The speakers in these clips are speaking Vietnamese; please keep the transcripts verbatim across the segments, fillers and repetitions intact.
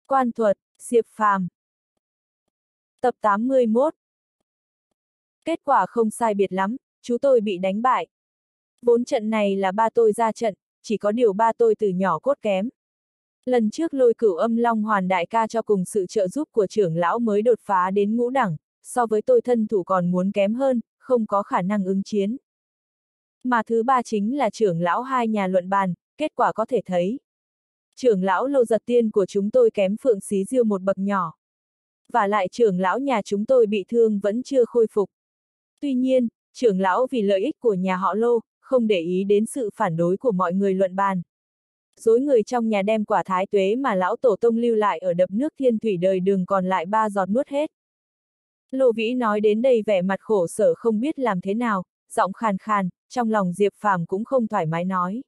Quan thuật, Diệp Phàm. Tập tám mươi mốt. Kết quả không sai biệt lắm, chú tôi bị đánh bại. Vốn trận này là ba tôi ra trận, chỉ có điều ba tôi từ nhỏ cốt kém. Lần trước Lôi Cửu Âm Long Hoàn đại ca cho cùng sự trợ giúp của trưởng lão mới đột phá đến ngũ đẳng, so với tôi thân thủ còn muốn kém hơn, không có khả năng ứng chiến. Mà thứ ba chính là trưởng lão hai nhà luận bàn, kết quả có thể thấy. Trưởng lão Lô Giật Tiên của chúng tôi kém Phượng Xí Diêu một bậc nhỏ. Và lại trưởng lão nhà chúng tôi bị thương vẫn chưa khôi phục. Tuy nhiên, trưởng lão vì lợi ích của nhà họ Lô, không để ý đến sự phản đối của mọi người luận bàn. Dối người trong nhà đem quả thái tuế mà lão tổ tông lưu lại ở đập nước Thiên Thủy đời đường còn lại ba giọt nuốt hết. Lô Vĩ nói đến đây vẻ mặt khổ sở không biết làm thế nào, giọng khàn khàn, trong lòng Diệp Phàm cũng không thoải mái nói.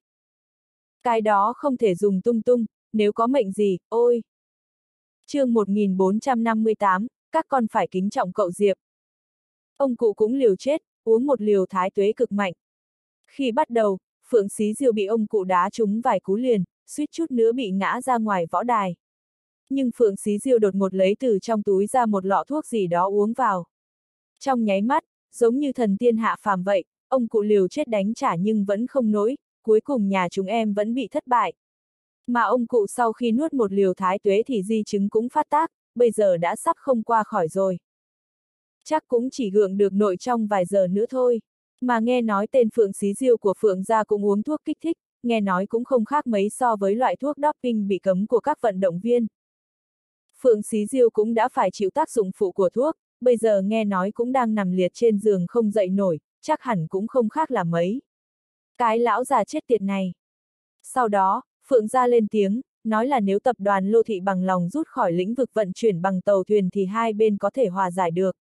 Cái đó không thể dùng tung tung, nếu có mệnh gì, ôi! Chương một nghìn bốn trăm năm mươi tám, các con phải kính trọng cậu Diệp. Ông cụ cũng liều chết, uống một liều thái tuế cực mạnh. Khi bắt đầu, Phượng Xí Diêu bị ông cụ đá trúng vài cú liền, suýt chút nữa bị ngã ra ngoài võ đài. Nhưng Phượng Xí Diêu đột ngột lấy từ trong túi ra một lọ thuốc gì đó uống vào. Trong nháy mắt, giống như thần tiên hạ phàm vậy, ông cụ liều chết đánh trả nhưng vẫn không nổi, cuối cùng nhà chúng em vẫn bị thất bại. Mà ông cụ sau khi nuốt một liều thái tuế thì di chứng cũng phát tác, bây giờ đã sắp không qua khỏi rồi. Chắc cũng chỉ gượng được nội trong vài giờ nữa thôi. Mà nghe nói tên Phượng Xí Diêu của Phượng gia cũng uống thuốc kích thích, nghe nói cũng không khác mấy so với loại thuốc doping bị cấm của các vận động viên. Phượng Xí Diêu cũng đã phải chịu tác dụng phụ của thuốc, bây giờ nghe nói cũng đang nằm liệt trên giường không dậy nổi, chắc hẳn cũng không khác là mấy. Cái lão già chết tiệt này. Sau đó, Phượng gia lên tiếng, nói là nếu tập đoàn Lô Thị bằng lòng rút khỏi lĩnh vực vận chuyển bằng tàu thuyền thì hai bên có thể hòa giải được.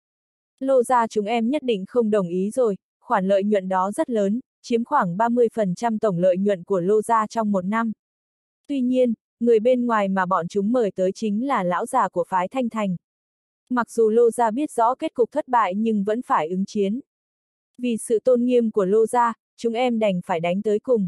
Lô gia chúng em nhất định không đồng ý rồi, khoản lợi nhuận đó rất lớn, chiếm khoảng ba mươi phần trăm tổng lợi nhuận của Lô gia trong một năm. Tuy nhiên, người bên ngoài mà bọn chúng mời tới chính là lão già của phái Thanh Thành. Mặc dù Lô gia biết rõ kết cục thất bại nhưng vẫn phải ứng chiến. Vì sự tôn nghiêm của Lô gia, chúng em đành phải đánh tới cùng.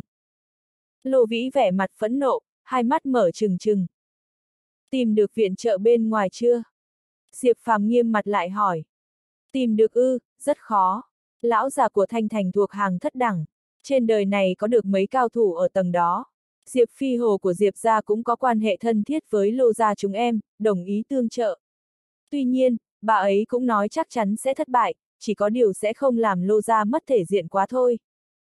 Lô Vĩ vẻ mặt phẫn nộ, hai mắt mở trừng trừng. Tìm được viện trợ bên ngoài chưa? Diệp Phàm nghiêm mặt lại hỏi. Tìm được ư, rất khó. Lão già của Thanh Thành thuộc hàng thất đẳng. Trên đời này có được mấy cao thủ ở tầng đó. Diệp Phi Hồ của Diệp gia cũng có quan hệ thân thiết với Lô gia chúng em, đồng ý tương trợ. Tuy nhiên, bà ấy cũng nói chắc chắn sẽ thất bại, chỉ có điều sẽ không làm Lô gia mất thể diện quá thôi.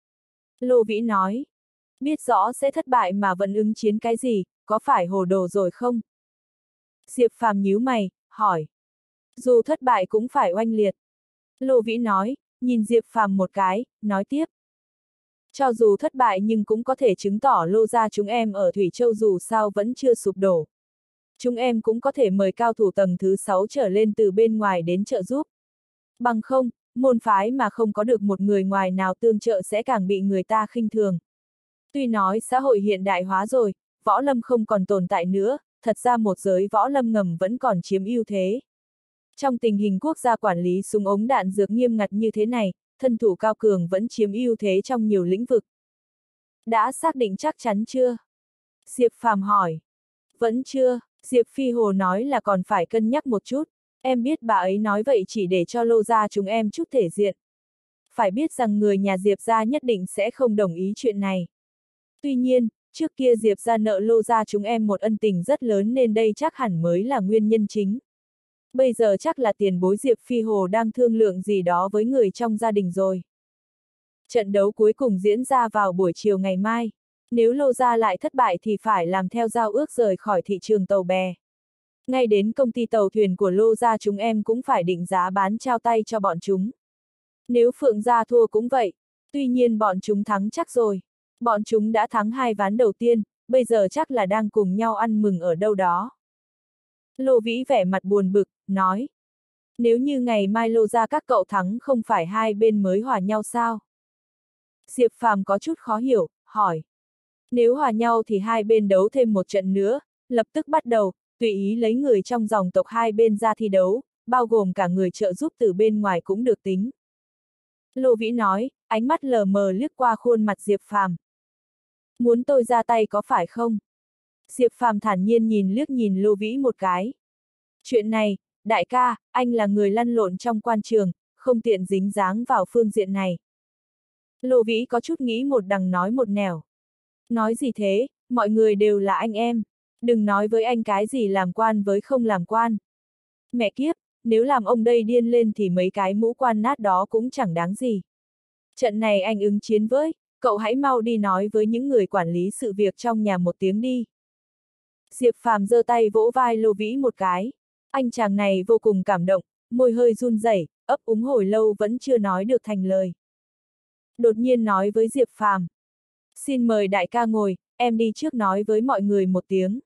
Lô Vĩ nói. Biết rõ sẽ thất bại mà vẫn ứng chiến cái gì, có phải hồ đồ rồi không? Diệp Phàm nhíu mày, hỏi. Dù thất bại cũng phải oanh liệt. Lô Vĩ nói, nhìn Diệp Phàm một cái, nói tiếp. Cho dù thất bại nhưng cũng có thể chứng tỏ Lô gia chúng em ở Thủy Châu dù sao vẫn chưa sụp đổ. Chúng em cũng có thể mời cao thủ tầng thứ sáu trở lên từ bên ngoài đến trợ giúp. Bằng không, môn phái mà không có được một người ngoài nào tương trợ sẽ càng bị người ta khinh thường. Tuy nói xã hội hiện đại hóa rồi, võ lâm không còn tồn tại nữa, thật ra một giới võ lâm ngầm vẫn còn chiếm ưu thế. Trong tình hình quốc gia quản lý súng ống đạn dược nghiêm ngặt như thế này, thân thủ cao cường vẫn chiếm ưu thế trong nhiều lĩnh vực. Đã xác định chắc chắn chưa? Diệp Phàm hỏi. Vẫn chưa, Diệp Phi Hồ nói là còn phải cân nhắc một chút, em biết bà ấy nói vậy chỉ để cho Lô gia chúng em chút thể diện. Phải biết rằng người nhà Diệp gia nhất định sẽ không đồng ý chuyện này. Tuy nhiên, trước kia Diệp gia nợ Lô gia chúng em một ân tình rất lớn nên đây chắc hẳn mới là nguyên nhân chính. Bây giờ chắc là tiền bối Diệp Phi Hồ đang thương lượng gì đó với người trong gia đình rồi. Trận đấu cuối cùng diễn ra vào buổi chiều ngày mai. Nếu Lô gia lại thất bại thì phải làm theo giao ước rời khỏi thị trường tàu bè. Ngay đến công ty tàu thuyền của Lô gia chúng em cũng phải định giá bán trao tay cho bọn chúng. Nếu Phượng gia thua cũng vậy, tuy nhiên bọn chúng thắng chắc rồi. Bọn chúng đã thắng hai ván đầu tiên, bây giờ chắc là đang cùng nhau ăn mừng ở đâu đó. Lô Vĩ vẻ mặt buồn bực, nói. Nếu như ngày mai Lô gia các cậu thắng không phải hai bên mới hòa nhau sao? Diệp Phàm có chút khó hiểu, hỏi. Nếu hòa nhau thì hai bên đấu thêm một trận nữa, lập tức bắt đầu, tùy ý lấy người trong dòng tộc hai bên ra thi đấu, bao gồm cả người trợ giúp từ bên ngoài cũng được tính. Lô Vĩ nói, ánh mắt lờ mờ liếc qua khuôn mặt Diệp Phàm. Muốn tôi ra tay có phải không? Diệp Phàm thản nhiên nhìn liếc nhìn Lô Vĩ một cái. Chuyện này, đại ca, anh là người lăn lộn trong quan trường, không tiện dính dáng vào phương diện này. Lô Vĩ có chút nghĩ một đằng nói một nẻo. Nói gì thế, mọi người đều là anh em. Đừng nói với anh cái gì làm quan với không làm quan. Mẹ kiếp, nếu làm ông đây điên lên thì mấy cái mũ quan nát đó cũng chẳng đáng gì. Trận này anh ứng chiến với, cậu hãy mau đi nói với những người quản lý sự việc trong nhà một tiếng đi. Diệp Phàm giơ tay vỗ vai Lô Vĩ một cái. Anh chàng này vô cùng cảm động, môi hơi run rẩy, ấp úng hồi lâu vẫn chưa nói được thành lời. Đột nhiên nói với Diệp Phàm. Xin mời đại ca ngồi, em đi trước nói với mọi người một tiếng.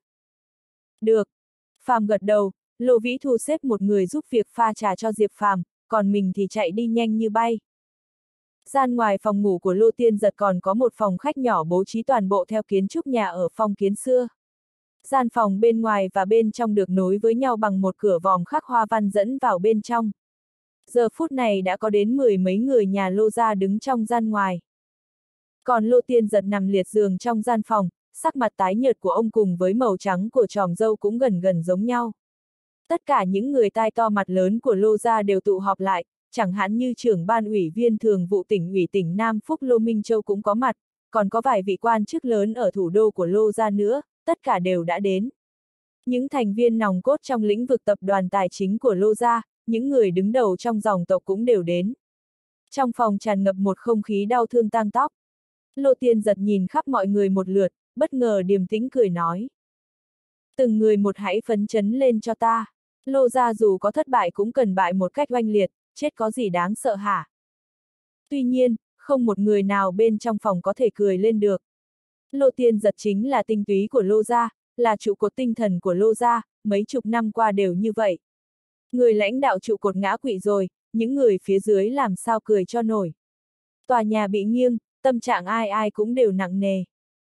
Được. Phàm gật đầu, Lô Vĩ thu xếp một người giúp việc pha trà cho Diệp Phàm, còn mình thì chạy đi nhanh như bay. Gian ngoài phòng ngủ của Lô Tiên Giật còn có một phòng khách nhỏ bố trí toàn bộ theo kiến trúc nhà ở phong kiến xưa. Gian phòng bên ngoài và bên trong được nối với nhau bằng một cửa vòm khắc hoa văn dẫn vào bên trong. Giờ phút này đã có đến mười mấy người nhà Lô gia đứng trong gian ngoài. Còn Lô Tiên Giật nằm liệt giường trong gian phòng, sắc mặt tái nhợt của ông cùng với màu trắng của tròm râu cũng gần gần giống nhau. Tất cả những người tai to mặt lớn của Lô gia đều tụ họp lại, chẳng hạn như trưởng ban ủy viên thường vụ tỉnh ủy tỉnh Nam Phúc Lô Minh Châu cũng có mặt, còn có vài vị quan chức lớn ở thủ đô của Lô gia nữa, tất cả đều đã đến. Những thành viên nòng cốt trong lĩnh vực tập đoàn tài chính của Lô gia, những người đứng đầu trong dòng tộc cũng đều đến. Trong phòng tràn ngập một không khí đau thương tang tóc. Lô Tiên Giật nhìn khắp mọi người một lượt, bất ngờ điềm tĩnh cười nói. Từng người một hãy phấn chấn lên cho ta. Lô gia dù có thất bại cũng cần bại một cách oanh liệt, chết có gì đáng sợ hả? Tuy nhiên, không một người nào bên trong phòng có thể cười lên được. Lô Tiên Giật chính là tinh túy của Lô gia, là trụ cột tinh thần của Lô gia, mấy chục năm qua đều như vậy. Người lãnh đạo trụ cột ngã quỵ rồi, những người phía dưới làm sao cười cho nổi. Tòa nhà bị nghiêng, tâm trạng ai ai cũng đều nặng nề.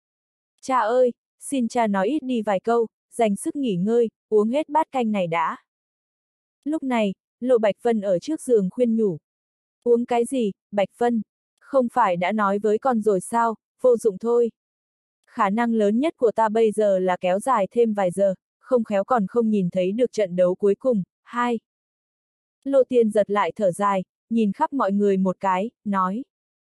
Cha ơi, xin cha nói ít đi vài câu, dành sức nghỉ ngơi, uống hết bát canh này đã. Lúc này, Lộ Bạch Vân ở trước giường khuyên nhủ. Uống cái gì, Bạch Vân? Không phải đã nói với con rồi sao, vô dụng thôi. Khả năng lớn nhất của ta bây giờ là kéo dài thêm vài giờ, không khéo còn không nhìn thấy được trận đấu cuối cùng. Hai. Lô Tiên Giật lại thở dài, nhìn khắp mọi người một cái, nói.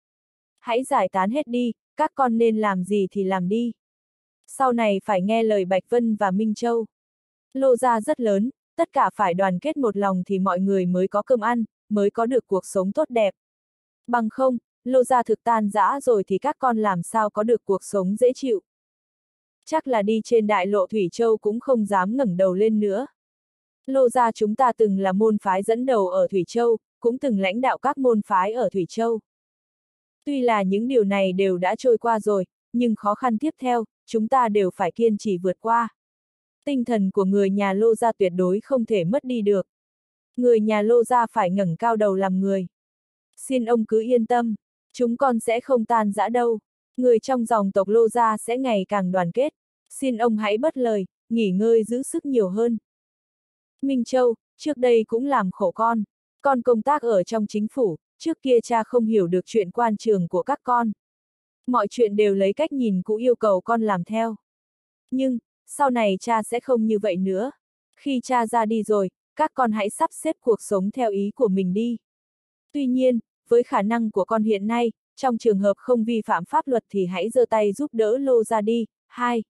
Hãy giải tán hết đi, các con nên làm gì thì làm đi. Sau này phải nghe lời Bạch Vân và Minh Châu. Lô gia rất lớn, tất cả phải đoàn kết một lòng thì mọi người mới có cơm ăn, mới có được cuộc sống tốt đẹp. Bằng không, Lô gia thực tan rã rồi thì các con làm sao có được cuộc sống dễ chịu. Chắc là đi trên đại lộ Thủy Châu cũng không dám ngẩng đầu lên nữa. Lô gia chúng ta từng là môn phái dẫn đầu ở Thủy Châu, cũng từng lãnh đạo các môn phái ở Thủy Châu. Tuy là những điều này đều đã trôi qua rồi, nhưng khó khăn tiếp theo, chúng ta đều phải kiên trì vượt qua. Tinh thần của người nhà Lô gia tuyệt đối không thể mất đi được. Người nhà Lô gia phải ngẩng cao đầu làm người. Xin ông cứ yên tâm, chúng con sẽ không tan rã đâu. Người trong dòng tộc Lô gia sẽ ngày càng đoàn kết. Xin ông hãy bất lời, nghỉ ngơi giữ sức nhiều hơn. Minh Châu, trước đây cũng làm khổ con. Con công tác ở trong chính phủ, trước kia cha không hiểu được chuyện quan trường của các con. Mọi chuyện đều lấy cách nhìn cũ yêu cầu con làm theo. Nhưng, sau này cha sẽ không như vậy nữa. Khi cha ra đi rồi, các con hãy sắp xếp cuộc sống theo ý của mình đi. Tuy nhiên, với khả năng của con hiện nay, trong trường hợp không vi phạm pháp luật thì hãy giơ tay giúp đỡ Lô gia đi. Hai.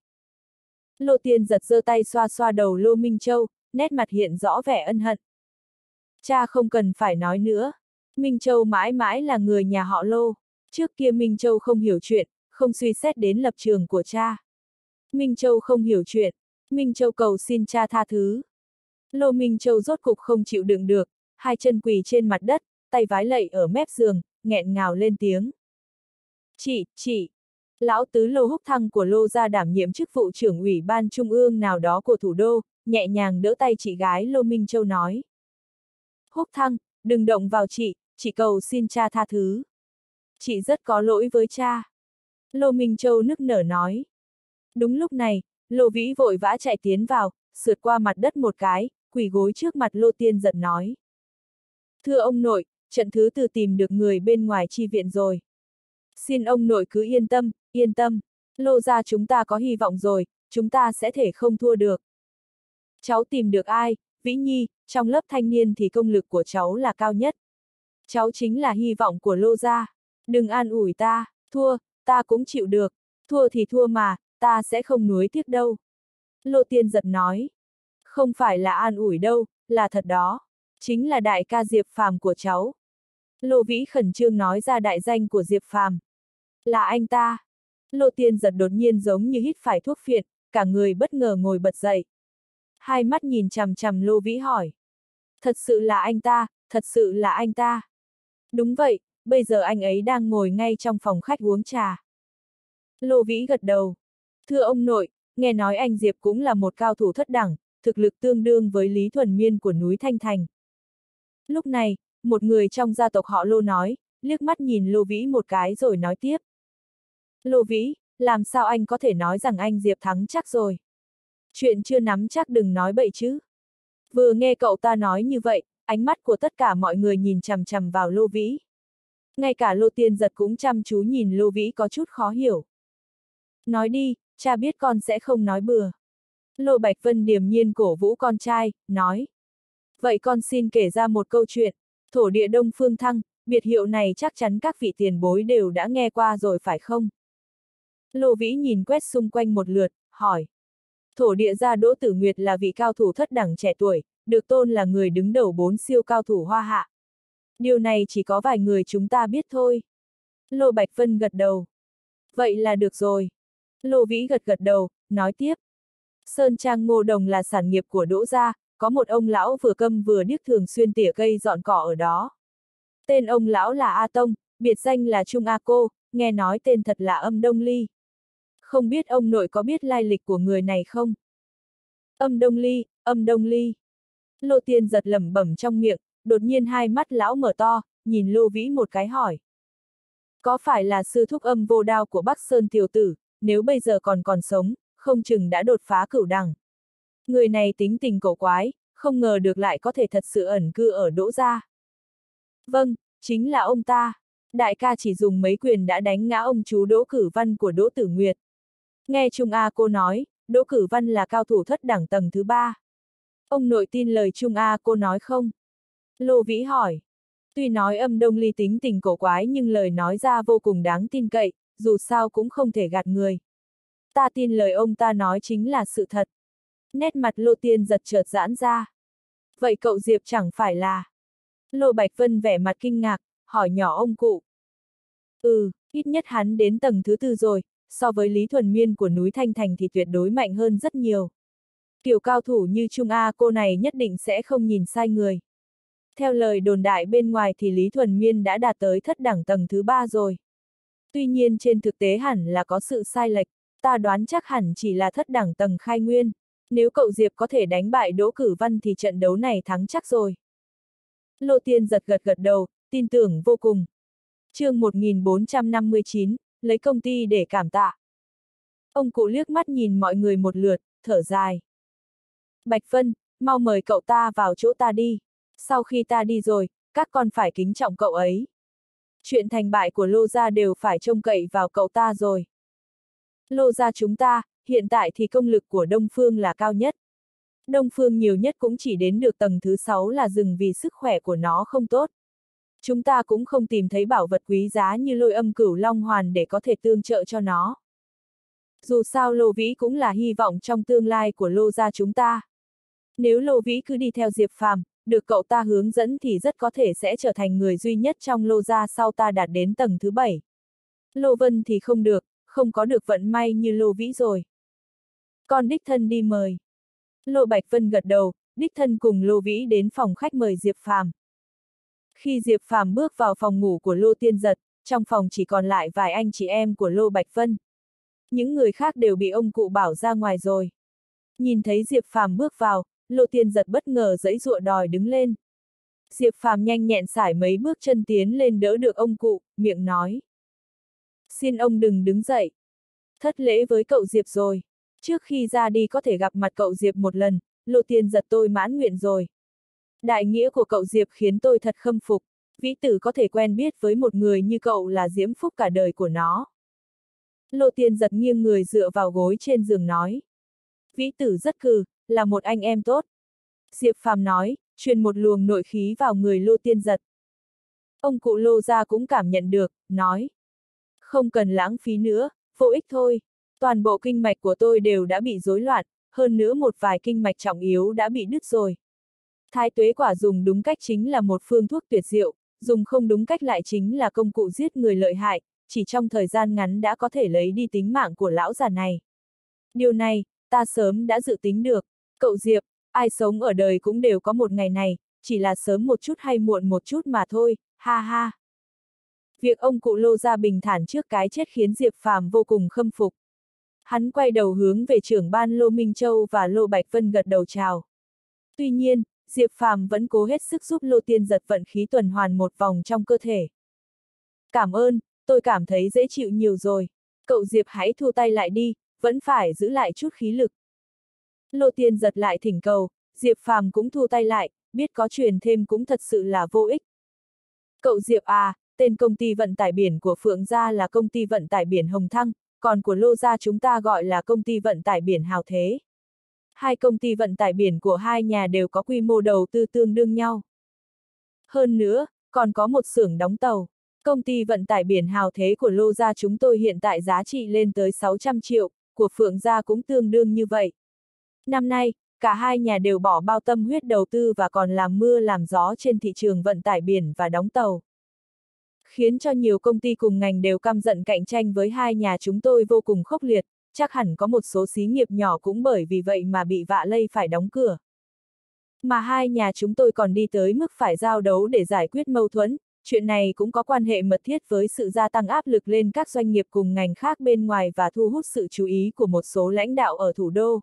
Lô Tiên Giật giơ tay xoa xoa đầu Lô Minh Châu, nét mặt hiện rõ vẻ ân hận. Cha không cần phải nói nữa. Minh Châu mãi mãi là người nhà họ Lô. Trước kia Minh Châu không hiểu chuyện, không suy xét đến lập trường của cha. Minh Châu không hiểu chuyện, Minh Châu cầu xin cha tha thứ. Lô Minh Châu rốt cục không chịu đựng được, hai chân quỳ trên mặt đất, tay vái lạy ở mép giường, nghẹn ngào lên tiếng. Chị, chị, lão tứ Lô Húc Thăng của Lô gia đảm nhiệm chức vụ trưởng ủy ban trung ương nào đó của thủ đô, nhẹ nhàng đỡ tay chị gái Lô Minh Châu nói. Húc Thăng, đừng động vào chị, chị cầu xin cha tha thứ. Chị rất có lỗi với cha. Lô Minh Châu nức nở nói. Đúng lúc này, Lô Vĩ vội vã chạy tiến vào, sượt qua mặt đất một cái, quỳ gối trước mặt Lô Tiên Giật nói. Thưa ông nội, trận thứ tư tìm được người bên ngoài chi viện rồi. Xin ông nội cứ yên tâm, yên tâm, Lô gia chúng ta có hy vọng rồi, chúng ta sẽ thể không thua được. Cháu tìm được ai, Vĩ Nhi, trong lớp thanh niên thì công lực của cháu là cao nhất. Cháu chính là hy vọng của Lô gia. Đừng an ủi ta, thua, ta cũng chịu được. Thua thì thua mà, ta sẽ không nuối tiếc đâu. Lô Tiên Giật nói. Không phải là an ủi đâu, là thật đó. Chính là đại ca Diệp Phàm của cháu. Lô Vĩ khẩn trương nói ra đại danh của Diệp Phàm. Là anh ta. Lô Tiên Giật đột nhiên giống như hít phải thuốc phiện, cả người bất ngờ ngồi bật dậy. Hai mắt nhìn chằm chằm Lô Vĩ hỏi. Thật sự là anh ta, thật sự là anh ta. Đúng vậy, bây giờ anh ấy đang ngồi ngay trong phòng khách uống trà. Lô Vĩ gật đầu. Thưa ông nội, nghe nói anh Diệp cũng là một cao thủ thất đẳng, thực lực tương đương với Lý Thuần Miên của núi Thanh Thành. Lúc này, một người trong gia tộc họ Lô nói, liếc mắt nhìn Lô Vĩ một cái rồi nói tiếp. Lô Vĩ, làm sao anh có thể nói rằng anh Diệp thắng chắc rồi? Chuyện chưa nắm chắc đừng nói bậy chứ. Vừa nghe cậu ta nói như vậy, ánh mắt của tất cả mọi người nhìn chằm chằm vào Lô Vĩ. Ngay cả Lô Tiên Giật cũng chăm chú nhìn Lô Vĩ có chút khó hiểu. Nói đi, cha biết con sẽ không nói bừa. Lô Bạch Vân điềm nhiên cổ vũ con trai, nói. Vậy con xin kể ra một câu chuyện. Thổ địa Đông Phương Thăng, biệt hiệu này chắc chắn các vị tiền bối đều đã nghe qua rồi phải không? Lô Vĩ nhìn quét xung quanh một lượt, hỏi. Thổ địa gia Đỗ Tử Nguyệt là vị cao thủ thất đẳng trẻ tuổi, được tôn là người đứng đầu bốn siêu cao thủ Hoa Hạ. Điều này chỉ có vài người chúng ta biết thôi. Lô Bạch Vân gật đầu. Vậy là được rồi. Lô Vĩ gật gật đầu, nói tiếp. Sơn Trang Ngô Đồng là sản nghiệp của Đỗ gia, có một ông lão vừa câm vừa điếc thường xuyên tỉa cây dọn cỏ ở đó. Tên ông lão là A Tông, biệt danh là Trung A Cô, nghe nói tên thật là Âm Đông Ly. Không biết ông nội có biết lai lịch của người này không? Âm Đông Ly, Âm Đông Ly. Lô Tiên Giật lẩm bẩm trong miệng, đột nhiên hai mắt lão mở to, nhìn Lô Vĩ một cái hỏi. Có phải là sư thúc Âm Vô Đao của Bắc Sơn tiểu tử, nếu bây giờ còn còn sống, không chừng đã đột phá cửu đẳng. Người này tính tình cổ quái, không ngờ được lại có thể thật sự ẩn cư ở Đỗ gia. Vâng, chính là ông ta. Đại ca chỉ dùng mấy quyền đã đánh ngã ông chú Đỗ Cử Văn của Đỗ Tử Nguyệt. Nghe Trung A Cô nói, Đỗ Cử Văn là cao thủ thất đẳng tầng thứ ba. Ông nội tin lời Trung A Cô nói không? Lô Vĩ hỏi. Tuy nói Âm Đông Ly tính tình cổ quái nhưng lời nói ra vô cùng đáng tin cậy, dù sao cũng không thể gạt người. Ta tin lời ông ta nói chính là sự thật. Nét mặt Lô Tiên Giật chợt giãn ra. Vậy cậu Diệp chẳng phải là... Lô Bạch Vân vẻ mặt kinh ngạc, hỏi nhỏ ông cụ. Ừ, ít nhất hắn đến tầng thứ tư rồi, so với Lý Thuần Miên của núi Thanh Thành thì tuyệt đối mạnh hơn rất nhiều. Kiểu cao thủ như Trung A Cô này nhất định sẽ không nhìn sai người. Theo lời đồn đại bên ngoài thì Lý Thuần Miên đã đạt tới thất đẳng tầng thứ ba rồi. Tuy nhiên trên thực tế hẳn là có sự sai lệch, ta đoán chắc hẳn chỉ là thất đẳng tầng khai nguyên. Nếu cậu Diệp có thể đánh bại Đỗ Cử Văn thì trận đấu này thắng chắc rồi. Lô Tiên Giật gật gật đầu, tin tưởng vô cùng. Chương một nghìn bốn trăm năm mươi chín, lấy công ty để cảm tạ. Ông cụ liếc mắt nhìn mọi người một lượt, thở dài. Bạch Vân, mau mời cậu ta vào chỗ ta đi. Sau khi ta đi rồi, các con phải kính trọng cậu ấy. Chuyện thành bại của Lô gia đều phải trông cậy vào cậu ta rồi. Lô gia chúng ta, hiện tại thì công lực của Đông Phương là cao nhất. Đông Phương nhiều nhất cũng chỉ đến được tầng thứ sáu là dừng vì sức khỏe của nó không tốt. Chúng ta cũng không tìm thấy bảo vật quý giá như Lôi Âm Cửu Long Hoàn để có thể tương trợ cho nó. Dù sao Lô Vĩ cũng là hy vọng trong tương lai của Lô gia chúng ta. Nếu Lô Vĩ cứ đi theo Diệp Phàm, được cậu ta hướng dẫn thì rất có thể sẽ trở thành người duy nhất trong Lô gia sau ta đạt đến tầng thứ bảy. Lô Vân thì không được, không có được vận may như Lô Vĩ rồi. Con đích thân đi mời. Lô Bạch Vân gật đầu, đích thân cùng Lô Vĩ đến phòng khách mời Diệp Phàm. Khi Diệp Phàm bước vào phòng ngủ của Lô Tiên Giật, trong phòng chỉ còn lại vài anh chị em của Lô Bạch Vân. Những người khác đều bị ông cụ bảo ra ngoài rồi. Nhìn thấy Diệp Phàm bước vào, Lô Tiên Giật bất ngờ giãy giụa đòi đứng lên. Diệp Phàm nhanh nhẹn sải mấy bước chân tiến lên đỡ được ông cụ, miệng nói. Xin ông đừng đứng dậy. Thất lễ với cậu Diệp rồi. Trước khi ra đi có thể gặp mặt cậu Diệp một lần, Lô Tiên Giật tôi mãn nguyện rồi. Đại nghĩa của cậu Diệp khiến tôi thật khâm phục. Vĩ tử có thể quen biết với một người như cậu là diễm phúc cả đời của nó. Lô Tiên Giật nghiêng người dựa vào gối trên giường nói. Vĩ tử rất cừ, là một anh em tốt. Diệp Phàm nói, truyền một luồng nội khí vào người Lô Tiên Giật. Ông cụ Lô gia cũng cảm nhận được, nói. Không cần lãng phí nữa, vô ích thôi. Toàn bộ kinh mạch của tôi đều đã bị rối loạn, hơn nữa một vài kinh mạch trọng yếu đã bị đứt rồi. Thái tuế quả dùng đúng cách chính là một phương thuốc tuyệt diệu, dùng không đúng cách lại chính là công cụ giết người lợi hại, chỉ trong thời gian ngắn đã có thể lấy đi tính mạng của lão già này. Điều này, ta sớm đã dự tính được. Cậu Diệp, ai sống ở đời cũng đều có một ngày này, chỉ là sớm một chút hay muộn một chút mà thôi, ha ha. Việc ông cụ Lô gia bình thản trước cái chết khiến Diệp Phàm vô cùng khâm phục. Hắn quay đầu hướng về trưởng ban Lô Minh Châu và Lô Bạch Vân gật đầu chào. Tuy nhiên, Diệp Phàm vẫn cố hết sức giúp Lô Tiên Giật vận khí tuần hoàn một vòng trong cơ thể. Cảm ơn, tôi cảm thấy dễ chịu nhiều rồi. Cậu Diệp hãy thu tay lại đi, vẫn phải giữ lại chút khí lực. Lô Tiên Giật lại thỉnh cầu, Diệp Phàm cũng thu tay lại, biết có truyền thêm cũng thật sự là vô ích. Cậu Diệp à, tên công ty vận tải biển của Phượng gia là công ty vận tải biển Hồng Thăng, còn của Lô gia chúng ta gọi là công ty vận tải biển Hào Thế. Hai công ty vận tải biển của hai nhà đều có quy mô đầu tư tương đương nhau. Hơn nữa, còn có một xưởng đóng tàu. Công ty vận tải biển Hào Thế của Lô gia chúng tôi hiện tại giá trị lên tới sáu trăm triệu, của Phượng gia cũng tương đương như vậy. Năm nay, cả hai nhà đều bỏ bao tâm huyết đầu tư và còn làm mưa làm gió trên thị trường vận tải biển và đóng tàu. Khiến cho nhiều công ty cùng ngành đều căm giận cạnh tranh với hai nhà chúng tôi vô cùng khốc liệt, chắc hẳn có một số xí nghiệp nhỏ cũng bởi vì vậy mà bị vạ lây phải đóng cửa. Mà hai nhà chúng tôi còn đi tới mức phải giao đấu để giải quyết mâu thuẫn, chuyện này cũng có quan hệ mật thiết với sự gia tăng áp lực lên các doanh nghiệp cùng ngành khác bên ngoài và thu hút sự chú ý của một số lãnh đạo ở thủ đô.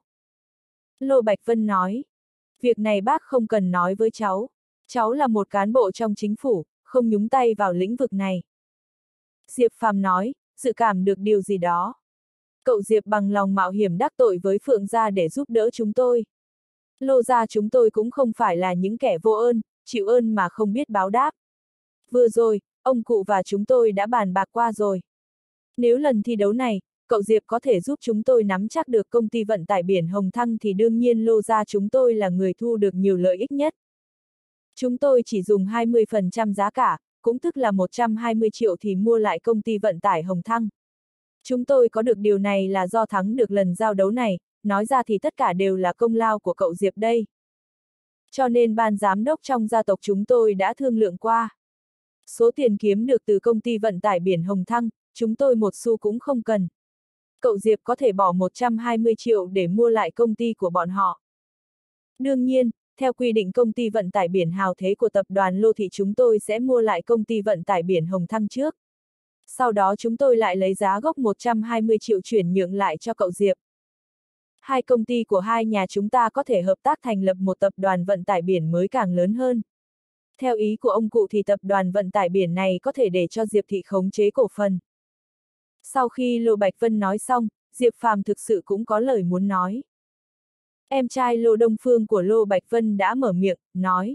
Lô Bạch Vân nói, việc này bác không cần nói với cháu, cháu là một cán bộ trong chính phủ, không nhúng tay vào lĩnh vực này. Diệp Phàm nói, dự cảm được điều gì đó. Cậu Diệp bằng lòng mạo hiểm đắc tội với Phượng gia để giúp đỡ chúng tôi. Lô gia chúng tôi cũng không phải là những kẻ vô ơn, chịu ơn mà không biết báo đáp. Vừa rồi, ông cụ và chúng tôi đã bàn bạc qua rồi. Nếu lần thi đấu này, cậu Diệp có thể giúp chúng tôi nắm chắc được công ty vận tải biển Hồng Thăng thì đương nhiên Lô gia chúng tôi là người thu được nhiều lợi ích nhất. Chúng tôi chỉ dùng hai mươi phần trăm giá cả, cũng tức là một trăm hai mươi triệu thì mua lại công ty vận tải Hồng Thăng. Chúng tôi có được điều này là do thắng được lần giao đấu này, nói ra thì tất cả đều là công lao của cậu Diệp đây. Cho nên ban giám đốc trong gia tộc chúng tôi đã thương lượng qua. Số tiền kiếm được từ công ty vận tải biển Hồng Thăng, chúng tôi một xu cũng không cần. Cậu Diệp có thể bỏ một trăm hai mươi triệu để mua lại công ty của bọn họ. Đương nhiên, theo quy định công ty vận tải biển Hào Thế của tập đoàn Lô Thị chúng tôi sẽ mua lại công ty vận tải biển Hồng Thăng trước. Sau đó chúng tôi lại lấy giá gốc một trăm hai mươi triệu chuyển nhượng lại cho cậu Diệp. Hai công ty của hai nhà chúng ta có thể hợp tác thành lập một tập đoàn vận tải biển mới càng lớn hơn. Theo ý của ông cụ thì tập đoàn vận tải biển này có thể để cho Diệp Thị khống chế cổ phần. Sau khi Lô Bạch Vân nói xong, Diệp Phàm thực sự cũng có lời muốn nói. Em trai Lô Đông Phương của Lô Bạch Vân đã mở miệng, nói.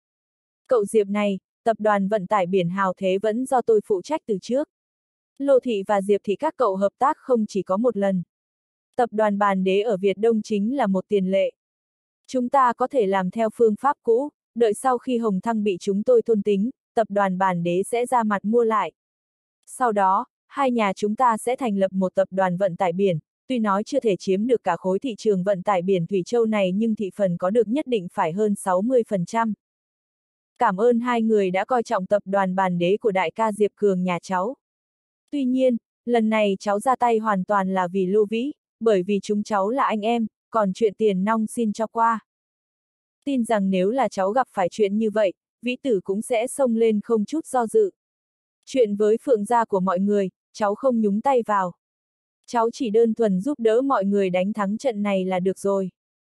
Cậu Diệp này, tập đoàn vận tải biển Hào Thế vẫn do tôi phụ trách từ trước. Lô Thị và Diệp Thị các cậu hợp tác không chỉ có một lần. Tập đoàn Bàn Đế ở Việt Đông chính là một tiền lệ. Chúng ta có thể làm theo phương pháp cũ, đợi sau khi Hồng Thăng bị chúng tôi thôn tính, tập đoàn Bàn Đế sẽ ra mặt mua lại. Sau đó, hai nhà chúng ta sẽ thành lập một tập đoàn vận tải biển, tuy nói chưa thể chiếm được cả khối thị trường vận tải biển Thủy Châu này nhưng thị phần có được nhất định phải hơn sáu mươi phần trăm. Cảm ơn hai người đã coi trọng tập đoàn Bàn Đế của đại ca Diệp Cường nhà cháu. Tuy nhiên, lần này cháu ra tay hoàn toàn là vì Lô Vĩ, bởi vì chúng cháu là anh em, còn chuyện tiền nong xin cho qua. Tin rằng nếu là cháu gặp phải chuyện như vậy, Vĩ Tử cũng sẽ xông lên không chút do dự. Chuyện với Phượng gia của mọi người, cháu không nhúng tay vào. Cháu chỉ đơn thuần giúp đỡ mọi người đánh thắng trận này là được rồi.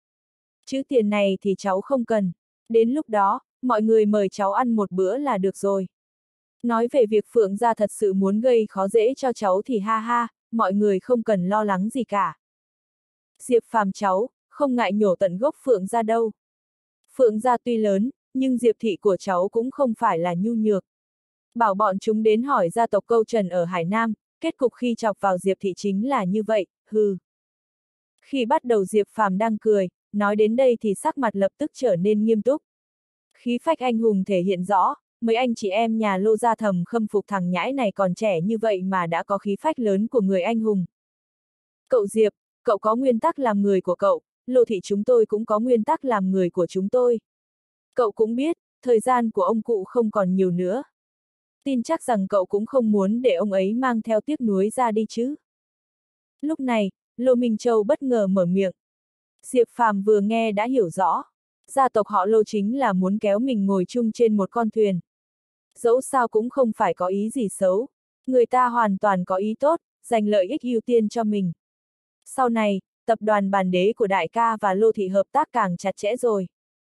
Chứ tiền này thì cháu không cần. Đến lúc đó, mọi người mời cháu ăn một bữa là được rồi. Nói về việc Phượng gia thật sự muốn gây khó dễ cho cháu thì ha ha, mọi người không cần lo lắng gì cả. Diệp Phàm cháu, không ngại nhổ tận gốc Phượng gia đâu. Phượng gia tuy lớn, nhưng Diệp Thị của cháu cũng không phải là nhu nhược. Bảo bọn chúng đến hỏi gia tộc Câu Trần ở Hải Nam, kết cục khi chọc vào Diệp Thị chính là như vậy, hừ. Khi bắt đầu Diệp Phàm đang cười, nói đến đây thì sắc mặt lập tức trở nên nghiêm túc. Khí phách anh hùng thể hiện rõ, mấy anh chị em nhà Lô gia thầm khâm phục thằng nhãi này còn trẻ như vậy mà đã có khí phách lớn của người anh hùng. Cậu Diệp, cậu có nguyên tắc làm người của cậu, Lô thị chúng tôi cũng có nguyên tắc làm người của chúng tôi. Cậu cũng biết, thời gian của ông cụ không còn nhiều nữa. Tin chắc rằng cậu cũng không muốn để ông ấy mang theo tiếc nuối ra đi chứ. Lúc này, Lô Minh Châu bất ngờ mở miệng. Diệp Phàm vừa nghe đã hiểu rõ. Gia tộc họ Lô chính là muốn kéo mình ngồi chung trên một con thuyền. Dẫu sao cũng không phải có ý gì xấu. Người ta hoàn toàn có ý tốt, dành lợi ích ưu tiên cho mình. Sau này, tập đoàn Bàn Đế của đại ca và Lô thị hợp tác càng chặt chẽ rồi.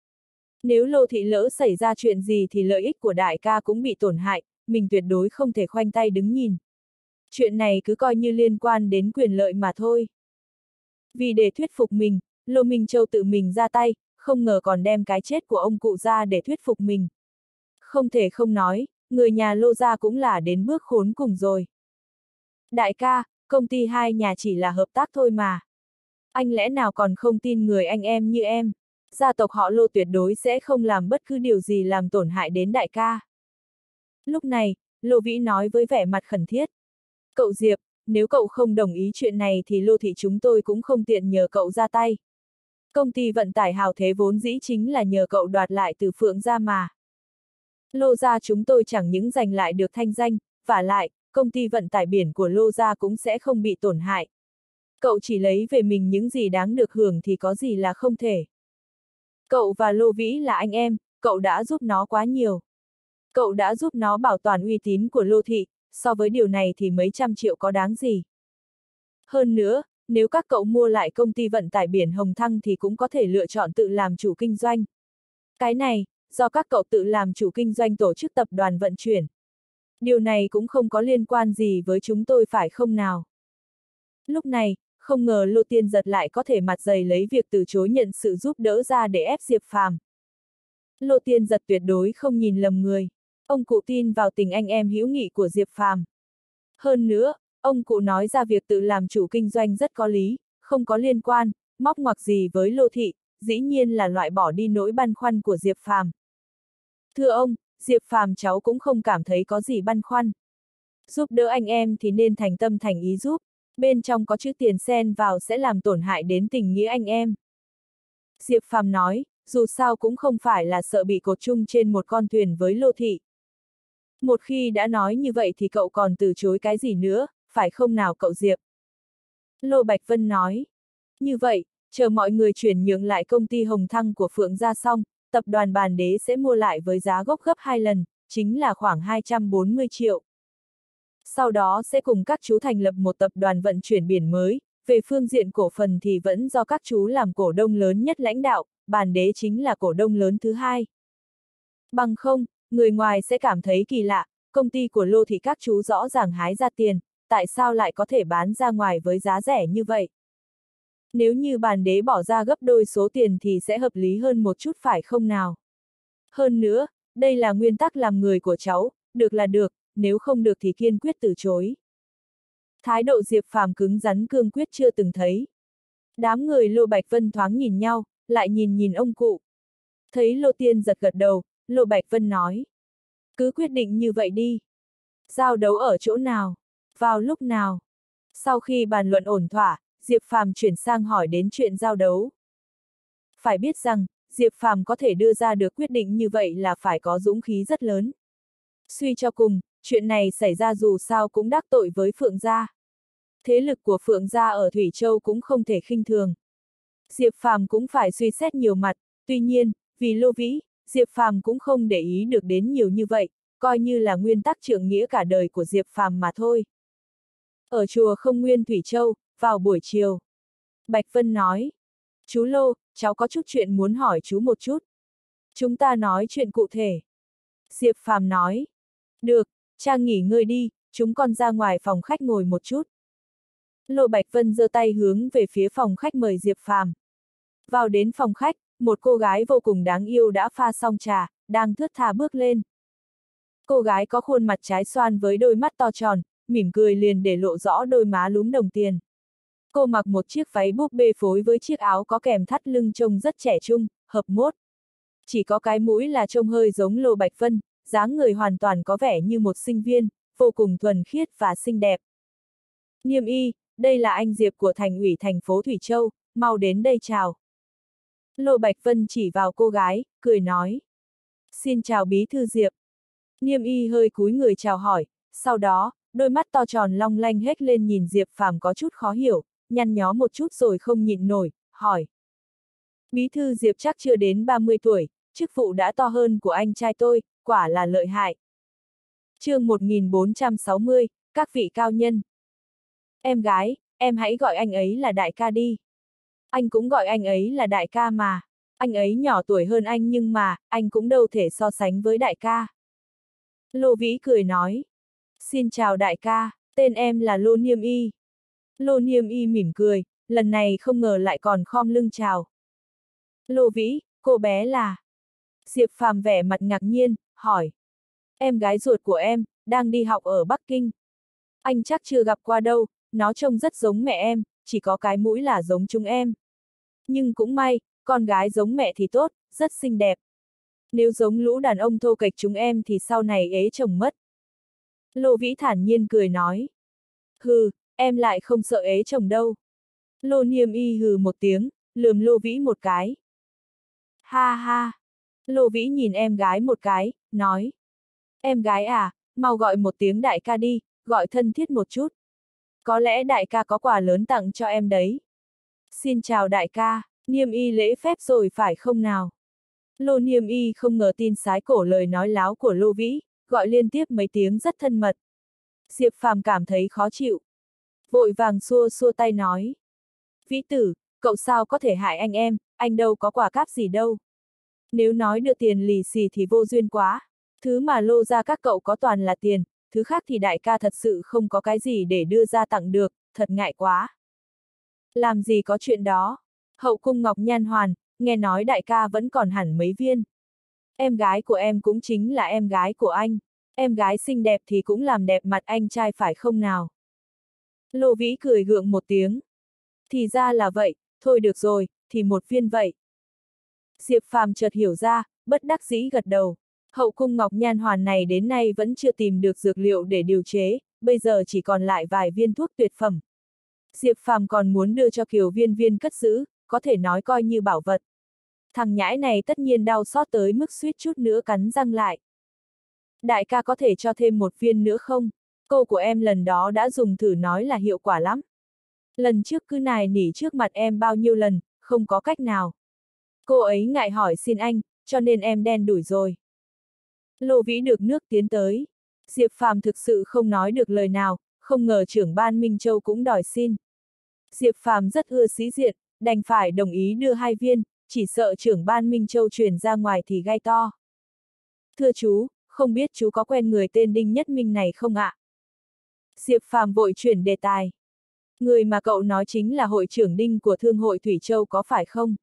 Nếu Lô thị lỡ xảy ra chuyện gì thì lợi ích của đại ca cũng bị tổn hại, mình tuyệt đối không thể khoanh tay đứng nhìn. Chuyện này cứ coi như liên quan đến quyền lợi mà thôi. Vì để thuyết phục mình, Lô Minh Châu tự mình ra tay, không ngờ còn đem cái chết của ông cụ ra để thuyết phục mình. Không thể không nói, người nhà Lô gia cũng là đến bước khốn cùng rồi. Đại ca, công ty hai nhà chỉ là hợp tác thôi mà. Anh lẽ nào còn không tin người anh em như em? Gia tộc họ Lô tuyệt đối sẽ không làm bất cứ điều gì làm tổn hại đến đại ca. Lúc này, Lô Vĩ nói với vẻ mặt khẩn thiết. Cậu Diệp, nếu cậu không đồng ý chuyện này thì Lô thị chúng tôi cũng không tiện nhờ cậu ra tay. Công ty vận tải hào thế vốn dĩ chính là nhờ cậu đoạt lại từ Phượng gia mà. Lô gia chúng tôi chẳng những giành lại được thanh danh, vả lại, công ty vận tải biển của Lô gia cũng sẽ không bị tổn hại. Cậu chỉ lấy về mình những gì đáng được hưởng thì có gì là không thể. Cậu và Lô Vĩ là anh em, cậu đã giúp nó quá nhiều. Cậu đã giúp nó bảo toàn uy tín của Lô thị, so với điều này thì mấy trăm triệu có đáng gì. Hơn nữa, nếu các cậu mua lại công ty vận tải biển Hồng Thăng thì cũng có thể lựa chọn tự làm chủ kinh doanh. Cái này, do các cậu tự làm chủ kinh doanh tổ chức tập đoàn vận chuyển. Điều này cũng không có liên quan gì với chúng tôi phải không nào? Lúc này, không ngờ Lô Tiên Giật lại có thể mặt dày lấy việc từ chối nhận sự giúp đỡ ra để ép Diệp Phàm. Lô Tiên Giật tuyệt đối không nhìn lầm người. Ông cụ tin vào tình anh em hữu nghị của Diệp Phàm. Hơn nữa, ông cụ nói ra việc tự làm chủ kinh doanh rất có lý, không có liên quan, móc ngoặc gì với Lô thị, dĩ nhiên là loại bỏ đi nỗi băn khoăn của Diệp Phàm. Thưa ông, Diệp Phàm cháu cũng không cảm thấy có gì băn khoăn. Giúp đỡ anh em thì nên thành tâm thành ý giúp, bên trong có chữ tiền xen vào sẽ làm tổn hại đến tình nghĩa anh em. Diệp Phàm nói, dù sao cũng không phải là sợ bị cột chung trên một con thuyền với Lô thị. Một khi đã nói như vậy thì cậu còn từ chối cái gì nữa, phải không nào cậu Diệp? Lô Bạch Vân nói. Như vậy, chờ mọi người chuyển nhượng lại công ty Hồng Thăng của Phượng gia xong, tập đoàn Bàn Đế sẽ mua lại với giá gốc gấp hai lần, chính là khoảng hai trăm bốn mươi triệu. Sau đó sẽ cùng các chú thành lập một tập đoàn vận chuyển biển mới, về phương diện cổ phần thì vẫn do các chú làm cổ đông lớn nhất lãnh đạo, Bàn Đế chính là cổ đông lớn thứ hai. Bằng không, người ngoài sẽ cảm thấy kỳ lạ, công ty của Lô thị các chú rõ ràng hái ra tiền, tại sao lại có thể bán ra ngoài với giá rẻ như vậy? Nếu như Bàn Đế bỏ ra gấp đôi số tiền thì sẽ hợp lý hơn một chút phải không nào? Hơn nữa, đây là nguyên tắc làm người của cháu, được là được, nếu không được thì kiên quyết từ chối. Thái độ Diệp Phàm cứng rắn cương quyết chưa từng thấy. Đám người Lô Bạch Vân thoáng nhìn nhau, lại nhìn nhìn ông cụ. Thấy Lô Tiên Giật gật đầu, Lô Bạch Vân nói. Cứ quyết định như vậy đi. Giao đấu ở chỗ nào? Vào lúc nào? Sau khi bàn luận ổn thỏa, Diệp Phàm chuyển sang hỏi đến chuyện giao đấu. Phải biết rằng, Diệp Phàm có thể đưa ra được quyết định như vậy là phải có dũng khí rất lớn. Suy cho cùng, chuyện này xảy ra dù sao cũng đắc tội với Phượng gia. Thế lực của Phượng gia ở Thủy Châu cũng không thể khinh thường. Diệp Phàm cũng phải suy xét nhiều mặt, tuy nhiên, vì Lô Vĩ, Diệp Phàm cũng không để ý được đến nhiều như vậy, coi như là nguyên tắc trượng nghĩa cả đời của Diệp Phàm mà thôi. Ở chùa Không Nguyên Thủy Châu, vào buổi chiều. Bạch Vân nói, chú Lô, cháu có chút chuyện muốn hỏi chú một chút. Chúng ta nói chuyện cụ thể. Diệp Phàm nói, được, cha nghỉ ngơi đi, chúng con ra ngoài phòng khách ngồi một chút. Lô Bạch Vân giơ tay hướng về phía phòng khách mời Diệp Phàm. Vào đến phòng khách, một cô gái vô cùng đáng yêu đã pha xong trà, đang thướt tha bước lên. Cô gái có khuôn mặt trái xoan với đôi mắt to tròn, mỉm cười liền để lộ rõ đôi má lúm đồng tiền. Cô mặc một chiếc váy búp bê phối với chiếc áo có kèm thắt lưng trông rất trẻ trung, hợp mốt. Chỉ có cái mũi là trông hơi giống Lô Bạch Vân, dáng người hoàn toàn có vẻ như một sinh viên, vô cùng thuần khiết và xinh đẹp. Niêm Y, đây là anh Diệp của thành ủy thành phố Thủy Châu, mau đến đây chào. Lô Bạch Vân chỉ vào cô gái, cười nói. Xin chào bí thư Diệp. Niêm Y hơi cúi người chào hỏi, sau đó, đôi mắt to tròn long lanh hết lên nhìn Diệp Phàm có chút khó hiểu, nhăn nhó một chút rồi không nhịn nổi, hỏi. Bí thư Diệp chắc chưa đến ba mươi tuổi, chức vụ đã to hơn của anh trai tôi, quả là lợi hại. Chương một nghìn bốn trăm sáu mươi, các vị cao nhân. Em gái, em hãy gọi anh ấy là đại ca đi. Anh cũng gọi anh ấy là đại ca mà. Anh ấy nhỏ tuổi hơn anh nhưng mà, anh cũng đâu thể so sánh với đại ca. Lô Vĩ cười nói. Xin chào đại ca, tên em là Lô Niêm Y. Lô Niêm Y mỉm cười, lần này không ngờ lại còn khom lưng chào. Lô Vĩ, cô bé là... Diệp Phàm vẻ mặt ngạc nhiên, hỏi. Em gái ruột của em, đang đi học ở Bắc Kinh. Anh chắc chưa gặp qua đâu, nó trông rất giống mẹ em, chỉ có cái mũi là giống chúng em. Nhưng cũng may, con gái giống mẹ thì tốt, rất xinh đẹp. Nếu giống lũ đàn ông thô kệch chúng em thì sau này ế chồng mất. Lô Vĩ thản nhiên cười nói. Hừ, em lại không sợ ế chồng đâu. Lô Niêm Y hừ một tiếng, lườm Lô Vĩ một cái. Ha ha. Lô Vĩ nhìn em gái một cái, nói. Em gái à, mau gọi một tiếng đại ca đi, gọi thân thiết một chút. Có lẽ đại ca có quà lớn tặng cho em đấy. Xin chào đại ca, Niêm Y lễ phép rồi phải không nào? Lô Niêm Y không ngờ tin sái cổ lời nói láo của Lô Vĩ, gọi liên tiếp mấy tiếng rất thân mật. Diệp Phàm cảm thấy khó chịu. Vội vàng xua xua tay nói. Vĩ tử, cậu sao có thể hại anh em, anh đâu có quà cáp gì đâu. Nếu nói đưa tiền lì xì thì vô duyên quá. Thứ mà Lô ra các cậu có toàn là tiền, thứ khác thì đại ca thật sự không có cái gì để đưa ra tặng được, thật ngại quá. Làm gì có chuyện đó. Hậu cung ngọc nhan hoàn, nghe nói đại ca vẫn còn hẳn mấy viên. Em gái của em cũng chính là em gái của anh. Em gái xinh đẹp thì cũng làm đẹp mặt anh trai phải không nào? Lô Vĩ cười gượng một tiếng. Thì ra là vậy, thôi được rồi, thì một viên vậy. Diệp Phàm chợt hiểu ra, bất đắc dĩ gật đầu. Hậu cung ngọc nhan hoàn này đến nay vẫn chưa tìm được dược liệu để điều chế, bây giờ chỉ còn lại vài viên thuốc tuyệt phẩm. Diệp Phàm còn muốn đưa cho Kiều Viên Viên cất giữ, có thể nói coi như bảo vật. Thằng nhãi này tất nhiên đau xót tới mức suýt chút nữa cắn răng lại. Đại ca có thể cho thêm một viên nữa không? Cô của em lần đó đã dùng thử nói là hiệu quả lắm. Lần trước cứ nài nỉ trước mặt em bao nhiêu lần, không có cách nào. Cô ấy ngại hỏi xin anh, cho nên em đen đủi rồi. Lô Vĩ được nước tiến tới. Diệp Phàm thực sự không nói được lời nào, không ngờ trưởng ban Minh Châu cũng đòi xin. Diệp Phàm rất ưa sĩ diện, đành phải đồng ý đưa hai viên, chỉ sợ trưởng ban Minh Châu truyền ra ngoài thì gai to. Thưa chú, không biết chú có quen người tên Đinh Nhất Minh này không ạ? Diệp Phàm vội chuyển đề tài. Người mà cậu nói chính là hội trưởng Đinh của Thương hội Thủy Châu có phải không?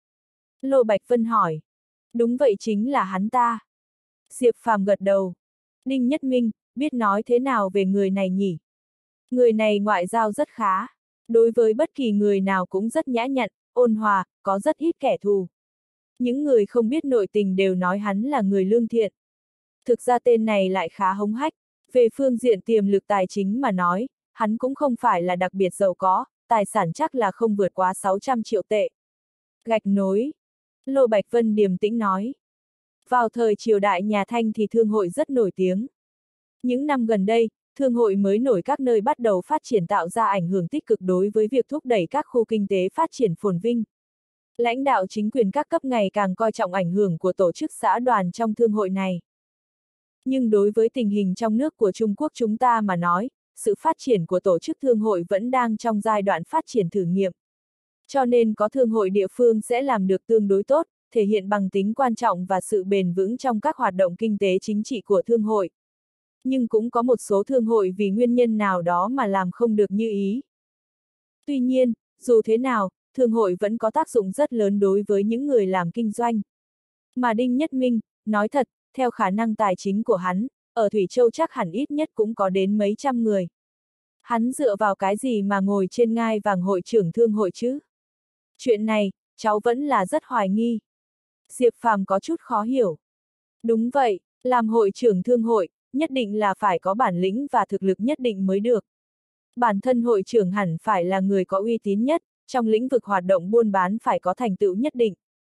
Lô Bạch Vân hỏi. Đúng vậy, chính là hắn ta. Diệp Phàm gật đầu. Đinh Nhất Minh, biết nói thế nào về người này nhỉ? Người này ngoại giao rất khá. Đối với bất kỳ người nào cũng rất nhã nhặn, ôn hòa, có rất ít kẻ thù. Những người không biết nội tình đều nói hắn là người lương thiện. Thực ra tên này lại khá hống hách. Về phương diện tiềm lực tài chính mà nói, hắn cũng không phải là đặc biệt giàu có, tài sản chắc là không vượt quá sáu trăm triệu tệ. Gạch nối. Lô Bạch Vân điềm tĩnh nói. Vào thời triều đại nhà Thanh thì thương hội rất nổi tiếng. Những năm gần đây, thương hội mới nổi các nơi bắt đầu phát triển tạo ra ảnh hưởng tích cực đối với việc thúc đẩy các khu kinh tế phát triển phồn vinh. Lãnh đạo chính quyền các cấp ngày càng coi trọng ảnh hưởng của tổ chức xã đoàn trong thương hội này. Nhưng đối với tình hình trong nước của Trung Quốc chúng ta mà nói, sự phát triển của tổ chức thương hội vẫn đang trong giai đoạn phát triển thử nghiệm. Cho nên có thương hội địa phương sẽ làm được tương đối tốt, thể hiện bằng tính quan trọng và sự bền vững trong các hoạt động kinh tế chính trị của thương hội. Nhưng cũng có một số thương hội vì nguyên nhân nào đó mà làm không được như ý. Tuy nhiên, dù thế nào, thương hội vẫn có tác dụng rất lớn đối với những người làm kinh doanh. Mà Đinh Nhất Minh, nói thật, theo khả năng tài chính của hắn, ở Thủy Châu chắc hẳn ít nhất cũng có đến mấy trăm người. Hắn dựa vào cái gì mà ngồi trên ngai vàng hội trưởng thương hội chứ? Chuyện này, cháu vẫn là rất hoài nghi. Diệp Phàm có chút khó hiểu. Đúng vậy, làm hội trưởng thương hội, nhất định là phải có bản lĩnh và thực lực nhất định mới được. Bản thân hội trưởng hẳn phải là người có uy tín nhất, trong lĩnh vực hoạt động buôn bán phải có thành tựu nhất định.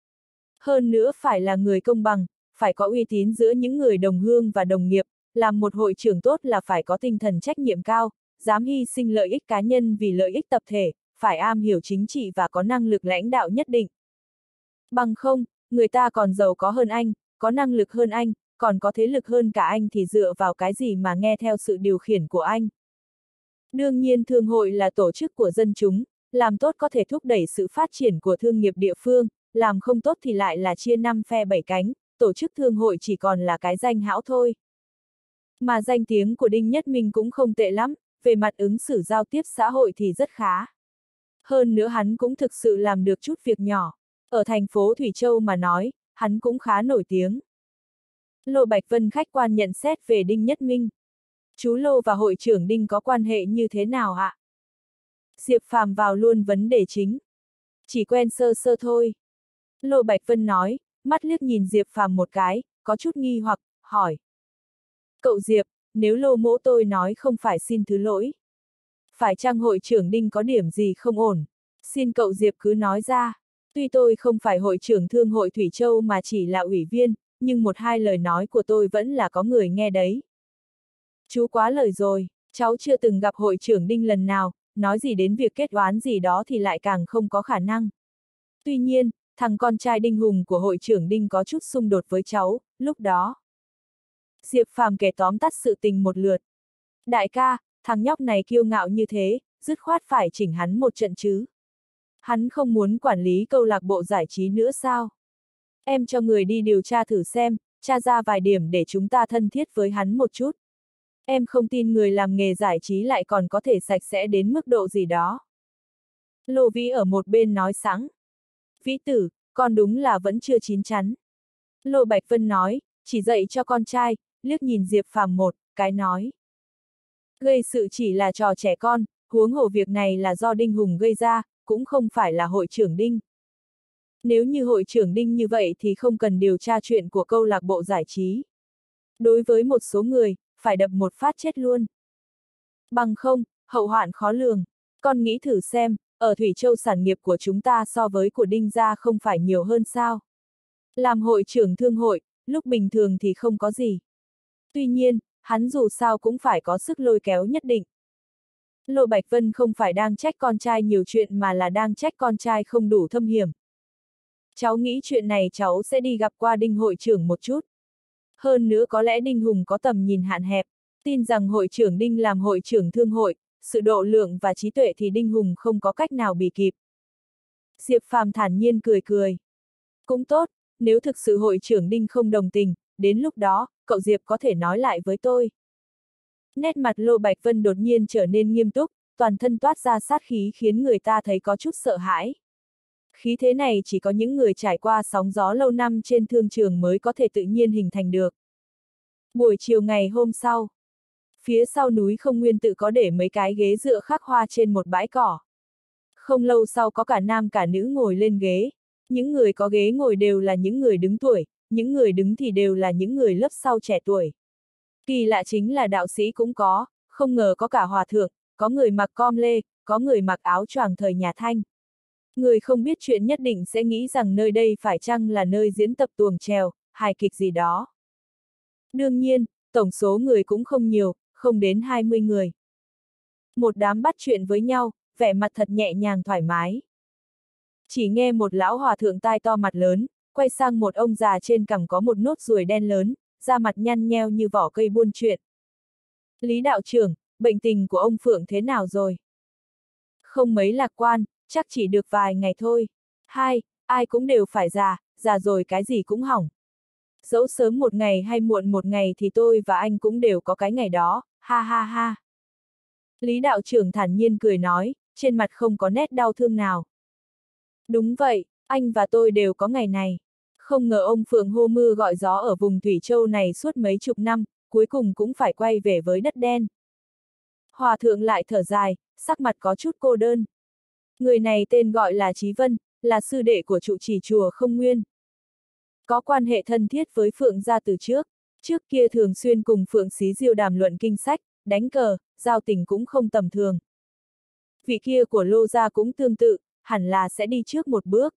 Hơn nữa phải là người công bằng, phải có uy tín giữa những người đồng hương và đồng nghiệp, làm một hội trưởng tốt là phải có tinh thần trách nhiệm cao, dám hy sinh lợi ích cá nhân vì lợi ích tập thể, phải am hiểu chính trị và có năng lực lãnh đạo nhất định. Bằng không, người ta còn giàu có hơn anh, có năng lực hơn anh, còn có thế lực hơn cả anh thì dựa vào cái gì mà nghe theo sự điều khiển của anh. Đương nhiên thương hội là tổ chức của dân chúng, làm tốt có thể thúc đẩy sự phát triển của thương nghiệp địa phương, làm không tốt thì lại là chia năm phe bảy cánh, tổ chức thương hội chỉ còn là cái danh hão thôi. Mà danh tiếng của Đinh Nhất Minh cũng không tệ lắm, về mặt ứng xử giao tiếp xã hội thì rất khá. Hơn nữa hắn cũng thực sự làm được chút việc nhỏ. Ở thành phố Thủy Châu mà nói, hắn cũng khá nổi tiếng. Lô Bạch Vân khách quan nhận xét về Đinh Nhất Minh. Chú Lô và hội trưởng Đinh có quan hệ như thế nào ạ? Diệp Phàm vào luôn vấn đề chính. Chỉ quen sơ sơ thôi. Lô Bạch Vân nói, mắt liếc nhìn Diệp Phàm một cái, có chút nghi hoặc, hỏi. Cậu Diệp, nếu Lô mỗ tôi nói không phải xin thứ lỗi. Phải chăng hội trưởng Đinh có điểm gì không ổn? Xin cậu Diệp cứ nói ra. Tuy tôi không phải hội trưởng thương hội Thủy Châu mà chỉ là ủy viên, nhưng một hai lời nói của tôi vẫn là có người nghe đấy. Chú quá lời rồi, cháu chưa từng gặp hội trưởng Đinh lần nào, nói gì đến việc kết oán gì đó thì lại càng không có khả năng. Tuy nhiên, thằng con trai Đinh Hùng của hội trưởng Đinh có chút xung đột với cháu, lúc đó. Diệp Phàm kể tóm tắt sự tình một lượt. Đại ca, thằng nhóc này kiêu ngạo như thế, dứt khoát phải chỉnh hắn một trận chứ. Hắn không muốn quản lý câu lạc bộ giải trí nữa sao? Em cho người đi điều tra thử xem, tra ra vài điểm để chúng ta thân thiết với hắn một chút. Em không tin người làm nghề giải trí lại còn có thể sạch sẽ đến mức độ gì đó. Lô Vĩ ở một bên nói sẵn. Vĩ tử, con đúng là vẫn chưa chín chắn. Lô Bạch Vân nói, chỉ dạy cho con trai, liếc nhìn Diệp Phàm một cái nói. Gây sự chỉ là trò trẻ con, huống hồ việc này là do Đinh Hùng gây ra, cũng không phải là hội trưởng Đinh. Nếu như hội trưởng Đinh như vậy thì không cần điều tra chuyện của câu lạc bộ giải trí. Đối với một số người, phải đập một phát chết luôn. Bằng không, hậu hoạn khó lường. Con nghĩ thử xem, ở Thủy Châu sản nghiệp của chúng ta so với của Đinh gia không phải nhiều hơn sao? Làm hội trưởng thương hội, lúc bình thường thì không có gì. Tuy nhiên, hắn dù sao cũng phải có sức lôi kéo nhất định. Lô Bạch Vân không phải đang trách con trai nhiều chuyện mà là đang trách con trai không đủ thâm hiểm. Cháu nghĩ chuyện này cháu sẽ đi gặp qua Đinh hội trưởng một chút. Hơn nữa có lẽ Đinh Hùng có tầm nhìn hạn hẹp, tin rằng hội trưởng Đinh làm hội trưởng thương hội, sự độ lượng và trí tuệ thì Đinh Hùng không có cách nào bì kịp. Diệp Phàm thản nhiên cười cười. Cũng tốt, nếu thực sự hội trưởng Đinh không đồng tình, đến lúc đó, cậu Diệp có thể nói lại với tôi. Nét mặt Lô Bạch Vân đột nhiên trở nên nghiêm túc, toàn thân toát ra sát khí khiến người ta thấy có chút sợ hãi. Khí thế này chỉ có những người trải qua sóng gió lâu năm trên thương trường mới có thể tự nhiên hình thành được. Buổi chiều ngày hôm sau, phía sau núi Không Nguyên tự có để mấy cái ghế dựa khắc hoa trên một bãi cỏ. Không lâu sau có cả nam cả nữ ngồi lên ghế. Những người có ghế ngồi đều là những người đứng tuổi, những người đứng thì đều là những người lớp sau trẻ tuổi. Kỳ lạ chính là đạo sĩ cũng có, không ngờ có cả hòa thượng, có người mặc com lê, có người mặc áo choàng thời nhà Thanh. Người không biết chuyện nhất định sẽ nghĩ rằng nơi đây phải chăng là nơi diễn tập tuồng trèo, hài kịch gì đó. Đương nhiên, tổng số người cũng không nhiều, không đến hai mươi người. Một đám bắt chuyện với nhau, vẻ mặt thật nhẹ nhàng thoải mái. Chỉ nghe một lão hòa thượng tai to mặt lớn, quay sang một ông già trên cằm có một nốt ruồi đen lớn, da mặt nhăn nheo như vỏ cây buôn chuyện. Lý đạo trưởng, bệnh tình của ông Phượng thế nào rồi? Không mấy lạc quan, chắc chỉ được vài ngày thôi. Hai, ai cũng đều phải già, già rồi cái gì cũng hỏng. Dẫu sớm một ngày hay muộn một ngày thì tôi và anh cũng đều có cái ngày đó, ha ha ha. Lý đạo trưởng thản nhiên cười nói, trên mặt không có nét đau thương nào. Đúng vậy, anh và tôi đều có ngày này. Không ngờ ông Phượng hô mưa gọi gió ở vùng Thủy Châu này suốt mấy chục năm, cuối cùng cũng phải quay về với đất đen. Hòa thượng lại thở dài, sắc mặt có chút cô đơn. Người này tên gọi là Chí Vân, là sư đệ của trụ trì chùa Không Nguyên. Có quan hệ thân thiết với Phượng gia từ trước, trước kia thường xuyên cùng Phượng Xí Diêu đàm luận kinh sách, đánh cờ, giao tình cũng không tầm thường. Vị kia của Lô gia cũng tương tự, hẳn là sẽ đi trước một bước.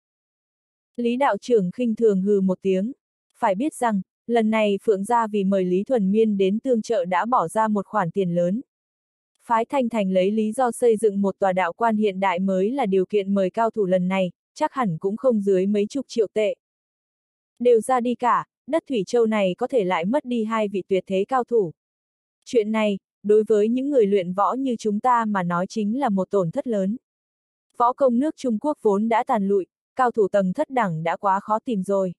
Lý đạo trưởng khinh thường hừ một tiếng. Phải biết rằng, lần này Phượng gia vì mời Lý Thuần Miên đến tương trợ đã bỏ ra một khoản tiền lớn. Phái Thanh Thành lấy lý do xây dựng một tòa đạo quan hiện đại mới là điều kiện mời cao thủ lần này, chắc hẳn cũng không dưới mấy chục triệu tệ. Đều ra đi cả, đất Thủy Châu này có thể lại mất đi hai vị tuyệt thế cao thủ. Chuyện này, đối với những người luyện võ như chúng ta mà nói chính là một tổn thất lớn. Võ công nước Trung Quốc vốn đã tàn lụi, cao thủ tầng thất đẳng đã quá khó tìm rồi.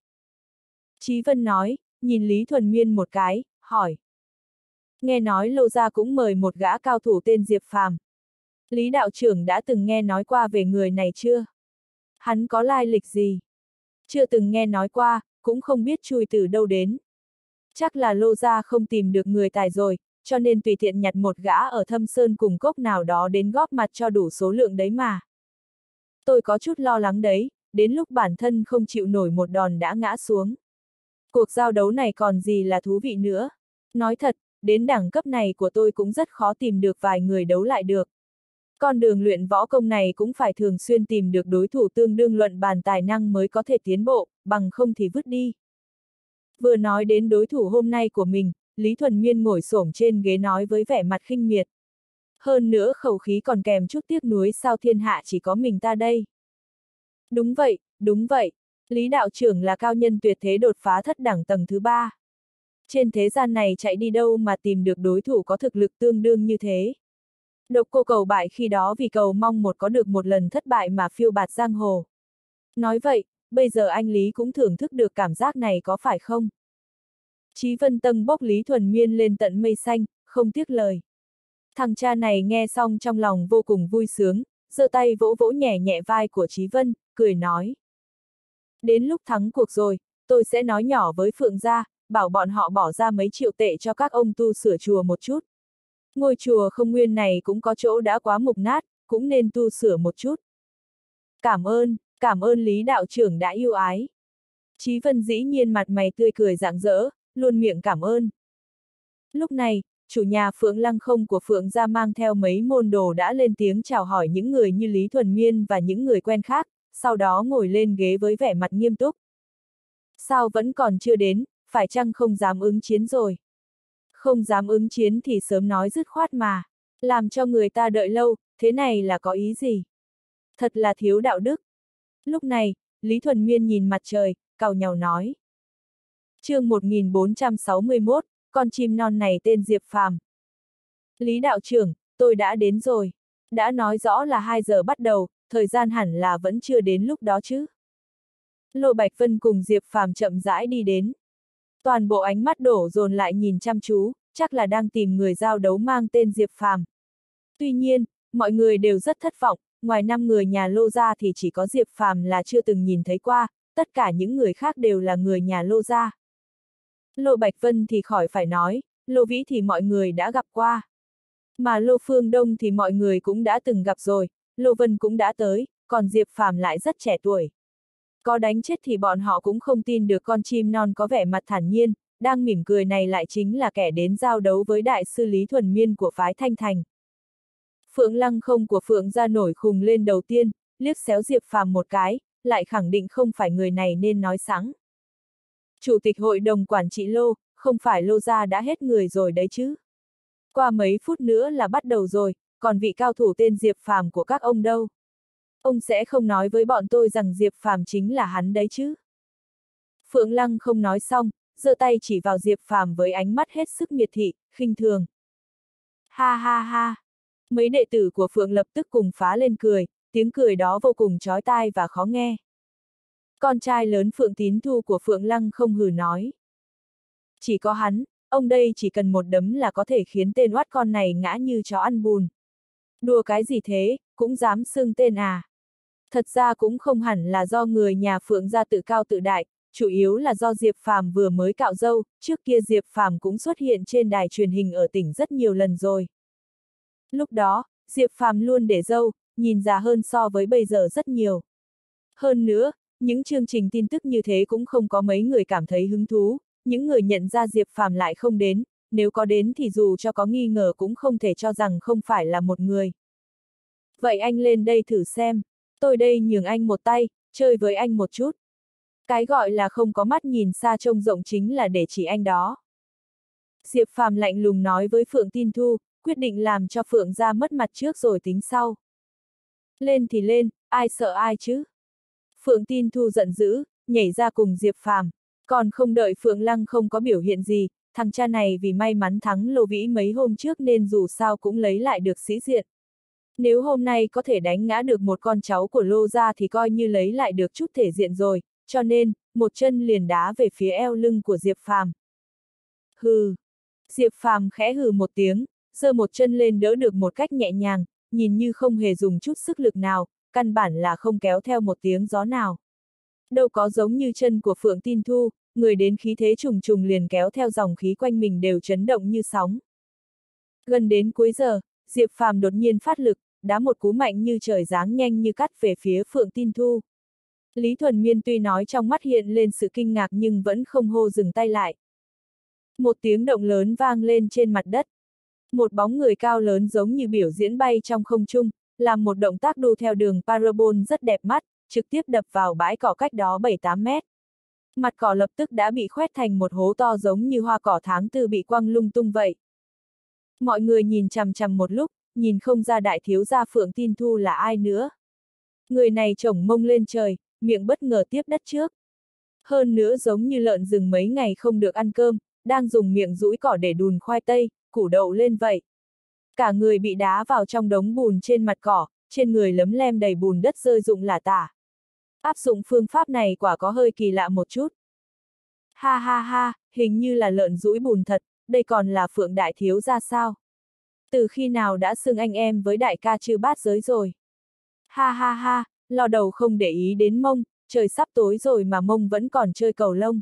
Chí Vân nói, nhìn Lý Thuần Miên một cái, hỏi. Nghe nói Lô gia cũng mời một gã cao thủ tên Diệp Phàm. Lý đạo trưởng đã từng nghe nói qua về người này chưa? Hắn có lai lịch gì? Chưa từng nghe nói qua, cũng không biết chui từ đâu đến. Chắc là Lô gia không tìm được người tài rồi, cho nên tùy tiện nhặt một gã ở Thâm Sơn cùng cốc nào đó đến góp mặt cho đủ số lượng đấy mà. Tôi có chút lo lắng đấy, đến lúc bản thân không chịu nổi một đòn đã ngã xuống. Cuộc giao đấu này còn gì là thú vị nữa. Nói thật, đến đẳng cấp này của tôi cũng rất khó tìm được vài người đấu lại được. Con đường luyện võ công này cũng phải thường xuyên tìm được đối thủ tương đương luận bàn tài năng mới có thể tiến bộ, bằng không thì vứt đi. Vừa nói đến đối thủ hôm nay của mình, Lý Thuần Miên ngồi xổm trên ghế nói với vẻ mặt khinh miệt. Hơn nữa khẩu khí còn kèm chút tiếc nuối sao thiên hạ chỉ có mình ta đây. Đúng vậy, đúng vậy, Lý đạo trưởng là cao nhân tuyệt thế đột phá thất đẳng tầng thứ ba. Trên thế gian này chạy đi đâu mà tìm được đối thủ có thực lực tương đương như thế. Độc Cô Cầu bại khi đó vì cầu mong một có được một lần thất bại mà phiêu bạt giang hồ. Nói vậy, bây giờ anh Lý cũng thưởng thức được cảm giác này có phải không? Chí Vân tâng bốc Lý Thuần Miên lên tận mây xanh, không tiếc lời. Thằng cha này nghe xong trong lòng vô cùng vui sướng, giơ tay vỗ vỗ nhẹ nhẹ vai của Chí Vân, cười nói. Đến lúc thắng cuộc rồi, tôi sẽ nói nhỏ với Phượng gia, bảo bọn họ bỏ ra mấy triệu tệ cho các ông tu sửa chùa một chút. Ngôi chùa Không Nguyên này cũng có chỗ đã quá mục nát, cũng nên tu sửa một chút. Cảm ơn, cảm ơn Lý đạo trưởng đã yêu ái. Chí Vân dĩ nhiên mặt mày tươi cười rạng rỡ, luôn miệng cảm ơn. Lúc này, chủ nhà Phượng Lăng Không của Phượng gia mang theo mấy môn đồ đã lên tiếng chào hỏi những người như Lý Thuần Miên và những người quen khác, sau đó ngồi lên ghế với vẻ mặt nghiêm túc. Sao vẫn còn chưa đến, phải chăng không dám ứng chiến rồi? Không dám ứng chiến thì sớm nói dứt khoát mà, làm cho người ta đợi lâu, thế này là có ý gì? Thật là thiếu đạo đức. Lúc này, Lý Thuần Miên nhìn mặt trời, càu nhàu nói. Chương một nghìn bốn trăm sáu mươi mốt, con chim non này tên Diệp Phàm. Lý đạo trưởng, tôi đã đến rồi. Đã nói rõ là hai giờ bắt đầu, thời gian hẳn là vẫn chưa đến lúc đó chứ. Lô Bạch Vân cùng Diệp Phàm chậm rãi đi đến. Toàn bộ ánh mắt đổ dồn lại nhìn chăm chú, chắc là đang tìm người giao đấu mang tên Diệp Phàm. Tuy nhiên, mọi người đều rất thất vọng, ngoài năm người nhà Lô gia thì chỉ có Diệp Phàm là chưa từng nhìn thấy qua, tất cả những người khác đều là người nhà Lô gia. Lô Bạch Vân thì khỏi phải nói, Lô Vĩ thì mọi người đã gặp qua. Mà Lô Phương Đông thì mọi người cũng đã từng gặp rồi, Lô Vân cũng đã tới, còn Diệp Phàm lại rất trẻ tuổi. Có đánh chết thì bọn họ cũng không tin được con chim non có vẻ mặt thản nhiên, đang mỉm cười này lại chính là kẻ đến giao đấu với đại sư Lý Thuần Miên của phái Thanh Thành. Phượng Lăng Không của Phượng gia nổi khùng lên đầu tiên, liếc xéo Diệp Phàm một cái, lại khẳng định không phải người này nên nói sẵn. Chủ tịch hội đồng quản trị Lô, không phải Lô gia đã hết người rồi đấy chứ. Qua mấy phút nữa là bắt đầu rồi, còn vị cao thủ tên Diệp Phàm của các ông đâu? Ông sẽ không nói với bọn tôi rằng Diệp Phàm chính là hắn đấy chứ? Phượng Lăng không nói xong, giơ tay chỉ vào Diệp Phàm với ánh mắt hết sức miệt thị, khinh thường. Ha ha ha! Mấy đệ tử của Phượng lập tức cùng phá lên cười, tiếng cười đó vô cùng chói tai và khó nghe. Con trai lớn Phượng Tín Thu của Phượng Lăng không hừ nói. Chỉ có hắn, ông đây chỉ cần một đấm là có thể khiến tên oát con này ngã như chó ăn bùn. Đùa cái gì thế, cũng dám xưng tên à? Thật ra cũng không hẳn là do người nhà Phượng gia tự cao tự đại, chủ yếu là do Diệp Phàm vừa mới cạo râu, trước kia Diệp Phàm cũng xuất hiện trên đài truyền hình ở tỉnh rất nhiều lần rồi. Lúc đó, Diệp Phàm luôn để râu, nhìn già hơn so với bây giờ rất nhiều. Hơn nữa, những chương trình tin tức như thế cũng không có mấy người cảm thấy hứng thú, những người nhận ra Diệp Phàm lại không đến, nếu có đến thì dù cho có nghi ngờ cũng không thể cho rằng không phải là một người. Vậy anh lên đây thử xem, tôi đây nhường anh một tay, chơi với anh một chút. Cái gọi là không có mắt nhìn xa trông rộng chính là để chỉ anh đó. Diệp Phàm lạnh lùng nói với Phượng Tin Thu, quyết định làm cho Phượng ra mất mặt trước rồi tính sau. Lên thì lên, ai sợ ai chứ? Phượng Tin Thu giận dữ, nhảy ra cùng Diệp Phàm, còn không đợi Phượng Lăng không có biểu hiện gì, thằng cha này vì may mắn thắng Lô Vĩ mấy hôm trước nên dù sao cũng lấy lại được sĩ diện. Nếu hôm nay có thể đánh ngã được một con cháu của Lô gia thì coi như lấy lại được chút thể diện rồi, cho nên, một chân liền đá về phía eo lưng của Diệp Phàm. Hừ. Diệp Phàm khẽ hừ một tiếng, giơ một chân lên đỡ được một cách nhẹ nhàng, nhìn như không hề dùng chút sức lực nào, căn bản là không kéo theo một tiếng gió nào. Đâu có giống như chân của Phượng Tin Thu, người đến khí thế trùng trùng liền kéo theo dòng khí quanh mình đều chấn động như sóng. Gần đến cuối giờ, Diệp Phàm đột nhiên phát lực, đá một cú mạnh như trời giáng nhanh như cắt về phía Phượng Tin Thu. Lý Thuần Miên tuy nói trong mắt hiện lên sự kinh ngạc nhưng vẫn không hô dừng tay lại. Một tiếng động lớn vang lên trên mặt đất. Một bóng người cao lớn giống như biểu diễn bay trong không trung, làm một động tác đu theo đường parabol rất đẹp mắt, trực tiếp đập vào bãi cỏ cách đó bảy tám mét. Mặt cỏ lập tức đã bị khoét thành một hố to giống như hoa cỏ tháng tư bị quăng lung tung vậy. Mọi người nhìn chằm chằm một lúc, nhìn không ra đại thiếu gia Phượng Tin Thu là ai nữa. Người này chổng mông lên trời, miệng bất ngờ tiếp đất trước. Hơn nữa giống như lợn rừng mấy ngày không được ăn cơm, đang dùng miệng dũi cỏ để đùn khoai tây, củ đậu lên vậy. Cả người bị đá vào trong đống bùn trên mặt cỏ, trên người lấm lem đầy bùn đất rơi rụng lả tả. Áp dụng phương pháp này quả có hơi kỳ lạ một chút. Ha ha ha, hình như là lợn dũi bùn thật, đây còn là Phượng đại thiếu gia sao? Từ khi nào đã xưng anh em với đại ca chư bát giới rồi? Ha ha ha, lò đầu không để ý đến mông, trời sắp tối rồi mà mông vẫn còn chơi cầu lông.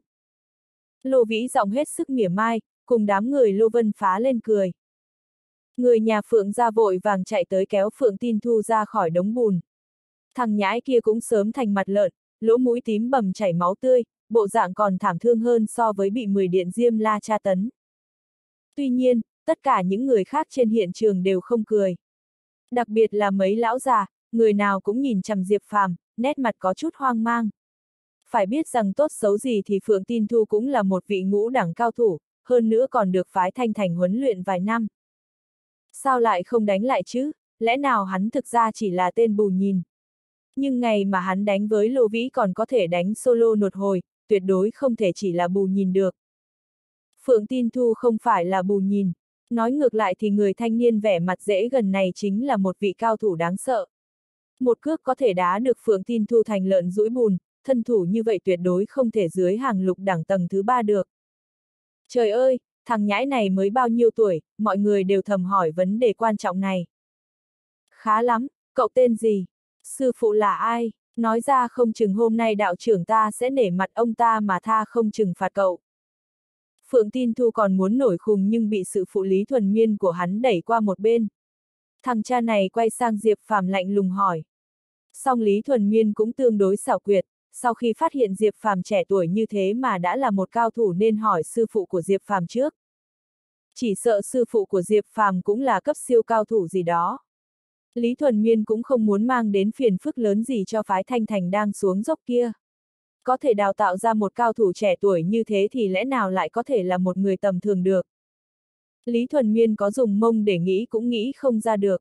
Lô Vĩ giọng hết sức mỉa mai, cùng đám người Lô Vân phá lên cười. Người nhà Phượng ra vội vàng chạy tới kéo Phượng Tin Thu ra khỏi đống bùn. Thằng nhãi kia cũng sớm thành mặt lợn, lỗ mũi tím bầm chảy máu tươi, bộ dạng còn thảm thương hơn so với bị mười điện diêm la tra tấn. Tuy nhiên, tất cả những người khác trên hiện trường đều không cười. Đặc biệt là mấy lão già, người nào cũng nhìn chằm Diệp Phàm, nét mặt có chút hoang mang. Phải biết rằng tốt xấu gì thì Phượng Tin Thu cũng là một vị ngũ đẳng cao thủ, hơn nữa còn được phái Thanh Thành huấn luyện vài năm. Sao lại không đánh lại chứ, lẽ nào hắn thực ra chỉ là tên bù nhìn. Nhưng ngày mà hắn đánh với Lô Vĩ còn có thể đánh solo nột hồi, tuyệt đối không thể chỉ là bù nhìn được. Phượng Tin Thu không phải là bù nhìn, nói ngược lại thì người thanh niên vẻ mặt dễ gần này chính là một vị cao thủ đáng sợ. Một cước có thể đá được Phượng Tin Thu thành lợn dũi bùn, thân thủ như vậy tuyệt đối không thể dưới hàng lục đẳng tầng thứ ba được. Trời ơi, thằng nhãi này mới bao nhiêu tuổi, mọi người đều thầm hỏi vấn đề quan trọng này. Khá lắm, cậu tên gì? Sư phụ là ai? Nói ra không chừng hôm nay đạo trưởng ta sẽ nể mặt ông ta mà tha không chừng phạt cậu. Phượng Tin Thu còn muốn nổi khùng nhưng bị sự phụ Lý Thuần Miên của hắn đẩy qua một bên. Thằng cha này quay sang Diệp Phàm lạnh lùng hỏi. Song Lý Thuần Miên cũng tương đối xảo quyệt, sau khi phát hiện Diệp Phàm trẻ tuổi như thế mà đã là một cao thủ nên hỏi sư phụ của Diệp Phàm trước. Chỉ sợ sư phụ của Diệp Phàm cũng là cấp siêu cao thủ gì đó. Lý Thuần Miên cũng không muốn mang đến phiền phức lớn gì cho phái Thanh Thành đang xuống dốc kia. Có thể đào tạo ra một cao thủ trẻ tuổi như thế thì lẽ nào lại có thể là một người tầm thường được. Lý Thuần Miên có dùng mông để nghĩ cũng nghĩ không ra được.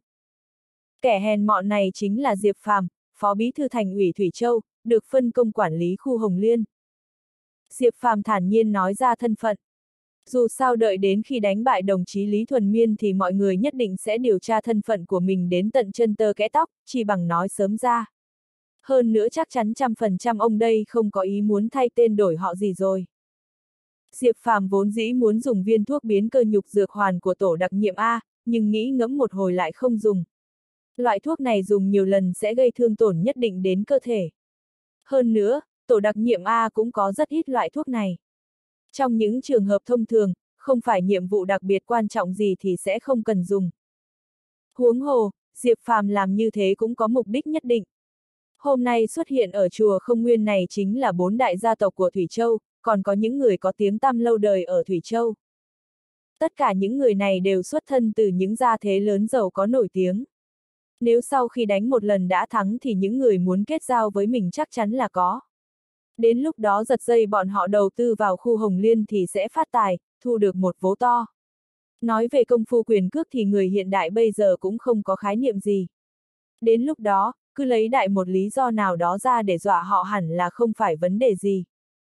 Kẻ hèn mọn này chính là Diệp Phàm, Phó Bí thư Thành ủy Thủy Châu, được phân công quản lý khu Hồng Liên. Diệp Phàm thản nhiên nói ra thân phận. Dù sao đợi đến khi đánh bại đồng chí Lý Thuần Miên thì mọi người nhất định sẽ điều tra thân phận của mình đến tận chân tơ kẽ tóc, chỉ bằng nói sớm ra. Hơn nữa chắc chắn trăm phần trăm ông đây không có ý muốn thay tên đổi họ gì rồi. Diệp Phàm vốn dĩ muốn dùng viên thuốc biến cơ nhục dược hoàn của tổ đặc nhiệm A, nhưng nghĩ ngẫm một hồi lại không dùng. Loại thuốc này dùng nhiều lần sẽ gây thương tổn nhất định đến cơ thể. Hơn nữa, tổ đặc nhiệm A cũng có rất ít loại thuốc này. Trong những trường hợp thông thường, không phải nhiệm vụ đặc biệt quan trọng gì thì sẽ không cần dùng. Huống hồ, Diệp Phàm làm như thế cũng có mục đích nhất định. Hôm nay xuất hiện ở chùa Không Nguyên này chính là bốn đại gia tộc của Thủy Châu, còn có những người có tiếng tăm lâu đời ở Thủy Châu. Tất cả những người này đều xuất thân từ những gia thế lớn giàu có nổi tiếng. Nếu sau khi đánh một lần đã thắng thì những người muốn kết giao với mình chắc chắn là có. Đến lúc đó giật dây bọn họ đầu tư vào khu Hồng Liên thì sẽ phát tài, thu được một vố to. Nói về công phu quyền cước thì người hiện đại bây giờ cũng không có khái niệm gì. Đến lúc đó, cứ lấy đại một lý do nào đó ra để dọa họ hẳn là không phải vấn đề gì.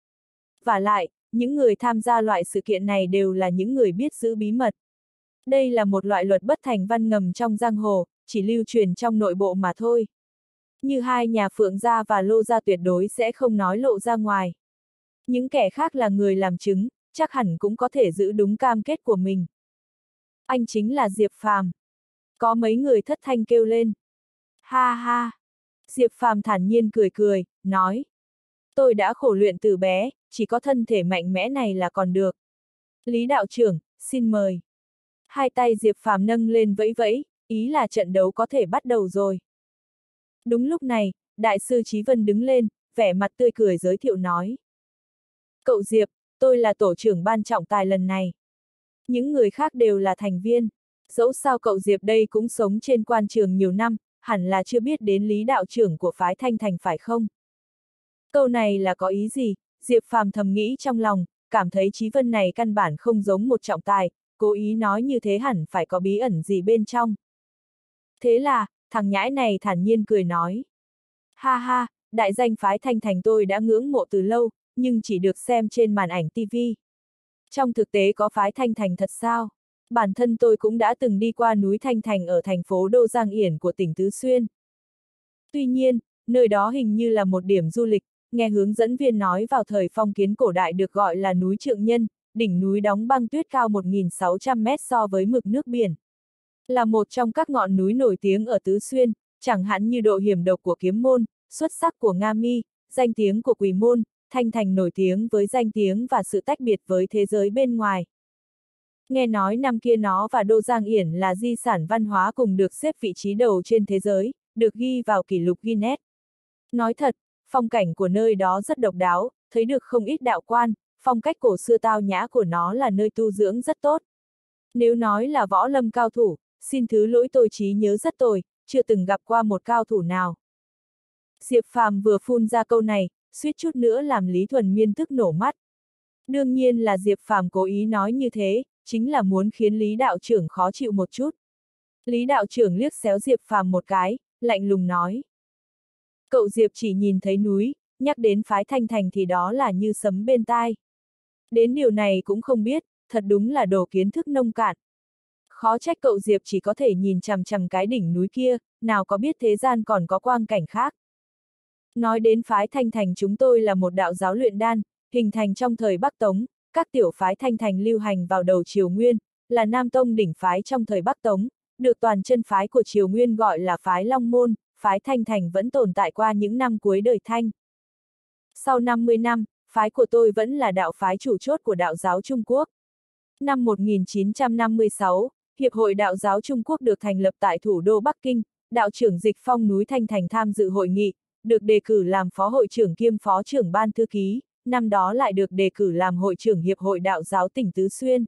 Vả lại, những người tham gia loại sự kiện này đều là những người biết giữ bí mật. Đây là một loại luật bất thành văn ngầm trong giang hồ, chỉ lưu truyền trong nội bộ mà thôi. Như hai nhà Phượng Gia và Lô Gia tuyệt đối sẽ không nói lộ ra ngoài. Những kẻ khác là người làm chứng, chắc hẳn cũng có thể giữ đúng cam kết của mình. Anh chính là Diệp Phàm. Có mấy người thất thanh kêu lên. Ha ha! Diệp Phàm thản nhiên cười cười, nói. Tôi đã khổ luyện từ bé, chỉ có thân thể mạnh mẽ này là còn được. Lý đạo trưởng, xin mời. Hai tay Diệp Phàm nâng lên vẫy vẫy, ý là trận đấu có thể bắt đầu rồi. Đúng lúc này, Đại sư Chí Vân đứng lên, vẻ mặt tươi cười giới thiệu nói. Cậu Diệp, tôi là tổ trưởng ban trọng tài lần này. Những người khác đều là thành viên. Dẫu sao cậu Diệp đây cũng sống trên quan trường nhiều năm, hẳn là chưa biết đến Lý đạo trưởng của phái Thanh Thành phải không? Câu này là có ý gì? Diệp Phàm thầm nghĩ trong lòng, cảm thấy Chí Vân này căn bản không giống một trọng tài, cố ý nói như thế hẳn phải có bí ẩn gì bên trong. Thế là, thằng nhãi này thản nhiên cười nói. Ha ha, đại danh phái Thanh Thành tôi đã ngưỡng mộ từ lâu, nhưng chỉ được xem trên màn ảnh ti vi. Trong thực tế có phái Thanh Thành thật sao? Bản thân tôi cũng đã từng đi qua núi Thanh Thành ở thành phố Đô Giang Yển của tỉnh Tứ Xuyên. Tuy nhiên, nơi đó hình như là một điểm du lịch, nghe hướng dẫn viên nói vào thời phong kiến cổ đại được gọi là núi Trượng Nhân, đỉnh núi đóng băng tuyết cao một nghìn sáu trăm mét so với mực nước biển. Là một trong các ngọn núi nổi tiếng ở Tứ Xuyên, chẳng hạn như độ hiểm độc của Kiếm Môn, xuất sắc của Nga Mi, danh tiếng của Quỷ Môn, Thanh Thành nổi tiếng với danh tiếng và sự tách biệt với thế giới bên ngoài. Nghe nói năm kia nó và Đô Giang Yển là di sản văn hóa cùng được xếp vị trí đầu trên thế giới, được ghi vào kỷ lục Guinness. Nói thật, phong cảnh của nơi đó rất độc đáo, thấy được không ít đạo quan, phong cách cổ xưa tao nhã của nó là nơi tu dưỡng rất tốt. Nếu nói là võ lâm cao thủ, xin thứ lỗi tôi trí nhớ rất tồi, chưa từng gặp qua một cao thủ nào. Diệp Phàm vừa phun ra câu này, suýt chút nữa làm Lý Thuần Miên tức nổ mắt. Đương nhiên là Diệp Phàm cố ý nói như thế, chính là muốn khiến Lý đạo trưởng khó chịu một chút. Lý đạo trưởng liếc xéo Diệp Phàm một cái, lạnh lùng nói. Cậu Diệp chỉ nhìn thấy núi, nhắc đến phái Thanh Thành thì đó là như sấm bên tai. Đến điều này cũng không biết, thật đúng là đồ kiến thức nông cạn. Khó trách cậu Diệp chỉ có thể nhìn chằm chằm cái đỉnh núi kia, nào có biết thế gian còn có quang cảnh khác. Nói đến phái Thanh Thành chúng tôi là một đạo giáo luyện đan, hình thành trong thời Bắc Tống, các tiểu phái Thanh Thành lưu hành vào đầu Triều Nguyên, là Nam Tông đỉnh phái trong thời Bắc Tống, được toàn chân phái của Triều Nguyên gọi là phái Long Môn, phái Thanh Thành vẫn tồn tại qua những năm cuối đời Thanh. Sau năm mươi năm, phái của tôi vẫn là đạo phái chủ chốt của đạo giáo Trung Quốc. Năm một nghìn chín trăm năm mươi sáu, Hiệp hội Đạo giáo Trung Quốc được thành lập tại thủ đô Bắc Kinh, đạo trưởng Dịch Phong núi Thanh Thành tham dự hội nghị, được đề cử làm phó hội trưởng kiêm phó trưởng ban thư ký, năm đó lại được đề cử làm hội trưởng Hiệp hội Đạo giáo tỉnh Tứ Xuyên.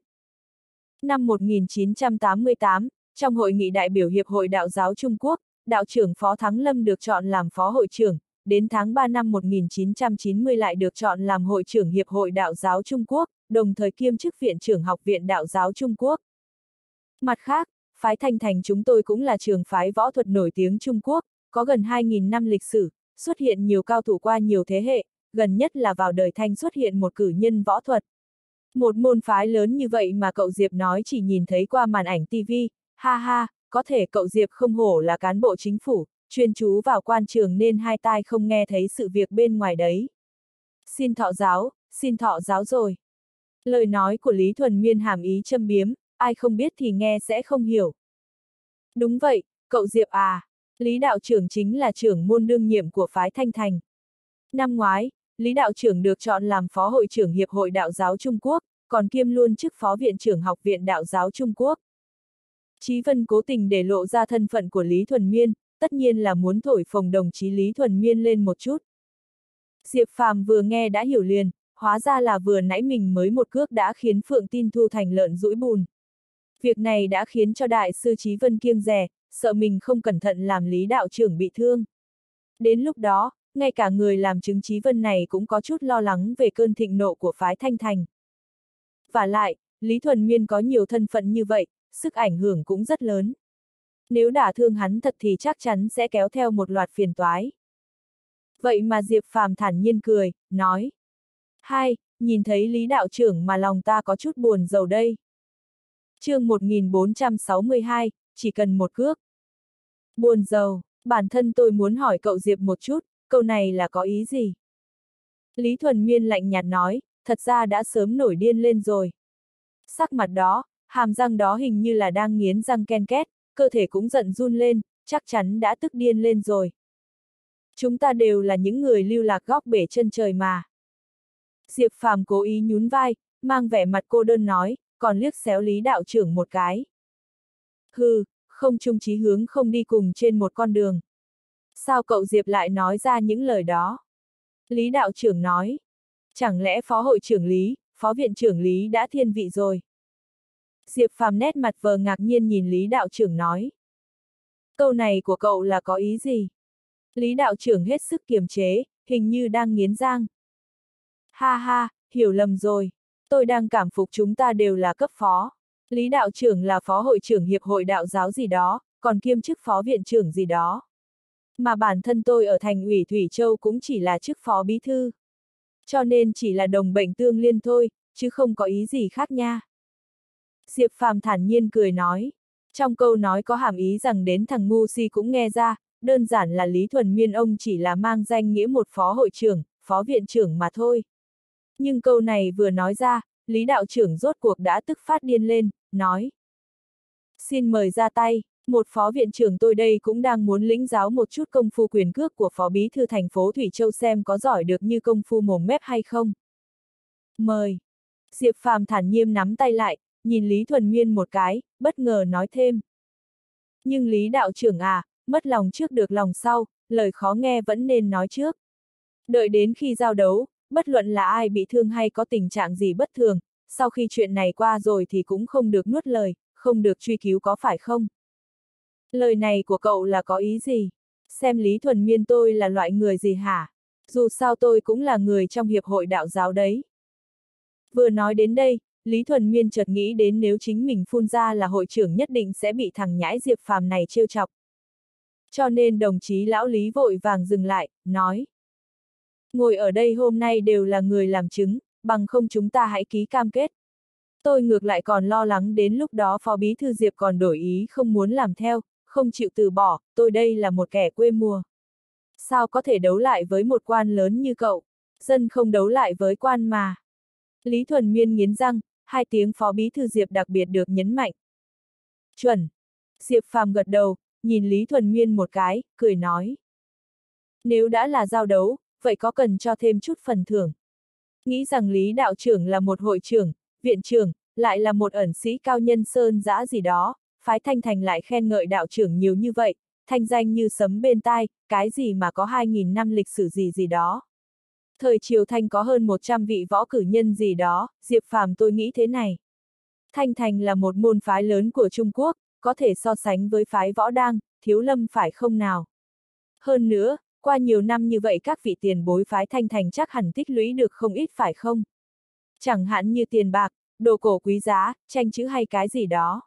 Năm một nghìn chín trăm tám mươi tám, trong hội nghị đại biểu Hiệp hội Đạo giáo Trung Quốc, đạo trưởng Phó Thắng Lâm được chọn làm phó hội trưởng, đến tháng ba năm một nghìn chín trăm chín mươi lại được chọn làm hội trưởng Hiệp hội Đạo giáo Trung Quốc, đồng thời kiêm chức viện trưởng Học viện Đạo giáo Trung Quốc. Mặt khác, phái Thanh Thành chúng tôi cũng là trường phái võ thuật nổi tiếng Trung Quốc, có gần hai nghìn năm lịch sử, xuất hiện nhiều cao thủ qua nhiều thế hệ, gần nhất là vào đời Thanh xuất hiện một cử nhân võ thuật. Một môn phái lớn như vậy mà cậu Diệp nói chỉ nhìn thấy qua màn ảnh ti vi, ha ha, có thể cậu Diệp không hổ là cán bộ chính phủ, chuyên chú vào quan trường nên hai tai không nghe thấy sự việc bên ngoài đấy. Xin thọ giáo, xin thọ giáo rồi. Lời nói của Lý Thuần Miên hàm ý châm biếm, ai không biết thì nghe sẽ không hiểu. Đúng vậy, cậu Diệp à, Lý đạo trưởng chính là trưởng môn đương nhiệm của phái Thanh Thành. Năm ngoái, Lý đạo trưởng được chọn làm phó hội trưởng Hiệp hội Đạo giáo Trung Quốc, còn kiêm luôn chức phó viện trưởng Học viện Đạo giáo Trung Quốc. Chí Vân cố tình để lộ ra thân phận của Lý Thuần Miên, tất nhiên là muốn thổi phồng đồng chí Lý Thuần Miên lên một chút. Diệp Phàm vừa nghe đã hiểu liền, hóa ra là vừa nãy mình mới một cước đã khiến Phượng Tin Thu thành lợn dũi bùn. Việc này đã khiến cho đại sư Chí Vân kiêng dè, sợ mình không cẩn thận làm Lý đạo trưởng bị thương. Đến lúc đó, ngay cả người làm chứng Chí Vân này cũng có chút lo lắng về cơn thịnh nộ của phái Thanh Thành. Và lại, Lý Thuần Miên có nhiều thân phận như vậy, sức ảnh hưởng cũng rất lớn. Nếu đả thương hắn thật thì chắc chắn sẽ kéo theo một loạt phiền toái. Vậy mà Diệp Phàm thản nhiên cười, nói. Hai, nhìn thấy Lý đạo trưởng mà lòng ta có chút buồn rầu đây. chương một nghìn bốn trăm sáu mươi hai, chỉ cần một cước. Buồn rầu, bản thân tôi muốn hỏi cậu Diệp một chút, câu này là có ý gì? Lý Thuần Miên lạnh nhạt nói, thật ra đã sớm nổi điên lên rồi. Sắc mặt đó, hàm răng đó hình như là đang nghiến răng ken két, cơ thể cũng giận run lên, chắc chắn đã tức điên lên rồi. Chúng ta đều là những người lưu lạc góc bể chân trời mà. Diệp Phàm cố ý nhún vai, mang vẻ mặt cô đơn nói, còn liếc xéo Lý đạo trưởng một cái. Hừ, không chung chí hướng không đi cùng trên một con đường. Sao cậu Diệp lại nói ra những lời đó? Lý đạo trưởng nói. Chẳng lẽ phó hội trưởng Lý, phó viện trưởng Lý đã thiên vị rồi? Diệp Phàm nét mặt vờ ngạc nhiên nhìn Lý đạo trưởng nói. Câu này của cậu là có ý gì? Lý đạo trưởng hết sức kiềm chế, hình như đang nghiến răng. Ha ha, hiểu lầm rồi. Tôi đang cảm phục chúng ta đều là cấp phó. Lý đạo trưởng là phó hội trưởng hiệp hội đạo giáo gì đó, còn kiêm chức phó viện trưởng gì đó. Mà bản thân tôi ở thành ủy Thủy Châu cũng chỉ là chức phó bí thư. Cho nên chỉ là đồng bệnh tương liên thôi, chứ không có ý gì khác nha. Diệp Phàm thản nhiên cười nói. Trong câu nói có hàm ý rằng đến thằng ngu si cũng nghe ra, đơn giản là Lý Thuần Miên ông chỉ là mang danh nghĩa một phó hội trưởng, phó viện trưởng mà thôi. Nhưng câu này vừa nói ra, Lý đạo trưởng rốt cuộc đã tức phát điên lên, nói. Xin mời ra tay, một phó viện trưởng tôi đây cũng đang muốn lĩnh giáo một chút công phu quyền cước của phó bí thư thành phố Thủy Châu xem có giỏi được như công phu mồm mép hay không. Mời. Diệp Phàm thản nhiên nắm tay lại, nhìn Lý Thuần Miên một cái, bất ngờ nói thêm. Nhưng Lý đạo trưởng à, mất lòng trước được lòng sau, lời khó nghe vẫn nên nói trước. Đợi đến khi giao đấu, bất luận là ai bị thương hay có tình trạng gì bất thường, sau khi chuyện này qua rồi thì cũng không được nuốt lời, không được truy cứu có phải không? Lời này của cậu là có ý gì? Xem Lý Thuần Miên tôi là loại người gì hả? Dù sao tôi cũng là người trong hiệp hội đạo giáo đấy. Vừa nói đến đây, Lý Thuần Miên chợt nghĩ đến nếu chính mình phun ra là hội trưởng nhất định sẽ bị thằng nhãi Diệp Phàm này trêu chọc. Cho nên đồng chí lão Lý vội vàng dừng lại, nói. Ngồi ở đây hôm nay đều là người làm chứng, bằng không chúng ta hãy ký cam kết. Tôi ngược lại còn lo lắng đến lúc đó phó bí thư Diệp còn đổi ý không muốn làm theo, không chịu từ bỏ, tôi đây là một kẻ quê mùa. Sao có thể đấu lại với một quan lớn như cậu? Dân không đấu lại với quan mà. Lý Thuần Miên nghiến răng, hai tiếng phó bí thư Diệp đặc biệt được nhấn mạnh. Chuẩn. Diệp Phàm gật đầu, nhìn Lý Thuần Miên một cái, cười nói. Nếu đã là giao đấu, vậy có cần cho thêm chút phần thưởng. Nghĩ rằng Lý đạo trưởng là một hội trưởng, viện trưởng, lại là một ẩn sĩ cao nhân sơn dã gì đó, phái Thanh Thành lại khen ngợi đạo trưởng nhiều như vậy, thanh danh như sấm bên tai, cái gì mà có hai nghìn năm lịch sử gì gì đó. Thời Triều Thanh có hơn một trăm vị võ cử nhân gì đó, Diệp Phàm tôi nghĩ thế này. Thanh Thành là một môn phái lớn của Trung Quốc, có thể so sánh với phái võ đang, Thiếu Lâm phải không nào? Hơn nữa, qua nhiều năm như vậy các vị tiền bối phái Thanh Thành chắc hẳn tích lũy được không ít phải không? Chẳng hạn như tiền bạc, đồ cổ quý giá, tranh chữ hay cái gì đó.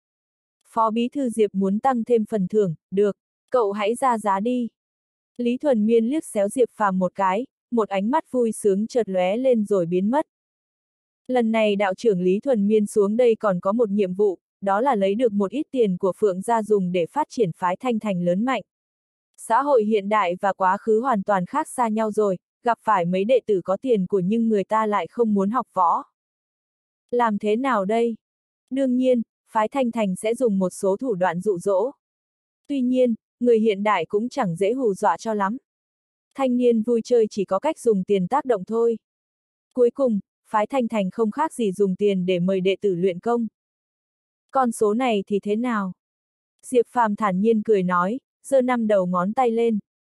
Phó bí thư Diệp muốn tăng thêm phần thưởng, được, cậu hãy ra giá đi. Lý Thuần Miên liếc xéo Diệp Phàm một cái, một ánh mắt vui sướng chợt lóe lên rồi biến mất. Lần này đạo trưởng Lý Thuần Miên xuống đây còn có một nhiệm vụ, đó là lấy được một ít tiền của Phượng gia dùng để phát triển phái Thanh Thành lớn mạnh. Xã hội hiện đại và quá khứ hoàn toàn khác xa nhau rồi, gặp phải mấy đệ tử có tiền của nhưng người ta lại không muốn học võ. Làm thế nào đây? Đương nhiên, phái Thanh Thành sẽ dùng một số thủ đoạn dụ dỗ. Tuy nhiên, người hiện đại cũng chẳng dễ hù dọa cho lắm. Thanh niên vui chơi chỉ có cách dùng tiền tác động thôi. Cuối cùng, phái Thanh Thành không khác gì dùng tiền để mời đệ tử luyện công. Con số này thì thế nào? Diệp Phàm thản nhiên cười nói, giơ năm đầu ngón tay lên.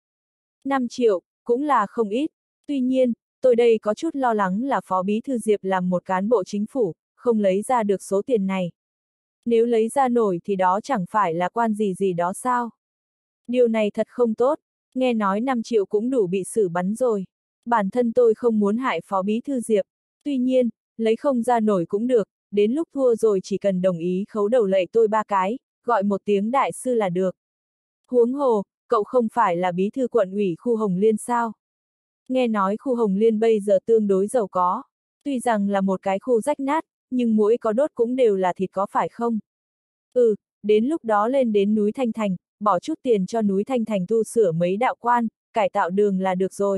năm triệu, cũng là không ít. Tuy nhiên, tôi đây có chút lo lắng là Phó Bí Thư Diệp làm một cán bộ chính phủ, không lấy ra được số tiền này. Nếu lấy ra nổi thì đó chẳng phải là quan gì gì đó sao? Điều này thật không tốt, nghe nói năm triệu cũng đủ bị xử bắn rồi. Bản thân tôi không muốn hại Phó Bí Thư Diệp, tuy nhiên, lấy không ra nổi cũng được, đến lúc thua rồi chỉ cần đồng ý khấu đầu lệ tôi ba cái, gọi một tiếng đại sư là được. Huống hồ, cậu không phải là bí thư quận ủy khu Hồng Liên sao? Nghe nói khu Hồng Liên bây giờ tương đối giàu có, tuy rằng là một cái khu rách nát, nhưng mỗi có đốt cũng đều là thịt có phải không? Ừ, đến lúc đó lên đến núi Thanh Thành, bỏ chút tiền cho núi Thanh Thành tu sửa mấy đạo quan, cải tạo đường là được rồi.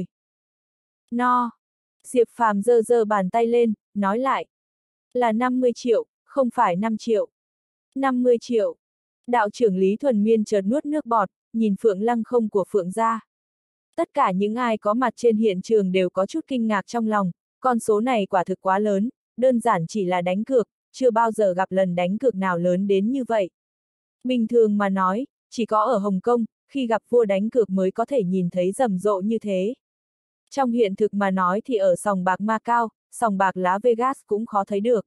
No. Diệp Phàm giơ giơ bàn tay lên, nói lại. Là năm mươi triệu, không phải năm triệu. năm mươi triệu. Đạo trưởng Lý Thuần Miên chợt nuốt nước bọt, nhìn Phượng Lăng Không của Phượng gia. Tất cả những ai có mặt trên hiện trường đều có chút kinh ngạc trong lòng, con số này quả thực quá lớn, đơn giản chỉ là đánh cược, chưa bao giờ gặp lần đánh cược nào lớn đến như vậy. Bình thường mà nói, chỉ có ở Hồng Kông, khi gặp vua đánh cược mới có thể nhìn thấy rầm rộ như thế. Trong hiện thực mà nói thì ở sòng bạc Macau, sòng bạc Las Vegas cũng khó thấy được.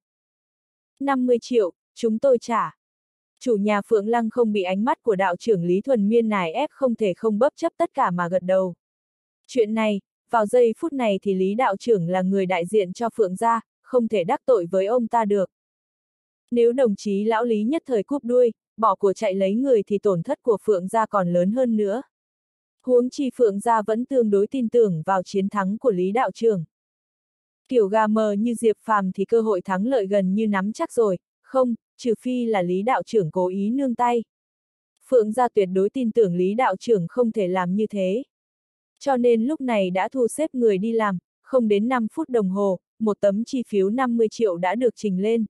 năm mươi triệu, chúng tôi trả. Chủ nhà Phượng Lăng Không bị ánh mắt của đạo trưởng Lý Thuần Miên nài ép không thể không bấp chấp tất cả mà gật đầu. Chuyện này, vào giây phút này thì Lý đạo trưởng là người đại diện cho Phượng gia, không thể đắc tội với ông ta được. Nếu đồng chí lão Lý nhất thời cúp đuôi, bỏ của chạy lấy người thì tổn thất của Phượng gia còn lớn hơn nữa. Huống chi Phượng gia vẫn tương đối tin tưởng vào chiến thắng của Lý đạo trưởng. Kiểu gà mờ như Diệp Phàm thì cơ hội thắng lợi gần như nắm chắc rồi, không, trừ phi là Lý đạo trưởng cố ý nương tay. Phượng gia tuyệt đối tin tưởng Lý đạo trưởng không thể làm như thế. Cho nên lúc này đã thu xếp người đi làm, không đến năm phút đồng hồ, một tấm chi phiếu năm mươi triệu đã được trình lên.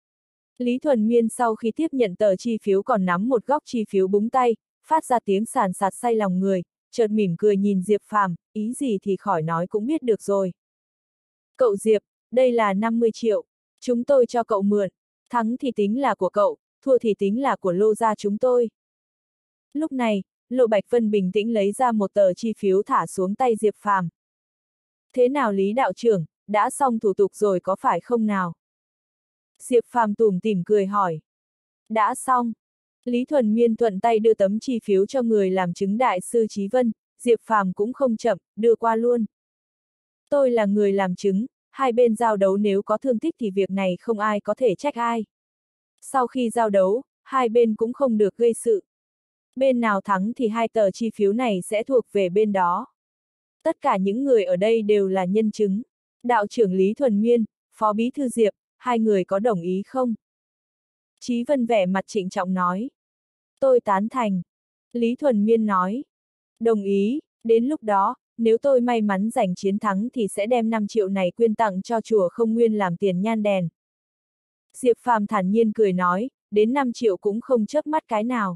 Lý Thuần Miên sau khi tiếp nhận tờ chi phiếu còn nắm một góc chi phiếu búng tay, phát ra tiếng sàn sạt say lòng người, chợt mỉm cười nhìn Diệp Phàm, ý gì thì khỏi nói cũng biết được rồi. Cậu Diệp, đây là năm mươi triệu, chúng tôi cho cậu mượn, thắng thì tính là của cậu, thua thì tính là của Lô gia chúng tôi. Lúc này, Lô Bạch Vân bình tĩnh lấy ra một tờ chi phiếu thả xuống tay Diệp Phàm. Thế nào Lý đạo trưởng, đã xong thủ tục rồi có phải không nào? Diệp Phàm tủm tỉm cười hỏi. Đã xong. Lý Thuần Miên thuận tay đưa tấm chi phiếu cho người làm chứng đại sư Chí Vân, Diệp Phàm cũng không chậm, đưa qua luôn. Tôi là người làm chứng, hai bên giao đấu nếu có thương tích thì việc này không ai có thể trách ai. Sau khi giao đấu, hai bên cũng không được gây sự. Bên nào thắng thì hai tờ chi phiếu này sẽ thuộc về bên đó. Tất cả những người ở đây đều là nhân chứng. Đạo trưởng Lý Thuần Miên, Phó Bí Thư Diệp, hai người có đồng ý không? Chí Vân vẻ mặt trịnh trọng nói. Tôi tán thành. Lý Thuần Miên nói. Đồng ý, đến lúc đó, nếu tôi may mắn giành chiến thắng thì sẽ đem năm triệu này quyên tặng cho chùa Không Nguyên làm tiền nhan đèn. Diệp Phàm thản nhiên cười nói, đến năm triệu cũng không chớp mắt cái nào.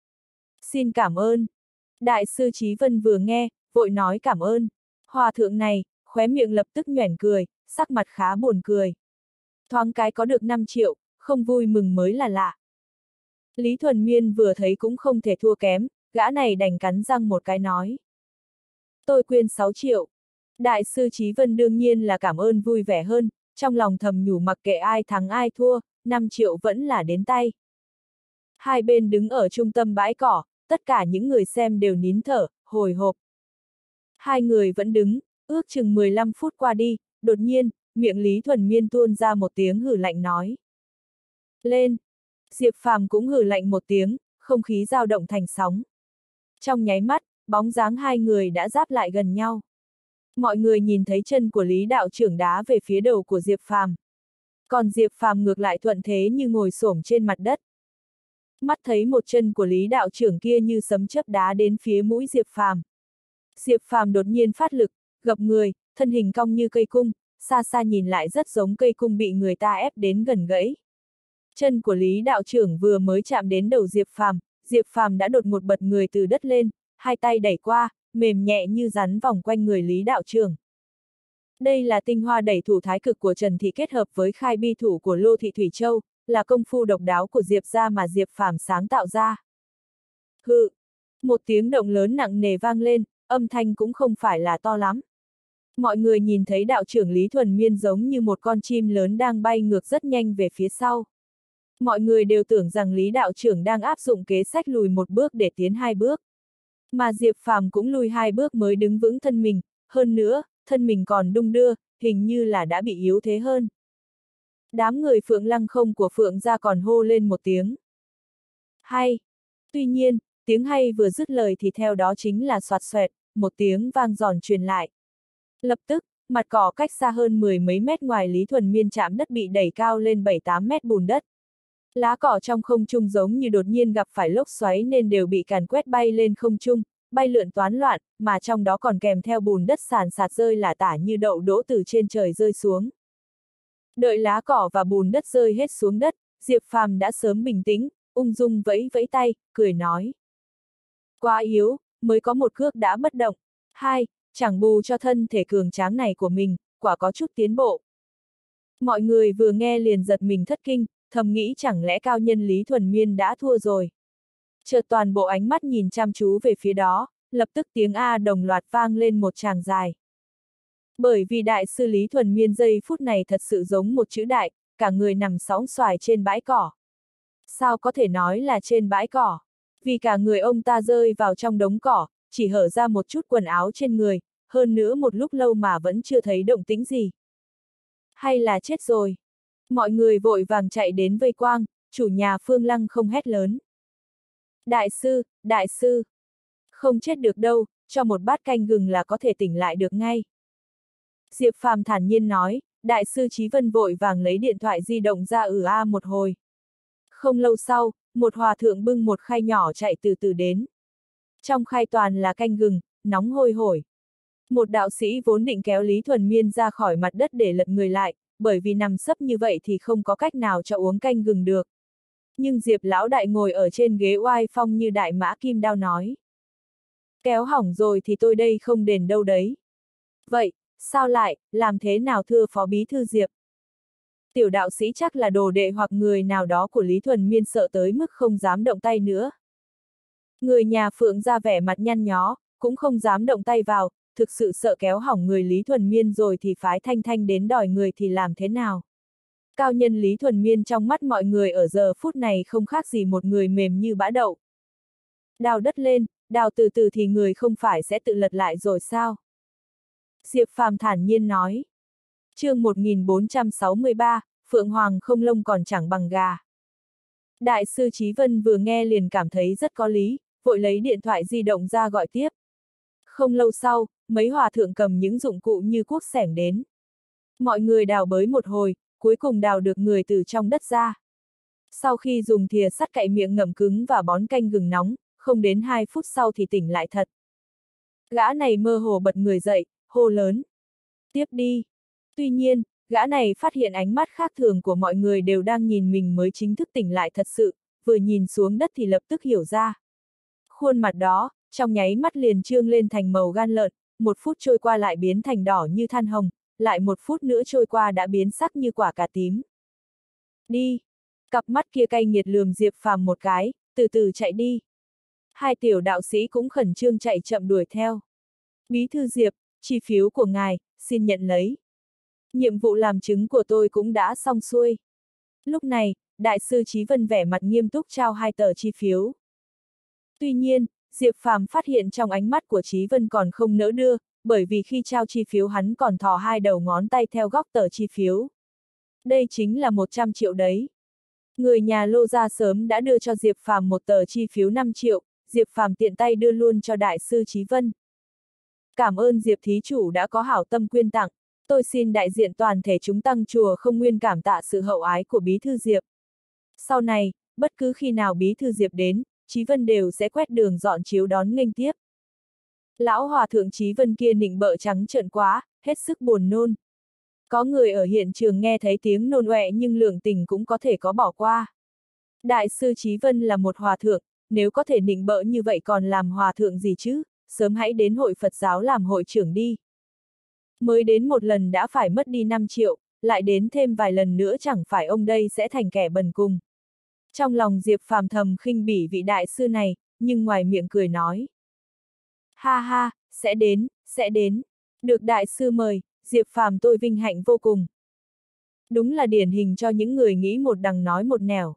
Xin cảm ơn. Đại sư Chí Vân vừa nghe, vội nói cảm ơn. Hòa thượng này, khóe miệng lập tức nhoẻn cười, sắc mặt khá buồn cười. Thoáng cái có được năm triệu, không vui mừng mới là lạ. Lý Thuần Miên vừa thấy cũng không thể thua kém, gã này đành cắn răng một cái nói. Tôi quyên sáu triệu. Đại sư Chí Vân đương nhiên là cảm ơn vui vẻ hơn, trong lòng thầm nhủ mặc kệ ai thắng ai thua, năm triệu vẫn là đến tay. Hai bên đứng ở trung tâm bãi cỏ, tất cả những người xem đều nín thở, hồi hộp. Hai người vẫn đứng, ước chừng mười lăm phút qua đi, đột nhiên, miệng Lý Thuần Miên tuôn ra một tiếng hử lạnh nói. Lên! Diệp Phàm cũng hử lạnh một tiếng, không khí dao động thành sóng. Trong nháy mắt, bóng dáng hai người đã giáp lại gần nhau. Mọi người nhìn thấy chân của Lý đạo trưởng đá về phía đầu của Diệp Phàm. Còn Diệp Phàm ngược lại thuận thế như ngồi xổm trên mặt đất. Mắt thấy một chân của Lý đạo trưởng kia như sấm chớp đá đến phía mũi Diệp Phàm. Diệp Phàm đột nhiên phát lực, gập người, thân hình cong như cây cung, xa xa nhìn lại rất giống cây cung bị người ta ép đến gần gãy. Chân của Lý đạo trưởng vừa mới chạm đến đầu Diệp Phàm, Diệp Phàm đã đột ngột bật người từ đất lên, hai tay đẩy qua, mềm nhẹ như rắn vòng quanh người Lý đạo trưởng. Đây là tinh hoa đẩy thủ thái cực của Trần Thị kết hợp với khai bi thủ của Lô Thị Thủy Châu, là công phu độc đáo của Diệp gia mà Diệp Phàm sáng tạo ra. Hự! Một tiếng động lớn nặng nề vang lên, âm thanh cũng không phải là to lắm. Mọi người nhìn thấy đạo trưởng Lý Thuần Miên giống như một con chim lớn đang bay ngược rất nhanh về phía sau. Mọi người đều tưởng rằng Lý đạo trưởng đang áp dụng kế sách lùi một bước để tiến hai bước. Mà Diệp Phàm cũng lùi hai bước mới đứng vững thân mình, hơn nữa, thân mình còn đung đưa, hình như là đã bị yếu thế hơn. Đám người Phượng Lăng Không của Phượng gia còn hô lên một tiếng. Hay! Tuy nhiên, tiếng hay vừa dứt lời thì theo đó chính là xoạt xoẹt, một tiếng vang giòn truyền lại. Lập tức, mặt cỏ cách xa hơn mười mấy mét ngoài Lý Thuần Miên chạm đất bị đẩy cao lên bảy tám mét bùn đất. Lá cỏ trong không trung giống như đột nhiên gặp phải lốc xoáy nên đều bị càn quét bay lên không trung, bay lượn toán loạn, mà trong đó còn kèm theo bùn đất sàn sạt rơi lả tả như đậu đỗ từ trên trời rơi xuống. Đợi lá cỏ và bùn đất rơi hết xuống đất, Diệp Phàm đã sớm bình tĩnh, ung dung vẫy vẫy tay, cười nói. Quá yếu, mới có một cước đã bất động. Hai, chẳng bù cho thân thể cường tráng này của mình, quả có chút tiến bộ. Mọi người vừa nghe liền giật mình thất kinh, thầm nghĩ chẳng lẽ cao nhân Lý Thuần Miên đã thua rồi. Chợt toàn bộ ánh mắt nhìn chăm chú về phía đó, lập tức tiếng A đồng loạt vang lên một tràng dài. Bởi vì đại sư Lý Thuần Miên giây phút này thật sự giống một chữ đại, cả người nằm sóng xoài trên bãi cỏ. Sao có thể nói là trên bãi cỏ? Vì cả người ông ta rơi vào trong đống cỏ, chỉ hở ra một chút quần áo trên người, hơn nữa một lúc lâu mà vẫn chưa thấy động tĩnh gì. Hay là chết rồi? Mọi người vội vàng chạy đến vây quang, chủ nhà Phương Lăng Không hét lớn. Đại sư, đại sư! Không chết được đâu, cho một bát canh gừng là có thể tỉnh lại được ngay. Diệp Phàm thản nhiên nói, đại sư Chí Vân vội vàng lấy điện thoại di động ra ử a một hồi. Không lâu sau, một hòa thượng bưng một khay nhỏ chạy từ từ đến. Trong khay toàn là canh gừng, nóng hôi hổi. Một đạo sĩ vốn định kéo Lý Thuần Miên ra khỏi mặt đất để lật người lại, bởi vì nằm sấp như vậy thì không có cách nào cho uống canh gừng được. Nhưng Diệp lão đại ngồi ở trên ghế oai phong như đại mã kim đao nói. Kéo hỏng rồi thì tôi đây không đền đâu đấy. Vậy, sao lại, làm thế nào thưa phó bí thư Diệp? Tiểu đạo sĩ chắc là đồ đệ hoặc người nào đó của Lý Thuần Miên sợ tới mức không dám động tay nữa. Người nhà Phượng ra vẻ mặt nhăn nhó, cũng không dám động tay vào, thực sự sợ kéo hỏng người Lý Thuần Miên rồi thì phái Thanh Thanh đến đòi người thì làm thế nào? Cao nhân Lý Thuần Miên trong mắt mọi người ở giờ phút này không khác gì một người mềm như bã đậu. Đào đất lên, đào từ từ thì người không phải sẽ tự lật lại rồi sao? Diệp Phàm thản nhiên nói. Chương một nghìn bốn trăm sáu mươi ba, Phượng Hoàng không lông còn chẳng bằng gà. Đại sư Chí Vân vừa nghe liền cảm thấy rất có lý, vội lấy điện thoại di động ra gọi tiếp. Không lâu sau, mấy hòa thượng cầm những dụng cụ như cuốc xẻng đến. Mọi người đào bới một hồi, cuối cùng đào được người từ trong đất ra. Sau khi dùng thìa sắt cạy miệng ngậm cứng và bón canh gừng nóng, không đến hai phút sau thì tỉnh lại thật. Gã này mơ hồ bật người dậy, hô lớn. Tiếp đi. Tuy nhiên, gã này phát hiện ánh mắt khác thường của mọi người đều đang nhìn mình mới chính thức tỉnh lại thật sự, vừa nhìn xuống đất thì lập tức hiểu ra. Khuôn mặt đó, trong nháy mắt liền trương lên thành màu gan lợn, một phút trôi qua lại biến thành đỏ như than hồng, lại một phút nữa trôi qua đã biến sắc như quả cà tím. Đi! Cặp mắt kia cay nghiệt lườm Diệp Phàm một cái, từ từ chạy đi. Hai tiểu đạo sĩ cũng khẩn trương chạy chậm đuổi theo. Bí thư Diệp, chi phiếu của ngài, xin nhận lấy. Nhiệm vụ làm chứng của tôi cũng đã xong xuôi. Lúc này, đại sư Chí Vân vẻ mặt nghiêm túc trao hai tờ chi phiếu. Tuy nhiên, Diệp Phàm phát hiện trong ánh mắt của Chí Vân còn không nỡ đưa, bởi vì khi trao chi phiếu hắn còn thò hai đầu ngón tay theo góc tờ chi phiếu. Đây chính là một trăm triệu đấy. Người nhà Lô gia sớm đã đưa cho Diệp Phàm một tờ chi phiếu năm triệu, Diệp Phàm tiện tay đưa luôn cho đại sư Chí Vân. Cảm ơn Diệp thí chủ đã có hảo tâm quyên tặng, tôi xin đại diện toàn thể chúng tăng chùa không nguyên cảm tạ sự hậu ái của bí thư Diệp. Sau này, bất cứ khi nào bí thư Diệp đến, Chí Vân đều sẽ quét đường dọn chiếu đón nghênh tiếp. Lão hòa thượng Chí Vân kia nịnh bợ trắng trợn quá, hết sức buồn nôn. Có người ở hiện trường nghe thấy tiếng nôn ọe nhưng lượng tình cũng có thể có bỏ qua. Đại sư Chí Vân là một hòa thượng, nếu có thể nịnh bợ như vậy còn làm hòa thượng gì chứ, sớm hãy đến hội Phật giáo làm hội trưởng đi. Mới đến một lần đã phải mất đi năm triệu, lại đến thêm vài lần nữa chẳng phải ông đây sẽ thành kẻ bần cùng. Trong lòng Diệp Phàm thầm khinh bỉ vị đại sư này, nhưng ngoài miệng cười nói. Ha ha, sẽ đến, sẽ đến. Được đại sư mời, Diệp Phàm tôi vinh hạnh vô cùng. Đúng là điển hình cho những người nghĩ một đằng nói một nẻo.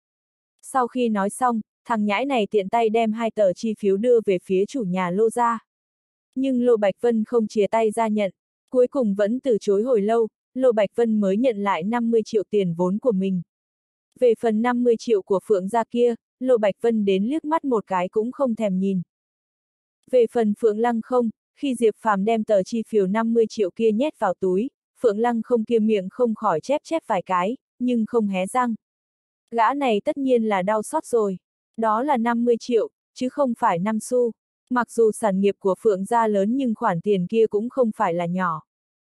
Sau khi nói xong, thằng nhãi này tiện tay đem hai tờ chi phiếu đưa về phía chủ nhà Lô ra. Nhưng Lô Bạch Vân không chìa tay ra nhận, cuối cùng vẫn từ chối hồi lâu, Lô Bạch Vân mới nhận lại năm mươi triệu tiền vốn của mình. Về phần năm mươi triệu của Phượng gia kia, Lô Bạch Vân đến liếc mắt một cái cũng không thèm nhìn. Về phần Phượng Lăng không, khi Diệp Phàm đem tờ chi phiếu năm mươi triệu kia nhét vào túi, Phượng Lăng không kia miệng không khỏi chép chép vài cái, nhưng không hé răng. Gã này tất nhiên là đau xót rồi. Đó là năm mươi triệu, chứ không phải năm xu. Mặc dù sản nghiệp của Phượng gia lớn nhưng khoản tiền kia cũng không phải là nhỏ.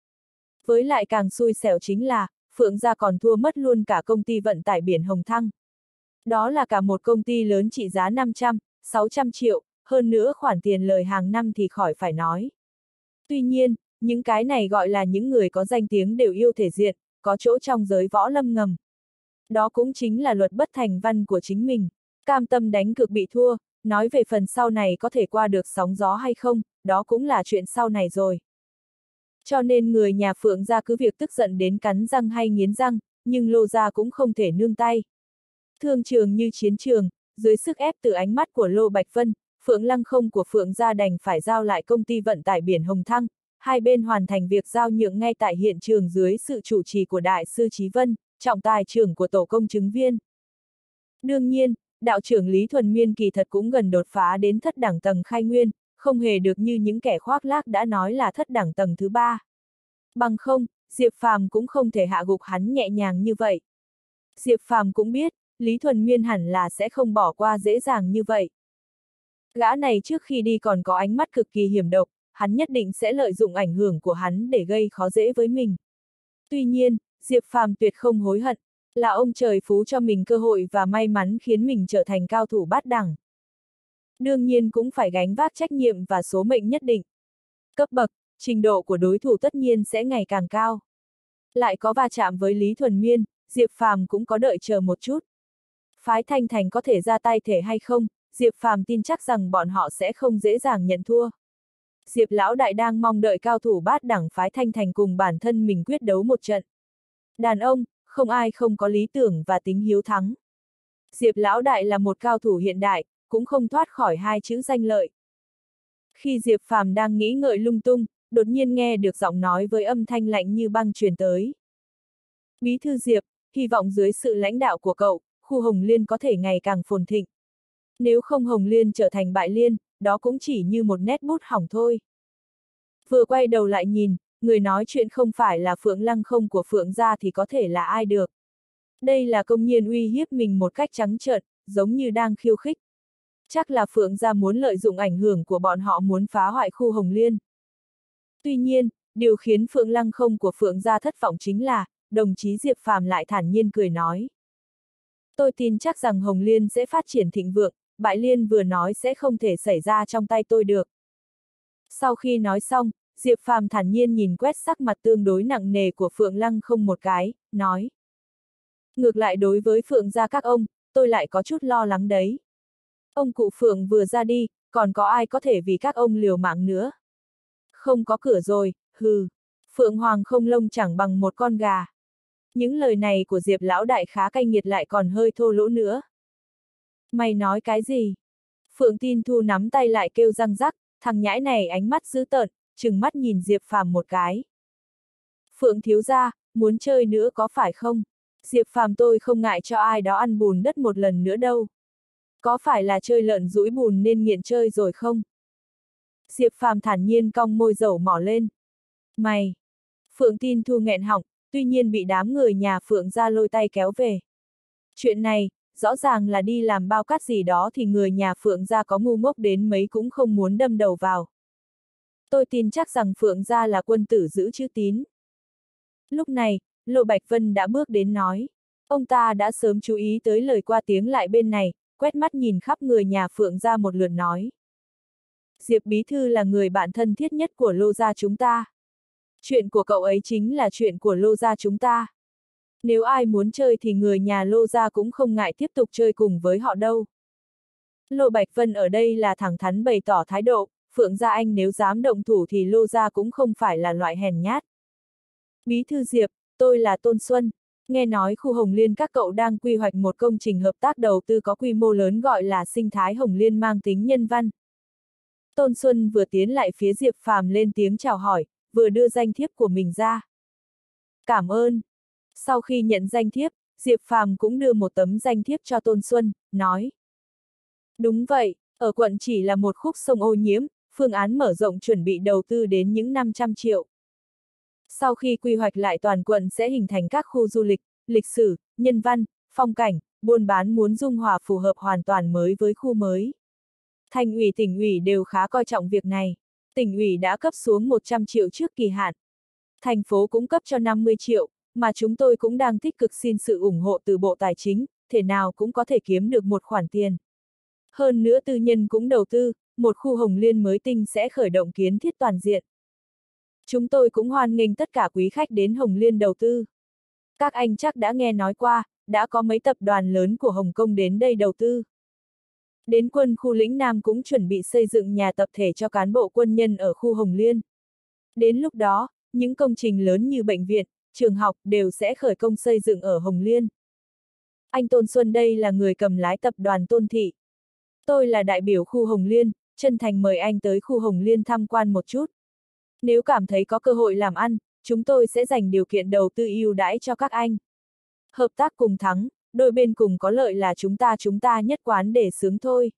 Với lại càng xui xẻo chính là, Phượng gia còn thua mất luôn cả công ty vận tải biển Hồng Thăng. Đó là cả một công ty lớn trị giá năm trăm, sáu trăm triệu, hơn nữa khoản tiền lời hàng năm thì khỏi phải nói. Tuy nhiên, những cái này gọi là những người có danh tiếng đều yêu thể diện, có chỗ trong giới võ lâm ngầm. Đó cũng chính là luật bất thành văn của chính mình. Cam tâm đánh cược bị thua, nói về phần sau này có thể qua được sóng gió hay không, đó cũng là chuyện sau này rồi. Cho nên người nhà Phượng gia cứ việc tức giận đến cắn răng hay nghiến răng, nhưng Lô gia cũng không thể nương tay. Thương trường như chiến trường, dưới sức ép từ ánh mắt của Lô Bạch Vân, Phượng Lăng không của Phượng gia đành phải giao lại công ty vận tải biển Hồng Thăng, hai bên hoàn thành việc giao nhượng ngay tại hiện trường dưới sự chủ trì của Đại sư Chí Vân, trọng tài trưởng của tổ công chứng viên. Đương nhiên, đạo trưởng Lý Thuần Miên kỳ thật cũng gần đột phá đến thất đẳng tầng khai nguyên, không hề được như những kẻ khoác lác đã nói là thất đẳng tầng thứ ba. Bằng không, Diệp Phàm cũng không thể hạ gục hắn nhẹ nhàng như vậy. Diệp Phàm cũng biết, Lý Thuần Miên hẳn là sẽ không bỏ qua dễ dàng như vậy. Gã này trước khi đi còn có ánh mắt cực kỳ hiểm độc, hắn nhất định sẽ lợi dụng ảnh hưởng của hắn để gây khó dễ với mình. Tuy nhiên, Diệp Phàm tuyệt không hối hận, là ông trời phú cho mình cơ hội và may mắn khiến mình trở thành cao thủ bát đẳng. Đương nhiên cũng phải gánh vác trách nhiệm và số mệnh nhất định. Cấp bậc, trình độ của đối thủ tất nhiên sẽ ngày càng cao. Lại có va chạm với Lý Thuần Miên, Diệp Phàm cũng có đợi chờ một chút. Phái Thanh Thành có thể ra tay thể hay không, Diệp Phàm tin chắc rằng bọn họ sẽ không dễ dàng nhận thua. Diệp lão đại đang mong đợi cao thủ bát đẳng phái Thanh Thành cùng bản thân mình quyết đấu một trận. Đàn ông, không ai không có lý tưởng và tính hiếu thắng. Diệp lão đại là một cao thủ hiện đại, cũng không thoát khỏi hai chữ danh lợi. Khi Diệp Phàm đang nghĩ ngợi lung tung, đột nhiên nghe được giọng nói với âm thanh lạnh như băng truyền tới. Bí thư Diệp, hy vọng dưới sự lãnh đạo của cậu, khu Hồng Liên có thể ngày càng phồn thịnh. Nếu không Hồng Liên trở thành bại liên, đó cũng chỉ như một nét bút hỏng thôi. Vừa quay đầu lại nhìn, người nói chuyện không phải là Phượng Lăng không của Phượng gia thì có thể là ai được. Đây là công nhiên uy hiếp mình một cách trắng trợn, giống như đang khiêu khích. Chắc là Phượng gia muốn lợi dụng ảnh hưởng của bọn họ muốn phá hoại khu Hồng Liên. Tuy nhiên, điều khiến Phượng Lăng không của Phượng gia thất vọng chính là, đồng chí Diệp Phàm lại thản nhiên cười nói. Tôi tin chắc rằng Hồng Liên sẽ phát triển thịnh vượng, bại liên vừa nói sẽ không thể xảy ra trong tay tôi được. Sau khi nói xong, Diệp Phàm thản nhiên nhìn quét sắc mặt tương đối nặng nề của Phượng Lăng không một cái, nói. Ngược lại đối với Phượng gia các ông, tôi lại có chút lo lắng đấy. Ông cụ Phượng vừa ra đi, còn có ai có thể vì các ông liều mạng nữa? Không có cửa rồi, hừ. Phượng Hoàng không lông chẳng bằng một con gà. Những lời này của Diệp lão đại khá cay nghiệt lại còn hơi thô lỗ nữa. Mày nói cái gì? Phượng Tin Thu nắm tay lại kêu răng rắc, thằng nhãi này ánh mắt dữ tợn, trừng mắt nhìn Diệp Phàm một cái. Phượng thiếu gia, muốn chơi nữa có phải không? Diệp Phàm tôi không ngại cho ai đó ăn bùn đất một lần nữa đâu. Có phải là chơi lợn dũi bùn nên nghiện chơi rồi không? Diệp Phàm thản nhiên cong môi dầu mỏ lên. Mày! Phượng Tin Thu nghẹn họng, tuy nhiên bị đám người nhà Phượng gia lôi tay kéo về. Chuyện này, rõ ràng là đi làm bao cát gì đó thì người nhà Phượng gia có ngu ngốc đến mấy cũng không muốn đâm đầu vào. Tôi tin chắc rằng Phượng gia là quân tử giữ chữ tín. Lúc này, Lộ Bạch Vân đã bước đến nói. Ông ta đã sớm chú ý tới lời qua tiếng lại bên này, quét mắt nhìn khắp người nhà Phượng gia một lượt nói. Diệp bí thư là người bạn thân thiết nhất của Lô gia chúng ta. Chuyện của cậu ấy chính là chuyện của Lô gia chúng ta. Nếu ai muốn chơi thì người nhà Lô gia cũng không ngại tiếp tục chơi cùng với họ đâu. Lô Bạch Vân ở đây là thẳng thắn bày tỏ thái độ, Phượng gia anh nếu dám động thủ thì Lô gia cũng không phải là loại hèn nhát. Bí thư Diệp, tôi là Tôn Xuân. Nghe nói khu Hồng Liên các cậu đang quy hoạch một công trình hợp tác đầu tư có quy mô lớn gọi là sinh thái Hồng Liên mang tính nhân văn. Tôn Xuân vừa tiến lại phía Diệp Phàm lên tiếng chào hỏi, vừa đưa danh thiếp của mình ra. Cảm ơn. Sau khi nhận danh thiếp, Diệp Phàm cũng đưa một tấm danh thiếp cho Tôn Xuân, nói. Đúng vậy, ở quận chỉ là một khúc sông ô nhiễm, phương án mở rộng chuẩn bị đầu tư đến những năm trăm triệu. Sau khi quy hoạch lại toàn quận sẽ hình thành các khu du lịch, lịch sử, nhân văn, phong cảnh, buôn bán muốn dung hòa phù hợp hoàn toàn mới với khu mới. Thành ủy tỉnh ủy đều khá coi trọng việc này. Tỉnh ủy đã cấp xuống một trăm triệu trước kỳ hạn. Thành phố cũng cấp cho năm mươi triệu, mà chúng tôi cũng đang tích cực xin sự ủng hộ từ Bộ Tài chính, thể nào cũng có thể kiếm được một khoản tiền. Hơn nữa tư nhân cũng đầu tư, một khu Hồng Liên mới tinh sẽ khởi động kiến thiết toàn diện. Chúng tôi cũng hoan nghênh tất cả quý khách đến Hồng Liên đầu tư. Các anh chắc đã nghe nói qua, đã có mấy tập đoàn lớn của Hồng Kông đến đây đầu tư. Đến quân khu lĩnh Nam cũng chuẩn bị xây dựng nhà tập thể cho cán bộ quân nhân ở khu Hồng Liên. Đến lúc đó, những công trình lớn như bệnh viện, trường học đều sẽ khởi công xây dựng ở Hồng Liên. Anh Tôn Xuân đây là người cầm lái tập đoàn Tôn Thị. Tôi là đại biểu khu Hồng Liên, chân thành mời anh tới khu Hồng Liên tham quan một chút. Nếu cảm thấy có cơ hội làm ăn, chúng tôi sẽ dành điều kiện đầu tư ưu đãi cho các anh. Hợp tác cùng thắng, đôi bên cùng có lợi là chúng ta chúng ta nhất quán để sướng thôi.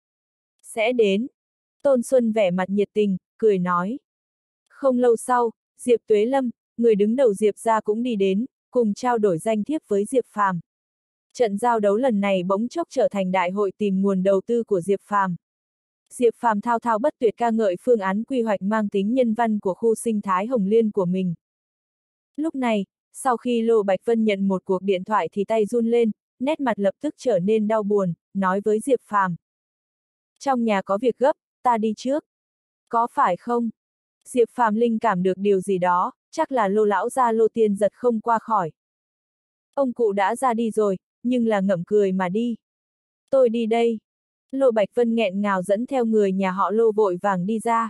Sẽ đến. Tôn Xuân vẻ mặt nhiệt tình, cười nói. Không lâu sau, Diệp Tuế Lâm, người đứng đầu Diệp gia cũng đi đến, cùng trao đổi danh thiếp với Diệp Phàm. Trận giao đấu lần này bỗng chốc trở thành đại hội tìm nguồn đầu tư của Diệp Phàm. Diệp Phàm thao thao bất tuyệt ca ngợi phương án quy hoạch mang tính nhân văn của khu sinh thái Hồng Liên của mình. Lúc này, sau khi Lô Bạch Vân nhận một cuộc điện thoại thì tay run lên, nét mặt lập tức trở nên đau buồn, nói với Diệp Phàm. Trong nhà có việc gấp, ta đi trước. Có phải không? Diệp Phàm linh cảm được điều gì đó, chắc là Lô lão gia Lô Tiên Giật không qua khỏi. Ông cụ đã ra đi rồi, nhưng là ngậm cười mà đi. Tôi đi đây. Lô Bạch Vân nghẹn ngào dẫn theo người nhà họ Lô vội vàng đi ra.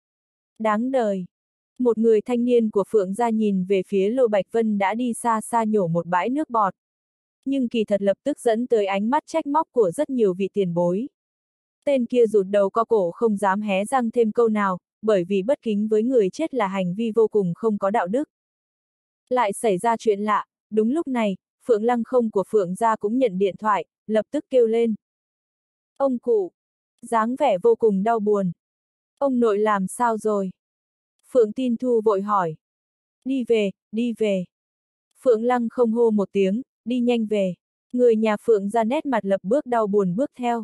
Đáng đời. Một người thanh niên của Phượng gia nhìn về phía Lô Bạch Vân đã đi xa xa nhổ một bãi nước bọt. Nhưng kỳ thật lập tức dẫn tới ánh mắt trách móc của rất nhiều vị tiền bối. Tên kia rụt đầu co cổ không dám hé răng thêm câu nào, bởi vì bất kính với người chết là hành vi vô cùng không có đạo đức. Lại xảy ra chuyện lạ, đúng lúc này, Phượng Lăng Không của Phượng gia cũng nhận điện thoại, lập tức kêu lên. Ông cụ, dáng vẻ vô cùng đau buồn. Ông nội làm sao rồi? Phượng Tin Thu vội hỏi. Đi về, đi về. Phượng Lăng Không hô một tiếng, đi nhanh về. Người nhà Phượng ra nét mặt lập bước đau buồn bước theo.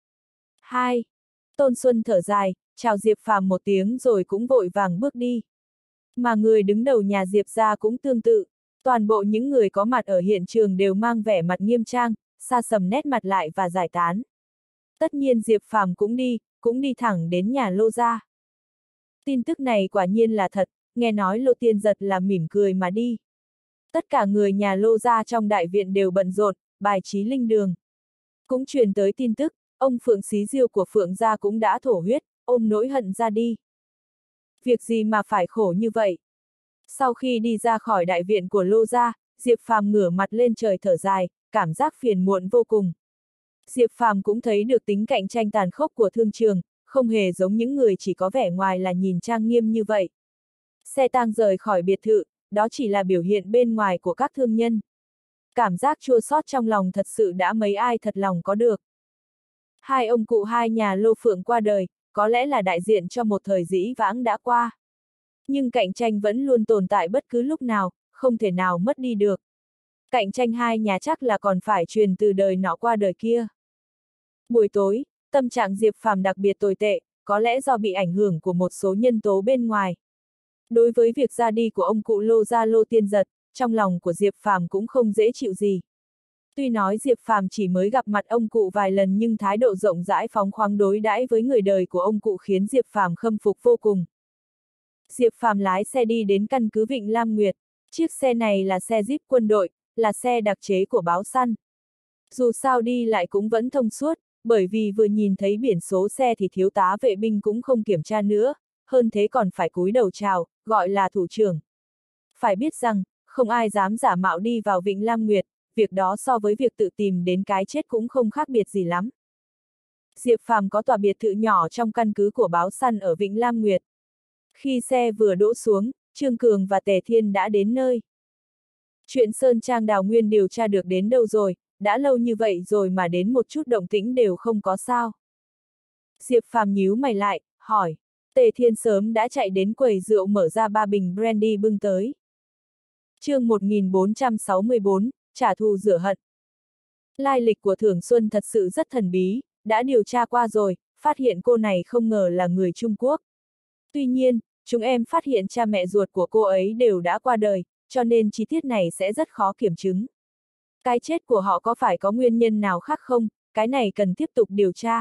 Hai. Tôn Xuân thở dài, chào Diệp Phàm một tiếng rồi cũng vội vàng bước đi. Mà người đứng đầu nhà Diệp gia cũng tương tự. Toàn bộ những người có mặt ở hiện trường đều mang vẻ mặt nghiêm trang, sa sầm nét mặt lại và giải tán. Tất nhiên Diệp Phàm cũng đi, cũng đi thẳng đến nhà Lô gia. Tin tức này quả nhiên là thật, nghe nói Lô Tiên Giật là mỉm cười mà đi. Tất cả người nhà Lô gia trong đại viện đều bận rộn, bài trí linh đường. Cũng truyền tới tin tức, ông Phượng Xí Diêu của Phượng gia cũng đã thổ huyết, ôm nỗi hận ra đi. Việc gì mà phải khổ như vậy? Sau khi đi ra khỏi đại viện của Lô gia, Diệp Phàm ngửa mặt lên trời thở dài, cảm giác phiền muộn vô cùng. Diệp Phàm cũng thấy được tính cạnh tranh tàn khốc của thương trường, không hề giống những người chỉ có vẻ ngoài là nhìn trang nghiêm như vậy. Xe tang rời khỏi biệt thự, đó chỉ là biểu hiện bên ngoài của các thương nhân. Cảm giác chua xót trong lòng thật sự đã mấy ai thật lòng có được. Hai ông cụ hai nhà Lô Phượng qua đời, có lẽ là đại diện cho một thời dĩ vãng đã qua. Nhưng cạnh tranh vẫn luôn tồn tại bất cứ lúc nào, không thể nào mất đi được. Cạnh tranh hai nhà chắc là còn phải truyền từ đời nọ qua đời kia. Buổi tối, tâm trạng Diệp Phàm đặc biệt tồi tệ, có lẽ do bị ảnh hưởng của một số nhân tố bên ngoài. Đối với việc ra đi của ông cụ Lô gia Lô Tiên Giật, trong lòng của Diệp Phàm cũng không dễ chịu gì. Tuy nói Diệp Phàm chỉ mới gặp mặt ông cụ vài lần nhưng thái độ rộng rãi phóng khoáng đối đãi với người đời của ông cụ khiến Diệp Phàm khâm phục vô cùng. Diệp Phàm lái xe đi đến căn cứ Vịnh Lam Nguyệt. Chiếc xe này là xe Jeep quân đội, là xe đặc chế của báo săn. Dù sao đi lại cũng vẫn thông suốt, bởi vì vừa nhìn thấy biển số xe thì thiếu tá vệ binh cũng không kiểm tra nữa, hơn thế còn phải cúi đầu chào, gọi là thủ trưởng. Phải biết rằng, không ai dám giả mạo đi vào Vịnh Lam Nguyệt, việc đó so với việc tự tìm đến cái chết cũng không khác biệt gì lắm. Diệp Phàm có tòa biệt thự nhỏ trong căn cứ của báo săn ở Vịnh Lam Nguyệt. Khi xe vừa đỗ xuống, Trương Cường và Tề Thiên đã đến nơi. Chuyện Sơn Trang Đào Nguyên điều tra được đến đâu rồi, đã lâu như vậy rồi mà đến một chút động tĩnh đều không có sao. Diệp Phàm nhíu mày lại, hỏi. Tề Thiên sớm đã chạy đến quầy rượu mở ra ba bình brandy bưng tới. Chương một nghìn bốn trăm sáu mươi bốn, trả thù rửa hận. Lai lịch của Thưởng Xuân thật sự rất thần bí, đã điều tra qua rồi, phát hiện cô này không ngờ là người Trung Quốc. Tuy nhiên, chúng em phát hiện cha mẹ ruột của cô ấy đều đã qua đời, cho nên chi tiết này sẽ rất khó kiểm chứng. Cái chết của họ có phải có nguyên nhân nào khác không, cái này cần tiếp tục điều tra.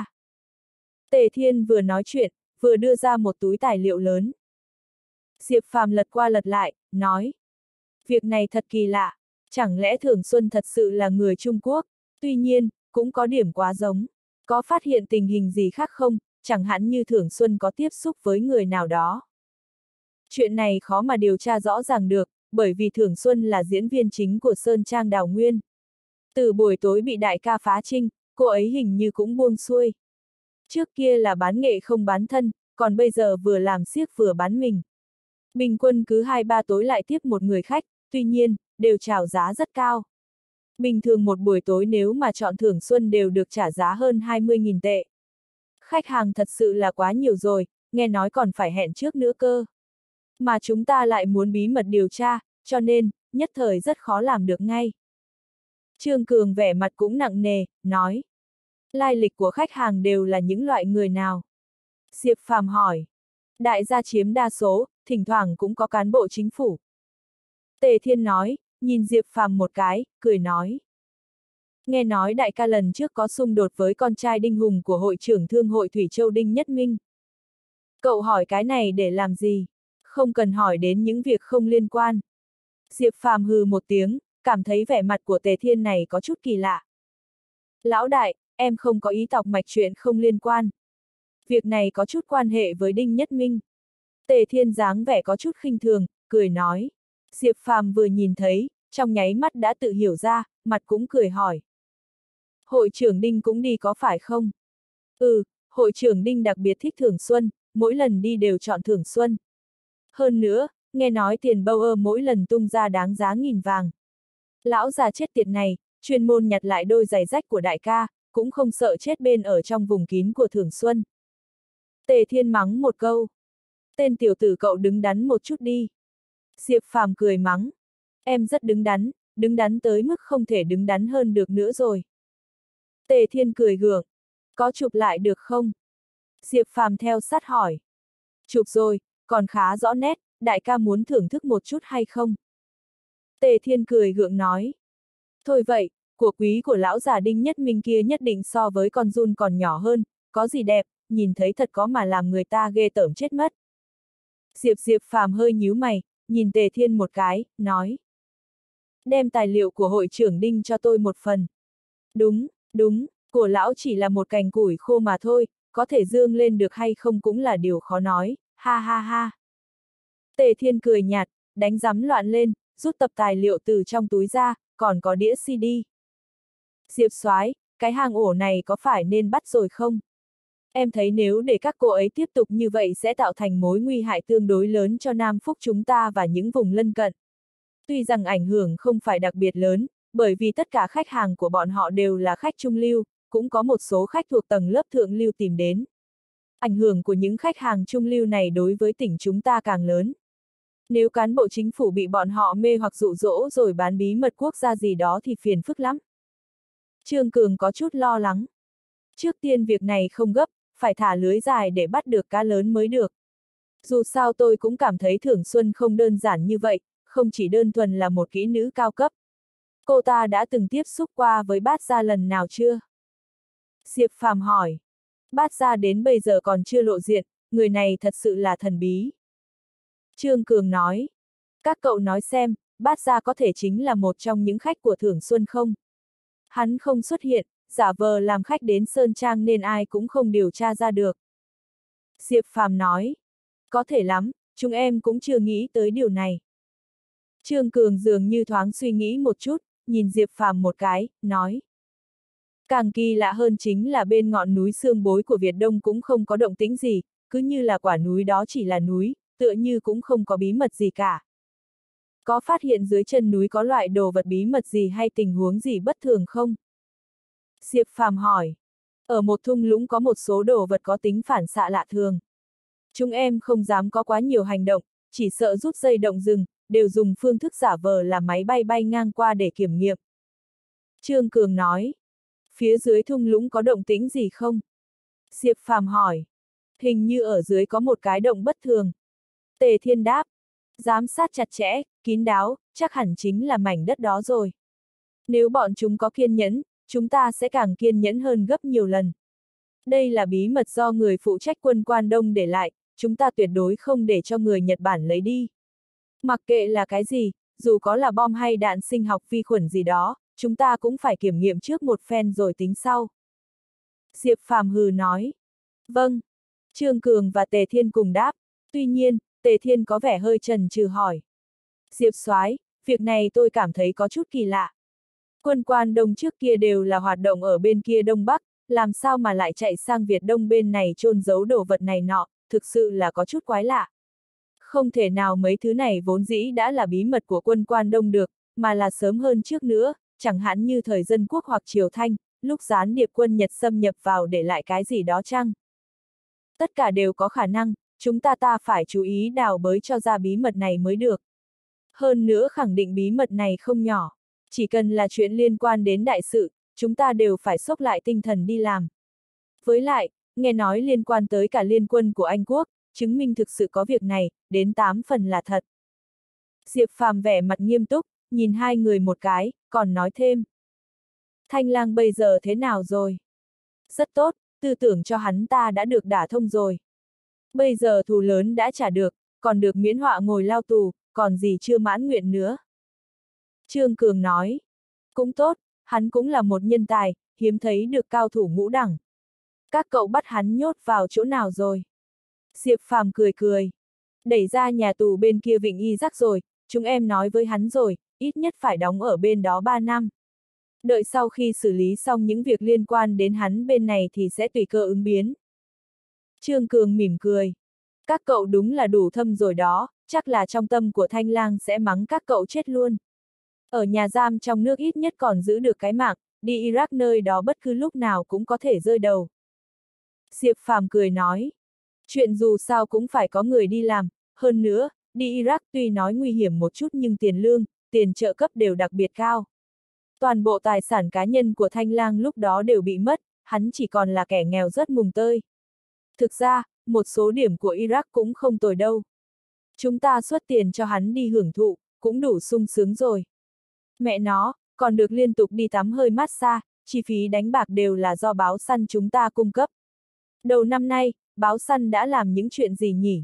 Tề Thiên vừa nói chuyện, vừa đưa ra một túi tài liệu lớn. Diệp Phàm lật qua lật lại, nói. Việc này thật kỳ lạ, chẳng lẽ Thưởng Xuân thật sự là người Trung Quốc, tuy nhiên, cũng có điểm quá giống. Có phát hiện tình hình gì khác không, chẳng hạn như Thưởng Xuân có tiếp xúc với người nào đó. Chuyện này khó mà điều tra rõ ràng được, bởi vì Thưởng Xuân là diễn viên chính của Sơn Trang Đào Nguyên. Từ buổi tối bị đại ca phá trinh, cô ấy hình như cũng buông xuôi. Trước kia là bán nghệ không bán thân, còn bây giờ vừa làm xiếc vừa bán mình. Bình quân cứ hai ba tối lại tiếp một người khách, tuy nhiên, đều chào giá rất cao. Bình thường một buổi tối nếu mà chọn Thưởng Xuân đều được trả giá hơn hai mươi nghìn tệ. Khách hàng thật sự là quá nhiều rồi, nghe nói còn phải hẹn trước nữa cơ. Mà chúng ta lại muốn bí mật điều tra, cho nên, nhất thời rất khó làm được ngay. Trương Cường vẻ mặt cũng nặng nề, nói. Lai lịch của khách hàng đều là những loại người nào? Diệp Phàm hỏi. Đại gia chiếm đa số, thỉnh thoảng cũng có cán bộ chính phủ. Tề Thiên nói, nhìn Diệp Phàm một cái, cười nói. Nghe nói đại ca lần trước có xung đột với con trai Đinh Hùng của hội trưởng thương hội Thủy Châu Đinh Nhất Minh. Cậu hỏi cái này để làm gì? Không cần hỏi đến những việc không liên quan. Diệp Phàm hừ một tiếng, cảm thấy vẻ mặt của Tề Thiên này có chút kỳ lạ. Lão đại, em không có ý tọc mạch chuyện không liên quan. Việc này có chút quan hệ với Đinh Nhất Minh. Tề Thiên dáng vẻ có chút khinh thường, cười nói. Diệp Phàm vừa nhìn thấy, trong nháy mắt đã tự hiểu ra, mặt cũng cười hỏi. Hội trưởng Đinh cũng đi có phải không? Ừ, hội trưởng Đinh đặc biệt thích Thưởng Xuân, mỗi lần đi đều chọn Thưởng Xuân. Hơn nữa, nghe nói tiền bâu ơ mỗi lần tung ra đáng giá nghìn vàng. Lão già chết tiệt này, chuyên môn nhặt lại đôi giày rách của đại ca, cũng không sợ chết bên ở trong vùng kín của Thưởng Xuân. Tề Thiên mắng một câu. Tên tiểu tử cậu đứng đắn một chút đi. Diệp Phàm cười mắng. Em rất đứng đắn, đứng đắn tới mức không thể đứng đắn hơn được nữa rồi. Tề Thiên cười gượng. Có chụp lại được không? Diệp Phàm theo sát hỏi. Chụp rồi, còn khá rõ nét, đại ca muốn thưởng thức một chút hay không? Tề Thiên cười gượng nói. Thôi vậy, của quý của lão già Đinh Nhất Minh kia nhất định so với con giun còn nhỏ hơn, có gì đẹp, nhìn thấy thật có mà làm người ta ghê tởm chết mất. Diệp Diệp Phàm hơi nhíu mày, nhìn Tề Thiên một cái, nói. Đem tài liệu của hội trưởng Đinh cho tôi một phần. Đúng, đúng, của lão chỉ là một cành củi khô mà thôi, có thể dương lên được hay không cũng là điều khó nói, ha ha ha. Tề Thiên cười nhạt, đánh rắm loạn lên, rút tập tài liệu từ trong túi ra, còn có đĩa xê đê. Diệp Soái, cái hang ổ này có phải nên bắt rồi không? Em thấy nếu để các cô ấy tiếp tục như vậy sẽ tạo thành mối nguy hại tương đối lớn cho Nam Phúc chúng ta và những vùng lân cận. Tuy rằng ảnh hưởng không phải đặc biệt lớn, bởi vì tất cả khách hàng của bọn họ đều là khách trung lưu, cũng có một số khách thuộc tầng lớp thượng lưu tìm đến. Ảnh hưởng của những khách hàng trung lưu này đối với tỉnh chúng ta càng lớn. Nếu cán bộ chính phủ bị bọn họ mê hoặc dụ dỗ rồi bán bí mật quốc gia gì đó thì phiền phức lắm. Trương Cường có chút lo lắng. Trước tiên việc này không gấp, phải thả lưới dài để bắt được cá lớn mới được. Dù sao tôi cũng cảm thấy Thưởng Xuân không đơn giản như vậy, không chỉ đơn thuần là một kỹ nữ cao cấp. Cô ta đã từng tiếp xúc qua với Bát Gia lần nào chưa? Diệp Phàm hỏi. Bát Gia đến bây giờ còn chưa lộ diện, người này thật sự là thần bí. Trương Cường nói. Các cậu nói xem, Bát Gia có thể chính là một trong những khách của Thưởng Xuân không? Hắn không xuất hiện, giả vờ làm khách đến Sơn Trang nên ai cũng không điều tra ra được. Diệp Phàm nói. Có thể lắm, chúng em cũng chưa nghĩ tới điều này. Trương Cường dường như thoáng suy nghĩ một chút, nhìn Diệp Phàm một cái, nói. Càng kỳ lạ hơn chính là bên ngọn núi Xương Bối của Việt Đông cũng không có động tĩnh gì, cứ như là quả núi đó chỉ là núi, tựa như cũng không có bí mật gì cả. Có phát hiện dưới chân núi có loại đồ vật bí mật gì hay tình huống gì bất thường không? Diệp Phàm hỏi. Ở một thung lũng có một số đồ vật có tính phản xạ lạ thường. Chúng em không dám có quá nhiều hành động, chỉ sợ rút dây động rừng, đều dùng phương thức giả vờ là máy bay bay ngang qua để kiểm nghiệm. Trương Cường nói. Phía dưới thung lũng có động tĩnh gì không? Diệp Phàm hỏi. Hình như ở dưới có một cái động bất thường. Tề Thiên đáp. Giám sát chặt chẽ, kín đáo, chắc hẳn chính là mảnh đất đó rồi. Nếu bọn chúng có kiên nhẫn, chúng ta sẽ càng kiên nhẫn hơn gấp nhiều lần. Đây là bí mật do người phụ trách quân Quan Đông để lại, chúng ta tuyệt đối không để cho người Nhật Bản lấy đi. Mặc kệ là cái gì, dù có là bom hay đạn sinh học vi khuẩn gì đó, chúng ta cũng phải kiểm nghiệm trước một phen rồi tính sau. Diệp Phàm hừ nói. Vâng. Trương Cường và Tề Thiên cùng đáp. Tuy nhiên, Tề Thiên có vẻ hơi chần chừ hỏi. Diệp Soái, việc này tôi cảm thấy có chút kỳ lạ. Quân Quan Đông trước kia đều là hoạt động ở bên kia Đông Bắc, làm sao mà lại chạy sang Việt Đông bên này chôn giấu đồ vật này nọ, thực sự là có chút quái lạ. Không thể nào mấy thứ này vốn dĩ đã là bí mật của quân Quan Đông được, mà là sớm hơn trước nữa, chẳng hạn như thời Dân Quốc hoặc Triều Thanh, lúc gián điệp quân Nhật xâm nhập vào để lại cái gì đó chăng? Tất cả đều có khả năng, chúng ta ta phải chú ý đào bới cho ra bí mật này mới được. Hơn nữa khẳng định bí mật này không nhỏ, chỉ cần là chuyện liên quan đến đại sự, chúng ta đều phải xốc lại tinh thần đi làm. Với lại, nghe nói liên quan tới cả liên quân của Anh Quốc, chứng minh thực sự có việc này, đến tám phần là thật. Diệp Phàm vẻ mặt nghiêm túc, nhìn hai người một cái, còn nói thêm. Thanh Lang bây giờ thế nào rồi? Rất tốt, tư tưởng cho hắn ta đã được đả thông rồi. Bây giờ thù lớn đã trả được, còn được miễn họa ngồi lao tù, còn gì chưa mãn nguyện nữa. Trương Cường nói. Cũng tốt, hắn cũng là một nhân tài, hiếm thấy được cao thủ ngũ đẳng. Các cậu bắt hắn nhốt vào chỗ nào rồi? Diệp Phàm cười cười. Đẩy ra nhà tù bên kia Vịnh Y Rắc rồi, chúng em nói với hắn rồi, ít nhất phải đóng ở bên đó ba năm. Đợi sau khi xử lý xong những việc liên quan đến hắn bên này thì sẽ tùy cơ ứng biến. Trương Cường mỉm cười. Các cậu đúng là đủ thâm rồi đó, chắc là trong tâm của Thanh Lang sẽ mắng các cậu chết luôn. Ở nhà giam trong nước ít nhất còn giữ được cái mạng, đi Iraq nơi đó bất cứ lúc nào cũng có thể rơi đầu. Diệp Phàm cười nói. Chuyện dù sao cũng phải có người đi làm, hơn nữa, đi Iraq tuy nói nguy hiểm một chút nhưng tiền lương, tiền trợ cấp đều đặc biệt cao. Toàn bộ tài sản cá nhân của Thanh Lang lúc đó đều bị mất, hắn chỉ còn là kẻ nghèo rất mùng tơi. Thực ra, một số điểm của Iraq cũng không tồi đâu. Chúng ta xuất tiền cho hắn đi hưởng thụ, cũng đủ sung sướng rồi. Mẹ nó, còn được liên tục đi tắm hơi massage, chi phí đánh bạc đều là do báo săn chúng ta cung cấp. Đầu năm nay, báo săn đã làm những chuyện gì nhỉ?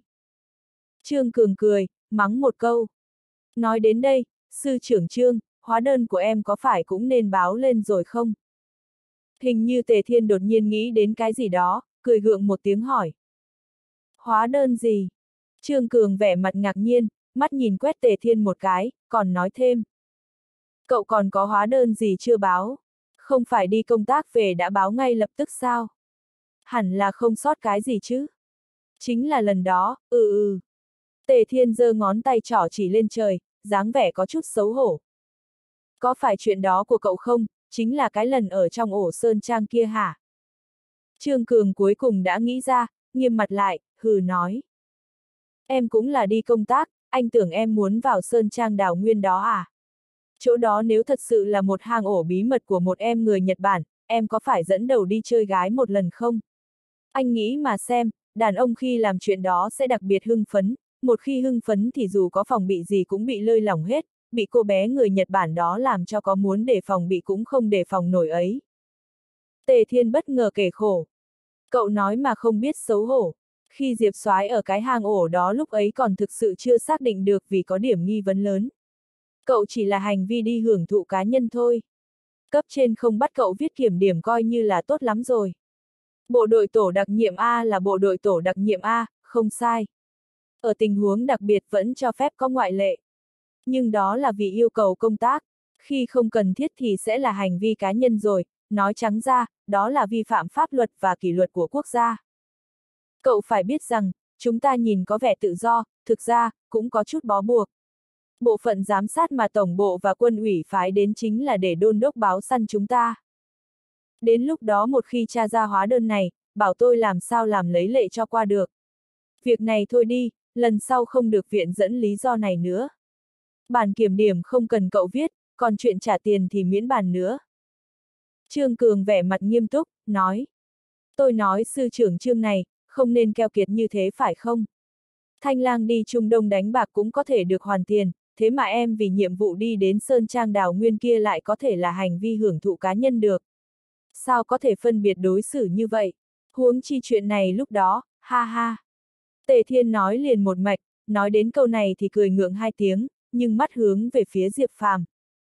Trương Cường cười, mắng một câu. Nói đến đây, sư trưởng Trương, hóa đơn của em có phải cũng nên báo lên rồi không? Hình như Tề Thiên đột nhiên nghĩ đến cái gì đó, cười gượng một tiếng hỏi. Hóa đơn gì? Trương Cường vẻ mặt ngạc nhiên, mắt nhìn quét Tề Thiên một cái, còn nói thêm. Cậu còn có hóa đơn gì chưa báo? Không phải đi công tác về đã báo ngay lập tức sao? Hẳn là không sót cái gì chứ? Chính là lần đó, ừ ừ. Tề Thiên giơ ngón tay trỏ chỉ lên trời, dáng vẻ có chút xấu hổ. Có phải chuyện đó của cậu không, chính là cái lần ở trong ổ Sơn Trang kia hả? Trương Cường cuối cùng đã nghĩ ra, nghiêm mặt lại, hừ nói. Em cũng là đi công tác, anh tưởng em muốn vào Sơn Trang đào nguyên đó à? Chỗ đó nếu thật sự là một hang ổ bí mật của một em người Nhật Bản, em có phải dẫn đầu đi chơi gái một lần không? Anh nghĩ mà xem, đàn ông khi làm chuyện đó sẽ đặc biệt hưng phấn, một khi hưng phấn thì dù có phòng bị gì cũng bị lơi lỏng hết, bị cô bé người Nhật Bản đó làm cho có muốn đề phòng bị cũng không đề phòng nổi ấy. Tề Thiên bất ngờ kể khổ. Cậu nói mà không biết xấu hổ. Khi Diệp Soái ở cái hang ổ đó lúc ấy còn thực sự chưa xác định được vì có điểm nghi vấn lớn. Cậu chỉ là hành vi đi hưởng thụ cá nhân thôi. Cấp trên không bắt cậu viết kiểm điểm coi như là tốt lắm rồi. Bộ đội tổ đặc nhiệm A là bộ đội tổ đặc nhiệm A, không sai. Ở tình huống đặc biệt vẫn cho phép có ngoại lệ. Nhưng đó là vì yêu cầu công tác. Khi không cần thiết thì sẽ là hành vi cá nhân rồi, nói trắng ra, đó là vi phạm pháp luật và kỷ luật của quốc gia. Cậu phải biết rằng, chúng ta nhìn có vẻ tự do, thực ra, cũng có chút bó buộc. Bộ phận giám sát mà Tổng bộ và quân ủy phái đến chính là để đôn đốc báo săn chúng ta. Đến lúc đó một khi tra ra hóa đơn này, bảo tôi làm sao làm lấy lệ cho qua được. Việc này thôi đi, lần sau không được viện dẫn lý do này nữa. Bản kiểm điểm không cần cậu viết, còn chuyện trả tiền thì miễn bàn nữa. Trương Cường vẻ mặt nghiêm túc, nói. Tôi nói sư trưởng Trương này, không nên keo kiệt như thế phải không? Thanh lang đi Trung Đông đánh bạc cũng có thể được hoàn tiền, thế mà em vì nhiệm vụ đi đến Sơn Trang Đào Nguyên kia lại có thể là hành vi hưởng thụ cá nhân được. Sao có thể phân biệt đối xử như vậy? Huống chi chuyện này lúc đó, ha ha. Tề Thiên nói liền một mạch, nói đến câu này thì cười ngượng hai tiếng, nhưng mắt hướng về phía Diệp Phàm.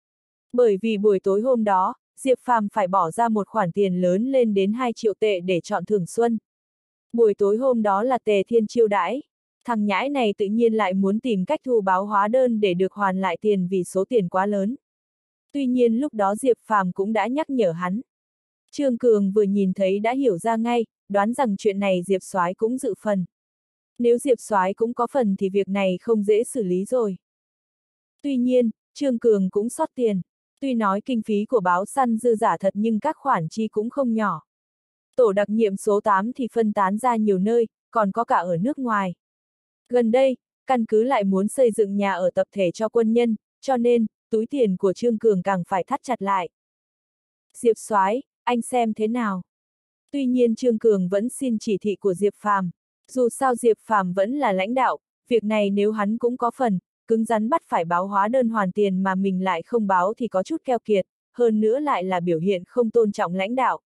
Bởi vì buổi tối hôm đó, Diệp Phàm phải bỏ ra một khoản tiền lớn lên đến hai triệu tệ để chọn thưởng xuân. Buổi tối hôm đó là Tề Thiên chiêu đãi. Thằng nhãi này tự nhiên lại muốn tìm cách thu báo hóa đơn để được hoàn lại tiền vì số tiền quá lớn. Tuy nhiên lúc đó Diệp Phàm cũng đã nhắc nhở hắn. Trương Cường vừa nhìn thấy đã hiểu ra ngay, đoán rằng chuyện này Diệp Soái cũng dự phần. Nếu Diệp Soái cũng có phần thì việc này không dễ xử lý rồi. Tuy nhiên, Trương Cường cũng sót tiền. Tuy nói kinh phí của báo săn dư giả thật nhưng các khoản chi cũng không nhỏ. Tổ đặc nhiệm số tám thì phân tán ra nhiều nơi, còn có cả ở nước ngoài. Gần đây, căn cứ lại muốn xây dựng nhà ở tập thể cho quân nhân, cho nên, túi tiền của Trương Cường càng phải thắt chặt lại. Diệp Soái, anh xem thế nào? Tuy nhiên Trương Cường vẫn xin chỉ thị của Diệp Phàm. Dù sao Diệp Phàm vẫn là lãnh đạo, việc này nếu hắn cũng có phần, cứng rắn bắt phải báo hóa đơn hoàn tiền mà mình lại không báo thì có chút keo kiệt, hơn nữa lại là biểu hiện không tôn trọng lãnh đạo.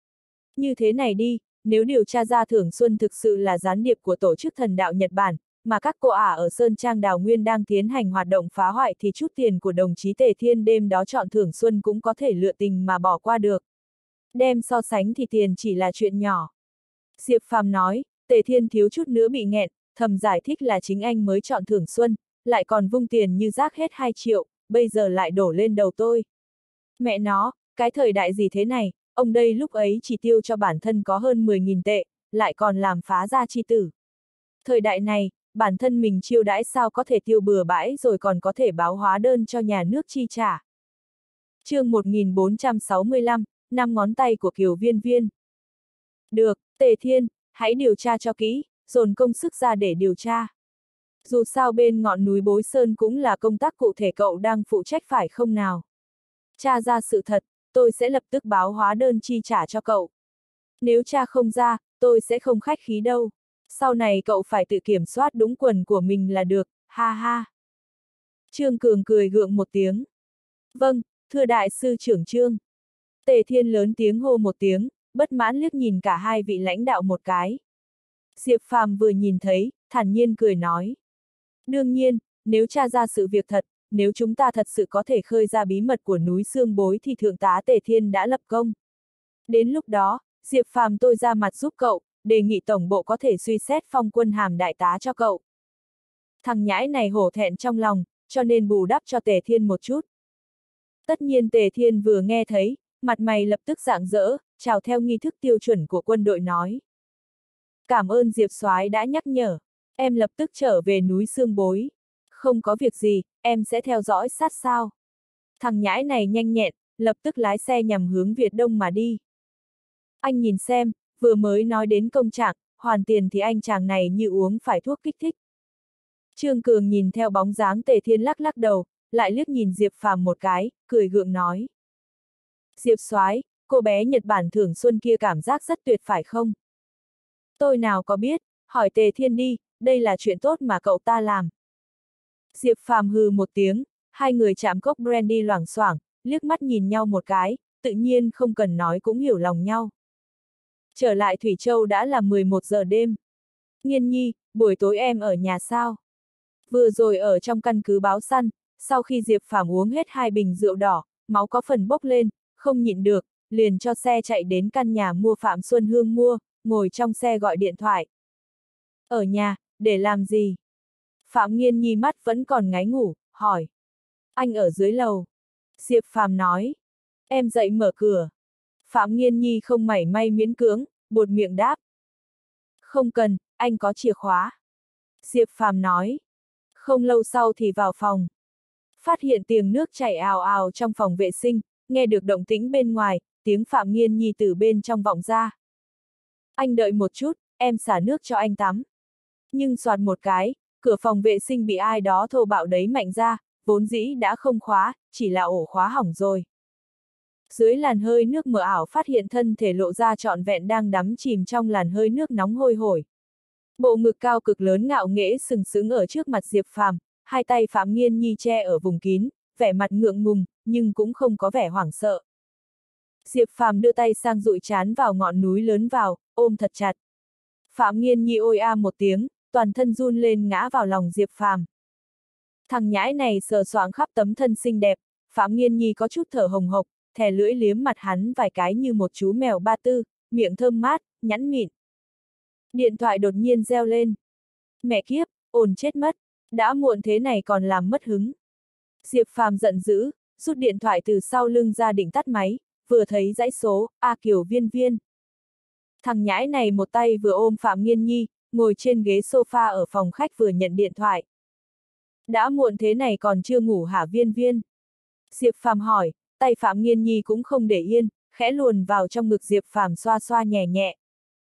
Như thế này đi, nếu điều tra ra Thưởng Xuân thực sự là gián điệp của tổ chức thần đạo Nhật Bản, mà các cô ả ở Sơn Trang Đào Nguyên đang tiến hành hoạt động phá hoại thì chút tiền của đồng chí Tề Thiên đêm đó chọn Thưởng Xuân cũng có thể lựa tình mà bỏ qua được. Đem so sánh thì tiền chỉ là chuyện nhỏ. Diệp Phàm nói, Tề Thiên thiếu chút nữa bị nghẹn, thầm giải thích là chính anh mới chọn Thưởng Xuân, lại còn vung tiền như rác hết hai triệu, bây giờ lại đổ lên đầu tôi. Mẹ nó, cái thời đại gì thế này, ông đây lúc ấy chỉ tiêu cho bản thân có hơn mười nghìn tệ, lại còn làm phá gia chi tử. Thời đại này, bản thân mình chiêu đãi sao có thể tiêu bừa bãi rồi còn có thể báo hóa đơn cho nhà nước chi trả. Chương một nghìn bốn trăm sáu mươi lăm, năm ngón tay của Kiều Viên Viên. Được, Tề Thiên, hãy điều tra cho kỹ, dồn công sức ra để điều tra. Dù sao bên ngọn núi Bối Sơn cũng là công tác cụ thể cậu đang phụ trách phải không nào? Tra ra sự thật, tôi sẽ lập tức báo hóa đơn chi trả cho cậu. Nếu tra không ra, tôi sẽ không khách khí đâu. Sau này cậu phải tự kiểm soát đúng quần của mình là được, ha ha. Trương Cường cười gượng một tiếng. Vâng, thưa đại sư trưởng Trương. Tề Thiên lớn tiếng hô một tiếng, bất mãn liếc nhìn cả hai vị lãnh đạo một cái. Diệp Phàm vừa nhìn thấy, thản nhiên cười nói. Đương nhiên, nếu tra ra sự việc thật, nếu chúng ta thật sự có thể khơi ra bí mật của núi Xương Bối thì Thượng tá Tề Thiên đã lập công. Đến lúc đó, Diệp Phàm tôi ra mặt giúp cậu, đề nghị tổng bộ có thể suy xét phong quân hàm đại tá cho cậu. Thằng nhãi này hổ thẹn trong lòng, cho nên bù đắp cho Tề Thiên một chút. Tất nhiên Tề Thiên vừa nghe thấy, mặt mày lập tức rạng rỡ, chào theo nghi thức tiêu chuẩn của quân đội nói. Cảm ơn Diệp Soái đã nhắc nhở, em lập tức trở về núi Xương Bối. Không có việc gì, em sẽ theo dõi sát sao. Thằng nhãi này nhanh nhẹn, lập tức lái xe nhằm hướng Việt Đông mà đi. Anh nhìn xem, vừa mới nói đến công trạng, hoàn tiền thì anh chàng này như uống phải thuốc kích thích. Trương Cường nhìn theo bóng dáng Tề Thiên lắc lắc đầu, lại liếc nhìn Diệp Phàm một cái, cười gượng nói. Diệp Soái, cô bé Nhật Bản Thưởng Xuân kia cảm giác rất tuyệt phải không? Tôi nào có biết, hỏi Tề Thiên đi, đây là chuyện tốt mà cậu ta làm. Diệp Phàm hừ một tiếng, hai người chạm cốc brandy loảng xoảng, liếc mắt nhìn nhau một cái, tự nhiên không cần nói cũng hiểu lòng nhau. Trở lại Thủy Châu đã là mười một giờ đêm. Nghiên nhi, buổi tối em ở nhà sao? Vừa rồi ở trong căn cứ báo săn, sau khi Diệp Phàm uống hết hai bình rượu đỏ, máu có phần bốc lên, không nhịn được, liền cho xe chạy đến căn nhà mua Phạm Xuân Hương mua, ngồi trong xe gọi điện thoại. Ở nhà, để làm gì? Phạm Nghiên Nhi mắt vẫn còn ngáy ngủ, hỏi. Anh ở dưới lầu. Diệp Phàm nói. Em dậy mở cửa. Phạm Nghiên Nhi không mảy may miễn cưỡng, buột miệng đáp. Không cần, anh có chìa khóa. Diệp Phàm nói. Không lâu sau thì vào phòng. Phát hiện tiếng nước chảy ào ào trong phòng vệ sinh, nghe được động tĩnh bên ngoài, tiếng Phạm Nghiên Nhi từ bên trong vọng ra. Anh đợi một chút, em xả nước cho anh tắm. Nhưng soạt một cái, cửa phòng vệ sinh bị ai đó thô bạo đấy mạnh ra, vốn dĩ đã không khóa, chỉ là ổ khóa hỏng rồi. Dưới làn hơi nước mờ ảo phát hiện thân thể lộ ra trọn vẹn đang đắm chìm trong làn hơi nước nóng hôi hổi. Bộ ngực cao cực lớn ngạo nghễ sừng sững ở trước mặt Diệp Phàm, hai tay Phạm Nghiên Nhi che ở vùng kín, vẻ mặt ngượng ngùng, nhưng cũng không có vẻ hoảng sợ. Diệp Phàm đưa tay sang dụi trán vào ngọn núi lớn vào, ôm thật chặt. Phạm Nghiên Nhi ôi a một tiếng, toàn thân run lên ngã vào lòng Diệp Phàm. Thằng nhãi này sờ soạng khắp tấm thân xinh đẹp, Phạm Nghiên Nhi có chút thở hồng hộc, thè lưỡi liếm mặt hắn vài cái như một chú mèo ba tư, miệng thơm mát, nhẵn mịn. Điện thoại đột nhiên reo lên. Mẹ kiếp, ồn chết mất, đã muộn thế này còn làm mất hứng. Diệp Phàm giận dữ, rút điện thoại từ sau lưng ra định tắt máy, vừa thấy dãy số, A Kiều Viên Viên. Thằng nhãi này một tay vừa ôm Phạm Nghiên Nhi, ngồi trên ghế sofa ở phòng khách vừa nhận điện thoại. Đã muộn thế này còn chưa ngủ hả Viên Viên? Diệp Phàm hỏi, tay Phạm Nghiên Nhi cũng không để yên, khẽ luồn vào trong ngực Diệp Phàm xoa xoa nhẹ nhẹ.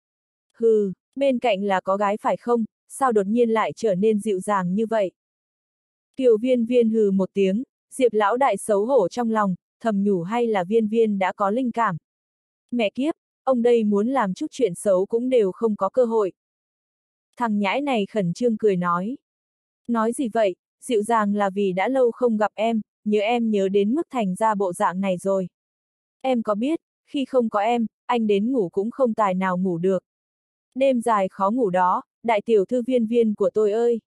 Hừ, bên cạnh là có gái phải không, sao đột nhiên lại trở nên dịu dàng như vậy? Kiều Viên Viên hừ một tiếng, Diệp lão đại xấu hổ trong lòng, thầm nhủ hay là Viên Viên đã có linh cảm. Mẹ kiếp, ông đây muốn làm chút chuyện xấu cũng đều không có cơ hội. Thằng nhãi này khẩn trương cười nói. Nói gì vậy, dịu dàng là vì đã lâu không gặp em, nhớ em nhớ đến mức thành ra bộ dạng này rồi. Em có biết, khi không có em, anh đến ngủ cũng không tài nào ngủ được. Đêm dài khó ngủ đó, đại tiểu thư Viên Viên của tôi ơi.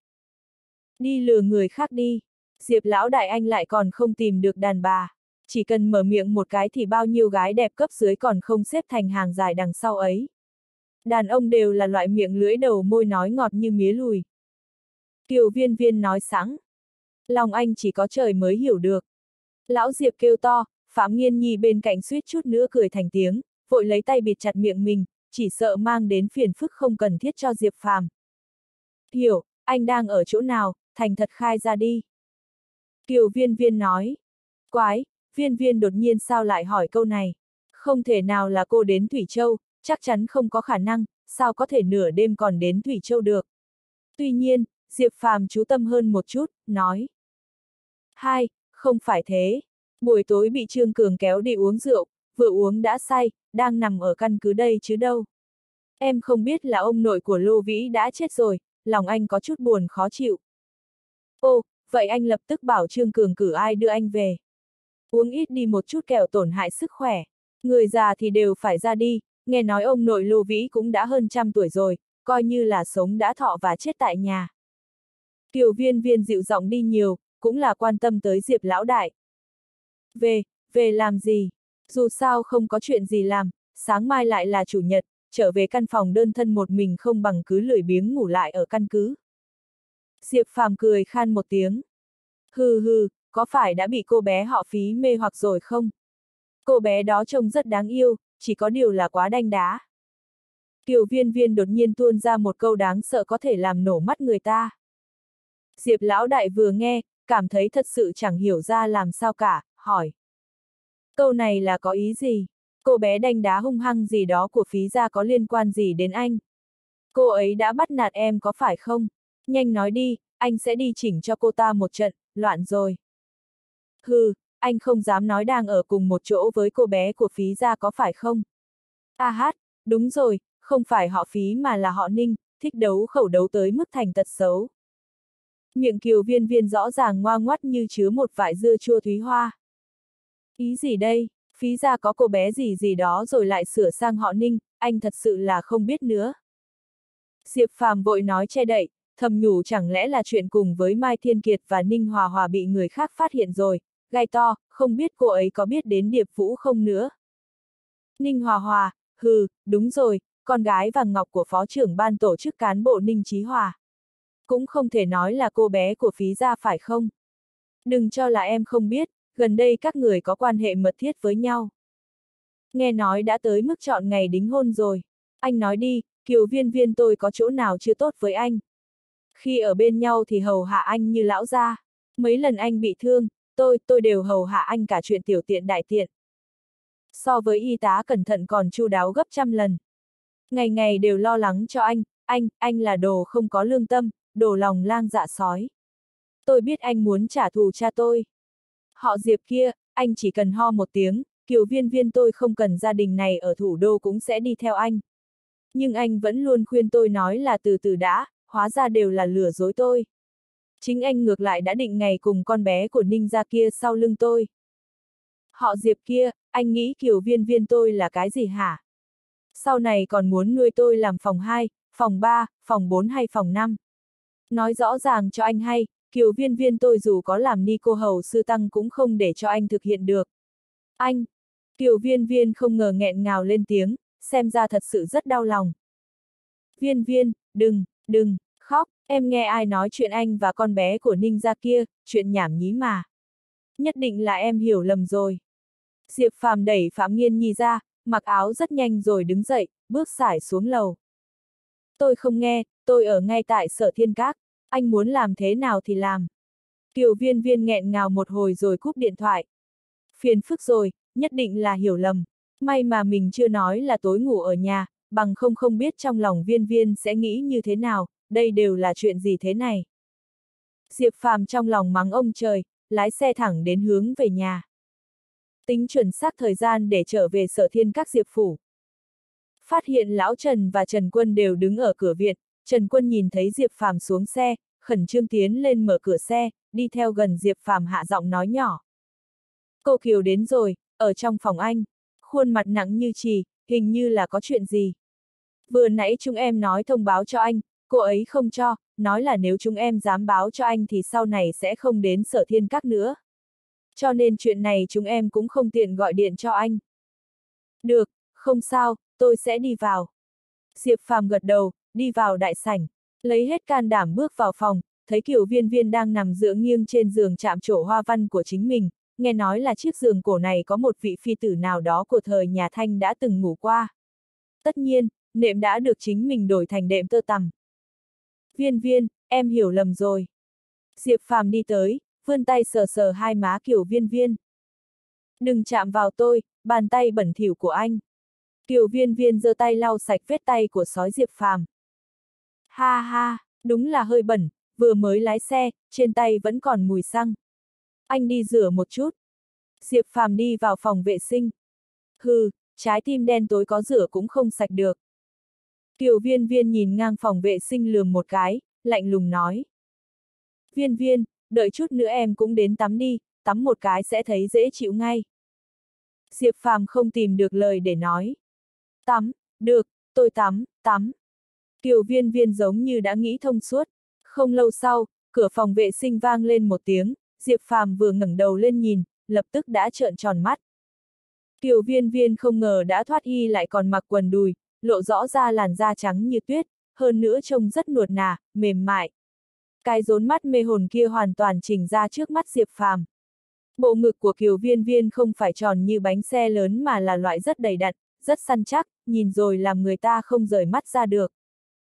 Đi lừa người khác đi, Diệp lão đại anh lại còn không tìm được đàn bà. Chỉ cần mở miệng một cái thì bao nhiêu gái đẹp cấp dưới còn không xếp thành hàng dài đằng sau ấy. Đàn ông đều là loại miệng lưỡi đầu môi nói ngọt như mía lùi. Kiều Viên Viên nói sẵn. Lòng anh chỉ có trời mới hiểu được. Lão Diệp kêu to, Phạm Nghiên Nhi bên cạnh suýt chút nữa cười thành tiếng, vội lấy tay bịt chặt miệng mình, chỉ sợ mang đến phiền phức không cần thiết cho Diệp Phàm. Hiểu, anh đang ở chỗ nào, thành thật khai ra đi. Kiều Viên Viên nói. Quái, Viên Viên đột nhiên sao lại hỏi câu này? Không thể nào là cô đến Thủy Châu, chắc chắn không có khả năng, sao có thể nửa đêm còn đến Thủy Châu được. Tuy nhiên, Diệp Phàm chú tâm hơn một chút, nói. Hai, không phải thế. Buổi tối bị Trương Cường kéo đi uống rượu, vừa uống đã say, đang nằm ở căn cứ đây chứ đâu. Em không biết là ông nội của Lô Vĩ đã chết rồi, lòng anh có chút buồn khó chịu. Ô, vậy anh lập tức bảo Trương Cường cử ai đưa anh về. Uống ít đi một chút kẻo tổn hại sức khỏe. Người già thì đều phải ra đi, nghe nói ông nội Lô Vĩ cũng đã hơn trăm tuổi rồi, coi như là sống đã thọ và chết tại nhà. Kiều Viên Viên dịu giọng đi nhiều, cũng là quan tâm tới Diệp lão đại. Về, về làm gì? Dù sao không có chuyện gì làm, sáng mai lại là chủ nhật, trở về căn phòng đơn thân một mình không bằng cứ lười biếng ngủ lại ở căn cứ. Diệp Phàm cười khan một tiếng. Hừ hừ, có phải đã bị cô bé họ Phí mê hoặc rồi không? Cô bé đó trông rất đáng yêu, chỉ có điều là quá đanh đá. Kiều Viên Viên đột nhiên tuôn ra một câu đáng sợ có thể làm nổ mắt người ta. Diệp lão đại vừa nghe, cảm thấy thật sự chẳng hiểu ra làm sao cả, hỏi. Câu này là có ý gì? Cô bé đanh đá hung hăng gì đó của Phí gia có liên quan gì đến anh? Cô ấy đã bắt nạt em có phải không? Nhanh nói đi, anh sẽ đi chỉnh cho cô ta một trận, loạn rồi. Hừ, anh không dám nói đang ở cùng một chỗ với cô bé của Phí gia có phải không? A hát, đúng rồi, không phải họ Phí mà là họ Ninh, thích đấu khẩu đấu tới mức thành tật xấu. Miệng Kiều Viên Viên rõ ràng ngoa ngoắt như chứa một vại dưa chua thúy hoa. Ý gì đây, Phí gia có cô bé gì gì đó rồi lại sửa sang họ Ninh, anh thật sự là không biết nữa. Diệp Phàm vội nói che đậy, thầm nhủ chẳng lẽ là chuyện cùng với Mai Thiên Kiệt và Ninh Hòa Hòa bị người khác phát hiện rồi, gai to, không biết cô ấy có biết đến Điệp Vũ không nữa. Ninh Hòa Hòa, hừ, đúng rồi, con gái vàng ngọc của phó trưởng ban tổ chức cán bộ Ninh Chí Hòa. Cũng không thể nói là cô bé của phí gia phải không? Đừng cho là em không biết, gần đây các người có quan hệ mật thiết với nhau. Nghe nói đã tới mức chọn ngày đính hôn rồi. Anh nói đi, Kiều Viên Viên tôi có chỗ nào chưa tốt với anh? Khi ở bên nhau thì hầu hạ anh như lão gia. Mấy lần anh bị thương, tôi, tôi đều hầu hạ anh cả chuyện tiểu tiện đại tiện. So với y tá cẩn thận còn chu đáo gấp trăm lần. Ngày ngày đều lo lắng cho anh, anh, anh là đồ không có lương tâm, đồ lòng lang dạ sói. Tôi biết anh muốn trả thù cha tôi. Họ Diệp kia, anh chỉ cần ho một tiếng, Kiều Viên Viên tôi không cần gia đình này ở thủ đô cũng sẽ đi theo anh. Nhưng anh vẫn luôn khuyên tôi nói là từ từ đã, hóa ra đều là lừa dối tôi. Chính anh ngược lại đã định ngày cùng con bé của Ninh gia kia sau lưng tôi. Họ Diệp kia, anh nghĩ Kiều Viên Viên tôi là cái gì hả? Sau này còn muốn nuôi tôi làm phòng hai, phòng ba, phòng bốn hay phòng năm? Nói rõ ràng cho anh hay, Kiều Viên Viên tôi dù có làm ni cô hầu sư tăng cũng không để cho anh thực hiện được. Anh! Kiều Viên Viên không ngờ nghẹn ngào lên tiếng, xem ra thật sự rất đau lòng. Viên Viên, đừng, đừng, khóc, em nghe ai nói chuyện anh và con bé của Ninh gia kia, chuyện nhảm nhí mà. Nhất định là em hiểu lầm rồi. Diệp Phàm đẩy Phạm Nghiên Nhi ra, mặc áo rất nhanh rồi đứng dậy, bước sải xuống lầu. Tôi không nghe, tôi ở ngay tại Sở Thiên Các, anh muốn làm thế nào thì làm. Kiều Viên Viên nghẹn ngào một hồi rồi cúp điện thoại. Phiền phức rồi, nhất định là hiểu lầm. May mà mình chưa nói là tối ngủ ở nhà, bằng không không biết trong lòng Viên Viên sẽ nghĩ như thế nào, đây đều là chuyện gì thế này. Diệp Phàm trong lòng mắng ông trời, lái xe thẳng đến hướng về nhà. Tính chuẩn xác thời gian để trở về Sở Thiên Các Diệp phủ. Phát hiện Lão Trần và Trần Quân đều đứng ở cửa viện, Trần Quân nhìn thấy Diệp Phàm xuống xe, khẩn trương tiến lên mở cửa xe, đi theo gần Diệp Phàm hạ giọng nói nhỏ. Cô Kiều đến rồi, ở trong phòng anh, khuôn mặt nặng như chì, hình như là có chuyện gì. Vừa nãy chúng em nói thông báo cho anh, cô ấy không cho, nói là nếu chúng em dám báo cho anh thì sau này sẽ không đến Sở Thiên Các nữa. Cho nên chuyện này chúng em cũng không tiện gọi điện cho anh. Được, không sao, tôi sẽ đi vào. Diệp Phàm gật đầu, đi vào đại sảnh, lấy hết can đảm bước vào phòng, thấy Kiều Viên Viên đang nằm dựa nghiêng trên giường chạm trổ hoa văn của chính mình, nghe nói là chiếc giường cổ này có một vị phi tử nào đó của thời nhà Thanh đã từng ngủ qua. Tất nhiên, nệm đã được chính mình đổi thành đệm tơ tằm. Viên Viên, em hiểu lầm rồi. Diệp Phàm đi tới, vươn tay sờ sờ hai má Kiều Viên Viên. Đừng chạm vào tôi, bàn tay bẩn thỉu của anh. Kiều Viên Viên giơ tay lau sạch vết tay của sói Diệp Phàm. Ha ha, đúng là hơi bẩn, vừa mới lái xe, trên tay vẫn còn mùi xăng. Anh đi rửa một chút. Diệp Phàm đi vào phòng vệ sinh. Hừ, trái tim đen tối có rửa cũng không sạch được. Kiều Viên Viên nhìn ngang phòng vệ sinh lườm một cái, lạnh lùng nói. Viên Viên, đợi chút nữa em cũng đến tắm đi, tắm một cái sẽ thấy dễ chịu ngay. Diệp Phàm không tìm được lời để nói. Tắm, được, tôi tắm, tắm. Kiều Viên Viên giống như đã nghĩ thông suốt. Không lâu sau, cửa phòng vệ sinh vang lên một tiếng, Diệp Phàm vừa ngẩng đầu lên nhìn, lập tức đã trợn tròn mắt. Kiều Viên Viên không ngờ đã thoát y lại còn mặc quần đùi, lộ rõ ra làn da trắng như tuyết, hơn nữa trông rất nuột nà, mềm mại. Cái rốn mắt mê hồn kia hoàn toàn chỉnh ra trước mắt Diệp Phàm. Bộ ngực của Kiều Viên Viên không phải tròn như bánh xe lớn mà là loại rất đầy đặn, rất săn chắc, nhìn rồi làm người ta không rời mắt ra được.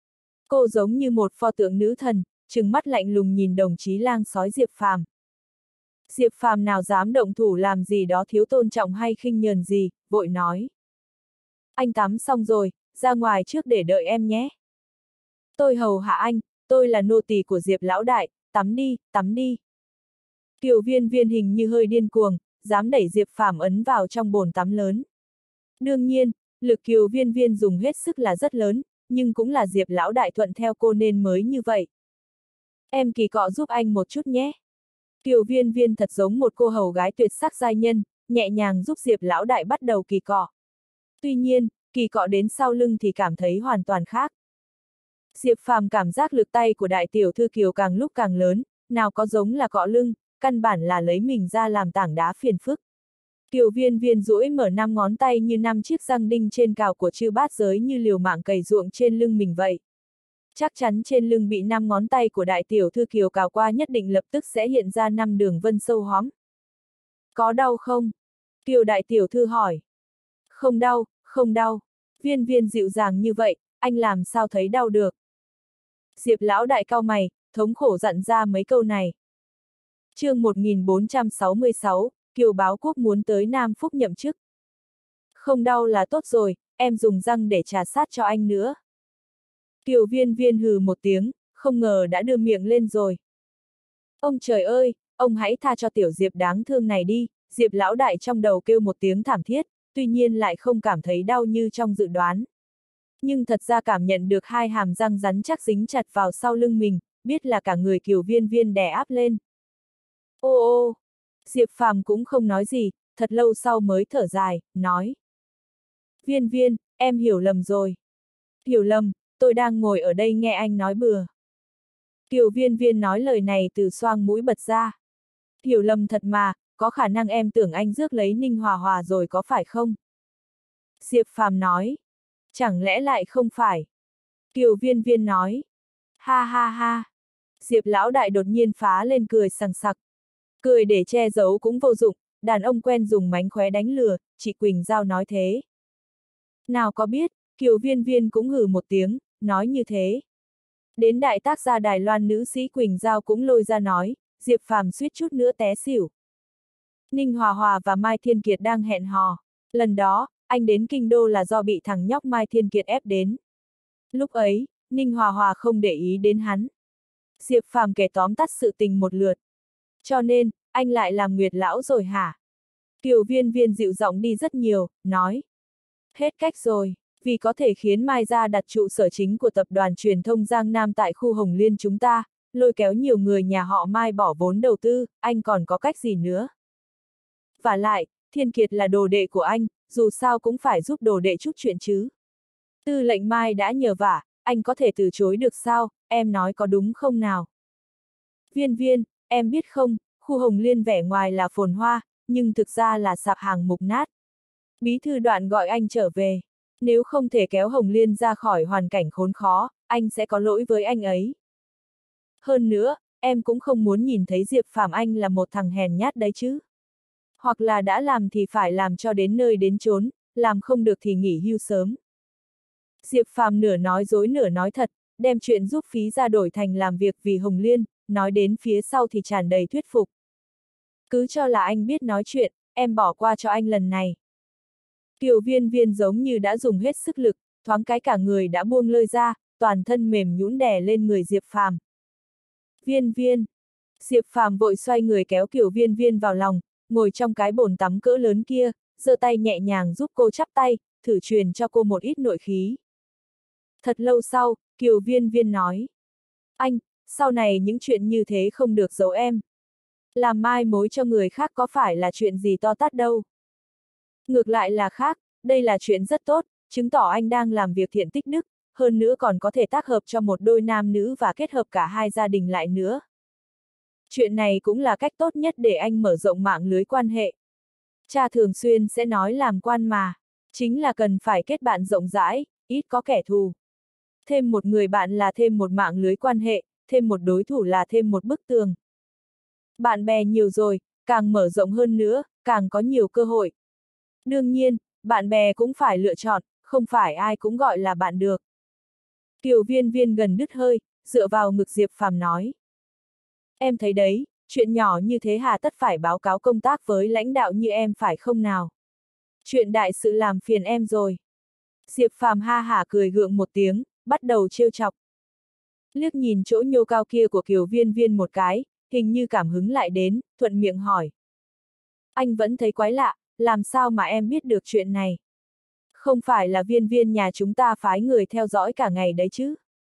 Cô giống như một pho tượng nữ thần, trừng mắt lạnh lùng nhìn đồng chí lang sói Diệp Phàm. Diệp Phàm nào dám động thủ làm gì đó thiếu tôn trọng hay khinh nhờn gì, vội nói. Anh tắm xong rồi, ra ngoài trước để đợi em nhé. Tôi hầu hạ anh, tôi là nô tỳ của Diệp lão đại, tắm đi, tắm đi. Kiều Viên Viên hình như hơi điên cuồng, dám đẩy Diệp Phàm ấn vào trong bồn tắm lớn. Đương nhiên, lực Kiều Viên Viên dùng hết sức là rất lớn, nhưng cũng là Diệp lão đại thuận theo cô nên mới như vậy. Em kỳ cọ giúp anh một chút nhé. Kiều Viên Viên thật giống một cô hầu gái tuyệt sắc giai nhân, nhẹ nhàng giúp Diệp lão đại bắt đầu kỳ cọ. Tuy nhiên, kỳ cọ đến sau lưng thì cảm thấy hoàn toàn khác. Diệp Phàm cảm giác lực tay của đại tiểu thư Kiều càng lúc càng lớn, nào có giống là cọ lưng, căn bản là lấy mình ra làm tảng đá phiền phức. Kiều Viên Viên duỗi mở năm ngón tay như năm chiếc răng đinh trên cào của chư bát giới như liều mạng cày ruộng trên lưng mình vậy. Chắc chắn trên lưng bị năm ngón tay của đại tiểu thư Kiều cào qua nhất định lập tức sẽ hiện ra năm đường vân sâu hóm. Có đau không? Kiều đại tiểu thư hỏi. Không đau, không đau. Viên Viên dịu dàng như vậy, anh làm sao thấy đau được? Diệp lão đại cau mày, thống khổ dặn ra mấy câu này. Chương một nghìn bốn trăm sáu mươi sáu, Kiều báo quốc muốn tới Nam Phúc nhậm chức. Không đau là tốt rồi, em dùng răng để trà sát cho anh nữa. Kiều Viên Viên hừ một tiếng, không ngờ đã đưa miệng lên rồi. Ông trời ơi, ông hãy tha cho tiểu Diệp đáng thương này đi, Diệp lão đại trong đầu kêu một tiếng thảm thiết, tuy nhiên lại không cảm thấy đau như trong dự đoán. Nhưng thật ra cảm nhận được hai hàm răng rắn chắc dính chặt vào sau lưng mình, biết là cả người Kiều Viên Viên đè áp lên. Ô ô, Diệp Phàm cũng không nói gì, thật lâu sau mới thở dài, nói. Viên Viên, em hiểu lầm rồi. Hiểu lầm, tôi đang ngồi ở đây nghe anh nói bừa. Kiều Viên Viên nói lời này từ xoang mũi bật ra. Hiểu lầm thật mà, có khả năng em tưởng anh rước lấy Ninh Hòa Hòa rồi có phải không? Diệp Phàm nói. Chẳng lẽ lại không phải? Kiều Viên Viên nói. Ha ha ha. Diệp lão đại đột nhiên phá lên cười sằng sặc. Cười để che giấu cũng vô dụng, đàn ông quen dùng mánh khóe đánh lừa, chị Quỳnh Giao nói thế. Nào có biết, Kiều Viên Viên cũng hừ một tiếng, nói như thế. Đến đại tác gia Đài Loan nữ sĩ Quỳnh Giao cũng lôi ra nói, Diệp Phàm suýt chút nữa té xỉu. Ninh Hòa Hòa và Mai Thiên Kiệt đang hẹn hò. Lần đó, anh đến kinh đô là do bị thằng nhóc Mai Thiên Kiệt ép đến. Lúc ấy, Ninh Hòa Hòa không để ý đến hắn. Diệp Phàm kể tóm tắt sự tình một lượt. Cho nên, anh lại làm Nguyệt lão rồi hả? Kiều Viên Viên dịu giọng đi rất nhiều, nói. Hết cách rồi, vì có thể khiến Mai gia đặt trụ sở chính của tập đoàn truyền thông Giang Nam tại khu Hồng Liên chúng ta, lôi kéo nhiều người nhà họ Mai bỏ vốn đầu tư, anh còn có cách gì nữa? Và lại, Thiên Kiệt là đồ đệ của anh, dù sao cũng phải giúp đồ đệ chút chuyện chứ. Tư lệnh Mai đã nhờ vả, anh có thể từ chối được sao, em nói có đúng không nào? Viên Viên, em biết không, khu Hồng Liên vẻ ngoài là phồn hoa, nhưng thực ra là sạp hàng mục nát. Bí thư Đoạn gọi anh trở về. Nếu không thể kéo Hồng Liên ra khỏi hoàn cảnh khốn khó, anh sẽ có lỗi với anh ấy. Hơn nữa, em cũng không muốn nhìn thấy Diệp Phàm anh là một thằng hèn nhát đấy chứ. Hoặc là đã làm thì phải làm cho đến nơi đến chốn, làm không được thì nghỉ hưu sớm. Diệp Phàm nửa nói dối nửa nói thật, đem chuyện giúp phí ra đổi thành làm việc vì Hồng Liên, nói đến phía sau thì tràn đầy thuyết phục. Cứ cho là anh biết nói chuyện, em bỏ qua cho anh lần này. Kiều Viên Viên giống như đã dùng hết sức lực, thoáng cái cả người đã buông lơi ra, toàn thân mềm nhũn đè lên người Diệp Phàm. Viên Viên. Diệp Phàm vội xoay người kéo Kiều Viên Viên vào lòng, ngồi trong cái bồn tắm cỡ lớn kia, giơ tay nhẹ nhàng giúp cô chắp tay, thử truyền cho cô một ít nội khí. Thật lâu sau, Kiều Viên Viên nói. Anh, sau này những chuyện như thế không được giấu em. Làm mai mối cho người khác có phải là chuyện gì to tát đâu. Ngược lại là khác, đây là chuyện rất tốt, chứng tỏ anh đang làm việc thiện tích đức, hơn nữa còn có thể tác hợp cho một đôi nam nữ và kết hợp cả hai gia đình lại nữa. Chuyện này cũng là cách tốt nhất để anh mở rộng mạng lưới quan hệ. Cha thường xuyên sẽ nói làm quan mà, chính là cần phải kết bạn rộng rãi, ít có kẻ thù. Thêm một người bạn là thêm một mạng lưới quan hệ, thêm một đối thủ là thêm một bức tường. Bạn bè nhiều rồi, càng mở rộng hơn nữa, càng có nhiều cơ hội. Đương nhiên, bạn bè cũng phải lựa chọn, không phải ai cũng gọi là bạn được. Kiều Viên Viên gần đứt hơi, dựa vào ngực Diệp Phàm nói. Em thấy đấy, chuyện nhỏ như thế hà tất phải báo cáo công tác với lãnh đạo như em phải không nào? Chuyện đại sự làm phiền em rồi. Diệp Phàm ha hả cười gượng một tiếng, bắt đầu trêu chọc. Liếc nhìn chỗ nhô cao kia của Kiều Viên Viên một cái, hình như cảm hứng lại đến, thuận miệng hỏi. Anh vẫn thấy quái lạ, làm sao mà em biết được chuyện này? Không phải là Viên Viên nhà chúng ta phái người theo dõi cả ngày đấy chứ?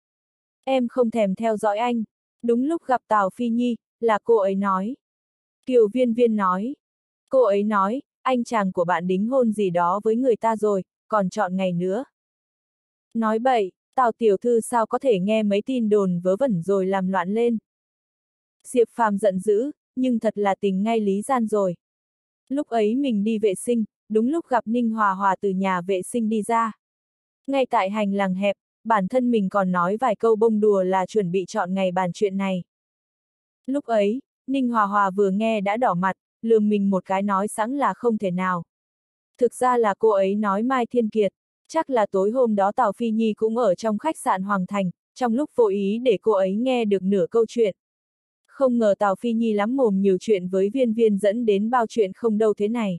Em không thèm theo dõi anh. Đúng lúc gặp Tào Phi Nhi, là cô ấy nói. Kiều Viên Viên nói. Cô ấy nói, anh chàng của bạn đính hôn gì đó với người ta rồi, còn chọn ngày nữa. Nói bậy, Tào tiểu thư sao có thể nghe mấy tin đồn vớ vẩn rồi làm loạn lên. Diệp Phàm giận dữ, nhưng thật là tình ngay lý gian rồi. Lúc ấy mình đi vệ sinh, đúng lúc gặp Ninh Hòa Hòa từ nhà vệ sinh đi ra. Ngay tại hành lang hẹp, bản thân mình còn nói vài câu bông đùa là chuẩn bị chọn ngày bàn chuyện này. Lúc ấy, Ninh Hòa Hòa vừa nghe đã đỏ mặt, lườm mình một cái nói sẵn là không thể nào. Thực ra là cô ấy nói Mai Thiên Kiệt, chắc là tối hôm đó Tào Phi Nhi cũng ở trong khách sạn Hoàng Thành, trong lúc vô ý để cô ấy nghe được nửa câu chuyện. Không ngờ Tào Phi Nhi lắm mồm nhiều chuyện với Viên Viên dẫn đến bao chuyện không đâu thế này.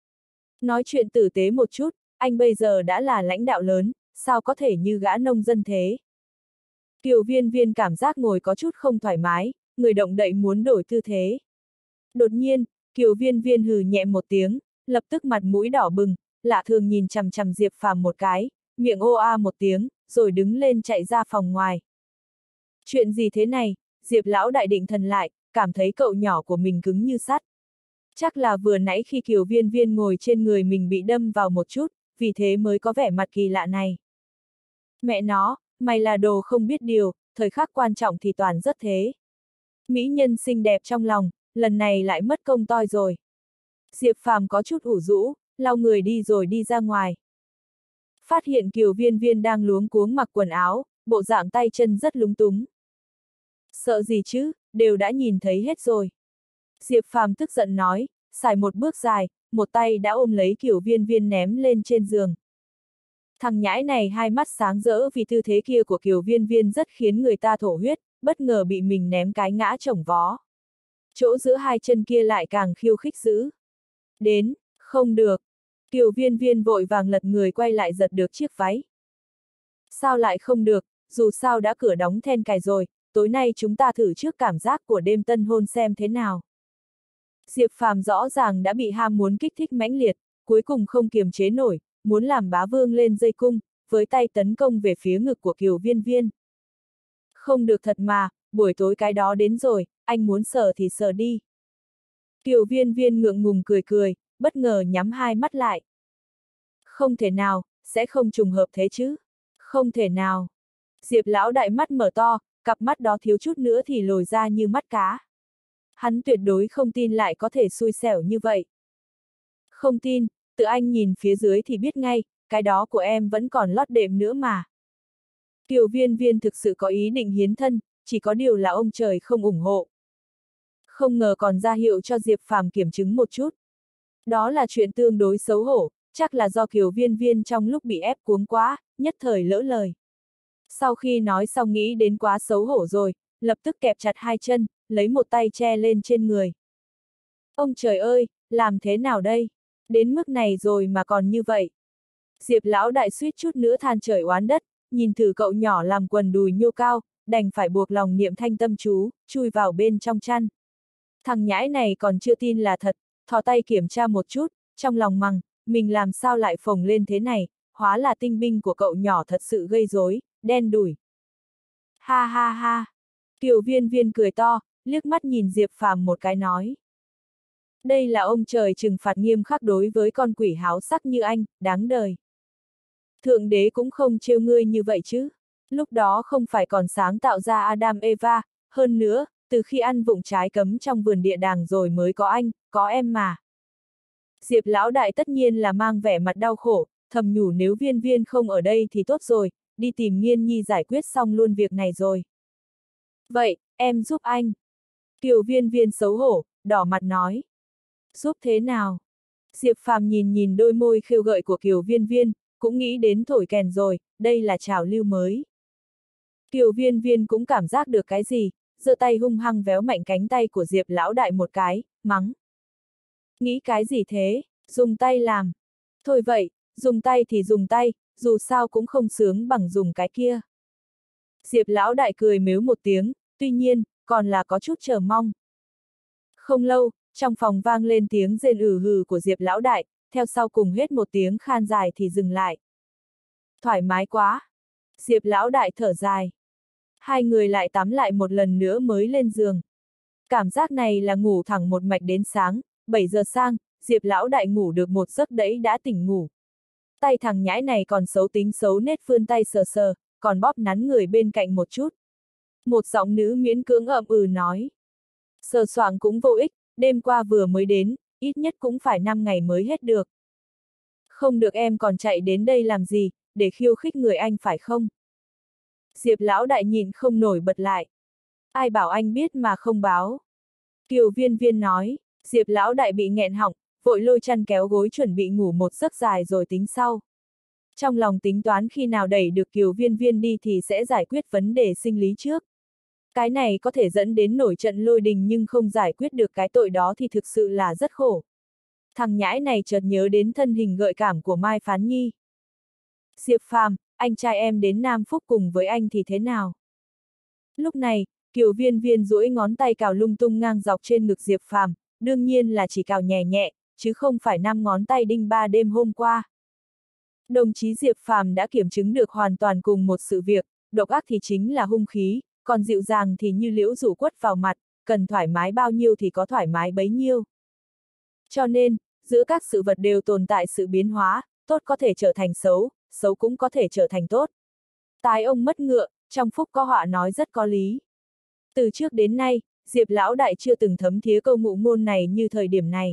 Nói chuyện tử tế một chút, anh bây giờ đã là lãnh đạo lớn, sao có thể như gã nông dân thế? Kiều Viên Viên cảm giác ngồi có chút không thoải mái, người động đậy muốn đổi tư thế. Đột nhiên, Kiều Viên Viên hừ nhẹ một tiếng, lập tức mặt mũi đỏ bừng, lạ thường nhìn chằm chằm Diệp Phàm một cái, miệng ô a một tiếng, rồi đứng lên chạy ra phòng ngoài. Chuyện gì thế này? Diệp lão đại định thần lại, cảm thấy cậu nhỏ của mình cứng như sắt. Chắc là vừa nãy khi Kiều Viên Viên ngồi trên người mình bị đâm vào một chút, vì thế mới có vẻ mặt kỳ lạ này. Mẹ nó, mày là đồ không biết điều, thời khắc quan trọng thì toàn rất thế. Mỹ nhân xinh đẹp trong lòng, lần này lại mất công toi rồi. Diệp Phàm có chút ủ rũ, lau người đi rồi đi ra ngoài. Phát hiện Kiều Viên Viên đang luống cuống mặc quần áo, bộ dạng tay chân rất lúng túng. Sợ gì chứ, đều đã nhìn thấy hết rồi. Diệp Phàm tức giận nói, xài một bước dài, một tay đã ôm lấy Kiều Viên Viên ném lên trên giường. Thằng nhãi này hai mắt sáng rỡ vì tư thế kia của Kiều Viên Viên rất khiến người ta thổ huyết, bất ngờ bị mình ném cái ngã chổng vó. Chỗ giữa hai chân kia lại càng khiêu khích dữ. Đến, không được. Kiều Viên Viên vội vàng lật người quay lại giật được chiếc váy. Sao lại không được, dù sao đã cửa đóng then cài rồi, tối nay chúng ta thử trước cảm giác của đêm tân hôn xem thế nào. Diệp Phàm rõ ràng đã bị ham muốn kích thích mãnh liệt, cuối cùng không kiềm chế nổi, muốn làm bá vương lên dây cung, với tay tấn công về phía ngực của Kiều Viên Viên. Không được thật mà, buổi tối cái đó đến rồi, anh muốn sờ thì sờ đi. Kiều Viên Viên ngượng ngùng cười cười, bất ngờ nhắm hai mắt lại. Không thể nào, sẽ không trùng hợp thế chứ. Không thể nào. Diệp lão đại mắt mở to, cặp mắt đó thiếu chút nữa thì lồi ra như mắt cá. Hắn tuyệt đối không tin lại có thể xui xẻo như vậy. Không tin, tự anh nhìn phía dưới thì biết ngay, cái đó của em vẫn còn lót đệm nữa mà. Kiều Viên Viên thực sự có ý định hiến thân, chỉ có điều là ông trời không ủng hộ. Không ngờ còn ra hiệu cho Diệp Phàm kiểm chứng một chút. Đó là chuyện tương đối xấu hổ, chắc là do Kiều Viên Viên trong lúc bị ép cuống quá, nhất thời lỡ lời. Sau khi nói xong nghĩ đến quá xấu hổ rồi, lập tức kẹp chặt hai chân, lấy một tay che lên trên người. Ông trời ơi, làm thế nào đây? Đến mức này rồi mà còn như vậy. Diệp lão đại suýt chút nữa than trời oán đất, nhìn thử cậu nhỏ làm quần đùi nhô cao, đành phải buộc lòng niệm thanh tâm chú, chui vào bên trong chăn. Thằng nhãi này còn chưa tin là thật, thò tay kiểm tra một chút, trong lòng mằng, mình làm sao lại phồng lên thế này, hóa là tinh binh của cậu nhỏ thật sự gây rối, đen đủi. Ha ha ha. Kiều Viên Viên cười to, liếc mắt nhìn Diệp Phàm một cái nói. Đây là ông trời trừng phạt nghiêm khắc đối với con quỷ háo sắc như anh, đáng đời. Thượng đế cũng không trêu ngươi như vậy chứ. Lúc đó không phải còn sáng tạo ra Adam Eva, hơn nữa, từ khi ăn vụng trái cấm trong vườn địa đàng rồi mới có anh, có em mà. Diệp lão đại tất nhiên là mang vẻ mặt đau khổ, thầm nhủ nếu Viên Viên không ở đây thì tốt rồi, đi tìm Nghiên Nhi giải quyết xong luôn việc này rồi. Vậy, em giúp anh. Kiều Viên Viên xấu hổ, đỏ mặt nói. Giúp thế nào? Diệp Phàm nhìn nhìn đôi môi khêu gợi của Kiều Viên Viên, cũng nghĩ đến thổi kèn rồi, đây là trào lưu mới. Kiều Viên Viên cũng cảm giác được cái gì, giơ tay hung hăng véo mạnh cánh tay của Diệp lão đại một cái, mắng. Nghĩ cái gì thế, dùng tay làm. Thôi vậy, dùng tay thì dùng tay, dù sao cũng không sướng bằng dùng cái kia. Diệp lão đại cười mếu một tiếng, tuy nhiên, còn là có chút chờ mong. Không lâu, trong phòng vang lên tiếng rên ử hừ của Diệp lão đại, theo sau cùng hết một tiếng khan dài thì dừng lại. Thoải mái quá. Diệp lão đại thở dài. Hai người lại tắm lại một lần nữa mới lên giường. Cảm giác này là ngủ thẳng một mạch đến sáng, bảy giờ sang, Diệp lão đại ngủ được một giấc đẫy đã tỉnh ngủ. Tay thằng nhãi này còn xấu tính xấu nết vươn tay sờ sờ, còn bóp nắn người bên cạnh một chút. Một giọng nữ miễn cưỡng ậm ừ nói. Sờ soạng cũng vô ích, đêm qua vừa mới đến, ít nhất cũng phải năm ngày mới hết được. Không được em còn chạy đến đây làm gì, để khiêu khích người anh phải không? Diệp lão đại nhịn không nổi bật lại. Ai bảo anh biết mà không báo? Kiều Viên Viên nói. Diệp lão đại bị nghẹn họng, vội lôi chăn kéo gối chuẩn bị ngủ một giấc dài rồi tính sau. Trong lòng tính toán khi nào đẩy được Kiều Viên Viên đi thì sẽ giải quyết vấn đề sinh lý trước. Cái này có thể dẫn đến nổi trận lôi đình nhưng không giải quyết được cái tội đó thì thực sự là rất khổ. Thằng nhãi này chợt nhớ đến thân hình gợi cảm của Mai Phán Nhi. Diệp Phàm, anh trai em đến Nam Phúc cùng với anh thì thế nào? Lúc này, Kiều Viên Viên duỗi ngón tay cào lung tung ngang dọc trên ngực Diệp Phàm, đương nhiên là chỉ cào nhẹ nhẹ, chứ không phải năm ngón tay đinh ba đêm hôm qua. Đồng chí Diệp Phàm đã kiểm chứng được hoàn toàn cùng một sự việc, độc ác thì chính là hung khí, còn dịu dàng thì như liễu rủ quất vào mặt, cần thoải mái bao nhiêu thì có thoải mái bấy nhiêu. Cho nên, giữa các sự vật đều tồn tại sự biến hóa, tốt có thể trở thành xấu, xấu cũng có thể trở thành tốt. Tái ông mất ngựa, trong phúc có họa nói rất có lý. Từ trước đến nay, Diệp lão đại chưa từng thấm thía câu ngụ ngôn này như thời điểm này.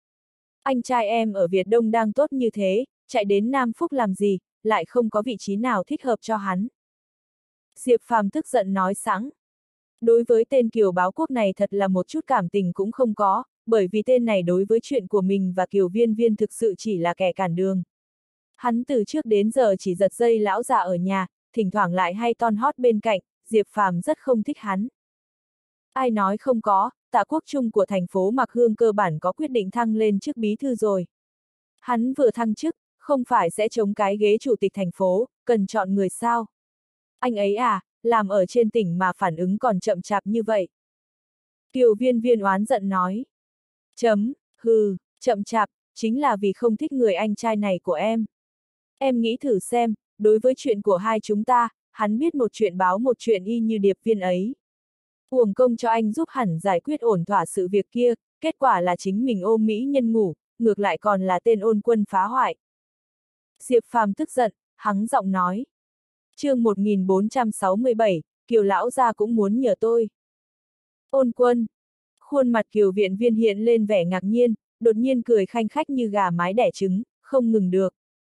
Anh trai em ở Việt Đông đang tốt như thế, chạy đến Nam Phúc làm gì, lại không có vị trí nào thích hợp cho hắn. Diệp Phàm tức giận nói sẵn. Đối với tên Kiều Báo Quốc này thật là một chút cảm tình cũng không có, bởi vì tên này đối với chuyện của mình và Kiều Viên Viên thực sự chỉ là kẻ cản đường. Hắn từ trước đến giờ chỉ giật dây lão già ở nhà, thỉnh thoảng lại hay ton hót bên cạnh, Diệp Phàm rất không thích hắn. Ai nói không có, Tạ Quốc Trung của thành phố Mạc Hương cơ bản có quyết định thăng lên chức bí thư rồi. Hắn vừa thăng chức, không phải sẽ chống cái ghế chủ tịch thành phố, cần chọn người sao? Anh ấy à, làm ở trên tỉnh mà phản ứng còn chậm chạp như vậy. Kiều Viên Viên oán giận nói. Chấm, hừ, chậm chạp, chính là vì không thích người anh trai này của em. Em nghĩ thử xem, đối với chuyện của hai chúng ta, hắn biết một chuyện báo một chuyện y như điệp viên ấy. Uổng công cho anh giúp hẳn giải quyết ổn thỏa sự việc kia, kết quả là chính mình ôm mỹ nhân ngủ, ngược lại còn là tên ôn quân phá hoại. Diệp Phàm tức giận, hắng giọng nói. Chương một nghìn bốn trăm sáu mươi bảy, Kiều lão gia cũng muốn nhờ tôi. Ôn quân. Khuôn mặt Kiều Viện Viên hiện lên vẻ ngạc nhiên, đột nhiên cười khanh khách như gà mái đẻ trứng, không ngừng được.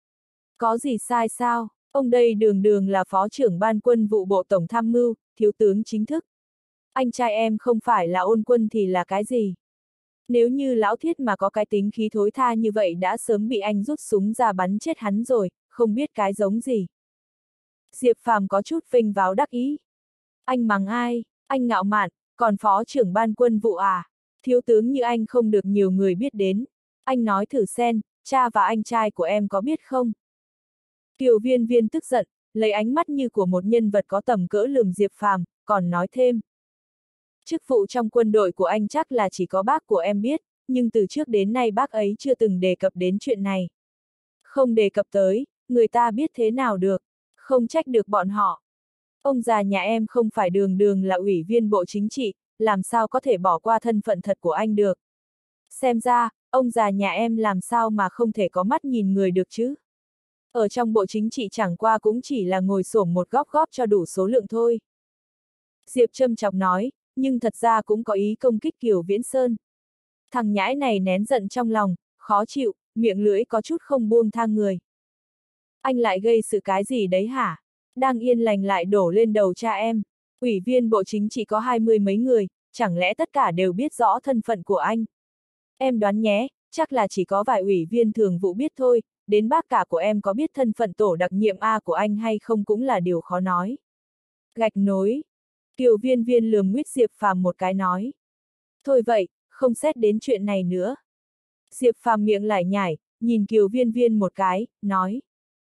Có gì sai sao, ông đây đường đường là phó trưởng ban quân vụ bộ tổng tham mưu, thiếu tướng chính thức. Anh trai em không phải là ôn quân thì là cái gì? Nếu như lão thiết mà có cái tính khí thối tha như vậy đã sớm bị anh rút súng ra bắn chết hắn rồi, không biết cái giống gì. Diệp Phàm có chút vinh váo đắc ý. Anh mắng ai, anh ngạo mạn, còn phó trưởng ban quân vụ à? Thiếu tướng như anh không được nhiều người biết đến. Anh nói thử xem, cha và anh trai của em có biết không? Kiều Viên Viên tức giận, lấy ánh mắt như của một nhân vật có tầm cỡ lườm Diệp Phàm, còn nói thêm. Chức vụ trong quân đội của anh chắc là chỉ có bác của em biết, nhưng từ trước đến nay bác ấy chưa từng đề cập đến chuyện này. Không đề cập tới, người ta biết thế nào được, không trách được bọn họ. Ông già nhà em không phải đường đường là ủy viên bộ chính trị, làm sao có thể bỏ qua thân phận thật của anh được. Xem ra, ông già nhà em làm sao mà không thể có mắt nhìn người được chứ. Ở trong bộ chính trị chẳng qua cũng chỉ là ngồi xổm một góc góp cho đủ số lượng thôi. Diệp châm chọc nói, nhưng thật ra cũng có ý công kích Kiều Viễn Sơn. Thằng nhãi này nén giận trong lòng, khó chịu, miệng lưỡi có chút không buông tha người. Anh lại gây sự cái gì đấy hả? Đang yên lành lại đổ lên đầu cha em. Ủy viên bộ chính trị có hai mươi mấy người, chẳng lẽ tất cả đều biết rõ thân phận của anh? Em đoán nhé, chắc là chỉ có vài ủy viên thường vụ biết thôi, đến bác cả của em có biết thân phận tổ đặc nhiệm A của anh hay không cũng là điều khó nói. Gạch nối. Kiều Viên Viên lườm nguyết Diệp Phàm một cái nói. Thôi vậy, không xét đến chuyện này nữa. Diệp Phàm miệng lải nhải, nhìn Kiều Viên Viên một cái, nói.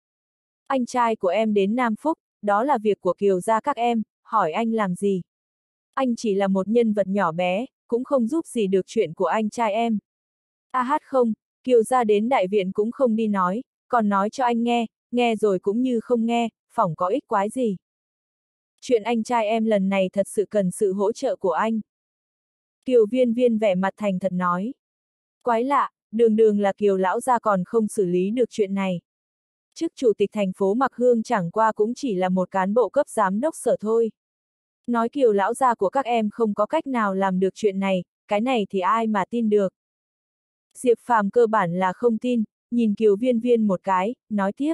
Anh trai của em đến Nam Phúc, đó là việc của Kiều gia các em, hỏi anh làm gì? Anh chỉ là một nhân vật nhỏ bé, cũng không giúp gì được chuyện của anh trai em. A hát không, Kiều gia đến đại viện cũng không đi nói, còn nói cho anh nghe, nghe rồi cũng như không nghe, phỏng có ích quái gì. Chuyện anh trai em lần này thật sự cần sự hỗ trợ của anh. Kiều Viên Viên vẻ mặt thành thật nói. Quái lạ, đường đường là Kiều lão gia còn không xử lý được chuyện này. Chức chủ tịch thành phố Mạc Hương chẳng qua cũng chỉ là một cán bộ cấp giám đốc sở thôi. Nói Kiều lão gia của các em không có cách nào làm được chuyện này, cái này thì ai mà tin được. Diệp Phàm cơ bản là không tin, nhìn Kiều Viên Viên một cái, nói tiếp.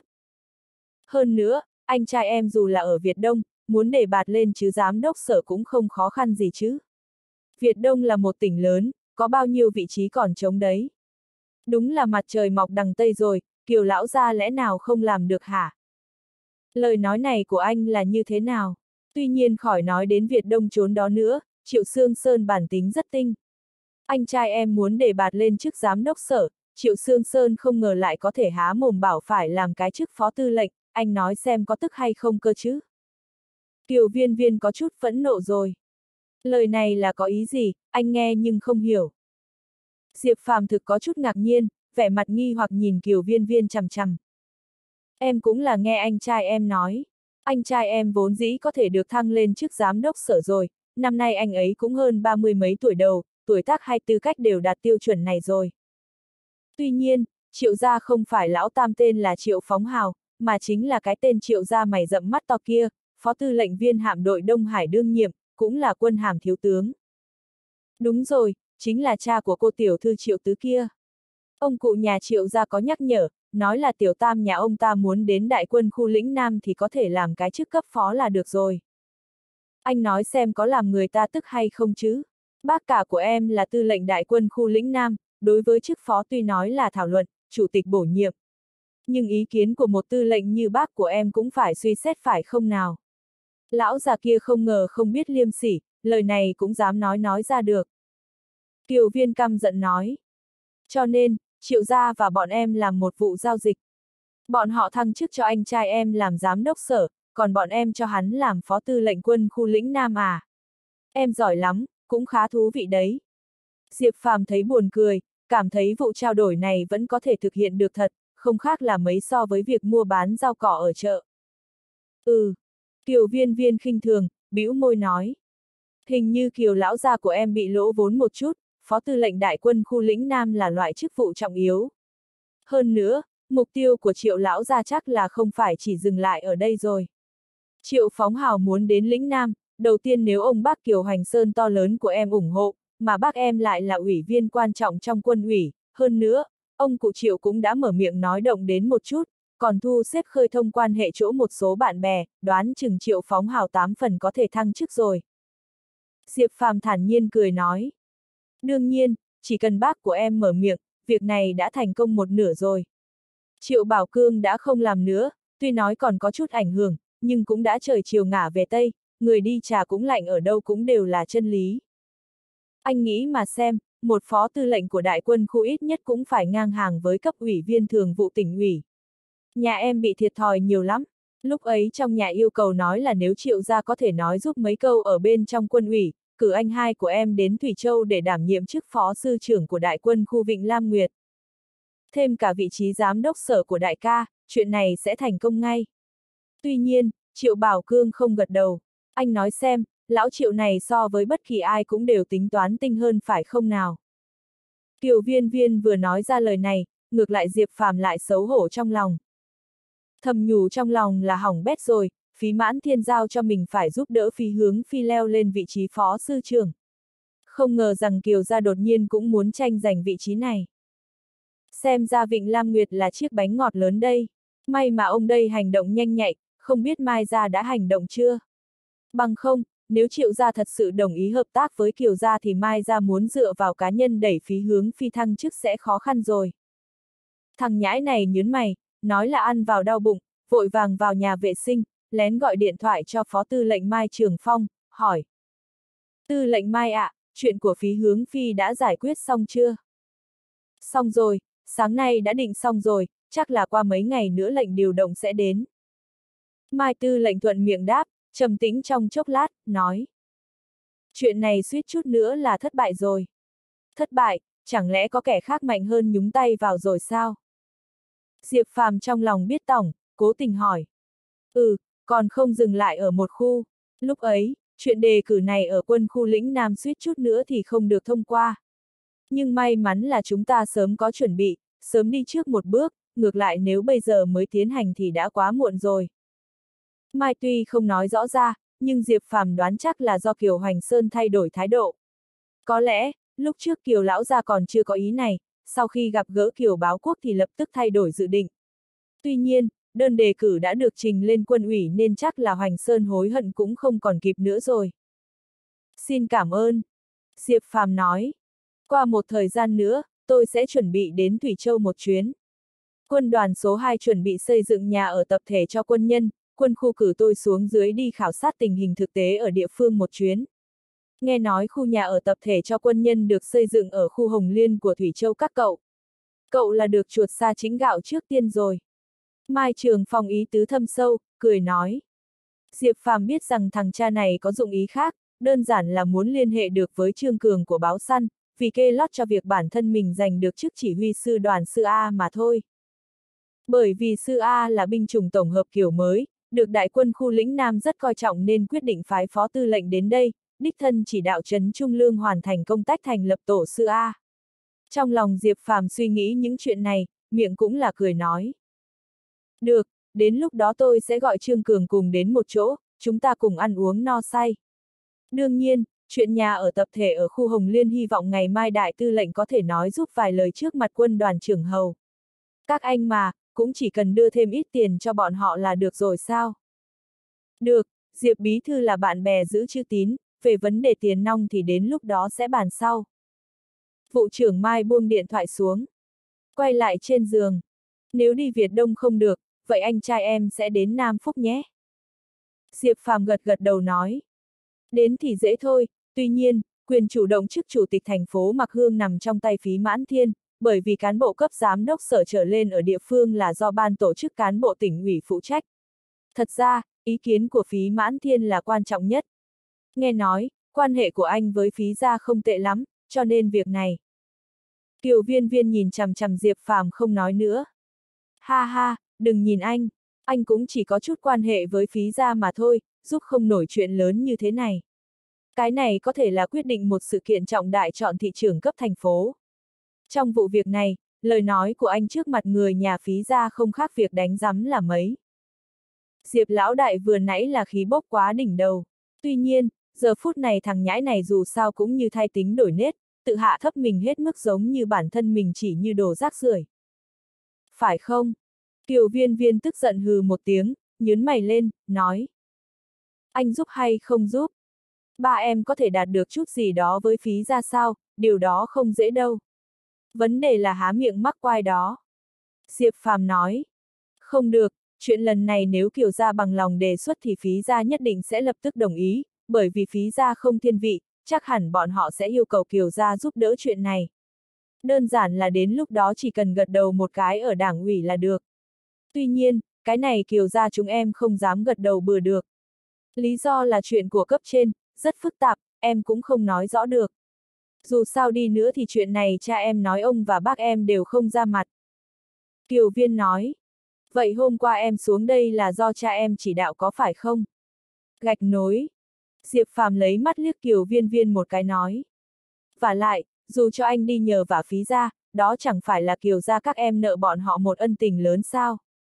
Hơn nữa, anh trai em dù là ở Việt Đông, muốn đề bạt lên chứ giám đốc sở cũng không khó khăn gì chứ. Việt Đông là một tỉnh lớn, có bao nhiêu vị trí còn trống đấy. Đúng là mặt trời mọc đằng Tây rồi, Kiều lão gia lẽ nào không làm được hả? Lời nói này của anh là như thế nào? Tuy nhiên khỏi nói đến Việt Đông trốn đó nữa, Triệu Sương Sơn bản tính rất tinh. Anh trai em muốn đề bạt lên chức giám đốc sở, Triệu Sương Sơn không ngờ lại có thể há mồm bảo phải làm cái chức phó tư lệnh, anh nói xem có tức hay không cơ chứ? Kiều Viên Viên có chút phẫn nộ rồi. Lời này là có ý gì, anh nghe nhưng không hiểu. Diệp Phàm thực có chút ngạc nhiên, vẻ mặt nghi hoặc nhìn Kiều Viên Viên chằm chằm. Em cũng là nghe anh trai em nói. Anh trai em vốn dĩ có thể được thăng lên chức giám đốc sở rồi, năm nay anh ấy cũng hơn ba mươi mấy tuổi đầu, tuổi tác hay tư cách đều đạt tiêu chuẩn này rồi. Tuy nhiên, Triệu gia không phải lão tam tên là Triệu Phóng Hào, mà chính là cái tên Triệu gia mày rậm mắt to kia, phó tư lệnh viên hạm đội Đông Hải đương nhiệm, cũng là quân hàm thiếu tướng. Đúng rồi, chính là cha của cô tiểu thư Triệu Tứ kia. Ông cụ nhà Triệu gia có nhắc nhở, nói là tiểu tam nhà ông ta muốn đến đại quân khu lĩnh Nam thì có thể làm cái chức cấp phó là được rồi. Anh nói xem có làm người ta tức hay không chứ? Bác cả của em là tư lệnh đại quân khu lĩnh Nam, đối với chức phó tuy nói là thảo luận, chủ tịch bổ nhiệm. Nhưng ý kiến của một tư lệnh như bác của em cũng phải suy xét phải không nào? Lão già kia không ngờ không biết liêm sỉ, lời này cũng dám nói nói ra được. Kiều Viên căm giận nói. Cho nên, Triệu gia và bọn em làm một vụ giao dịch. Bọn họ thăng chức cho anh trai em làm giám đốc sở, còn bọn em cho hắn làm phó tư lệnh quân khu lĩnh Nam à. Em giỏi lắm, cũng khá thú vị đấy. Diệp Phàm thấy buồn cười, cảm thấy vụ trao đổi này vẫn có thể thực hiện được thật, không khác là mấy so với việc mua bán rau cỏ ở chợ. Ừ. Kiều Viên Viên khinh thường, bĩu môi nói. Hình như Kiều lão gia của em bị lỗ vốn một chút, phó tư lệnh đại quân khu lĩnh Nam là loại chức vụ trọng yếu. Hơn nữa, mục tiêu của Triệu lão gia chắc là không phải chỉ dừng lại ở đây rồi. Triệu Phóng Hào muốn đến lĩnh Nam, đầu tiên nếu ông bác Kiều Hoành Sơn to lớn của em ủng hộ, mà bác em lại là ủy viên quan trọng trong quân ủy, hơn nữa, ông cụ Triệu cũng đã mở miệng nói động đến một chút, còn thu xếp khơi thông quan hệ chỗ một số bạn bè, đoán chừng Triệu Phóng Hào tám phần có thể thăng chức rồi. Diệp Phàm thản nhiên cười nói. Đương nhiên, chỉ cần bác của em mở miệng, việc này đã thành công một nửa rồi. Triệu Bảo Cương đã không làm nữa, tuy nói còn có chút ảnh hưởng, nhưng cũng đã trời chiều ngả về Tây, người đi trà cũng lạnh ở đâu cũng đều là chân lý. Anh nghĩ mà xem, một phó tư lệnh của đại quân khu ít nhất cũng phải ngang hàng với cấp ủy viên thường vụ tỉnh ủy. Nhà em bị thiệt thòi nhiều lắm, lúc ấy trong nhà yêu cầu nói là nếu Triệu gia có thể nói giúp mấy câu ở bên trong quân ủy, cử anh hai của em đến Thủy Châu để đảm nhiệm chức phó sư trưởng của đại quân khu Vịnh Lam Nguyệt. Thêm cả vị trí giám đốc sở của đại ca, chuyện này sẽ thành công ngay. Tuy nhiên, Triệu Bảo Cương không gật đầu. Anh nói xem, lão Triệu này so với bất kỳ ai cũng đều tính toán tinh hơn phải không nào? Kiều Viên Viên vừa nói ra lời này, ngược lại Diệp Phàm lại xấu hổ trong lòng. Thầm nhủ trong lòng là hỏng bét rồi, Phí Mãn Thiên giao cho mình phải giúp đỡ Phí Hướng Phi leo lên vị trí phó sư trưởng. Không ngờ rằng Kiều gia đột nhiên cũng muốn tranh giành vị trí này. Xem ra Vịnh Lam Nguyệt là chiếc bánh ngọt lớn đây. May mà ông đây hành động nhanh nhạy, không biết Mai gia đã hành động chưa? Bằng không, nếu Triệu gia thật sự đồng ý hợp tác với Kiều gia thì Mai gia muốn dựa vào cá nhân đẩy Phí Hướng Phi thăng chức sẽ khó khăn rồi. Thằng nhãi này nhớn mày, nói là ăn vào đau bụng, vội vàng vào nhà vệ sinh, lén gọi điện thoại cho phó tư lệnh Mai Trường Phong, hỏi. Tư lệnh Mai ạ, à, chuyện của Phí Hướng Phi đã giải quyết xong chưa? Xong rồi, sáng nay đã định xong rồi, chắc là qua mấy ngày nữa lệnh điều động sẽ đến. Mai tư lệnh thuận miệng đáp, trầm tĩnh trong chốc lát, nói. Chuyện này suýt chút nữa là thất bại rồi. Thất bại, chẳng lẽ có kẻ khác mạnh hơn nhúng tay vào rồi sao? Diệp Phàm trong lòng biết tỏng, cố tình hỏi. Ừ, còn không dừng lại ở một khu. Lúc ấy, chuyện đề cử này ở quân khu lĩnh Nam suýt chút nữa thì không được thông qua. Nhưng may mắn là chúng ta sớm có chuẩn bị, sớm đi trước một bước, ngược lại nếu bây giờ mới tiến hành thì đã quá muộn rồi. Mai tuy không nói rõ ra, nhưng Diệp Phàm đoán chắc là do Kiều Hoành Sơn thay đổi thái độ. Có lẽ, lúc trước Kiều lão gia còn chưa có ý này, sau khi gặp gỡ Kiều Báo Quốc thì lập tức thay đổi dự định. Tuy nhiên, đơn đề cử đã được trình lên quân ủy nên chắc là Hoành Sơn hối hận cũng không còn kịp nữa rồi. Xin cảm ơn. Diệp Phàm nói. Qua một thời gian nữa, tôi sẽ chuẩn bị đến Thủy Châu một chuyến. Quân đoàn số hai chuẩn bị xây dựng nhà ở tập thể cho quân nhân, quân khu cử tôi xuống dưới đi khảo sát tình hình thực tế ở địa phương một chuyến. Nghe nói khu nhà ở tập thể cho quân nhân được xây dựng ở khu Hồng Liên của Thủy Châu các cậu. Cậu là được chuột sa chính gạo trước tiên rồi. Mai Trường Phong ý tứ thâm sâu, cười nói. Diệp Phàm biết rằng thằng cha này có dụng ý khác, đơn giản là muốn liên hệ được với Trương Cường của báo săn, vì kê lót cho việc bản thân mình giành được chức chỉ huy sư đoàn sư A mà thôi. Bởi vì sư A là binh chủng tổng hợp kiểu mới, được đại quân khu lĩnh Nam rất coi trọng nên quyết định phái phó tư lệnh đến đây, đích thân chỉ đạo Trấn Trung Lương hoàn thành công tác thành lập tổ sư A. Trong lòng Diệp Phàm suy nghĩ những chuyện này, miệng cũng là cười nói. Được, đến lúc đó tôi sẽ gọi Trương Cường cùng đến một chỗ, chúng ta cùng ăn uống no say. Đương nhiên, chuyện nhà ở tập thể ở khu Hồng Liên hy vọng ngày mai đại tư lệnh có thể nói giúp vài lời trước mặt quân đoàn trưởng hầu. Các anh mà, cũng chỉ cần đưa thêm ít tiền cho bọn họ là được rồi sao? Được, Diệp Bí Thư là bạn bè giữ chữ tín, về vấn đề tiền nong thì đến lúc đó sẽ bàn sau. Vụ trưởng Mai buông điện thoại xuống. Quay lại trên giường. Nếu đi Việt Đông không được, vậy anh trai em sẽ đến Nam Phúc nhé. Diệp Phàm gật gật đầu nói. Đến thì dễ thôi, tuy nhiên, quyền chủ động chức chủ tịch thành phố Mạc Hương nằm trong tay Phí Mãn Thiên, bởi vì cán bộ cấp giám đốc sở trở lên ở địa phương là do ban tổ chức cán bộ tỉnh ủy phụ trách. Thật ra, ý kiến của Phí Mãn Thiên là quan trọng nhất. Nghe nói, quan hệ của anh với Phí gia không tệ lắm, cho nên việc này. Kiều Viên Viên nhìn chằm chằm Diệp Phàm không nói nữa. Ha ha, đừng nhìn anh, anh cũng chỉ có chút quan hệ với Phí gia mà thôi, giúp không nổi chuyện lớn như thế này. Cái này có thể là quyết định một sự kiện trọng đại chọn thị trưởng cấp thành phố. Trong vụ việc này, lời nói của anh trước mặt người nhà Phí gia không khác việc đánh rắm là mấy. Diệp lão đại vừa nãy là khí bốc quá đỉnh đầu. Tuy nhiên, giờ phút này thằng nhãi này dù sao cũng như thay tính đổi nết, tự hạ thấp mình hết mức giống như bản thân mình chỉ như đồ rác rưởi. Phải không? Kiều Viên Viên tức giận hừ một tiếng, nhướng mày lên, nói. Anh giúp hay không giúp? Ba em có thể đạt được chút gì đó với Phí gia sao, điều đó không dễ đâu. Vấn đề là há miệng mắc quai đó. Diệp Phàm nói. Không được, chuyện lần này nếu Kiều gia bằng lòng đề xuất thì Phí gia nhất định sẽ lập tức đồng ý, bởi vì Phí gia không thiên vị, chắc hẳn bọn họ sẽ yêu cầu Kiều gia giúp đỡ chuyện này. Đơn giản là đến lúc đó chỉ cần gật đầu một cái ở đảng ủy là được. Tuy nhiên, cái này Kiều gia chúng em không dám gật đầu bừa được. Lý do là chuyện của cấp trên, rất phức tạp, em cũng không nói rõ được. Dù sao đi nữa thì chuyện này cha em nói ông và bác em đều không ra mặt. Kiều Viên nói. Vậy hôm qua em xuống đây là do cha em chỉ đạo có phải không? Gạch nối. Diệp Phàm lấy mắt liếc Kiều Viên Viên một cái nói. Vả lại, dù cho anh đi nhờ vả Phí gia, đó chẳng phải là Kiều gia các em nợ bọn họ một ân tình lớn sao?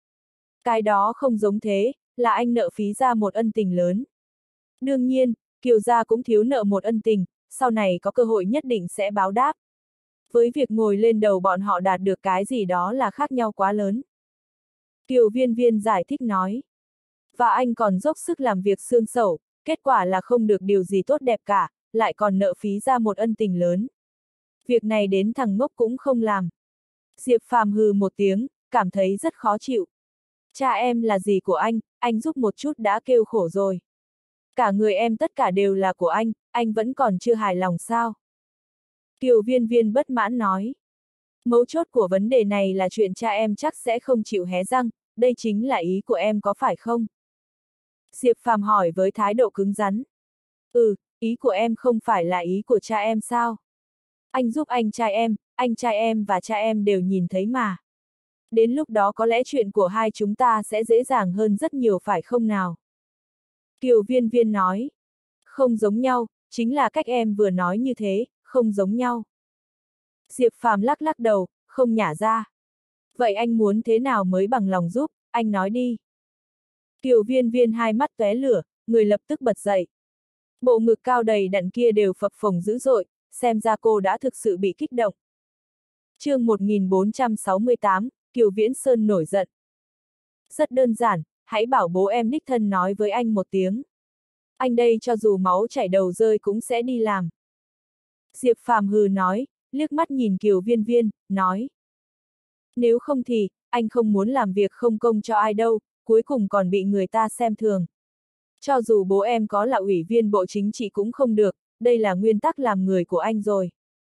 Cái đó không giống thế, là anh nợ Phí gia một ân tình lớn. Đương nhiên, Kiều gia cũng thiếu nợ một ân tình, sau này có cơ hội nhất định sẽ báo đáp. Với việc ngồi lên đầu bọn họ đạt được cái gì đó là khác nhau quá lớn. Kiều Viên Viên giải thích nói. Và anh còn dốc sức làm việc xương sẩu, kết quả là không được điều gì tốt đẹp cả, lại còn nợ Phí gia một ân tình lớn. Việc này đến thằng ngốc cũng không làm. Diệp Phàm hừ một tiếng, cảm thấy rất khó chịu. Cha em là gì của anh, anh giúp một chút đã kêu khổ rồi. Cả người em tất cả đều là của anh, anh vẫn còn chưa hài lòng sao? Kiều Viên Viên bất mãn nói. Mấu chốt của vấn đề này là chuyện cha em chắc sẽ không chịu hé răng, đây chính là ý của em có phải không? Diệp Phàm hỏi với thái độ cứng rắn. Ừ, ý của em không phải là ý của cha em sao? Anh giúp anh trai em, anh trai em và cha em đều nhìn thấy mà. Đến lúc đó có lẽ chuyện của hai chúng ta sẽ dễ dàng hơn rất nhiều phải không nào? Kiều Viên Viên nói. Không giống nhau, chính là cách em vừa nói như thế, không giống nhau. Diệp Phàm lắc lắc đầu, không nhả ra. Vậy anh muốn thế nào mới bằng lòng giúp, anh nói đi. Kiều Viên Viên hai mắt tóe lửa, người lập tức bật dậy. Bộ ngực cao đầy đặn kia đều phập phồng dữ dội, xem ra cô đã thực sự bị kích động. chương một nghìn bốn trăm sáu mươi tám, Kiều Viễn Sơn nổi giận. Rất đơn giản, hãy bảo bố em đích thân nói với anh một tiếng. Anh đây cho dù máu chảy đầu rơi cũng sẽ đi làm. Diệp Phàm hừ nói, liếc mắt nhìn Kiều Viên Viên, nói. Nếu không thì, anh không muốn làm việc không công cho ai đâu, cuối cùng còn bị người ta xem thường. Cho dù bố em có là ủy viên bộ chính trị cũng không được, đây là nguyên tắc làm người của anh rồi.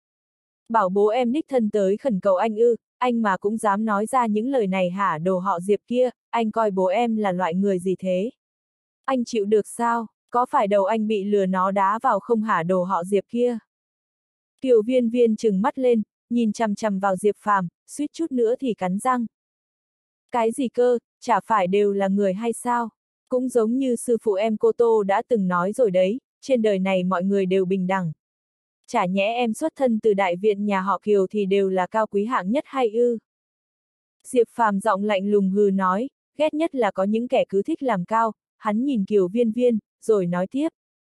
Bảo bố em đích thân tới khẩn cầu anh ư, anh mà cũng dám nói ra những lời này hả, đồ họ Diệp kia, anh coi bố em là loại người gì thế? Anh chịu được sao, có phải đầu anh bị lừa nó đá vào không hả, đồ họ Diệp kia? Kiều Viên Viên trừng mắt lên, nhìn chằm chằm vào Diệp Phàm, suýt chút nữa thì cắn răng. Cái gì cơ, chả phải đều là người hay sao? Cũng giống như sư phụ em Cô Tô đã từng nói rồi đấy, trên đời này mọi người đều bình đẳng. Chả nhẽ em xuất thân từ đại viện nhà họ Kiều thì đều là cao quý hạng nhất hay ư? Diệp Phàm giọng lạnh lùng hừ nói, ghét nhất là có những kẻ cứ thích làm cao, hắn nhìn Kiều Viên Viên, rồi nói tiếp.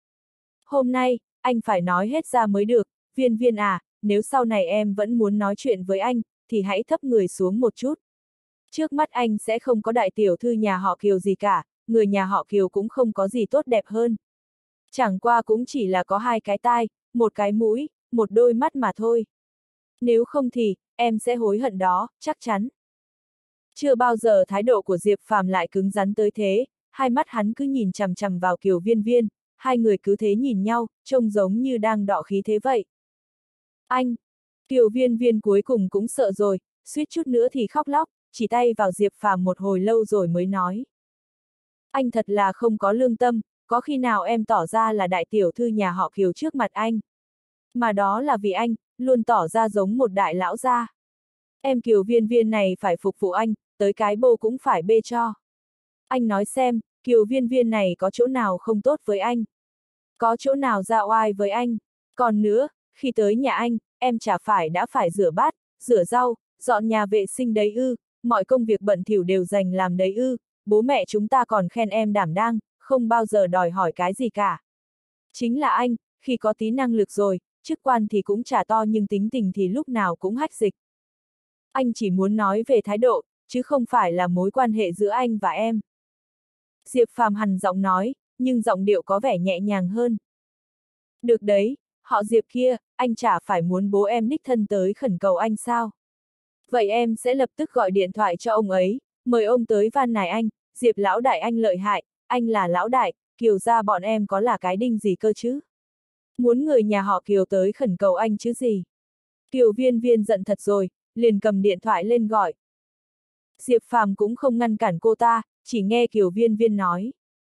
Hôm nay, anh phải nói hết ra mới được, Viên Viên à, nếu sau này em vẫn muốn nói chuyện với anh, thì hãy thấp người xuống một chút. Trước mắt anh sẽ không có đại tiểu thư nhà họ Kiều gì cả, người nhà họ Kiều cũng không có gì tốt đẹp hơn. Chẳng qua cũng chỉ là có hai cái tai, một cái mũi, một đôi mắt mà thôi. Nếu không thì, em sẽ hối hận đó, chắc chắn. Chưa bao giờ thái độ của Diệp Phàm lại cứng rắn tới thế, hai mắt hắn cứ nhìn chằm chằm vào Kiều Viên Viên, hai người cứ thế nhìn nhau, trông giống như đang đọ khí thế vậy. Anh! Kiều Viên Viên cuối cùng cũng sợ rồi, suýt chút nữa thì khóc lóc, chỉ tay vào Diệp Phàm một hồi lâu rồi mới nói. Anh thật là không có lương tâm, có khi nào em tỏ ra là đại tiểu thư nhà họ Kiều trước mặt anh? Mà đó là vì anh, luôn tỏ ra giống một đại lão gia. Em Kiều Viên Viên này phải phục vụ anh, tới cái bô cũng phải bê cho. Anh nói xem, Kiều Viên Viên này có chỗ nào không tốt với anh? Có chỗ nào ra oai với anh? Còn nữa, khi tới nhà anh, em chả phải đã phải rửa bát, rửa rau, dọn nhà vệ sinh đấy ư, mọi công việc bận thỉu đều dành làm đấy ư, bố mẹ chúng ta còn khen em đảm đang, không bao giờ đòi hỏi cái gì cả. Chính là anh, khi có tí năng lực rồi, chức quan thì cũng chả to nhưng tính tình thì lúc nào cũng hách dịch. Anh chỉ muốn nói về thái độ, chứ không phải là mối quan hệ giữa anh và em. Diệp Phàm hằn giọng nói, nhưng giọng điệu có vẻ nhẹ nhàng hơn. Được đấy, họ Diệp kia, anh chả phải muốn bố em đích thân tới khẩn cầu anh sao? Vậy em sẽ lập tức gọi điện thoại cho ông ấy, mời ông tới van nài anh, Diệp lão đại anh lợi hại, anh là lão đại, Kiều gia bọn em có là cái đinh gì cơ chứ? Muốn người nhà họ Kiều tới khẩn cầu anh chứ gì? Kiều Viên Viên giận thật rồi, liền cầm điện thoại lên gọi. Diệp Phàm cũng không ngăn cản cô ta, chỉ nghe Kiều Viên Viên nói.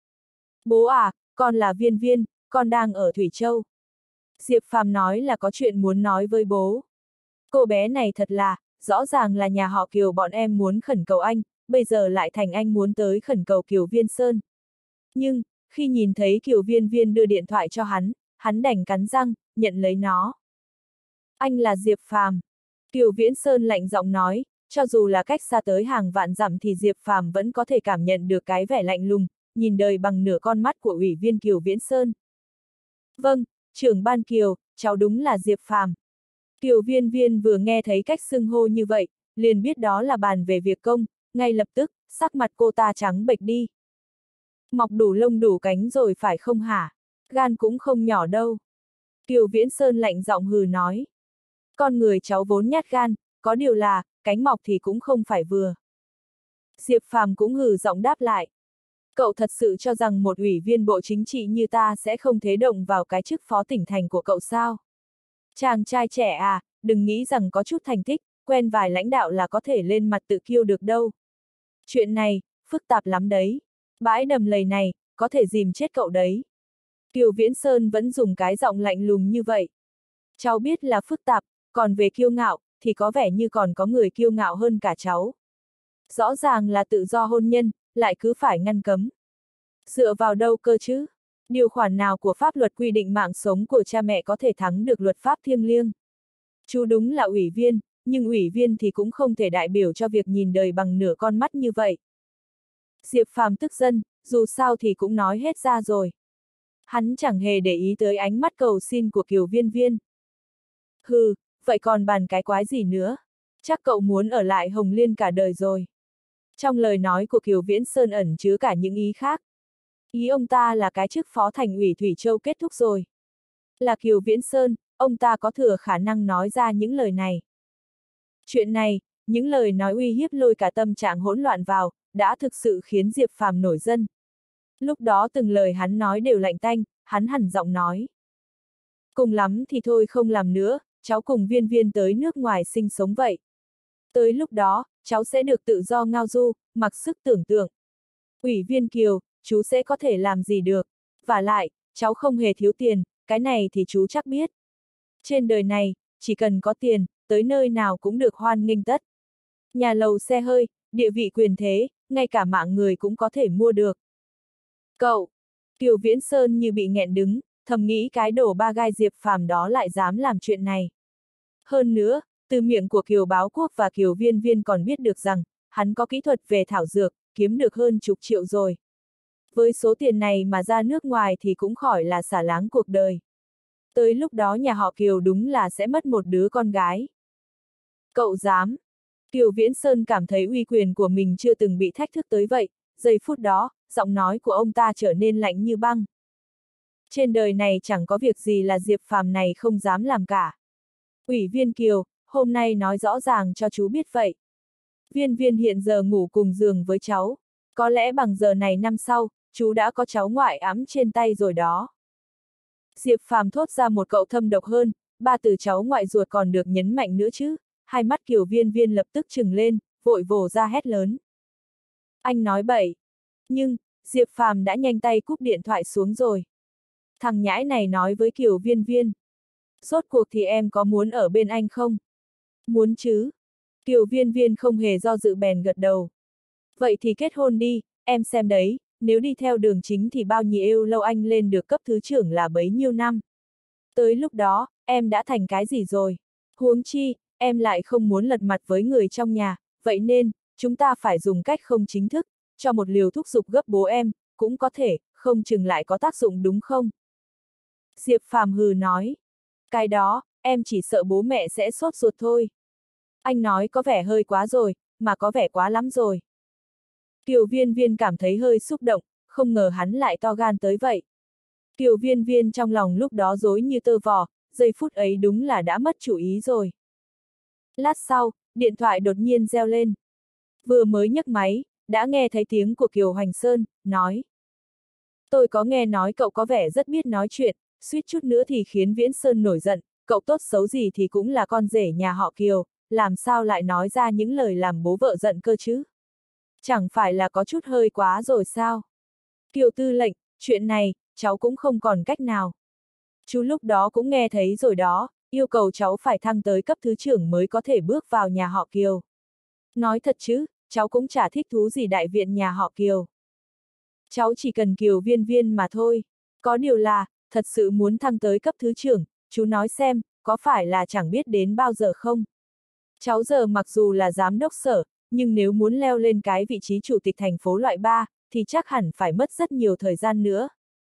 Bố à, con là Viên Viên, con đang ở Thủy Châu. Diệp Phàm nói là có chuyện muốn nói với bố. Cô bé này thật là, rõ ràng là nhà họ Kiều bọn em muốn khẩn cầu anh, bây giờ lại thành anh muốn tới khẩn cầu Kiều Viên Sơn. Nhưng, khi nhìn thấy Kiều Viên Viên đưa điện thoại cho hắn, hắn đành cắn răng, nhận lấy nó. Anh là Diệp Phàm. Kiều Viễn Sơn lạnh giọng nói, cho dù là cách xa tới hàng vạn dặm thì Diệp Phàm vẫn có thể cảm nhận được cái vẻ lạnh lùng, nhìn đời bằng nửa con mắt của ủy viên Kiều Viễn Sơn. Vâng, trưởng ban Kiều, cháu đúng là Diệp Phàm. Kiều Viên Viên vừa nghe thấy cách xưng hô như vậy, liền biết đó là bàn về việc công, ngay lập tức, sắc mặt cô ta trắng bệch đi. Mọc đủ lông đủ cánh rồi phải không hả? Gan cũng không nhỏ đâu. Kiều Viễn Sơn lạnh giọng hừ nói. Con người cháu vốn nhát gan, có điều là, cánh mọc thì cũng không phải vừa. Diệp Phàm cũng hừ giọng đáp lại. Cậu thật sự cho rằng một ủy viên bộ chính trị như ta sẽ không thế động vào cái chức phó tỉnh thành của cậu sao? Chàng trai trẻ à, đừng nghĩ rằng có chút thành tích, quen vài lãnh đạo là có thể lên mặt tự kiêu được đâu. Chuyện này, phức tạp lắm đấy. Bãi đầm lầy này, có thể dìm chết cậu đấy. Kiều Viễn Sơn vẫn dùng cái giọng lạnh lùng như vậy. Cháu biết là phức tạp, còn về kiêu ngạo, thì có vẻ như còn có người kiêu ngạo hơn cả cháu. Rõ ràng là tự do hôn nhân, lại cứ phải ngăn cấm. Dựa vào đâu cơ chứ? Điều khoản nào của pháp luật quy định mạng sống của cha mẹ có thể thắng được luật pháp thiêng liêng? Chú đúng là ủy viên, nhưng ủy viên thì cũng không thể đại biểu cho việc nhìn đời bằng nửa con mắt như vậy. Diệp Phàm tức giận, dù sao thì cũng nói hết ra rồi. Hắn chẳng hề để ý tới ánh mắt cầu xin của Kiều Viên Viên. Hừ, vậy còn bàn cái quái gì nữa? Chắc cậu muốn ở lại Hồng Liên cả đời rồi. Trong lời nói của Kiều Viễn Sơn ẩn chứa cả những ý khác. Ý ông ta là cái chức phó thành ủy Thủy Châu kết thúc rồi. Là Kiều Viễn Sơn, ông ta có thừa khả năng nói ra những lời này. Chuyện này, những lời nói uy hiếp lôi cả tâm trạng hỗn loạn vào, đã thực sự khiến Diệp Phàm nổi giận. Lúc đó từng lời hắn nói đều lạnh tanh, hắn hằn giọng nói. Cùng lắm thì thôi không làm nữa, cháu cùng Viên Viên tới nước ngoài sinh sống vậy. Tới lúc đó, cháu sẽ được tự do ngao du, mặc sức tưởng tượng. Ủy viên Kiều, chú sẽ có thể làm gì được. Vả lại, cháu không hề thiếu tiền, cái này thì chú chắc biết. Trên đời này, chỉ cần có tiền, tới nơi nào cũng được hoan nghênh tất. Nhà lầu xe hơi, địa vị quyền thế, ngay cả mạng người cũng có thể mua được. Cậu, Kiều Viễn Sơn như bị nghẹn đứng, thầm nghĩ cái đồ ba gai Diệp Phàm đó lại dám làm chuyện này. Hơn nữa, từ miệng của Kiều Báo Quốc và Kiều Viên Viên còn biết được rằng, hắn có kỹ thuật về thảo dược, kiếm được hơn chục triệu rồi. Với số tiền này mà ra nước ngoài thì cũng khỏi là xả láng cuộc đời. Tới lúc đó nhà họ Kiều đúng là sẽ mất một đứa con gái. Cậu dám? Kiều Viễn Sơn cảm thấy uy quyền của mình chưa từng bị thách thức tới vậy, giây phút đó, giọng nói của ông ta trở nên lạnh như băng. Trên đời này chẳng có việc gì là Diệp Phàm này không dám làm cả. Ủy viên Kiều, hôm nay nói rõ ràng cho chú biết vậy. Viên Viên hiện giờ ngủ cùng giường với cháu. Có lẽ bằng giờ này năm sau, chú đã có cháu ngoại ẵm trên tay rồi đó. Diệp Phàm thốt ra một cậu thâm độc hơn, ba từ cháu ngoại ruột còn được nhấn mạnh nữa chứ. Hai mắt Kiều Viên Viên lập tức trừng lên, vội vồ ra hét lớn. Anh nói bậy. Nhưng, Diệp Phàm đã nhanh tay cúp điện thoại xuống rồi. Thằng nhãi này nói với Kiều Viên Viên. Rốt cuộc thì em có muốn ở bên anh không? Muốn chứ. Kiều Viên Viên không hề do dự bèn gật đầu. Vậy thì kết hôn đi, em xem đấy, nếu đi theo đường chính thì bao nhiêu lâu anh lên được cấp thứ trưởng là bấy nhiêu năm. Tới lúc đó, em đã thành cái gì rồi? Huống chi, em lại không muốn lật mặt với người trong nhà, vậy nên, chúng ta phải dùng cách không chính thức, cho một liều thúc giục gấp bố em, cũng có thể, không chừng lại có tác dụng đúng không? Diệp Phàm hừ nói. Cái đó, em chỉ sợ bố mẹ sẽ sốt ruột thôi. Anh nói có vẻ hơi quá rồi, mà có vẻ quá lắm rồi. Kiều Viên Viên cảm thấy hơi xúc động, không ngờ hắn lại to gan tới vậy. Kiều Viên Viên trong lòng lúc đó rối như tơ vò, giây phút ấy đúng là đã mất chủ ý rồi. Lát sau, điện thoại đột nhiên reo lên. Vừa mới nhấc máy, đã nghe thấy tiếng của Kiều Hoành Sơn, nói. Tôi có nghe nói cậu có vẻ rất biết nói chuyện, suýt chút nữa thì khiến Viễn Sơn nổi giận, cậu tốt xấu gì thì cũng là con rể nhà họ Kiều, làm sao lại nói ra những lời làm bố vợ giận cơ chứ? Chẳng phải là có chút hơi quá rồi sao? Kiều tư lệnh, chuyện này, cháu cũng không còn cách nào. Chú lúc đó cũng nghe thấy rồi đó, yêu cầu cháu phải thăng tới cấp thứ trưởng mới có thể bước vào nhà họ Kiều. Nói thật chứ, cháu cũng chả thích thú gì đại viện nhà họ Kiều. Cháu chỉ cần Kiều Viên Viên mà thôi. Có điều là, thật sự muốn thăng tới cấp thứ trưởng, chú nói xem, có phải là chẳng biết đến bao giờ không? Cháu giờ mặc dù là giám đốc sở, nhưng nếu muốn leo lên cái vị trí chủ tịch thành phố loại ba, thì chắc hẳn phải mất rất nhiều thời gian nữa.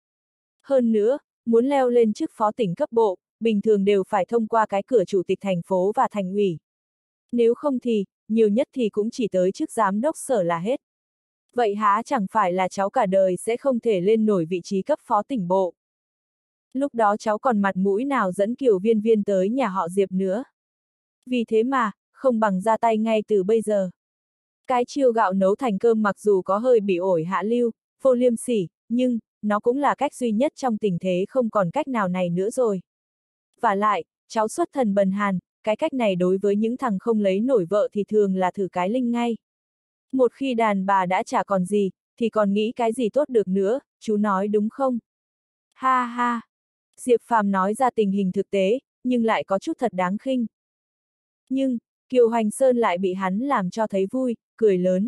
Hơn nữa, muốn leo lên chức phó tỉnh cấp bộ, bình thường đều phải thông qua cái cửa chủ tịch thành phố và thành ủy. Nếu không thì, nhiều nhất thì cũng chỉ tới chức giám đốc sở là hết. Vậy há chẳng phải là cháu cả đời sẽ không thể lên nổi vị trí cấp phó tỉnh bộ. Lúc đó cháu còn mặt mũi nào dẫn Kiều Viên Viên tới nhà họ Diệp nữa. Vì thế mà, không bằng ra tay ngay từ bây giờ. Cái chiêu gạo nấu thành cơm mặc dù có hơi bị ổi hạ lưu, vô liêm sỉ, nhưng, nó cũng là cách duy nhất trong tình thế không còn cách nào này nữa rồi. Vả lại, cháu xuất thần bần hàn, cái cách này đối với những thằng không lấy nổi vợ thì thường là thử cái linh ngay. Một khi đàn bà đã chả còn gì, thì còn nghĩ cái gì tốt được nữa, chú nói đúng không? Ha ha! Diệp Phàm nói ra tình hình thực tế, nhưng lại có chút thật đáng khinh. Nhưng, Kiều Hoành Sơn lại bị hắn làm cho thấy vui, cười lớn.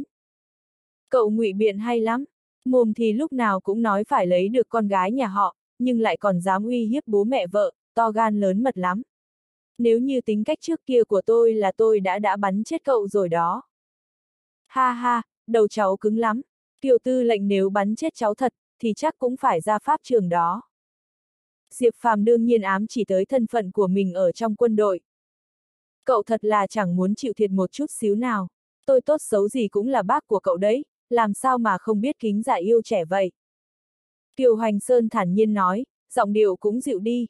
Cậu ngụy biện hay lắm, mồm thì lúc nào cũng nói phải lấy được con gái nhà họ, nhưng lại còn dám uy hiếp bố mẹ vợ, to gan lớn mật lắm. Nếu như tính cách trước kia của tôi là tôi đã đã bắn chết cậu rồi đó. Ha ha, đầu cháu cứng lắm. Kiều tư lệnh nếu bắn chết cháu thật, thì chắc cũng phải ra pháp trường đó. Diệp Phàm đương nhiên ám chỉ tới thân phận của mình ở trong quân đội. Cậu thật là chẳng muốn chịu thiệt một chút xíu nào. Tôi tốt xấu gì cũng là bác của cậu đấy, làm sao mà không biết kính già yêu trẻ vậy. Kiều Hoành Sơn thản nhiên nói, giọng điệu cũng dịu đi.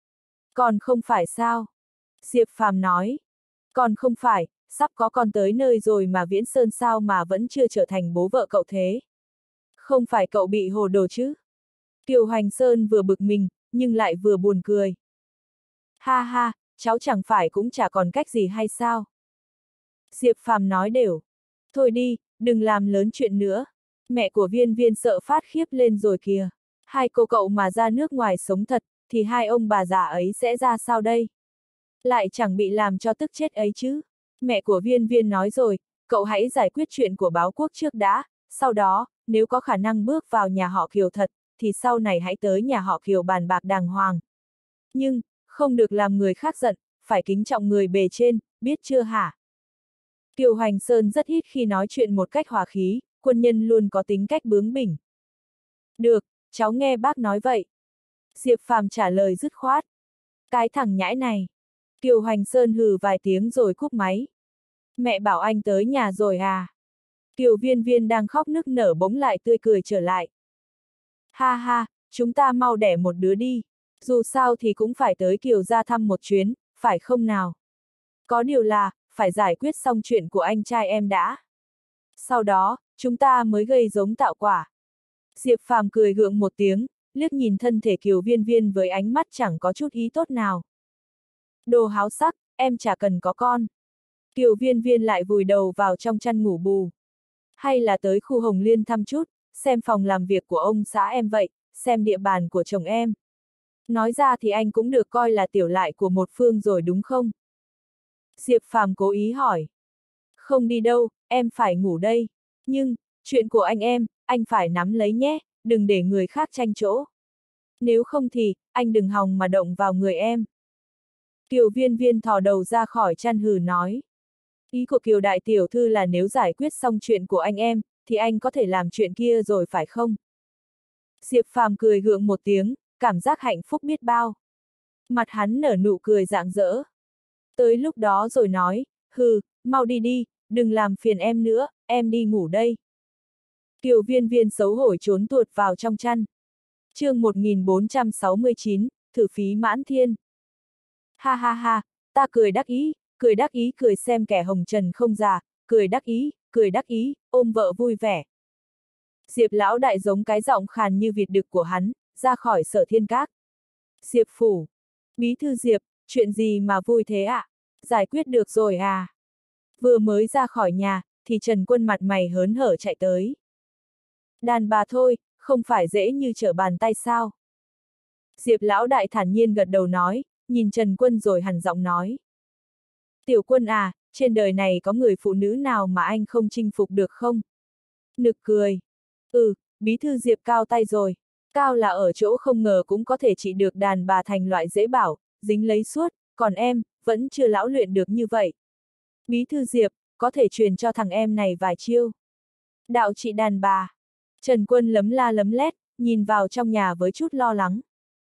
Còn không phải sao? Diệp Phàm nói. Còn không phải, sắp có con tới nơi rồi mà Viễn Sơn sao mà vẫn chưa trở thành bố vợ cậu thế? Không phải cậu bị hồ đồ chứ? Kiều Hoành Sơn vừa bực mình, nhưng lại vừa buồn cười. Ha ha, cháu chẳng phải cũng chả còn cách gì hay sao? Diệp Phàm nói đều. Thôi đi, đừng làm lớn chuyện nữa. Mẹ của Viên Viên sợ phát khiếp lên rồi kìa. Hai cô cậu mà ra nước ngoài sống thật, thì hai ông bà già ấy sẽ ra sao đây? Lại chẳng bị làm cho tức chết ấy chứ. Mẹ của Viên Viên nói rồi, cậu hãy giải quyết chuyện của báo quốc trước đã, sau đó, nếu có khả năng bước vào nhà họ Kiều thật, thì sau này hãy tới nhà họ Kiều bàn bạc đàng hoàng. Nhưng, không được làm người khác giận, phải kính trọng người bề trên, biết chưa hả? Kiều Hoành Sơn rất ít khi nói chuyện một cách hòa khí, quân nhân luôn có tính cách bướng bỉnh. Được, cháu nghe bác nói vậy. Diệp Phàm trả lời dứt khoát. Cái thằng nhãi này. Kiều Hoành Sơn hừ vài tiếng rồi cúp máy. Mẹ bảo anh tới nhà rồi à? Kiều Viên Viên đang khóc nức nở bỗng lại tươi cười trở lại. Ha ha, chúng ta mau đẻ một đứa đi. Dù sao thì cũng phải tới Kiều gia thăm một chuyến, phải không nào? Có điều là, phải giải quyết xong chuyện của anh trai em đã. Sau đó, chúng ta mới gây giống tạo quả. Diệp Phàm cười gượng một tiếng, liếc nhìn thân thể Kiều Viên Viên với ánh mắt chẳng có chút ý tốt nào. Đồ háo sắc, em chả cần có con. Kiều Viên Viên lại vùi đầu vào trong chăn ngủ bù. Hay là tới khu Hồng Liên thăm chút, xem phòng làm việc của ông xã em vậy, xem địa bàn của chồng em. Nói ra thì anh cũng được coi là tiểu lại của một phương rồi đúng không? Diệp Phàm cố ý hỏi. Không đi đâu, em phải ngủ đây. Nhưng, chuyện của anh em, anh phải nắm lấy nhé, đừng để người khác tranh chỗ. Nếu không thì, anh đừng hòng mà động vào người em. Kiều Viên Viên thò đầu ra khỏi chăn hừ nói. Ý của Kiều đại tiểu thư là nếu giải quyết xong chuyện của anh em, thì anh có thể làm chuyện kia rồi phải không? Diệp Phàm cười gượng một tiếng, cảm giác hạnh phúc biết bao. Mặt hắn nở nụ cười rạng rỡ. Tới lúc đó rồi nói, hừ, mau đi đi, đừng làm phiền em nữa, em đi ngủ đây. Kiều Viên Viên xấu hổ trốn tuột vào trong chăn. Chương một nghìn bốn trăm sáu mươi chín, thử phí mãn thiên. Ha ha ha, ta cười đắc ý, cười đắc ý cười xem kẻ hồng trần không già, cười đắc ý, cười đắc ý, ôm vợ vui vẻ. Diệp lão đại giống cái giọng khàn như vịt đực của hắn, ra khỏi Sở Thiên Các. Diệp phủ. Bí thư Diệp, chuyện gì mà vui thế ạ? À? Giải quyết được rồi à? Vừa mới ra khỏi nhà, thì Trần Quân mặt mày hớn hở chạy tới. Đàn bà thôi, không phải dễ như trở bàn tay sao? Diệp lão đại thản nhiên gật đầu nói, nhìn Trần Quân rồi hằn giọng nói. Tiểu Quân à, trên đời này có người phụ nữ nào mà anh không chinh phục được không? Nực cười. Ừ, bí thư Diệp cao tay rồi. Cao là ở chỗ không ngờ cũng có thể trị được đàn bà thành loại dễ bảo, dính lấy suốt, còn em, vẫn chưa lão luyện được như vậy. Bí thư Diệp, có thể truyền cho thằng em này vài chiêu. Đạo trị đàn bà. Trần Quân lấm la lấm lét, nhìn vào trong nhà với chút lo lắng.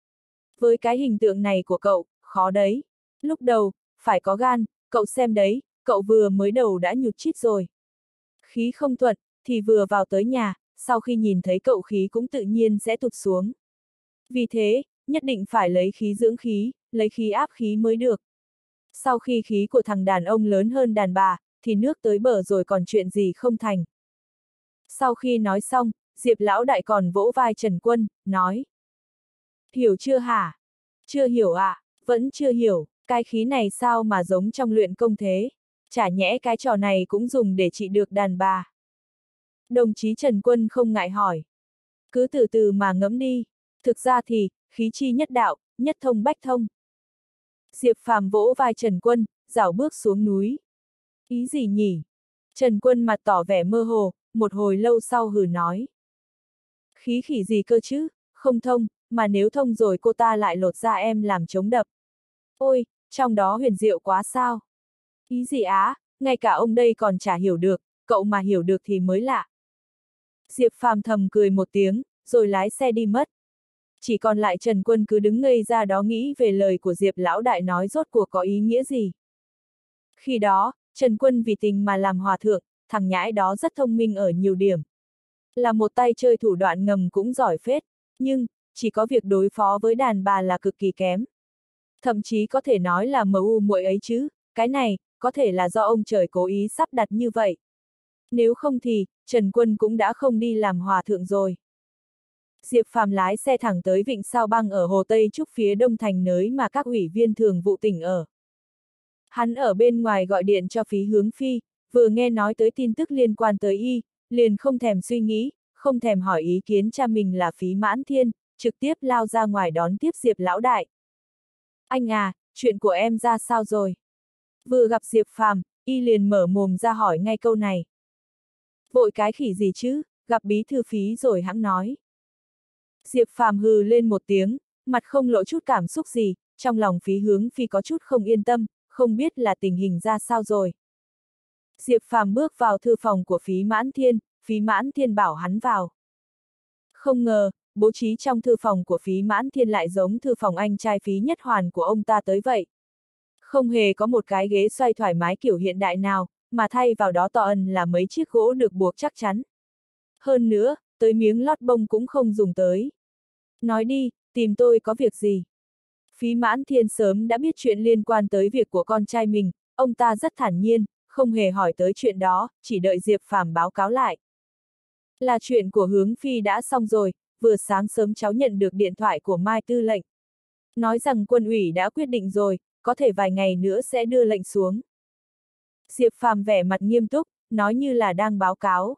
Với cái hình tượng này của cậu, khó đấy. Lúc đầu, phải có gan, cậu xem đấy, cậu vừa mới đầu đã nhụt chít rồi. Khí không thuận, thì vừa vào tới nhà, sau khi nhìn thấy cậu khí cũng tự nhiên sẽ tụt xuống. Vì thế, nhất định phải lấy khí dưỡng khí, lấy khí áp khí mới được. Sau khi khí của thằng đàn ông lớn hơn đàn bà, thì nước tới bờ rồi còn chuyện gì không thành. Sau khi nói xong, Diệp lão đại còn vỗ vai Trần Quân, nói. Hiểu chưa hả? Chưa hiểu ạ, à? Vẫn chưa hiểu, cái khí này sao mà giống trong luyện công thế? Chả nhẽ cái trò này cũng dùng để trị được đàn bà. Đồng chí Trần Quân không ngại hỏi. Cứ từ từ mà ngẫm đi, thực ra thì, khí chi nhất đạo, nhất thông bách thông. Diệp Phàm vỗ vai Trần Quân, rảo bước xuống núi. Ý gì nhỉ? Trần Quân mặt tỏ vẻ mơ hồ, một hồi lâu sau hừ nói. Khí khỉ gì cơ chứ, không thông, mà nếu thông rồi cô ta lại lột ra em làm chống đập. Ôi, Trong đó huyền diệu quá sao? Ý gì á, ngay cả ông đây còn chả hiểu được, cậu mà hiểu được thì mới lạ. Diệp Phàm thầm cười một tiếng, rồi lái xe đi mất. Chỉ còn lại Trần Quân cứ đứng ngây ra đó nghĩ về lời của Diệp lão đại nói rốt cuộc có ý nghĩa gì. Khi đó, Trần Quân vì tình mà làm hòa thượng, thằng nhãi đó rất thông minh ở nhiều điểm. Là một tay chơi thủ đoạn ngầm cũng giỏi phết, nhưng, chỉ có việc đối phó với đàn bà là cực kỳ kém. Thậm chí có thể nói là mờ u muội ấy chứ, cái này, có thể là do ông trời cố ý sắp đặt như vậy. Nếu không thì, Trần Quân cũng đã không đi làm hòa thượng rồi. Diệp Phàm lái xe thẳng tới vịnh Sao Băng ở Hồ Tây Trúc phía đông thành nơi mà các ủy viên thường vụ tỉnh ở. Hắn ở bên ngoài gọi điện cho Phí Hướng Phi, vừa nghe nói tới tin tức liên quan tới y, liền không thèm suy nghĩ, không thèm hỏi ý kiến cha mình là Phí Mãn Thiên, trực tiếp lao ra ngoài đón tiếp Diệp lão đại. Anh à, chuyện của em ra sao rồi? Vừa gặp Diệp Phàm, y liền mở mồm ra hỏi ngay câu này. Vội cái khỉ gì chứ, gặp bí thư Phí rồi hẵng nói. Diệp Phàm hừ lên một tiếng, mặt không lộ chút cảm xúc gì, trong lòng Phí Hướng Phi có chút không yên tâm, không biết là tình hình ra sao rồi. Diệp Phàm bước vào thư phòng của Phí Mãn Thiên, Phí Mãn Thiên bảo hắn vào. Không ngờ, bố trí trong thư phòng của Phí Mãn Thiên lại giống thư phòng anh trai Phí Nhất Hoàn của ông ta tới vậy. Không hề có một cái ghế xoay thoải mái kiểu hiện đại nào, mà thay vào đó to ân là mấy chiếc gỗ được buộc chắc chắn. Hơn nữa, tới miếng lót bông cũng không dùng tới. Nói đi, tìm tôi có việc gì? Phí Mãn Thiên sớm đã biết chuyện liên quan tới việc của con trai mình, ông ta rất thản nhiên, không hề hỏi tới chuyện đó, chỉ đợi Diệp Phàm báo cáo lại. Là chuyện của Hướng Phi đã xong rồi, vừa sáng sớm cháu nhận được điện thoại của Mai Tư lệnh. Nói rằng quân ủy đã quyết định rồi, có thể vài ngày nữa sẽ đưa lệnh xuống. Diệp Phàm vẻ mặt nghiêm túc, nói như là đang báo cáo.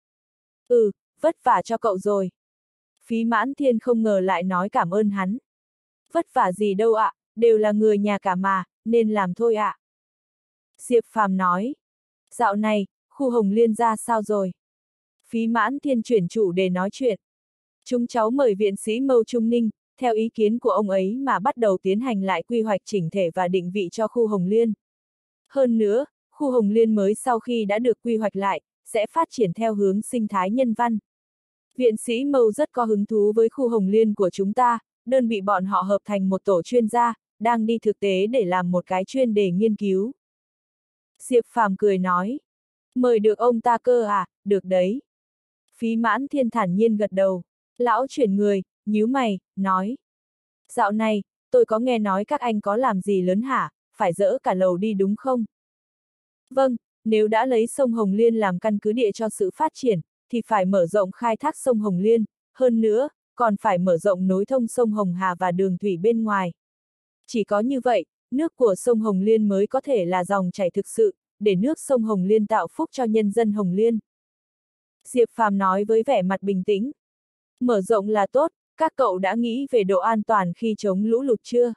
Ừ, vất vả cho cậu rồi. Phí Mãn Thiên không ngờ lại nói cảm ơn hắn. Vất vả gì đâu ạ, đều là người nhà cả mà, nên làm thôi ạ. Diệp Phàm nói. Dạo này, khu Hồng Liên ra sao rồi? Phí Mãn Thiên chuyển chủ đề nói chuyện. Chúng cháu mời viện sĩ Mâu Trung Ninh, theo ý kiến của ông ấy mà bắt đầu tiến hành lại quy hoạch chỉnh thể và định vị cho khu Hồng Liên. Hơn nữa, khu Hồng Liên mới sau khi đã được quy hoạch lại, sẽ phát triển theo hướng sinh thái nhân văn. Viện sĩ Mâu rất có hứng thú với khu Hồng Liên của chúng ta, đơn vị bọn họ hợp thành một tổ chuyên gia, đang đi thực tế để làm một cái chuyên đề nghiên cứu. Diệp Phàm cười nói. Mời được ông ta cơ à, được đấy. Phí Mãn Thiên thản nhiên gật đầu. Lão chuyển người, nhíu mày, nói. Dạo này, tôi có nghe nói các anh có làm gì lớn hả, phải dỡ cả lầu đi đúng không? Vâng, nếu đã lấy sông Hồng Liên làm căn cứ địa cho sự phát triển, thì phải mở rộng khai thác sông Hồng Liên, hơn nữa, còn phải mở rộng nối thông sông Hồng Hà và đường thủy bên ngoài. Chỉ có như vậy, nước của sông Hồng Liên mới có thể là dòng chảy thực sự, để nước sông Hồng Liên tạo phúc cho nhân dân Hồng Liên. Diệp Phàm nói với vẻ mặt bình tĩnh. Mở rộng là tốt, các cậu đã nghĩ về độ an toàn khi chống lũ lụt chưa?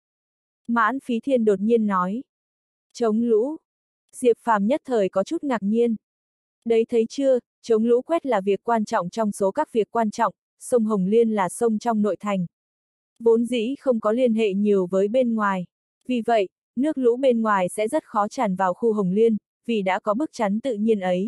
Mãn Phí Thiên đột nhiên nói. Chống lũ? Diệp Phàm nhất thời có chút ngạc nhiên. Đấy thấy chưa, chống lũ quét là việc quan trọng trong số các việc quan trọng, sông Hồng Liên là sông trong nội thành. Vốn dĩ không có liên hệ nhiều với bên ngoài. Vì vậy, nước lũ bên ngoài sẽ rất khó tràn vào khu Hồng Liên, vì đã có bức chắn tự nhiên ấy.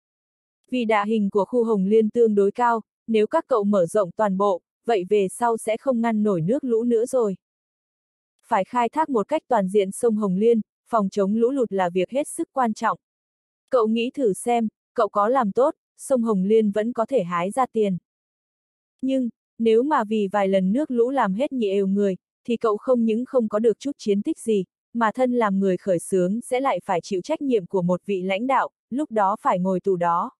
Vì địa hình của khu Hồng Liên tương đối cao, nếu các cậu mở rộng toàn bộ, vậy về sau sẽ không ngăn nổi nước lũ nữa rồi. Phải khai thác một cách toàn diện sông Hồng Liên, phòng chống lũ lụt là việc hết sức quan trọng. Cậu nghĩ thử xem, cậu có làm tốt, sông Hồng Liên vẫn có thể hái ra tiền. Nhưng, nếu mà vì vài lần nước lũ làm hết nhị ều người, thì cậu không những không có được chút chiến tích gì, mà thân làm người khởi xướng sẽ lại phải chịu trách nhiệm của một vị lãnh đạo, lúc đó phải ngồi tù đó.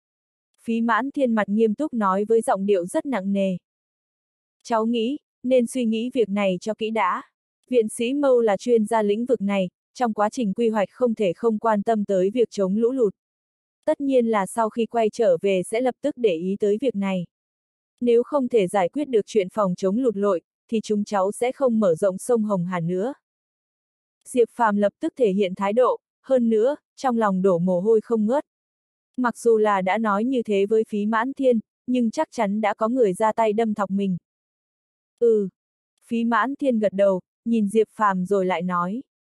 Phí Mãn Thiên mặt nghiêm túc nói với giọng điệu rất nặng nề. Cháu nghĩ, nên suy nghĩ việc này cho kỹ đã. Viện sĩ Mâu là chuyên gia lĩnh vực này, trong quá trình quy hoạch không thể không quan tâm tới việc chống lũ lụt. Tất nhiên là sau khi quay trở về sẽ lập tức để ý tới việc này. Nếu không thể giải quyết được chuyện phòng chống lụt lội, thì chúng cháu sẽ không mở rộng sông Hồng Hà nữa. Diệp Phàm lập tức thể hiện thái độ, hơn nữa, trong lòng đổ mồ hôi không ngớt. Mặc dù là đã nói như thế với Phí Mãn Thiên, nhưng chắc chắn đã có người ra tay đâm thọc mình. Ừ. Phí Mãn Thiên gật đầu, nhìn Diệp Phàm rồi lại nói.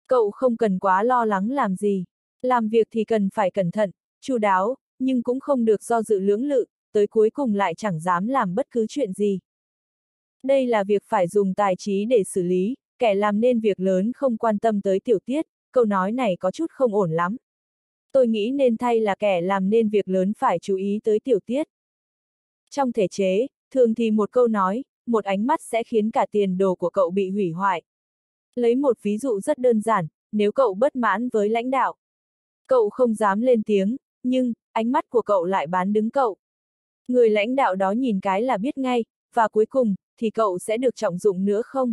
Cậu không cần quá lo lắng làm gì. Làm việc thì cần phải cẩn thận, chu đáo, nhưng cũng không được do dự lưỡng lự, tới cuối cùng lại chẳng dám làm bất cứ chuyện gì. Đây là việc phải dùng tài trí để xử lý, kẻ làm nên việc lớn không quan tâm tới tiểu tiết, câu nói này có chút không ổn lắm. Tôi nghĩ nên thay là kẻ làm nên việc lớn phải chú ý tới tiểu tiết. Trong thể chế, thường thì một câu nói, một ánh mắt sẽ khiến cả tiền đồ của cậu bị hủy hoại. Lấy một ví dụ rất đơn giản, nếu cậu bất mãn với lãnh đạo, cậu không dám lên tiếng, nhưng, ánh mắt của cậu lại bán đứng cậu. Người lãnh đạo đó nhìn cái là biết ngay, và cuối cùng, thì cậu sẽ được trọng dụng nữa không?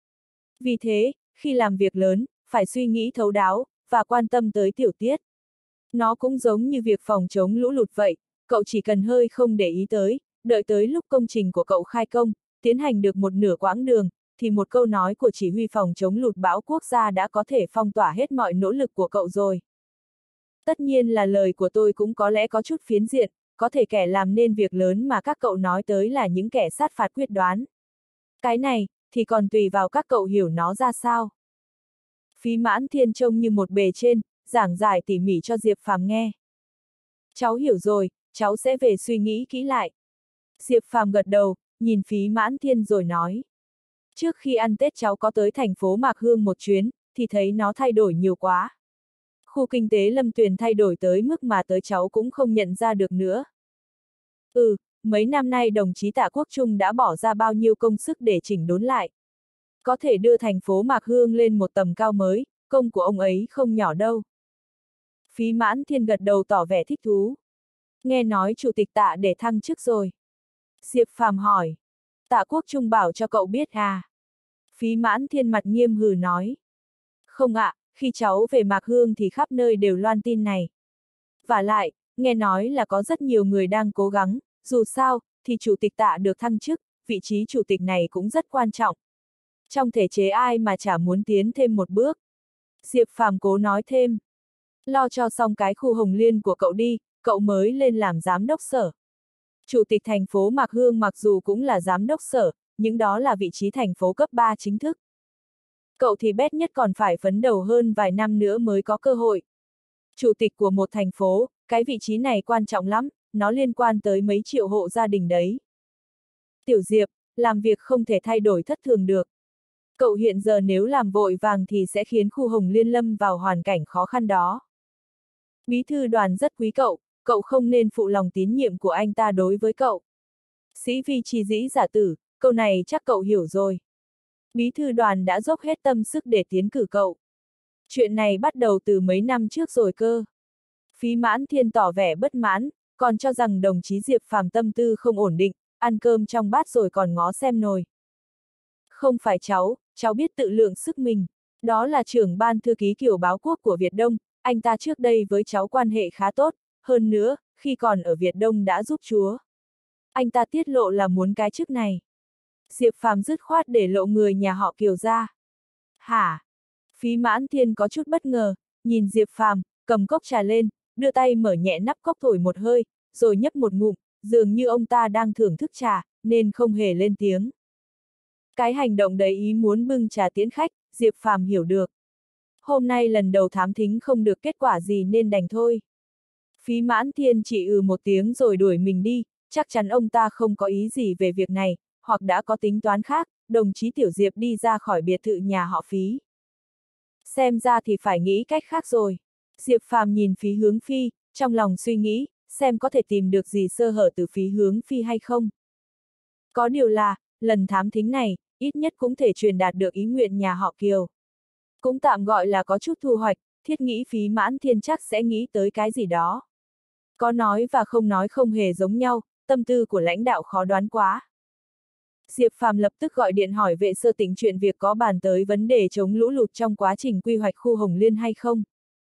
Vì thế, khi làm việc lớn, phải suy nghĩ thấu đáo, và quan tâm tới tiểu tiết. Nó cũng giống như việc phòng chống lũ lụt vậy, cậu chỉ cần hơi không để ý tới, đợi tới lúc công trình của cậu khai công, tiến hành được một nửa quãng đường, thì một câu nói của chỉ huy phòng chống lụt bão quốc gia đã có thể phong tỏa hết mọi nỗ lực của cậu rồi. Tất nhiên là lời của tôi cũng có lẽ có chút phiến diện, có thể kẻ làm nên việc lớn mà các cậu nói tới là những kẻ sát phạt quyết đoán. Cái này, thì còn tùy vào các cậu hiểu nó ra sao. Phí Mãn Thiên trông như một bề trên, giảng giải tỉ mỉ cho Diệp Phàm nghe. Cháu hiểu rồi, cháu sẽ về suy nghĩ kỹ lại. Diệp Phàm gật đầu, nhìn Phí Mãn Thiên rồi nói. Trước khi ăn Tết cháu có tới thành phố Mạc Hương một chuyến, thì thấy nó thay đổi nhiều quá. Khu kinh tế Lâm Tuyền thay đổi tới mức mà tới cháu cũng không nhận ra được nữa. Ừ, mấy năm nay đồng chí Tạ Quốc Trung đã bỏ ra bao nhiêu công sức để chỉnh đốn lại. Có thể đưa thành phố Mạc Hương lên một tầm cao mới, công của ông ấy không nhỏ đâu. Phí Mãn Thiên gật đầu tỏ vẻ thích thú. Nghe nói chủ tịch Tạ để thăng chức rồi. Diệp Phàm hỏi. Tạ Quốc Trung bảo cho cậu biết à? Phí Mãn Thiên mặt nghiêm hừ nói. Không ạ, khi cháu về Mạc Hương thì khắp nơi đều loan tin này. Vả lại, nghe nói là có rất nhiều người đang cố gắng, dù sao, thì chủ tịch Tạ được thăng chức, vị trí chủ tịch này cũng rất quan trọng. Trong thể chế ai mà chả muốn tiến thêm một bước. Diệp Phàm cố nói thêm. Lo cho xong cái khu Hồng Liên của cậu đi, cậu mới lên làm giám đốc sở. Chủ tịch thành phố Mạc Hương mặc dù cũng là giám đốc sở, nhưng đó là vị trí thành phố cấp ba chính thức. Cậu thì bét nhất còn phải phấn đấu hơn vài năm nữa mới có cơ hội. Chủ tịch của một thành phố, cái vị trí này quan trọng lắm, nó liên quan tới mấy triệu hộ gia đình đấy. Tiểu Diệp, làm việc không thể thay đổi thất thường được. Cậu hiện giờ nếu làm vội vàng thì sẽ khiến khu Hồng Liên lâm vào hoàn cảnh khó khăn đó. Bí thư đoàn rất quý cậu, cậu không nên phụ lòng tín nhiệm của anh ta đối với cậu. Sĩ vi chi dĩ giả tử, câu này chắc cậu hiểu rồi. Bí thư đoàn đã dốc hết tâm sức để tiến cử cậu. Chuyện này bắt đầu từ mấy năm trước rồi cơ. Phí Mãn Thiên tỏ vẻ bất mãn, còn cho rằng đồng chí Diệp Phàm tâm tư không ổn định, ăn cơm trong bát rồi còn ngó xem nồi. Không phải cháu, cháu biết tự lượng sức mình. Đó là trưởng ban thư ký kiểu báo quốc của Việt Đông, anh ta trước đây với cháu quan hệ khá tốt, hơn nữa, khi còn ở Việt Đông đã giúp chúa. Anh ta tiết lộ là muốn cái chức này. Diệp Phàm dứt khoát để lộ người nhà họ Kiều ra. Hả? Phí Mãn Thiên có chút bất ngờ, nhìn Diệp Phàm, cầm cốc trà lên, đưa tay mở nhẹ nắp cốc thổi một hơi, rồi nhấp một ngụm, dường như ông ta đang thưởng thức trà, nên không hề lên tiếng. Cái hành động đấy ý muốn bưng trà tiễn khách, Diệp Phàm hiểu được. Hôm nay lần đầu thám thính không được kết quả gì nên đành thôi. Phí Mãn Thiên chỉ ừ một tiếng rồi đuổi mình đi, chắc chắn ông ta không có ý gì về việc này, hoặc đã có tính toán khác, đồng chí Tiểu Diệp đi ra khỏi biệt thự nhà họ Phí. Xem ra thì phải nghĩ cách khác rồi. Diệp Phàm nhìn Phí Hướng Phi, trong lòng suy nghĩ, xem có thể tìm được gì sơ hở từ Phí Hướng Phi hay không. Có điều là, lần thám thính này, ít nhất cũng thể truyền đạt được ý nguyện nhà họ Kiều. Cũng tạm gọi là có chút thu hoạch, thiết nghĩ Phí Mãn Thiên chắc sẽ nghĩ tới cái gì đó. Có nói và không nói không hề giống nhau, tâm tư của lãnh đạo khó đoán quá. Diệp Phàm lập tức gọi điện hỏi vệ sơ tỉnh chuyện việc có bàn tới vấn đề chống lũ lụt trong quá trình quy hoạch khu Hồng Liên hay không.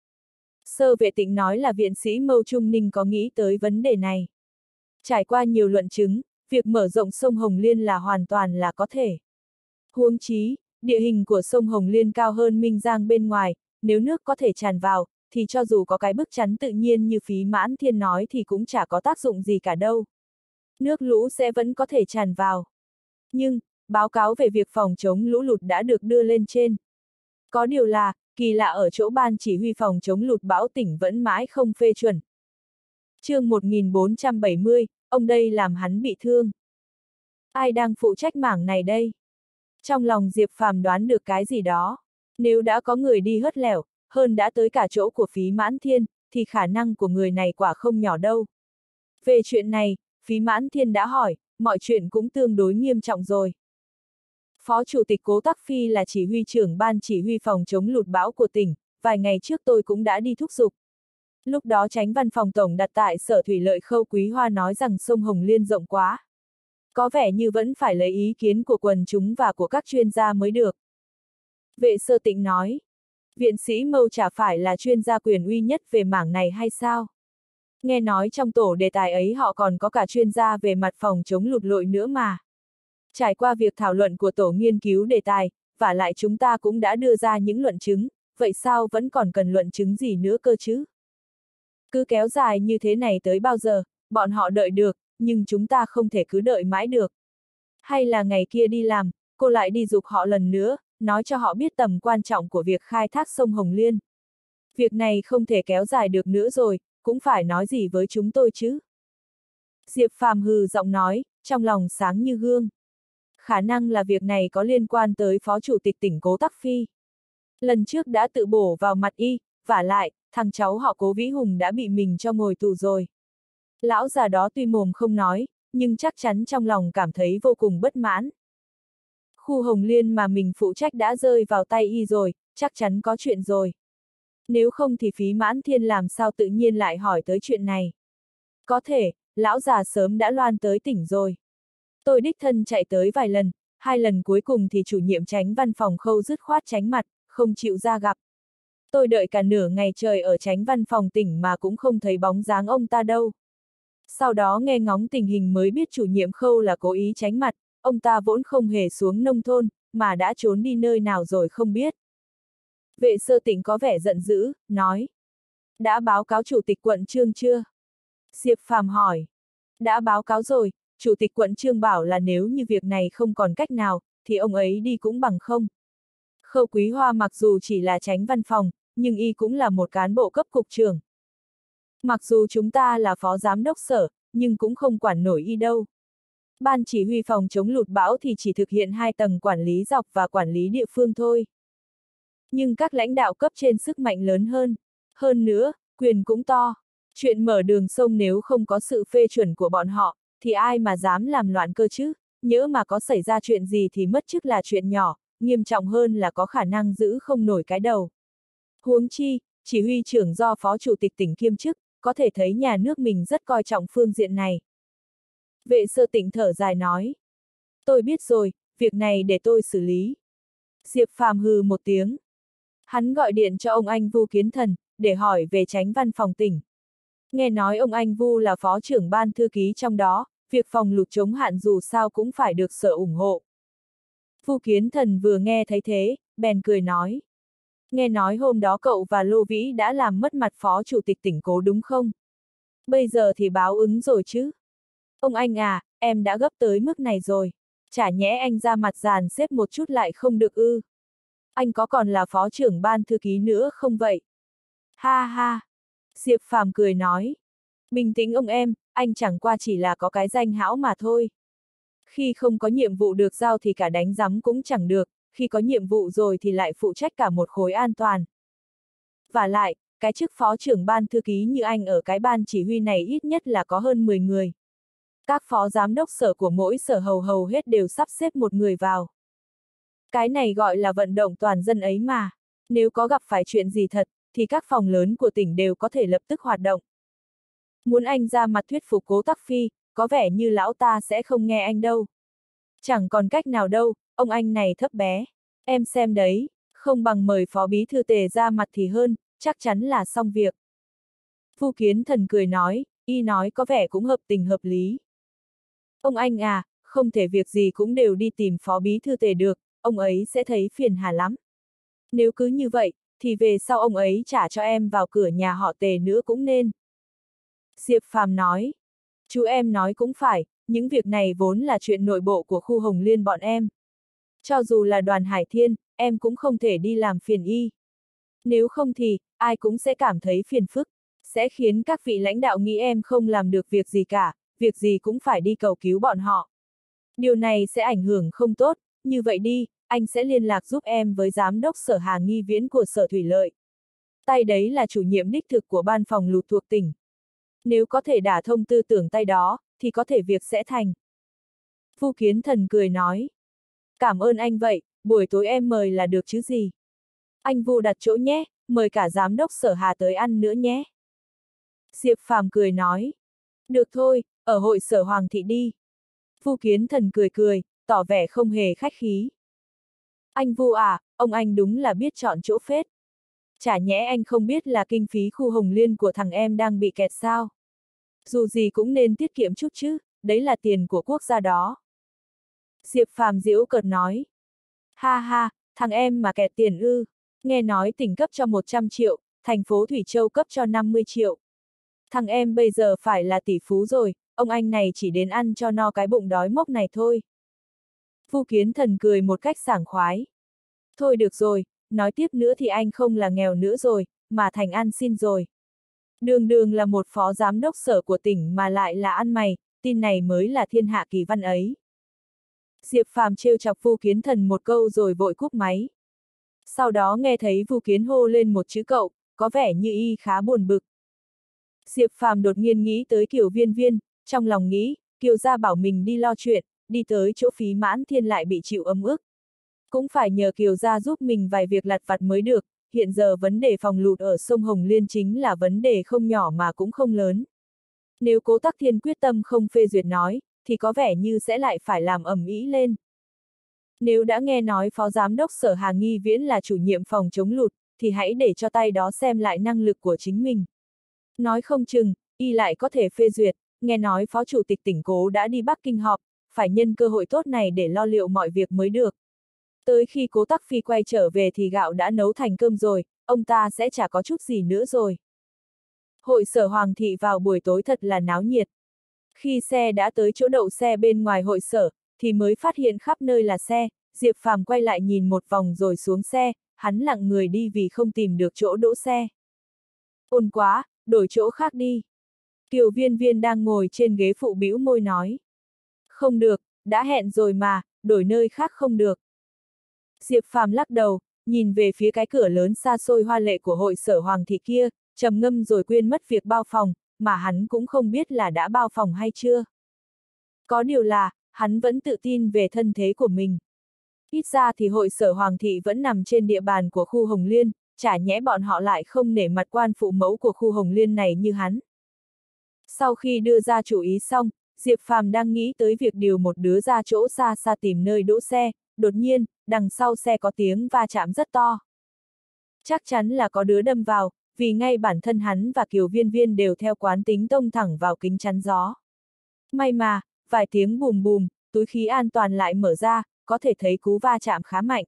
Sơ vệ tỉnh nói là viện sĩ Mâu Trung Ninh có nghĩ tới vấn đề này. Trải qua nhiều luận chứng, việc mở rộng sông Hồng Liên là hoàn toàn là có thể. Huống chí, địa hình của sông Hồng Liên cao hơn Minh Giang bên ngoài, nếu nước có thể tràn vào, thì cho dù có cái bức chắn tự nhiên như Phí Mãn Thiên nói thì cũng chả có tác dụng gì cả đâu. Nước lũ sẽ vẫn có thể tràn vào. Nhưng, báo cáo về việc phòng chống lũ lụt đã được đưa lên trên. Có điều là, kỳ lạ ở chỗ ban chỉ huy phòng chống lụt bão tỉnh vẫn mãi không phê chuẩn. Chương một nghìn bốn trăm bảy mươi, ông đây làm hắn bị thương. Ai đang phụ trách mảng này đây? Trong lòng Diệp Phàm đoán được cái gì đó. Nếu đã có người đi hớt lẻo, hơn đã tới cả chỗ của Phí Mãn Thiên, thì khả năng của người này quả không nhỏ đâu. Về chuyện này, Phí Mãn Thiên đã hỏi, mọi chuyện cũng tương đối nghiêm trọng rồi. Phó Chủ tịch Cố Tắc Phi là chỉ huy trưởng ban chỉ huy phòng chống lụt bão của tỉnh, vài ngày trước tôi cũng đã đi thúc giục. Lúc đó Chánh Văn phòng Tổng đặt tại Sở Thủy lợi Khâu Quý Hoa nói rằng sông Hồng Liên rộng quá. Có vẻ như vẫn phải lấy ý kiến của quần chúng và của các chuyên gia mới được. Vệ Sơ Tịnh nói, viện sĩ Mâu chả phải là chuyên gia quyền uy nhất về mảng này hay sao? Nghe nói trong tổ đề tài ấy họ còn có cả chuyên gia về mặt phòng chống lụt lội nữa mà. Trải qua việc thảo luận của tổ nghiên cứu đề tài, vả lại chúng ta cũng đã đưa ra những luận chứng, vậy sao vẫn còn cần luận chứng gì nữa cơ chứ? Cứ kéo dài như thế này tới bao giờ, bọn họ đợi được, nhưng chúng ta không thể cứ đợi mãi được. Hay là ngày kia đi làm, cô lại đi giục họ lần nữa, nói cho họ biết tầm quan trọng của việc khai thác sông Hồng Liên. Việc này không thể kéo dài được nữa rồi, cũng phải nói gì với chúng tôi chứ. Diệp Phàm hừ giọng nói, trong lòng sáng như gương. Khả năng là việc này có liên quan tới Phó Chủ tịch tỉnh Cố Tắc Phi. Lần trước đã tự bổ vào mặt y, vả lại, thằng cháu họ Cố Vĩ Hùng đã bị mình cho ngồi tù rồi. Lão già đó tuy mồm không nói, nhưng chắc chắn trong lòng cảm thấy vô cùng bất mãn. Khu Hồng Liên mà mình phụ trách đã rơi vào tay y rồi, chắc chắn có chuyện rồi. Nếu không thì Phí Mãn Thiên làm sao tự nhiên lại hỏi tới chuyện này. Có thể, lão già sớm đã loan tới tỉnh rồi. Tôi đích thân chạy tới vài lần, hai lần cuối cùng thì chủ nhiệm Chánh Văn phòng Khâu dứt khoát tránh mặt, không chịu ra gặp. Tôi đợi cả nửa ngày trời ở Chánh Văn phòng tỉnh mà cũng không thấy bóng dáng ông ta đâu. Sau đó nghe ngóng tình hình mới biết chủ nhiệm Khâu là cố ý tránh mặt, ông ta vốn không hề xuống nông thôn, mà đã trốn đi nơi nào rồi không biết. Vệ Sơ Tịnh có vẻ giận dữ, nói. Đã báo cáo chủ tịch quận Chương chưa? Diệp Phàm hỏi. Đã báo cáo rồi, chủ tịch quận Chương bảo là nếu như việc này không còn cách nào, thì ông ấy đi cũng bằng không. Khâu Quý Hoa mặc dù chỉ là Chánh Văn phòng, nhưng y cũng là một cán bộ cấp cục trưởng. Mặc dù chúng ta là phó giám đốc sở, nhưng cũng không quản nổi y đâu. Ban chỉ huy phòng chống lụt bão thì chỉ thực hiện hai tầng quản lý dọc và quản lý địa phương thôi. Nhưng các lãnh đạo cấp trên sức mạnh lớn hơn. Hơn nữa, quyền cũng to. Chuyện mở đường sông nếu không có sự phê chuẩn của bọn họ, thì ai mà dám làm loạn cơ chứ? Nhỡ mà có xảy ra chuyện gì thì mất chức là chuyện nhỏ, nghiêm trọng hơn là có khả năng giữ không nổi cái đầu. Huống chi, chỉ huy trưởng do phó chủ tịch tỉnh kiêm chức, có thể thấy nhà nước mình rất coi trọng phương diện này. Vệ Sơ Tịnh thở dài nói. Tôi biết rồi, việc này để tôi xử lý. Diệp Phàm hừ một tiếng. Hắn gọi điện cho ông anh Vu Kiến Thần, để hỏi về Chánh Văn phòng tỉnh. Nghe nói ông anh Vu là phó trưởng ban thư ký trong đó, việc phòng lụt chống hạn dù sao cũng phải được sở ủng hộ. Vu Kiến Thần vừa nghe thấy thế, bèn cười nói. Nghe nói hôm đó cậu và Lô Vĩ đã làm mất mặt phó chủ tịch tỉnh Cố đúng không? Bây giờ thì báo ứng rồi chứ. Ông anh à, em đã gấp tới mức này rồi. Chả nhẽ anh ra mặt dàn xếp một chút lại không được ư. Anh có còn là phó trưởng ban thư ký nữa không vậy? Ha ha. Diệp Phàm cười nói. Bình tĩnh ông em, anh chẳng qua chỉ là có cái danh hão mà thôi. Khi không có nhiệm vụ được giao thì cả đánh giấm cũng chẳng được, khi có nhiệm vụ rồi thì lại phụ trách cả một khối an toàn. Và lại, cái chức phó trưởng ban thư ký như anh ở cái ban chỉ huy này ít nhất là có hơn mười người. Các phó giám đốc sở của mỗi sở hầu hầu hết đều sắp xếp một người vào. Cái này gọi là vận động toàn dân ấy mà. Nếu có gặp phải chuyện gì thật, thì các phòng lớn của tỉnh đều có thể lập tức hoạt động. Muốn anh ra mặt thuyết phục Cố Tắc Phi, có vẻ như lão ta sẽ không nghe anh đâu. Chẳng còn cách nào đâu, ông anh này thấp bé. Em xem đấy, không bằng mời phó bí thư Tề ra mặt thì hơn, chắc chắn là xong việc. Vu Kiến Thần cười nói, y nói có vẻ cũng hợp tình hợp lý. Ông anh à, không thể việc gì cũng đều đi tìm phó bí thư Tề được, ông ấy sẽ thấy phiền hà lắm. Nếu cứ như vậy, thì về sau ông ấy trả cho em vào cửa nhà họ Tề nữa cũng nên. Diệp Phàm nói, chú em nói cũng phải, những việc này vốn là chuyện nội bộ của khu Hồng Liên bọn em. Cho dù là Đoàn Hải Thiên, em cũng không thể đi làm phiền y. Nếu không thì, ai cũng sẽ cảm thấy phiền phức, sẽ khiến các vị lãnh đạo nghĩ em không làm được việc gì cả, việc gì cũng phải đi cầu cứu bọn họ. Điều này sẽ ảnh hưởng không tốt, như vậy đi, anh sẽ liên lạc giúp em với giám đốc sở Hà Nghi Viễn của sở thủy lợi. Tay đấy là chủ nhiệm đích thực của ban phòng lụt thuộc tỉnh. Nếu có thể đả thông tư tưởng tay đó, thì có thể việc sẽ thành. Vu Kiến Thần cười nói. Cảm ơn anh vậy, buổi tối em mời là được chứ gì. Anh Vu đặt chỗ nhé, mời cả giám đốc sở Hà tới ăn nữa nhé. Diệp Phàm cười nói. Được thôi, ở hội sở Hoàng thị đi. Vu Kiến Thần cười cười, tỏ vẻ không hề khách khí. Anh Vu à, ông anh đúng là biết chọn chỗ phết. Chả nhẽ anh không biết là kinh phí khu Hồng Liên của thằng em đang bị kẹt sao? Dù gì cũng nên tiết kiệm chút chứ, đấy là tiền của quốc gia đó. Diệp Phàm giễu cợt nói. Ha ha, thằng em mà kẹt tiền ư, nghe nói tỉnh cấp cho một trăm triệu, thành phố Thủy Châu cấp cho năm mươi triệu. Thằng em bây giờ phải là tỷ phú rồi, ông anh này chỉ đến ăn cho no cái bụng đói mốc này thôi. Vu Kiến Thần cười một cách sảng khoái. Thôi được rồi, nói tiếp nữa thì anh không là nghèo nữa rồi, mà thành ăn xin rồi. Đường đường là một phó giám đốc sở của tỉnh mà lại là ăn mày, tin này mới là thiên hạ kỳ văn ấy. Diệp Phàm trêu chọc Vu Kiến Thần một câu rồi vội cúp máy. Sau đó nghe thấy Vu Kiến hô lên một chữ cậu, có vẻ như y khá buồn bực. Diệp Phàm đột nhiên nghĩ tới Kiều Viên Viên, trong lòng nghĩ, Kiều gia bảo mình đi lo chuyện, đi tới chỗ Phí Mãn Thiên lại bị chịu ấm ức. Cũng phải nhờ Kiều gia giúp mình vài việc lặt vặt mới được, hiện giờ vấn đề phòng lụt ở sông Hồng Liên chính là vấn đề không nhỏ mà cũng không lớn. Nếu Cố Tắc Thiên quyết tâm không phê duyệt nói, thì có vẻ như sẽ lại phải làm ầm ĩ lên. Nếu đã nghe nói Phó Giám đốc Sở Hà Nghi Viễn là chủ nhiệm phòng chống lụt, thì hãy để cho tay đó xem lại năng lực của chính mình. Nói không chừng, y lại có thể phê duyệt, nghe nói Phó Chủ tịch tỉnh Cố đã đi Bắc Kinh họp, phải nhân cơ hội tốt này để lo liệu mọi việc mới được. Tới khi Cố Tắc Phi quay trở về thì gạo đã nấu thành cơm rồi, ông ta sẽ chả có chút gì nữa rồi. Hội sở Hoàng thị vào buổi tối thật là náo nhiệt. Khi xe đã tới chỗ đậu xe bên ngoài hội sở, thì mới phát hiện khắp nơi là xe, Diệp Phàm quay lại nhìn một vòng rồi xuống xe, hắn lặng người đi vì không tìm được chỗ đỗ xe. Ồn quá, đổi chỗ khác đi. Kiều Viên Viên đang ngồi trên ghế phụ bĩu môi nói. Không được, đã hẹn rồi mà, đổi nơi khác không được. Diệp Phàm lắc đầu, nhìn về phía cái cửa lớn xa xôi hoa lệ của hội sở Hoàng thị kia, trầm ngâm rồi quên mất việc bao phòng, mà hắn cũng không biết là đã bao phòng hay chưa. Có điều là, hắn vẫn tự tin về thân thế của mình. Ít ra thì hội sở Hoàng thị vẫn nằm trên địa bàn của khu Hồng Liên, chả nhẽ bọn họ lại không nể mặt quan phụ mẫu của khu Hồng Liên này như hắn. Sau khi đưa ra chủ ý xong, Diệp Phàm đang nghĩ tới việc điều một đứa ra chỗ xa xa tìm nơi đỗ xe, đột nhiên, đằng sau xe có tiếng va chạm rất to. Chắc chắn là có đứa đâm vào, vì ngay bản thân hắn và Kiều Viên Viên đều theo quán tính tông thẳng vào kính chắn gió. May mà, vài tiếng bùm bùm, túi khí an toàn lại mở ra, có thể thấy cú va chạm khá mạnh.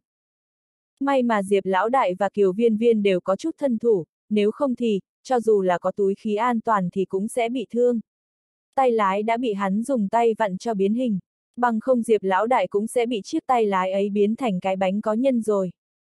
May mà Diệp Lão Đại và Kiều Viên Viên đều có chút thân thủ, nếu không thì, cho dù là có túi khí an toàn thì cũng sẽ bị thương. Tay lái đã bị hắn dùng tay vặn cho biến hình, bằng không Diệp Lão Đại cũng sẽ bị chiếc tay lái ấy biến thành cái bánh có nhân rồi.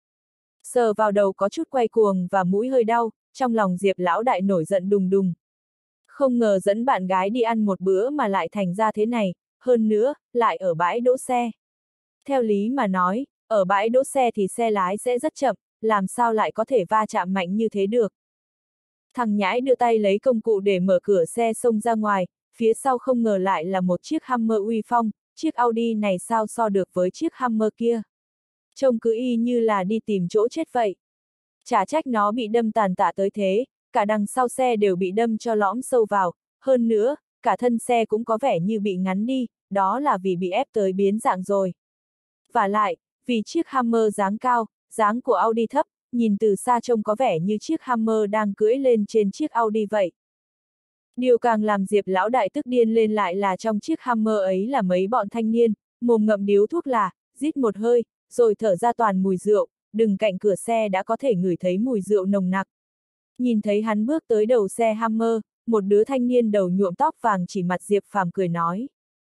Sờ vào đầu có chút quay cuồng và mũi hơi đau, trong lòng Diệp Lão Đại nổi giận đùng đùng. Không ngờ dẫn bạn gái đi ăn một bữa mà lại thành ra thế này, hơn nữa, lại ở bãi đỗ xe. Theo lý mà nói, ở bãi đỗ xe thì xe lái sẽ rất chậm, làm sao lại có thể va chạm mạnh như thế được. Thằng nhãi đưa tay lấy công cụ để mở cửa xe xông ra ngoài, phía sau không ngờ lại là một chiếc Hummer uy phong, chiếc Audi này sao so được với chiếc Hummer kia. Trông cứ y như là đi tìm chỗ chết vậy. Chả trách nó bị đâm tàn tạ tới thế, cả đằng sau xe đều bị đâm cho lõm sâu vào, hơn nữa, cả thân xe cũng có vẻ như bị ngắn đi, đó là vì bị ép tới biến dạng rồi. Và lại, vì chiếc Hummer dáng cao, dáng của Audi thấp, nhìn từ xa trông có vẻ như chiếc Hummer đang cưỡi lên trên chiếc Audi vậy. Điều càng làm Diệp Lão Đại tức điên lên lại là trong chiếc Hummer ấy là mấy bọn thanh niên, mồm ngậm điếu thuốc là, rít một hơi, rồi thở ra toàn mùi rượu, đừng cạnh cửa xe đã có thể ngửi thấy mùi rượu nồng nặc. Nhìn thấy hắn bước tới đầu xe Hummer, một đứa thanh niên đầu nhuộm tóc vàng chỉ mặt Diệp Phàm cười nói.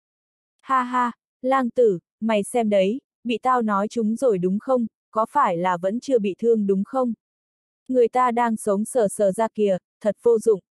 Ha ha, lang tử, mày xem đấy, bị tao nói chúng rồi đúng không, có phải là vẫn chưa bị thương đúng không? Người ta đang sống sờ sờ ra kìa, thật vô dụng.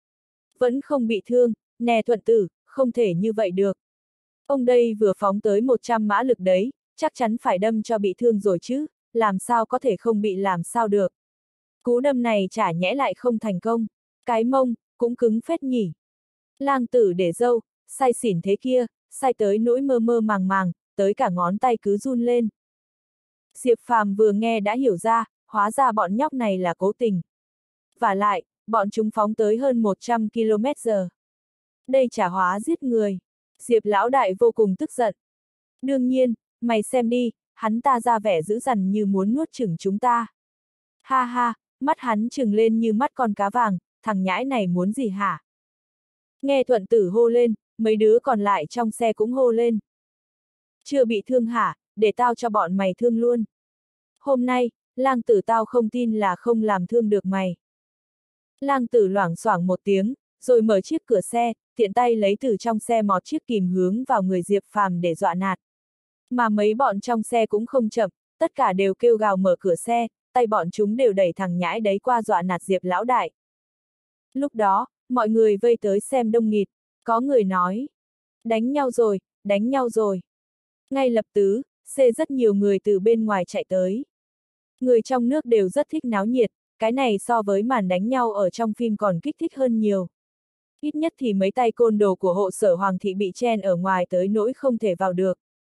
Vẫn không bị thương, nè Thuận Tử, không thể như vậy được. Ông đây vừa phóng tới một trăm mã lực đấy, chắc chắn phải đâm cho bị thương rồi chứ, làm sao có thể không bị làm sao được. Cú đâm này chả nhẽ lại không thành công, cái mông, cũng cứng phết nhỉ. Lang Tử để dâu, say xỉn thế kia, say tới nỗi mơ mơ màng màng, tới cả ngón tay cứ run lên. Diệp Phàm vừa nghe đã hiểu ra, hóa ra bọn nhóc này là cố tình. Vả lại, bọn chúng phóng tới hơn một trăm ki lô mét giờ. Đây chả hóa giết người. Diệp lão đại vô cùng tức giận. Đương nhiên, mày xem đi, hắn ta ra vẻ dữ dằn như muốn nuốt chửng chúng ta. Ha ha, mắt hắn trừng lên như mắt con cá vàng, thằng nhãi này muốn gì hả? Nghe Thuận Tử hô lên, mấy đứa còn lại trong xe cũng hô lên. Chưa bị thương hả, để tao cho bọn mày thương luôn. Hôm nay, Lang Tử tao không tin là không làm thương được mày. Lang Tử loảng xoảng một tiếng, rồi mở chiếc cửa xe, tiện tay lấy từ trong xe mọt chiếc kìm hướng vào người Diệp Phàm để dọa nạt. Mà mấy bọn trong xe cũng không chậm, tất cả đều kêu gào mở cửa xe, tay bọn chúng đều đẩy thằng nhãi đấy qua dọa nạt Diệp lão đại. Lúc đó, mọi người vây tới xem đông nghịt, có người nói, đánh nhau rồi, đánh nhau rồi. Ngay lập tức, xê rất nhiều người từ bên ngoài chạy tới. Người trong nước đều rất thích náo nhiệt, cái này so với màn đánh nhau ở trong phim còn kích thích hơn nhiều. Ít nhất thì mấy tay côn đồ của hộ sở Hoàng thị bị chen ở ngoài tới nỗi không thể vào được.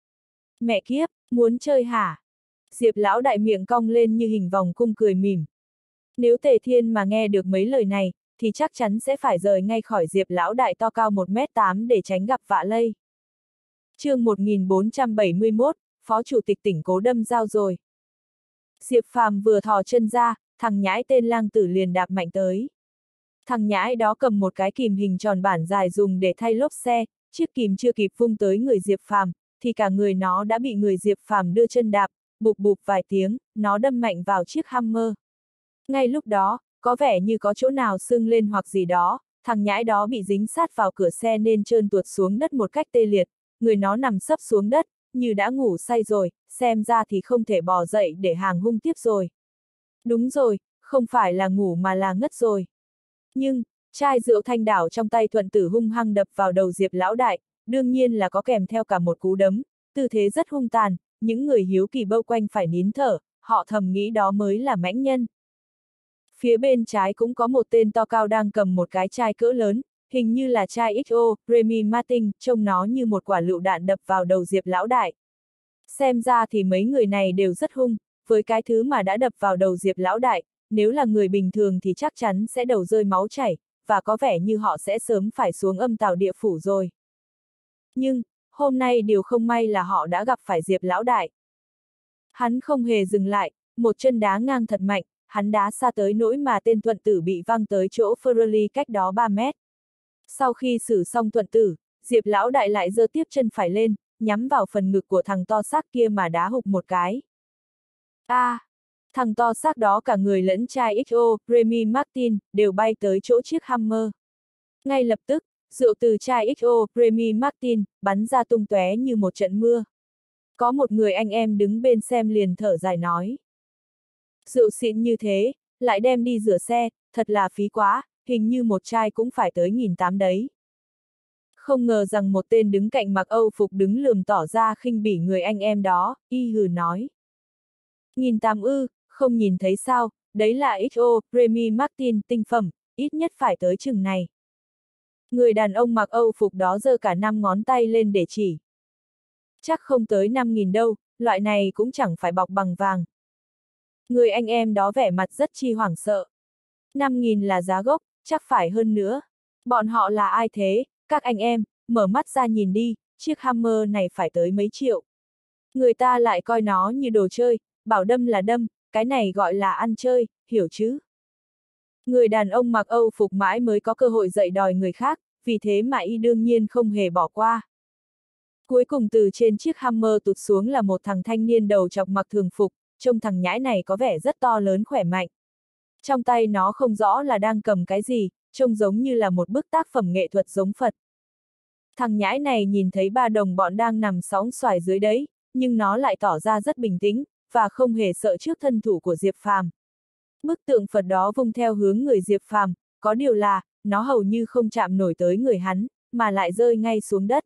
Mẹ kiếp, muốn chơi hả? Diệp lão đại miệng cong lên như hình vòng cung cười mỉm. Nếu Tề Thiên mà nghe được mấy lời này, thì chắc chắn sẽ phải rời ngay khỏi Diệp lão đại to cao một mét tám để tránh gặp vạ lây. Chương một nghìn bốn trăm bảy mươi mốt, Phó Chủ tịch tỉnh Cố đâm dao rồi. Diệp Phàm vừa thò chân ra, thằng nhãi tên Lang Tử liền đạp mạnh tới. Thằng nhãi đó cầm một cái kìm hình tròn bản dài dùng để thay lốp xe, chiếc kìm chưa kịp vung tới người Diệp Phàm, thì cả người nó đã bị người Diệp Phàm đưa chân đạp, bụp bụp vài tiếng, nó đâm mạnh vào chiếc Hummer. Ngay lúc đó, có vẻ như có chỗ nào sưng lên hoặc gì đó, thằng nhãi đó bị dính sát vào cửa xe nên trơn tuột xuống đất một cách tê liệt, người nó nằm sấp xuống đất, như đã ngủ say rồi, xem ra thì không thể bò dậy để hàng hung tiếp rồi. Đúng rồi, không phải là ngủ mà là ngất rồi. Nhưng, chai rượu Thanh Đảo trong tay Thuận Tử hung hăng đập vào đầu Diệp lão đại, đương nhiên là có kèm theo cả một cú đấm, tư thế rất hung tàn, những người hiếu kỳ bao quanh phải nín thở, họ thầm nghĩ đó mới là mãnh nhân. Phía bên trái cũng có một tên to cao đang cầm một cái chai cỡ lớn, hình như là chai ích ô, Remy Martin, trông nó như một quả lựu đạn đập vào đầu Diệp lão đại. Xem ra thì mấy người này đều rất hung, với cái thứ mà đã đập vào đầu Diệp lão đại, nếu là người bình thường thì chắc chắn sẽ đầu rơi máu chảy, và có vẻ như họ sẽ sớm phải xuống âm tào địa phủ rồi. Nhưng, hôm nay điều không may là họ đã gặp phải Diệp lão đại. Hắn không hề dừng lại, một chân đá ngang thật mạnh, hắn đá xa tới nỗi mà tên Thuận Tử bị văng tới chỗ Ferrari cách đó ba mét. Sau khi xử xong Thuận Tử, Diệp lão đại lại giơ tiếp chân phải lên, nhắm vào phần ngực của thằng to xác kia mà đá hụt một cái. A, à, thằng to xác đó cả người lẫn chai ích ô, Remy Martin, đều bay tới chỗ chiếc Hummer. Ngay lập tức, rượu từ chai ích ô, Remy Martin, bắn ra tung tóe như một trận mưa. Có một người anh em đứng bên xem liền thở dài nói. Rượu xịn như thế, lại đem đi rửa xe, thật là phí quá, hình như một chai cũng phải tới nghìn tám đấy. Không ngờ rằng một tên đứng cạnh mặc Âu phục đứng lườm tỏ ra khinh bỉ người anh em đó, y hừ nói. Nghìn tám ư, không nhìn thấy sao, đấy là ích ô, Remy Martin, tinh phẩm, ít nhất phải tới chừng này. Người đàn ông mặc Âu phục đó giơ cả năm ngón tay lên để chỉ. Chắc không tới năm nghìn đâu, loại này cũng chẳng phải bọc bằng vàng. Người anh em đó vẻ mặt rất chi hoảng sợ. năm nghìn là giá gốc, chắc phải hơn nữa. Bọn họ là ai thế, các anh em, mở mắt ra nhìn đi, chiếc Hummer này phải tới mấy triệu. Người ta lại coi nó như đồ chơi, bảo đâm là đâm, cái này gọi là ăn chơi, hiểu chứ? Người đàn ông mặc Âu phục mãi mới có cơ hội dạy đòi người khác, vì thế mà y đương nhiên không hề bỏ qua. Cuối cùng từ trên chiếc Hummer tụt xuống là một thằng thanh niên đầu chọc mặc thường phục, trông thằng nhãi này có vẻ rất to lớn khỏe mạnh. Trong tay nó không rõ là đang cầm cái gì, trông giống như là một bức tác phẩm nghệ thuật giống Phật. Thằng nhãi này nhìn thấy ba đồng bọn đang nằm sóng xoài dưới đấy, nhưng nó lại tỏ ra rất bình tĩnh, và không hề sợ trước thân thủ của Diệp Phàm. Bức tượng Phật đó vung theo hướng người Diệp Phàm, có điều là, nó hầu như không chạm nổi tới người hắn, mà lại rơi ngay xuống đất.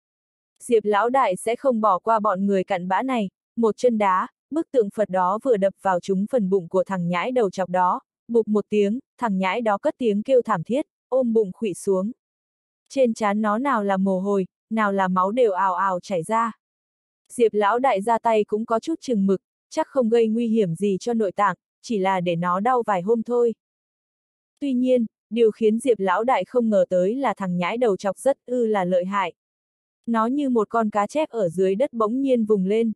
Diệp lão đại sẽ không bỏ qua bọn người cặn bã này, một chân đá, bức tượng Phật đó vừa đập vào trúng phần bụng của thằng nhãi đầu chọc đó, bụp một tiếng, thằng nhãi đó cất tiếng kêu thảm thiết, ôm bụng khuỵu xuống. Trên trán nó nào là mồ hôi, nào là máu đều ào ào chảy ra. Diệp lão đại ra tay cũng có chút chừng mực, chắc không gây nguy hiểm gì cho nội tạng, chỉ là để nó đau vài hôm thôi. Tuy nhiên, điều khiến Diệp lão đại không ngờ tới là thằng nhãi đầu chọc rất ư là lợi hại. Nó như một con cá chép ở dưới đất bỗng nhiên vùng lên.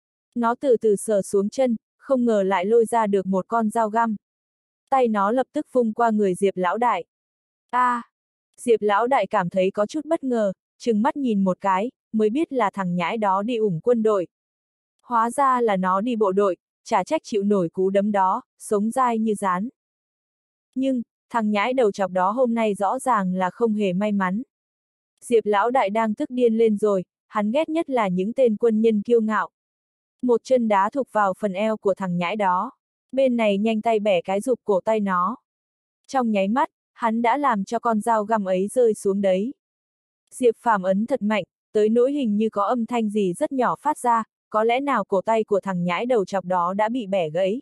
Nó từ từ sờ xuống chân, không ngờ lại lôi ra được một con dao găm. Tay nó lập tức vung qua người Diệp lão đại. A! À, Diệp lão đại cảm thấy có chút bất ngờ, trừng mắt nhìn một cái, mới biết là thằng nhãi đó đi ủng quân đội. Hóa ra là nó đi bộ đội, chả trách chịu nổi cú đấm đó, sống dai như rán. Nhưng, thằng nhãi đầu chọc đó hôm nay rõ ràng là không hề may mắn. Diệp lão đại đang tức điên lên rồi, hắn ghét nhất là những tên quân nhân kiêu ngạo. Một chân đá thục vào phần eo của thằng nhãi đó. Bên này nhanh tay bẻ cái rụp cổ tay nó. Trong nháy mắt, hắn đã làm cho con dao găm ấy rơi xuống đấy. Diệp Phàm ấn thật mạnh, tới nỗi hình như có âm thanh gì rất nhỏ phát ra, có lẽ nào cổ tay của thằng nhãi đầu chọc đó đã bị bẻ gãy.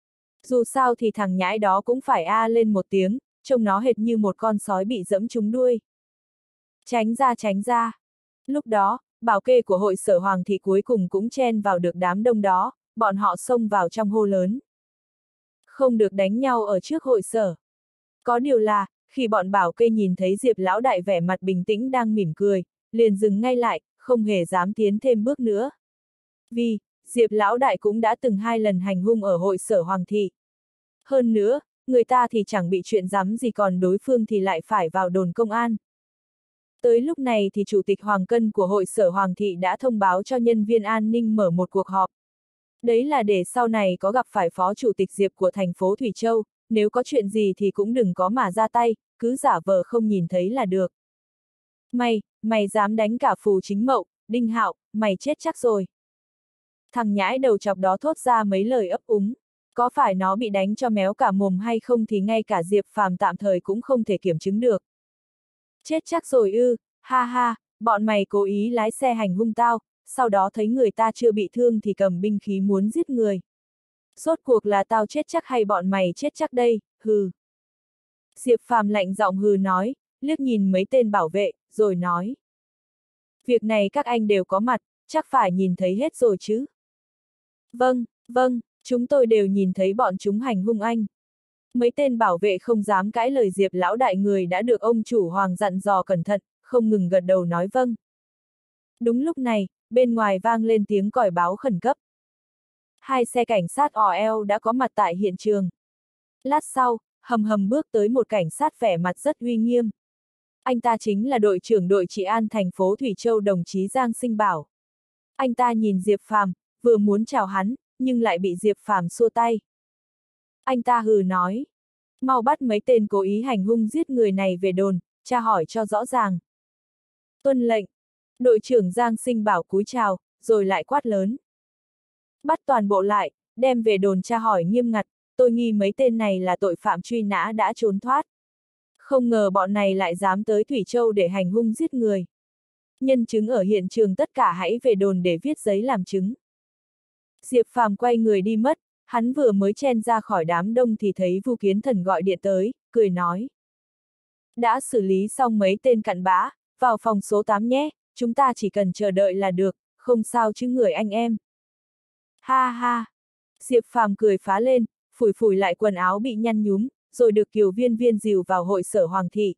Dù sao thì thằng nhãi đó cũng phải a lên một tiếng, trông nó hệt như một con sói bị dẫm trúng đuôi. Tránh ra tránh ra. Lúc đó, bảo kê của hội sở Hoàng thị cuối cùng cũng chen vào được đám đông đó, bọn họ xông vào trong hô lớn. Không được đánh nhau ở trước hội sở. Có điều là, khi bọn bảo kê nhìn thấy Diệp lão đại vẻ mặt bình tĩnh đang mỉm cười, liền dừng ngay lại, không hề dám tiến thêm bước nữa. Vì, Diệp lão đại cũng đã từng hai lần hành hung ở hội sở Hoàng thị. Hơn nữa, người ta thì chẳng bị chuyện rắm gì còn đối phương thì lại phải vào đồn công an. Tới lúc này thì Chủ tịch Hoàng Cân của hội sở Hoàng thị đã thông báo cho nhân viên an ninh mở một cuộc họp. Đấy là để sau này có gặp phải Phó Chủ tịch Diệp của thành phố Thủy Châu, nếu có chuyện gì thì cũng đừng có mà ra tay, cứ giả vờ không nhìn thấy là được. Mày, mày dám đánh cả Phù Chính Mậu, Đinh Hạo, mày chết chắc rồi. Thằng nhãi đầu chọc đó thốt ra mấy lời ấp úng. Có phải nó bị đánh cho méo cả mồm hay không thì ngay cả Diệp Phàm tạm thời cũng không thể kiểm chứng được. Chết chắc rồi ư, ha ha, bọn mày cố ý lái xe hành hung tao, sau đó thấy người ta chưa bị thương thì cầm binh khí muốn giết người. Rốt cuộc là tao chết chắc hay bọn mày chết chắc đây, hừ. Diệp Phàm lạnh giọng hừ nói, liếc nhìn mấy tên bảo vệ, rồi nói. Việc này các anh đều có mặt, chắc phải nhìn thấy hết rồi chứ. Vâng, vâng, chúng tôi đều nhìn thấy bọn chúng hành hung anh. Mấy tên bảo vệ không dám cãi lời Diệp lão đại người đã được ông chủ Hoàng dặn dò cẩn thận, không ngừng gật đầu nói vâng. Đúng lúc này, bên ngoài vang lên tiếng còi báo khẩn cấp. Hai xe cảnh sát ò eo đã có mặt tại hiện trường. Lát sau, hầm hầm bước tới một cảnh sát vẻ mặt rất uy nghiêm. Anh ta chính là đội trưởng đội trị an thành phố Thủy Châu đồng chí Giang Sinh Bảo. Anh ta nhìn Diệp Phàm, vừa muốn chào hắn, nhưng lại bị Diệp Phàm xua tay. Anh ta hừ nói, mau bắt mấy tên cố ý hành hung giết người này về đồn, tra hỏi cho rõ ràng. Tuân lệnh, đội trưởng Giang Sinh Bảo cúi chào, rồi lại quát lớn. Bắt toàn bộ lại, đem về đồn tra hỏi nghiêm ngặt, tôi nghi mấy tên này là tội phạm truy nã đã trốn thoát. Không ngờ bọn này lại dám tới Thủy Châu để hành hung giết người. Nhân chứng ở hiện trường tất cả hãy về đồn để viết giấy làm chứng. Diệp Phàm quay người đi mất, hắn vừa mới chen ra khỏi đám đông thì thấy Vu Kiến Thần gọi điện tới, cười nói. Đã xử lý xong mấy tên cặn bã, vào phòng số tám nhé, chúng ta chỉ cần chờ đợi là được, không sao chứ người anh em. Ha ha! Diệp Phàm cười phá lên, phủi phủi lại quần áo bị nhăn nhúm, rồi được Kiều Viên Viên dìu vào hội sở Hoàng thị.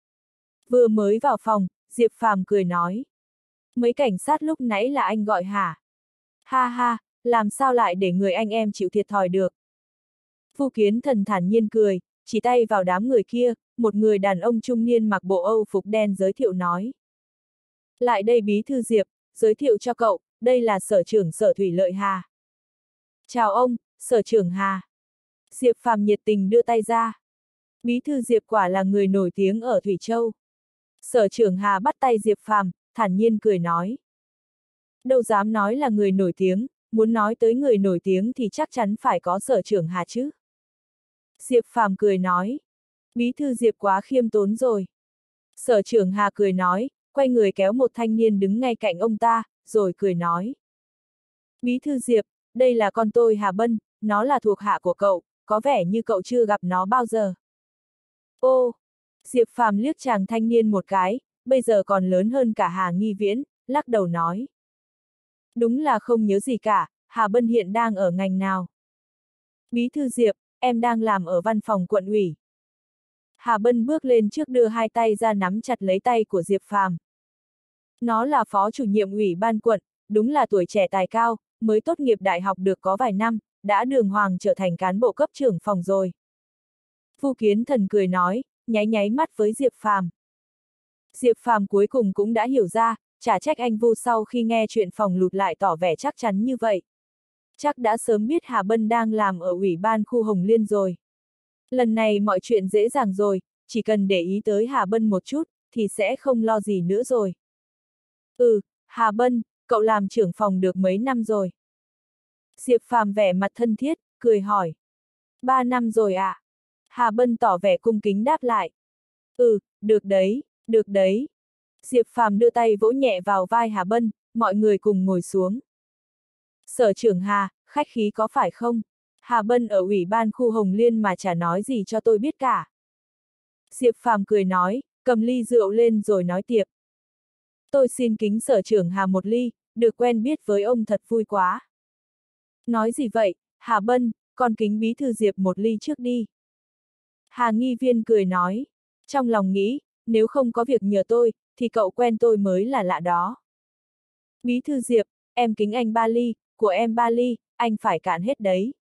Vừa mới vào phòng, Diệp Phàm cười nói. Mấy cảnh sát lúc nãy là anh gọi hả? Ha ha, làm sao lại để người anh em chịu thiệt thòi được? Vu Kiến Thần thản nhiên cười, chỉ tay vào đám người kia, một người đàn ông trung niên mặc bộ Âu phục đen giới thiệu nói. Lại đây bí thư Diệp, giới thiệu cho cậu, đây là sở trưởng sở Thủy Lợi Hà. Chào ông, sở trưởng Hà. Diệp Phàm nhiệt tình đưa tay ra. Bí thư Diệp quả là người nổi tiếng ở Thủy Châu. Sở trưởng Hà bắt tay Diệp Phàm, thản nhiên cười nói. Đâu dám nói là người nổi tiếng, muốn nói tới người nổi tiếng thì chắc chắn phải có sở trưởng Hà chứ. Diệp Phàm cười nói. Bí thư Diệp quá khiêm tốn rồi. Sở trưởng Hà cười nói, quay người kéo một thanh niên đứng ngay cạnh ông ta, rồi cười nói. Bí thư Diệp, đây là con tôi Hà Bân, nó là thuộc hạ của cậu, có vẻ như cậu chưa gặp nó bao giờ. Ô! Diệp Phàm liếc chàng thanh niên một cái, bây giờ còn lớn hơn cả Hà Nghi Viễn, lắc đầu nói. Đúng là không nhớ gì cả, Hà Bân hiện đang ở ngành nào? Bí thư Diệp, em đang làm ở văn phòng quận ủy. Hà Bân bước lên trước đưa hai tay ra nắm chặt lấy tay của Diệp Phàm. Nó là phó chủ nhiệm ủy ban quận, đúng là tuổi trẻ tài cao, mới tốt nghiệp đại học được có vài năm, đã đường hoàng trở thành cán bộ cấp trưởng phòng rồi. Vu Kiến Thần cười nói, nháy nháy mắt với Diệp Phàm. Diệp Phàm cuối cùng cũng đã hiểu ra, chả trách anh Vu sau khi nghe chuyện phòng lụt lại tỏ vẻ chắc chắn như vậy. Chắc đã sớm biết Hà Bân đang làm ở ủy ban khu Hồng Liên rồi. Lần này mọi chuyện dễ dàng rồi, chỉ cần để ý tới Hà Bân một chút, thì sẽ không lo gì nữa rồi. Ừ, Hà Bân, cậu làm trưởng phòng được mấy năm rồi? Diệp Phàm vẻ mặt thân thiết, cười hỏi. Ba năm rồi ạ. À? Hà Bân tỏ vẻ cung kính đáp lại. Ừ, được đấy, được đấy. Diệp Phàm đưa tay vỗ nhẹ vào vai Hà Bân, mọi người cùng ngồi xuống. Sở trưởng Hà, khách khí có phải không? Hà Bân ở ủy ban khu Hồng Liên mà chả nói gì cho tôi biết cả. Diệp Phàm cười nói, cầm ly rượu lên rồi nói tiệp. Tôi xin kính sở trưởng Hà một ly, được quen biết với ông thật vui quá. Nói gì vậy, Hà Bân, con kính bí thư Diệp một ly trước đi. Hà Nghi Viên cười nói, trong lòng nghĩ, nếu không có việc nhờ tôi, thì cậu quen tôi mới là lạ đó. Bí thư Diệp, em kính anh ba ly, của em ba ly, anh phải cạn hết đấy.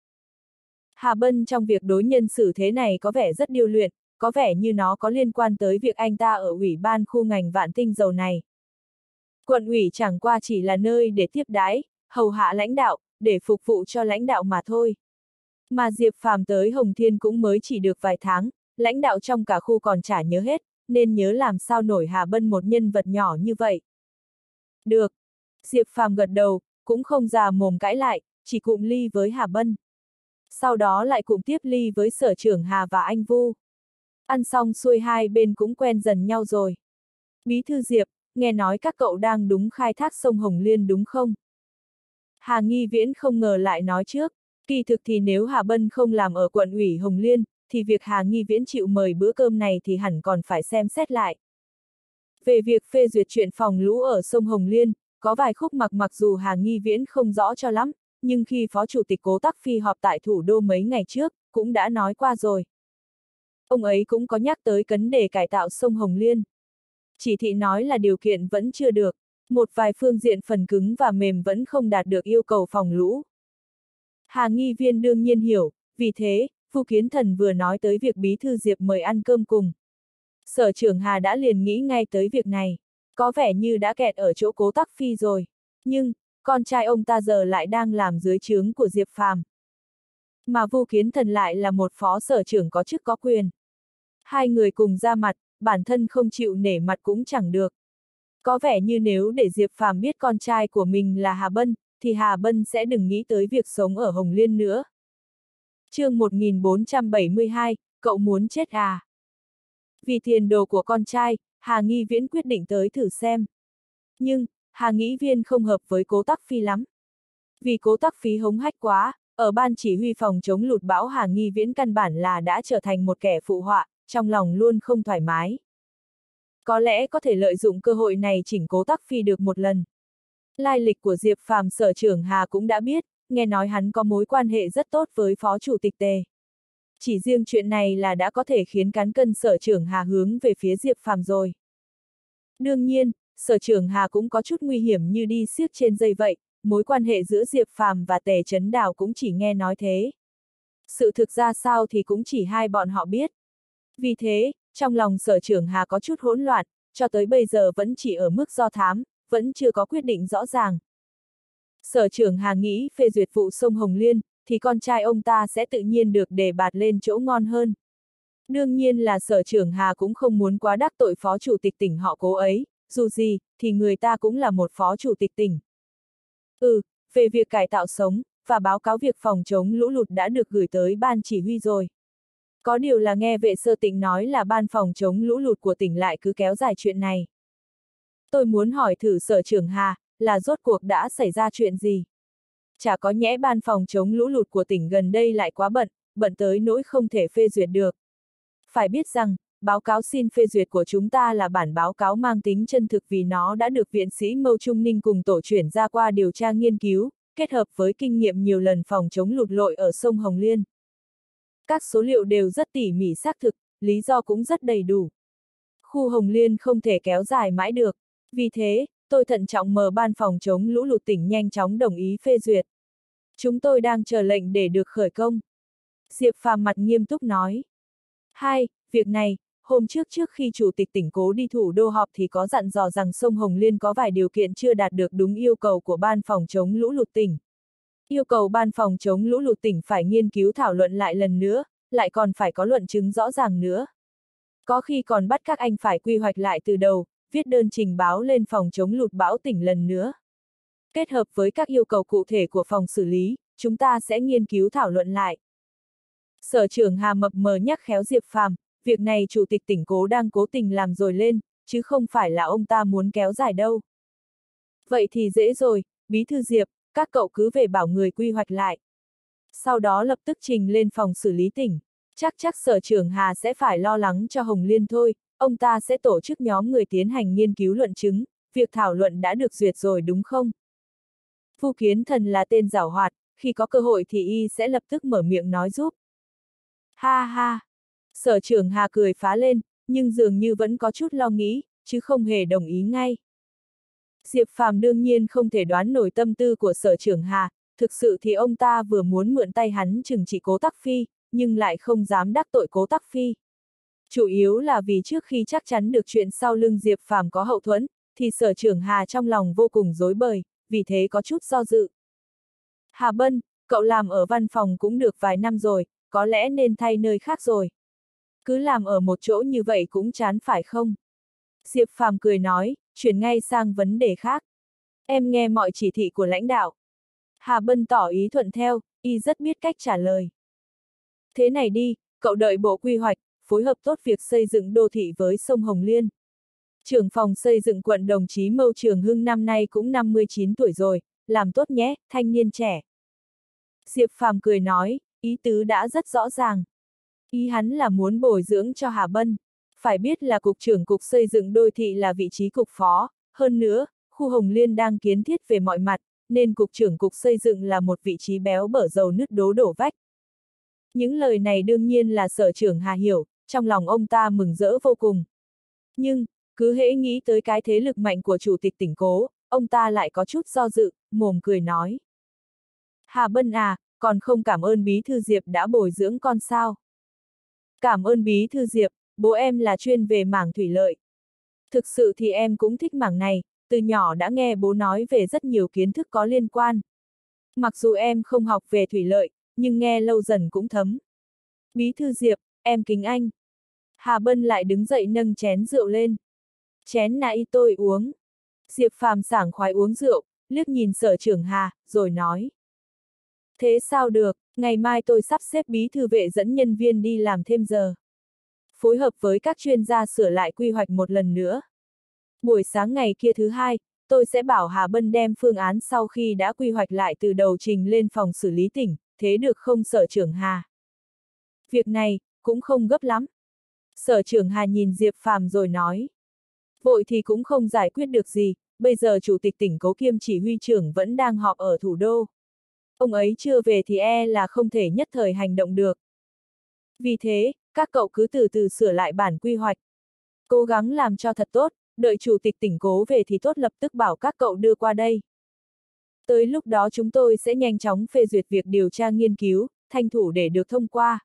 Hà Bân trong việc đối nhân xử thế này có vẻ rất điêu luyện, có vẻ như nó có liên quan tới việc anh ta ở ủy ban khu ngành vạn tinh dầu này. Quận ủy chẳng qua chỉ là nơi để tiếp đãi, hầu hạ lãnh đạo, để phục vụ cho lãnh đạo mà thôi. Mà Diệp Phàm tới Hồng Thiên cũng mới chỉ được vài tháng, lãnh đạo trong cả khu còn chả nhớ hết, nên nhớ làm sao nổi Hà Bân một nhân vật nhỏ như vậy. Được. Diệp Phàm gật đầu, cũng không già mồm cãi lại, chỉ cụm ly với Hà Bân. Sau đó lại cụm tiếp ly với sở trưởng Hà và anh Vu. Ăn xong xuôi hai bên cũng quen dần nhau rồi. Bí thư Diệp, nghe nói các cậu đang đúng khai thác sông Hồng Liên đúng không? Hà Nghi Viễn không ngờ lại nói trước, kỳ thực thì nếu Hà Bân không làm ở quận ủy Hồng Liên, thì việc Hà Nghi Viễn chịu mời bữa cơm này thì hẳn còn phải xem xét lại. Về việc phê duyệt chuyện phòng lũ ở sông Hồng Liên, có vài khúc mắc mặc dù Hà Nghi Viễn không rõ cho lắm, nhưng khi Phó Chủ tịch Cố Tắc Phi họp tại thủ đô mấy ngày trước, cũng đã nói qua rồi. Ông ấy cũng có nhắc tới vấn đề cải tạo sông Hồng Liên. Chỉ thị nói là điều kiện vẫn chưa được, một vài phương diện phần cứng và mềm vẫn không đạt được yêu cầu phòng lũ. Hà Nghi Viên đương nhiên hiểu, vì thế, Vu Kiến Thần vừa nói tới việc bí thư Diệp mời ăn cơm cùng. Sở trưởng Hà đã liền nghĩ ngay tới việc này, có vẻ như đã kẹt ở chỗ Cố Tắc Phi rồi, nhưng, con trai ông ta giờ lại đang làm dưới trướng của Diệp Phàm. Mà Vu Kiến Thần lại là một phó sở trưởng có chức có quyền. Hai người cùng ra mặt, bản thân không chịu nể mặt cũng chẳng được. Có vẻ như nếu để Diệp Phàm biết con trai của mình là Hà Bân, thì Hà Bân sẽ đừng nghĩ tới việc sống ở Hồng Liên nữa. Chương một nghìn bốn trăm bảy mươi hai, cậu muốn chết à? Vì tiền đồ của con trai, Hà Nghi Viễn quyết định tới thử xem. Nhưng, Hà Nghĩ Viên không hợp với Cố Tắc Phi lắm. Vì Cố Tắc Phi hống hách quá, ở ban chỉ huy phòng chống lụt bão Hà Nghi Viễn căn bản là đã trở thành một kẻ phụ họa, trong lòng luôn không thoải mái. Có lẽ có thể lợi dụng cơ hội này chỉnh Cố Tắc Phi được một lần. Lai lịch của Diệp Phàm sở trưởng Hà cũng đã biết, nghe nói hắn có mối quan hệ rất tốt với Phó Chủ tịch Tề. Chỉ riêng chuyện này là đã có thể khiến cán cân sở trưởng Hà hướng về phía Diệp Phàm rồi. Đương nhiên, sở trưởng Hà cũng có chút nguy hiểm như đi xiếc trên dây vậy, mối quan hệ giữa Diệp Phàm và Tề Chấn Đào cũng chỉ nghe nói thế. Sự thực ra sao thì cũng chỉ hai bọn họ biết. Vì thế, trong lòng sở trưởng Hà có chút hỗn loạn, cho tới bây giờ vẫn chỉ ở mức do thám, vẫn chưa có quyết định rõ ràng. Sở trưởng Hà nghĩ phê duyệt vụ sông Hồng Liên, thì con trai ông ta sẽ tự nhiên được đề bạt lên chỗ ngon hơn. Đương nhiên là sở trưởng Hà cũng không muốn quá đắc tội phó chủ tịch tỉnh họ Cố ấy, dù gì, thì người ta cũng là một phó chủ tịch tỉnh. Ừ, về việc cải tạo sống, và báo cáo việc phòng chống lũ lụt đã được gửi tới ban chỉ huy rồi. Có điều là nghe vệ sơ tịnh nói là ban phòng chống lũ lụt của tỉnh lại cứ kéo dài chuyện này. Tôi muốn hỏi thử Sở Trưởng Hà, là rốt cuộc đã xảy ra chuyện gì? Chả có nhẽ ban phòng chống lũ lụt của tỉnh gần đây lại quá bận, bận tới nỗi không thể phê duyệt được. Phải biết rằng, báo cáo xin phê duyệt của chúng ta là bản báo cáo mang tính chân thực vì nó đã được viện sĩ Mâu Trung Ninh cùng tổ chuyển ra qua điều tra nghiên cứu, kết hợp với kinh nghiệm nhiều lần phòng chống lụt lội ở sông Hồng Liên. Các số liệu đều rất tỉ mỉ xác thực, lý do cũng rất đầy đủ. Khu Hồng Liên không thể kéo dài mãi được, vì thế, tôi thận trọng mời ban phòng chống lũ lụt tỉnh nhanh chóng đồng ý phê duyệt. Chúng tôi đang chờ lệnh để được khởi công. Diệp Phàm mặt nghiêm túc nói. Hai, việc này, hôm trước trước khi Chủ tịch tỉnh Cố đi thủ đô họp thì có dặn dò rằng sông Hồng Liên có vài điều kiện chưa đạt được đúng yêu cầu của ban phòng chống lũ lụt tỉnh. Yêu cầu ban phòng chống lũ lụt tỉnh phải nghiên cứu thảo luận lại lần nữa, lại còn phải có luận chứng rõ ràng nữa. Có khi còn bắt các anh phải quy hoạch lại từ đầu, viết đơn trình báo lên phòng chống lụt bão tỉnh lần nữa. Kết hợp với các yêu cầu cụ thể của phòng xử lý, chúng ta sẽ nghiên cứu thảo luận lại. Sở trưởng Hà mập mờ nhắc khéo Diệp Phàm, việc này Chủ tịch tỉnh Cố đang cố tình làm rồi lên, chứ không phải là ông ta muốn kéo dài đâu. Vậy thì dễ rồi, Bí thư Diệp, các cậu cứ về bảo người quy hoạch lại. Sau đó lập tức trình lên phòng xử lý tỉnh. Chắc chắc Sở trưởng Hà sẽ phải lo lắng cho Hồng Liên thôi, ông ta sẽ tổ chức nhóm người tiến hành nghiên cứu luận chứng, việc thảo luận đã được duyệt rồi đúng không? Vu Kiến Thần là tên giảo hoạt, khi có cơ hội thì y sẽ lập tức mở miệng nói giúp. Ha ha! Sở trưởng Hà cười phá lên, nhưng dường như vẫn có chút lo nghĩ, chứ không hề đồng ý ngay. Diệp Phàm đương nhiên không thể đoán nổi tâm tư của Sở trưởng Hà, thực sự thì ông ta vừa muốn mượn tay hắn trừng trị Cố Tắc Phi, nhưng lại không dám đắc tội Cố Tắc Phi. Chủ yếu là vì trước khi chắc chắn được chuyện sau lưng Diệp Phàm có hậu thuẫn, thì Sở trưởng Hà trong lòng vô cùng rối bời, vì thế có chút do dự. Hà Bân, cậu làm ở văn phòng cũng được vài năm rồi, có lẽ nên thay nơi khác rồi. Cứ làm ở một chỗ như vậy cũng chán phải không? Diệp Phàm cười nói, chuyển ngay sang vấn đề khác. Em nghe mọi chỉ thị của lãnh đạo. Hà Bân tỏ ý thuận theo, y rất biết cách trả lời. Thế này đi, cậu đợi bộ quy hoạch, phối hợp tốt việc xây dựng đô thị với sông Hồng Liên. Trưởng phòng xây dựng quận đồng chí Mâu Trường Hưng năm nay cũng năm mươi chín tuổi rồi, làm tốt nhé, thanh niên trẻ. Diệp Phàm cười nói, ý tứ đã rất rõ ràng. Ý hắn là muốn bồi dưỡng cho Hà Bân. Phải biết là cục trưởng cục xây dựng đô thị là vị trí cục phó, hơn nữa, khu Hồng Liên đang kiến thiết về mọi mặt, nên cục trưởng cục xây dựng là một vị trí béo bở dầu nứt đố đổ vách. Những lời này đương nhiên là Sở trưởng Hà hiểu, trong lòng ông ta mừng rỡ vô cùng. Nhưng, cứ hễ nghĩ tới cái thế lực mạnh của Chủ tịch tỉnh Cố, ông ta lại có chút do dự, mồm cười nói. Hà Bân à, còn không cảm ơn Bí thư Diệp đã bồi dưỡng con sao? Cảm ơn Bí thư Diệp, bố em là chuyên về mảng thủy lợi. Thực sự thì em cũng thích mảng này, từ nhỏ đã nghe bố nói về rất nhiều kiến thức có liên quan. Mặc dù em không học về thủy lợi, nhưng nghe lâu dần cũng thấm. Bí thư Diệp, em kính anh. Hà Bân lại đứng dậy nâng chén rượu lên. Chén này tôi uống. Diệp Phàm sảng khoái uống rượu, liếc nhìn Sở trưởng Hà, rồi nói. Thế sao được, ngày mai tôi sắp xếp bí thư vệ dẫn nhân viên đi làm thêm giờ. Phối hợp với các chuyên gia sửa lại quy hoạch một lần nữa. Buổi sáng ngày kia thứ hai, tôi sẽ bảo Hà Bân đem phương án sau khi đã quy hoạch lại từ đầu trình lên phòng xử lý tỉnh, thế được không Sở trưởng Hà? Việc này, cũng không gấp lắm. Sở trưởng Hà nhìn Diệp Phàm rồi nói. Vội thì cũng không giải quyết được gì, bây giờ Chủ tịch tỉnh Cố kiêm chỉ huy trưởng vẫn đang họp ở thủ đô. Ông ấy chưa về thì e là không thể nhất thời hành động được. Vì thế, các cậu cứ từ từ sửa lại bản quy hoạch. Cố gắng làm cho thật tốt, đợi Chủ tịch tỉnh Cố về thì tốt lập tức bảo các cậu đưa qua đây. Tới lúc đó chúng tôi sẽ nhanh chóng phê duyệt việc điều tra nghiên cứu, tranh thủ để được thông qua.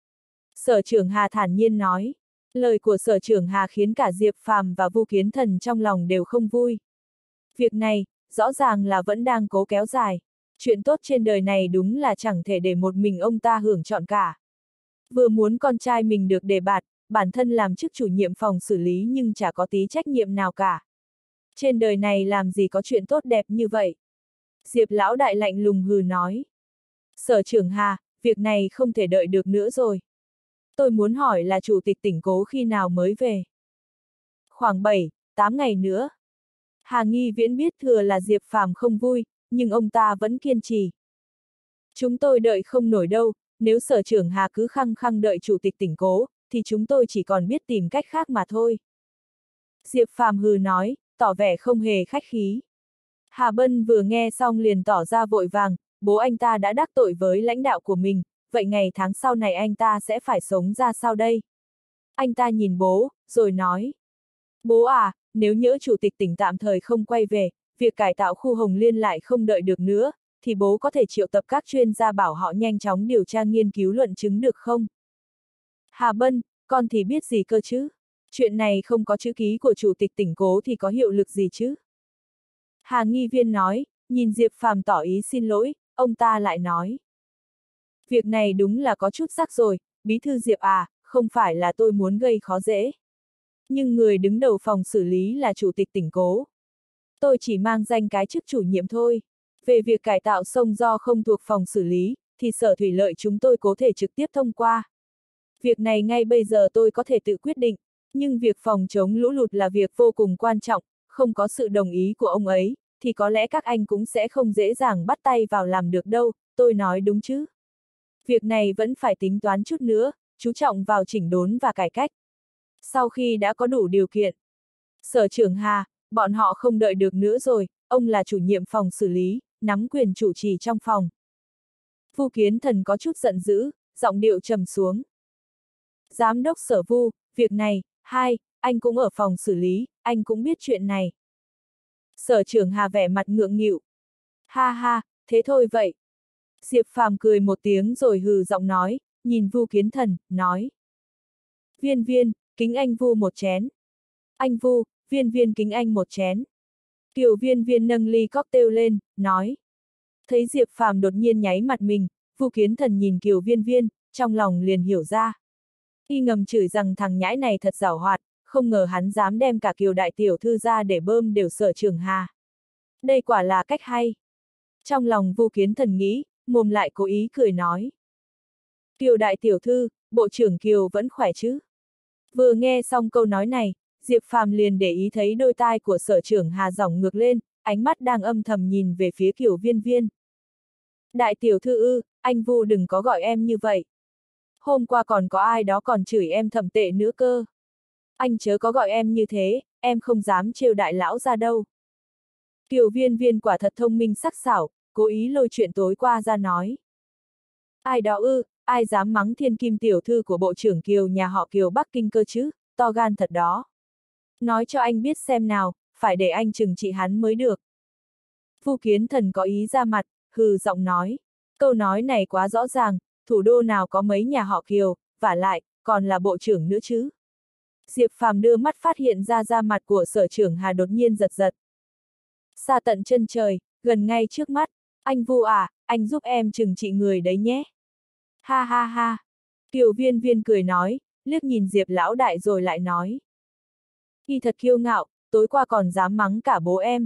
Sở trưởng Hà thản nhiên nói. Lời của Sở trưởng Hà khiến cả Diệp Phàm và Vu Kiến Thần trong lòng đều không vui. Việc này, rõ ràng là vẫn đang cố kéo dài. Chuyện tốt trên đời này đúng là chẳng thể để một mình ông ta hưởng trọn cả. Vừa muốn con trai mình được đề bạt, bản thân làm chức chủ nhiệm phòng xử lý nhưng chả có tí trách nhiệm nào cả. Trên đời này làm gì có chuyện tốt đẹp như vậy? Diệp lão đại lạnh lùng hừ nói. Sở trưởng Hà, việc này không thể đợi được nữa rồi. tôi muốn hỏi là chủ tịch tỉnh Cố khi nào mới về? Khoảng bảy, tám ngày nữa. Hà Nghi Viễn biết thừa là Diệp Phàm không vui, nhưng ông ta vẫn kiên trì. Chúng tôi đợi không nổi đâu, nếu Sở trưởng Hà cứ khăng khăng đợi chủ tịch tỉnh Cố, thì chúng tôi chỉ còn biết tìm cách khác mà thôi. Diệp Phàm hừ nói, tỏ vẻ không hề khách khí. Hà Bân vừa nghe xong liền tỏ ra vội vàng, bố anh ta đã đắc tội với lãnh đạo của mình, vậy ngày tháng sau này anh ta sẽ phải sống ra sao đây? Anh ta nhìn bố, rồi nói. Bố à, nếu nhỡ chủ tịch tỉnh tạm thời không quay về, việc cải tạo khu Hồng Liên lại không đợi được nữa, thì bố có thể triệu tập các chuyên gia bảo họ nhanh chóng điều tra nghiên cứu luận chứng được không? Hà Bân, con thì biết gì cơ chứ? Chuyện này không có chữ ký của chủ tịch tỉnh Cố thì có hiệu lực gì chứ? Hà Nghi Viên nói, nhìn Diệp Phàm tỏ ý xin lỗi, ông ta lại nói. Việc này đúng là có chút rắc rồi, bí thư Diệp à, không phải là tôi muốn gây khó dễ. Nhưng người đứng đầu phòng xử lý là chủ tịch tỉnh Cố. Tôi chỉ mang danh cái chức chủ nhiệm thôi. Về việc cải tạo sông do không thuộc phòng xử lý, thì Sở Thủy Lợi chúng tôi có thể trực tiếp thông qua. Việc này ngay bây giờ tôi có thể tự quyết định, nhưng việc phòng chống lũ lụt là việc vô cùng quan trọng, không có sự đồng ý của ông ấy, thì có lẽ các anh cũng sẽ không dễ dàng bắt tay vào làm được đâu, tôi nói đúng chứ. Việc này vẫn phải tính toán chút nữa, chú trọng vào chỉnh đốn và cải cách. Sau khi đã có đủ điều kiện, Sở trưởng Hà, bọn họ không đợi được nữa rồi, ông là chủ nhiệm phòng xử lý, nắm quyền chủ trì trong phòng. Vu Kiến Thần có chút giận dữ, giọng điệu trầm xuống. Giám đốc Sở Vu, việc này, hai, anh cũng ở phòng xử lý, anh cũng biết chuyện này. Sở trưởng Hà vẻ mặt ngượng nghịu. Ha ha, thế thôi vậy. Diệp Phàm cười một tiếng rồi hừ giọng nói, nhìn Vu Kiến Thần, nói. Viên Viên, kính anh Vu một chén. Anh Vu, Viên Viên kính anh một chén. Kiều Viên Viên nâng ly cocktail lên, nói. Thấy Diệp Phàm đột nhiên nháy mặt mình, Vu Kiến Thần nhìn Kiều Viên Viên, trong lòng liền hiểu ra. Y ngầm chửi rằng thằng nhãi này thật giảo hoạt, không ngờ hắn dám đem cả Kiều đại tiểu thư ra để bơm đều Sở trưởng Hà. Đây quả là cách hay. Trong lòng Vu Kiến Thần nghĩ, mồm lại cố ý cười nói. Kiều đại tiểu thư, bộ trưởng Kiều vẫn khỏe chứ? Vừa nghe xong câu nói này, Diệp Phàm liền để ý thấy đôi tai của Sở trưởng Hà dỏng ngược lên, ánh mắt đang âm thầm nhìn về phía Kiều Viên Viên. Đại tiểu thư ư, anh Vu đừng có gọi em như vậy. Hôm qua còn có ai đó còn chửi em thậm tệ nữa cơ. Anh chớ có gọi em như thế, em không dám trêu đại lão ra đâu. Kiều Viên Viên quả thật thông minh sắc sảo, cố ý lôi chuyện tối qua ra nói. Ai đó ư, ai dám mắng thiên kim tiểu thư của bộ trưởng Kiều nhà họ Kiều Bắc Kinh cơ chứ, to gan thật đó. Nói cho anh biết xem nào, phải để anh trừng trị hắn mới được. Vu Kiến Thần có ý ra mặt, hừ giọng nói. Câu nói này quá rõ ràng, thủ đô nào có mấy nhà họ Kiều, vả lại, còn là bộ trưởng nữa chứ. Diệp Phàm đưa mắt phát hiện ra da mặt của Sở trưởng Hà đột nhiên giật giật. Xa tận chân trời, gần ngay trước mắt, anh Vu à, anh giúp em trừng trị người đấy nhé. Ha ha ha. Kiều Viên Viên cười nói, liếc nhìn Diệp lão đại rồi lại nói. Y thật kiêu ngạo, tối qua còn dám mắng cả bố em.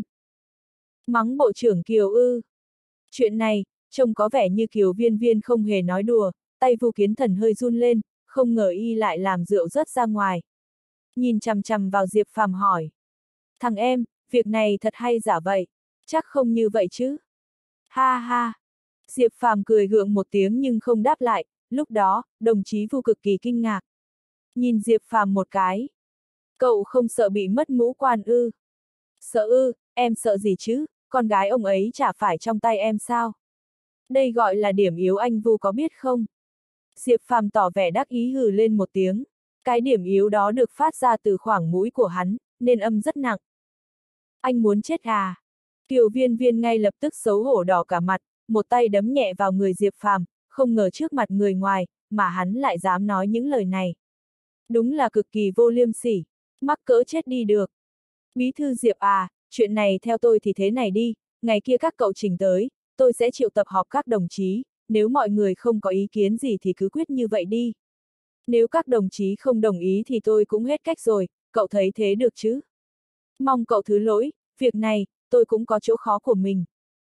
Mắng bộ trưởng Kiều ư. Chuyện này, trông có vẻ như Kiều Viên Viên không hề nói đùa, tay Vu Kiến Thần hơi run lên, không ngờ y lại làm rượu rớt ra ngoài. Nhìn chằm chằm vào Diệp Phàm hỏi. Thằng em, việc này thật hay giả vậy, chắc không như vậy chứ. Ha ha. Diệp Phàm cười gượng một tiếng nhưng không đáp lại, lúc đó, đồng chí Vu cực kỳ kinh ngạc. Nhìn Diệp Phàm một cái. Cậu không sợ bị mất ngũ quan ư? Sợ ư, em sợ gì chứ, con gái ông ấy chả phải trong tay em sao? Đây gọi là điểm yếu anh Vu có biết không? Diệp Phàm tỏ vẻ đắc ý hừ lên một tiếng. Cái điểm yếu đó được phát ra từ khoảng mũi của hắn, nên âm rất nặng. Anh muốn chết à? Kiều Viên Viên ngay lập tức xấu hổ đỏ cả mặt, một tay đấm nhẹ vào người Diệp Phàm, không ngờ trước mặt người ngoài, mà hắn lại dám nói những lời này. Đúng là cực kỳ vô liêm sỉ, mắc cỡ chết đi được. Bí thư Diệp à, chuyện này theo tôi thì thế này đi, ngày kia các cậu trình tới, tôi sẽ triệu tập họp các đồng chí, nếu mọi người không có ý kiến gì thì cứ quyết như vậy đi. Nếu các đồng chí không đồng ý thì tôi cũng hết cách rồi, cậu thấy thế được chứ? Mong cậu thứ lỗi, việc này, tôi cũng có chỗ khó của mình.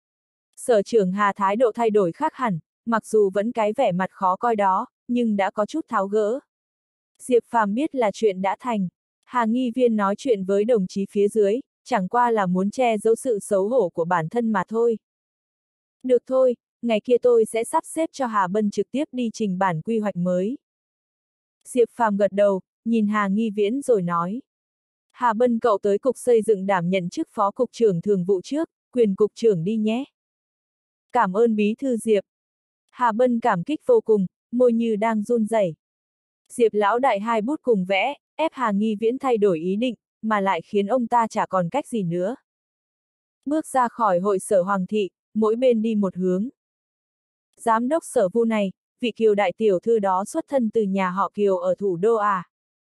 Sở trưởng Hà thái độ thay đổi khác hẳn, mặc dù vẫn cái vẻ mặt khó coi đó, nhưng đã có chút tháo gỡ. Diệp Phàm biết là chuyện đã thành. Hà nghi viên nói chuyện với đồng chí phía dưới, chẳng qua là muốn che giấu sự xấu hổ của bản thân mà thôi. Được thôi, ngày kia tôi sẽ sắp xếp cho Hà Bân trực tiếp đi trình bản quy hoạch mới. Diệp Phàm gật đầu, nhìn Hà Nghi Viễn rồi nói. Hà Bân cậu tới cục xây dựng đảm nhận chức phó cục trưởng thường vụ trước, quyền cục trưởng đi nhé. Cảm ơn bí thư Diệp. Hà Bân cảm kích vô cùng, môi như đang run rẩy. Diệp lão đại hai bút cùng vẽ, ép Hà Nghi Viễn thay đổi ý định, mà lại khiến ông ta chả còn cách gì nữa. Bước ra khỏi hội sở Hoàng thị, mỗi bên đi một hướng. Giám đốc sở Vu này, vị Kiều đại tiểu thư đó xuất thân từ nhà họ Kiều ở thủ đô à?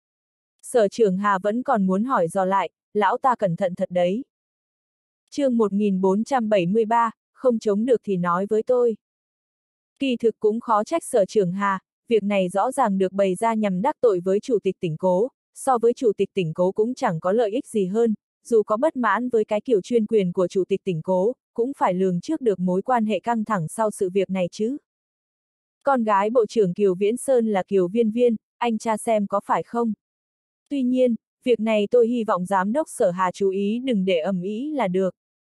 Sở trưởng Hà vẫn còn muốn hỏi dò lại, lão ta cẩn thận thật đấy. Chương một nghìn bốn trăm bảy mươi ba, không chống được thì nói với tôi. Kỳ thực cũng khó trách sở trưởng Hà, việc này rõ ràng được bày ra nhằm đắc tội với chủ tịch tỉnh Cố, so với chủ tịch tỉnh Cố cũng chẳng có lợi ích gì hơn, dù có bất mãn với cái kiểu chuyên quyền của chủ tịch tỉnh Cố, cũng phải lường trước được mối quan hệ căng thẳng sau sự việc này chứ. Con gái Bộ trưởng Kiều Viễn Sơn là Kiều Viên Viên, anh tra xem có phải không? Tuy nhiên, việc này tôi hy vọng giám đốc sở Hà chú ý đừng để ầm ĩ là được.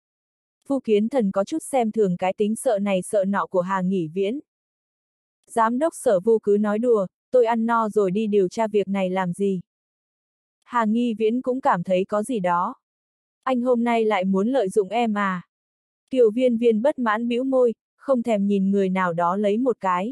Vu Kiến Thần có chút xem thường cái tính sợ này sợ nọ của Hà Nghỉ Viễn. Giám đốc sở Vu cứ nói đùa, tôi ăn no rồi đi điều tra việc này làm gì. Hà Nghi Viễn cũng cảm thấy có gì đó. Anh hôm nay lại muốn lợi dụng em à? Kiều Viên Viên bất mãn bĩu môi, không thèm nhìn người nào đó lấy một cái.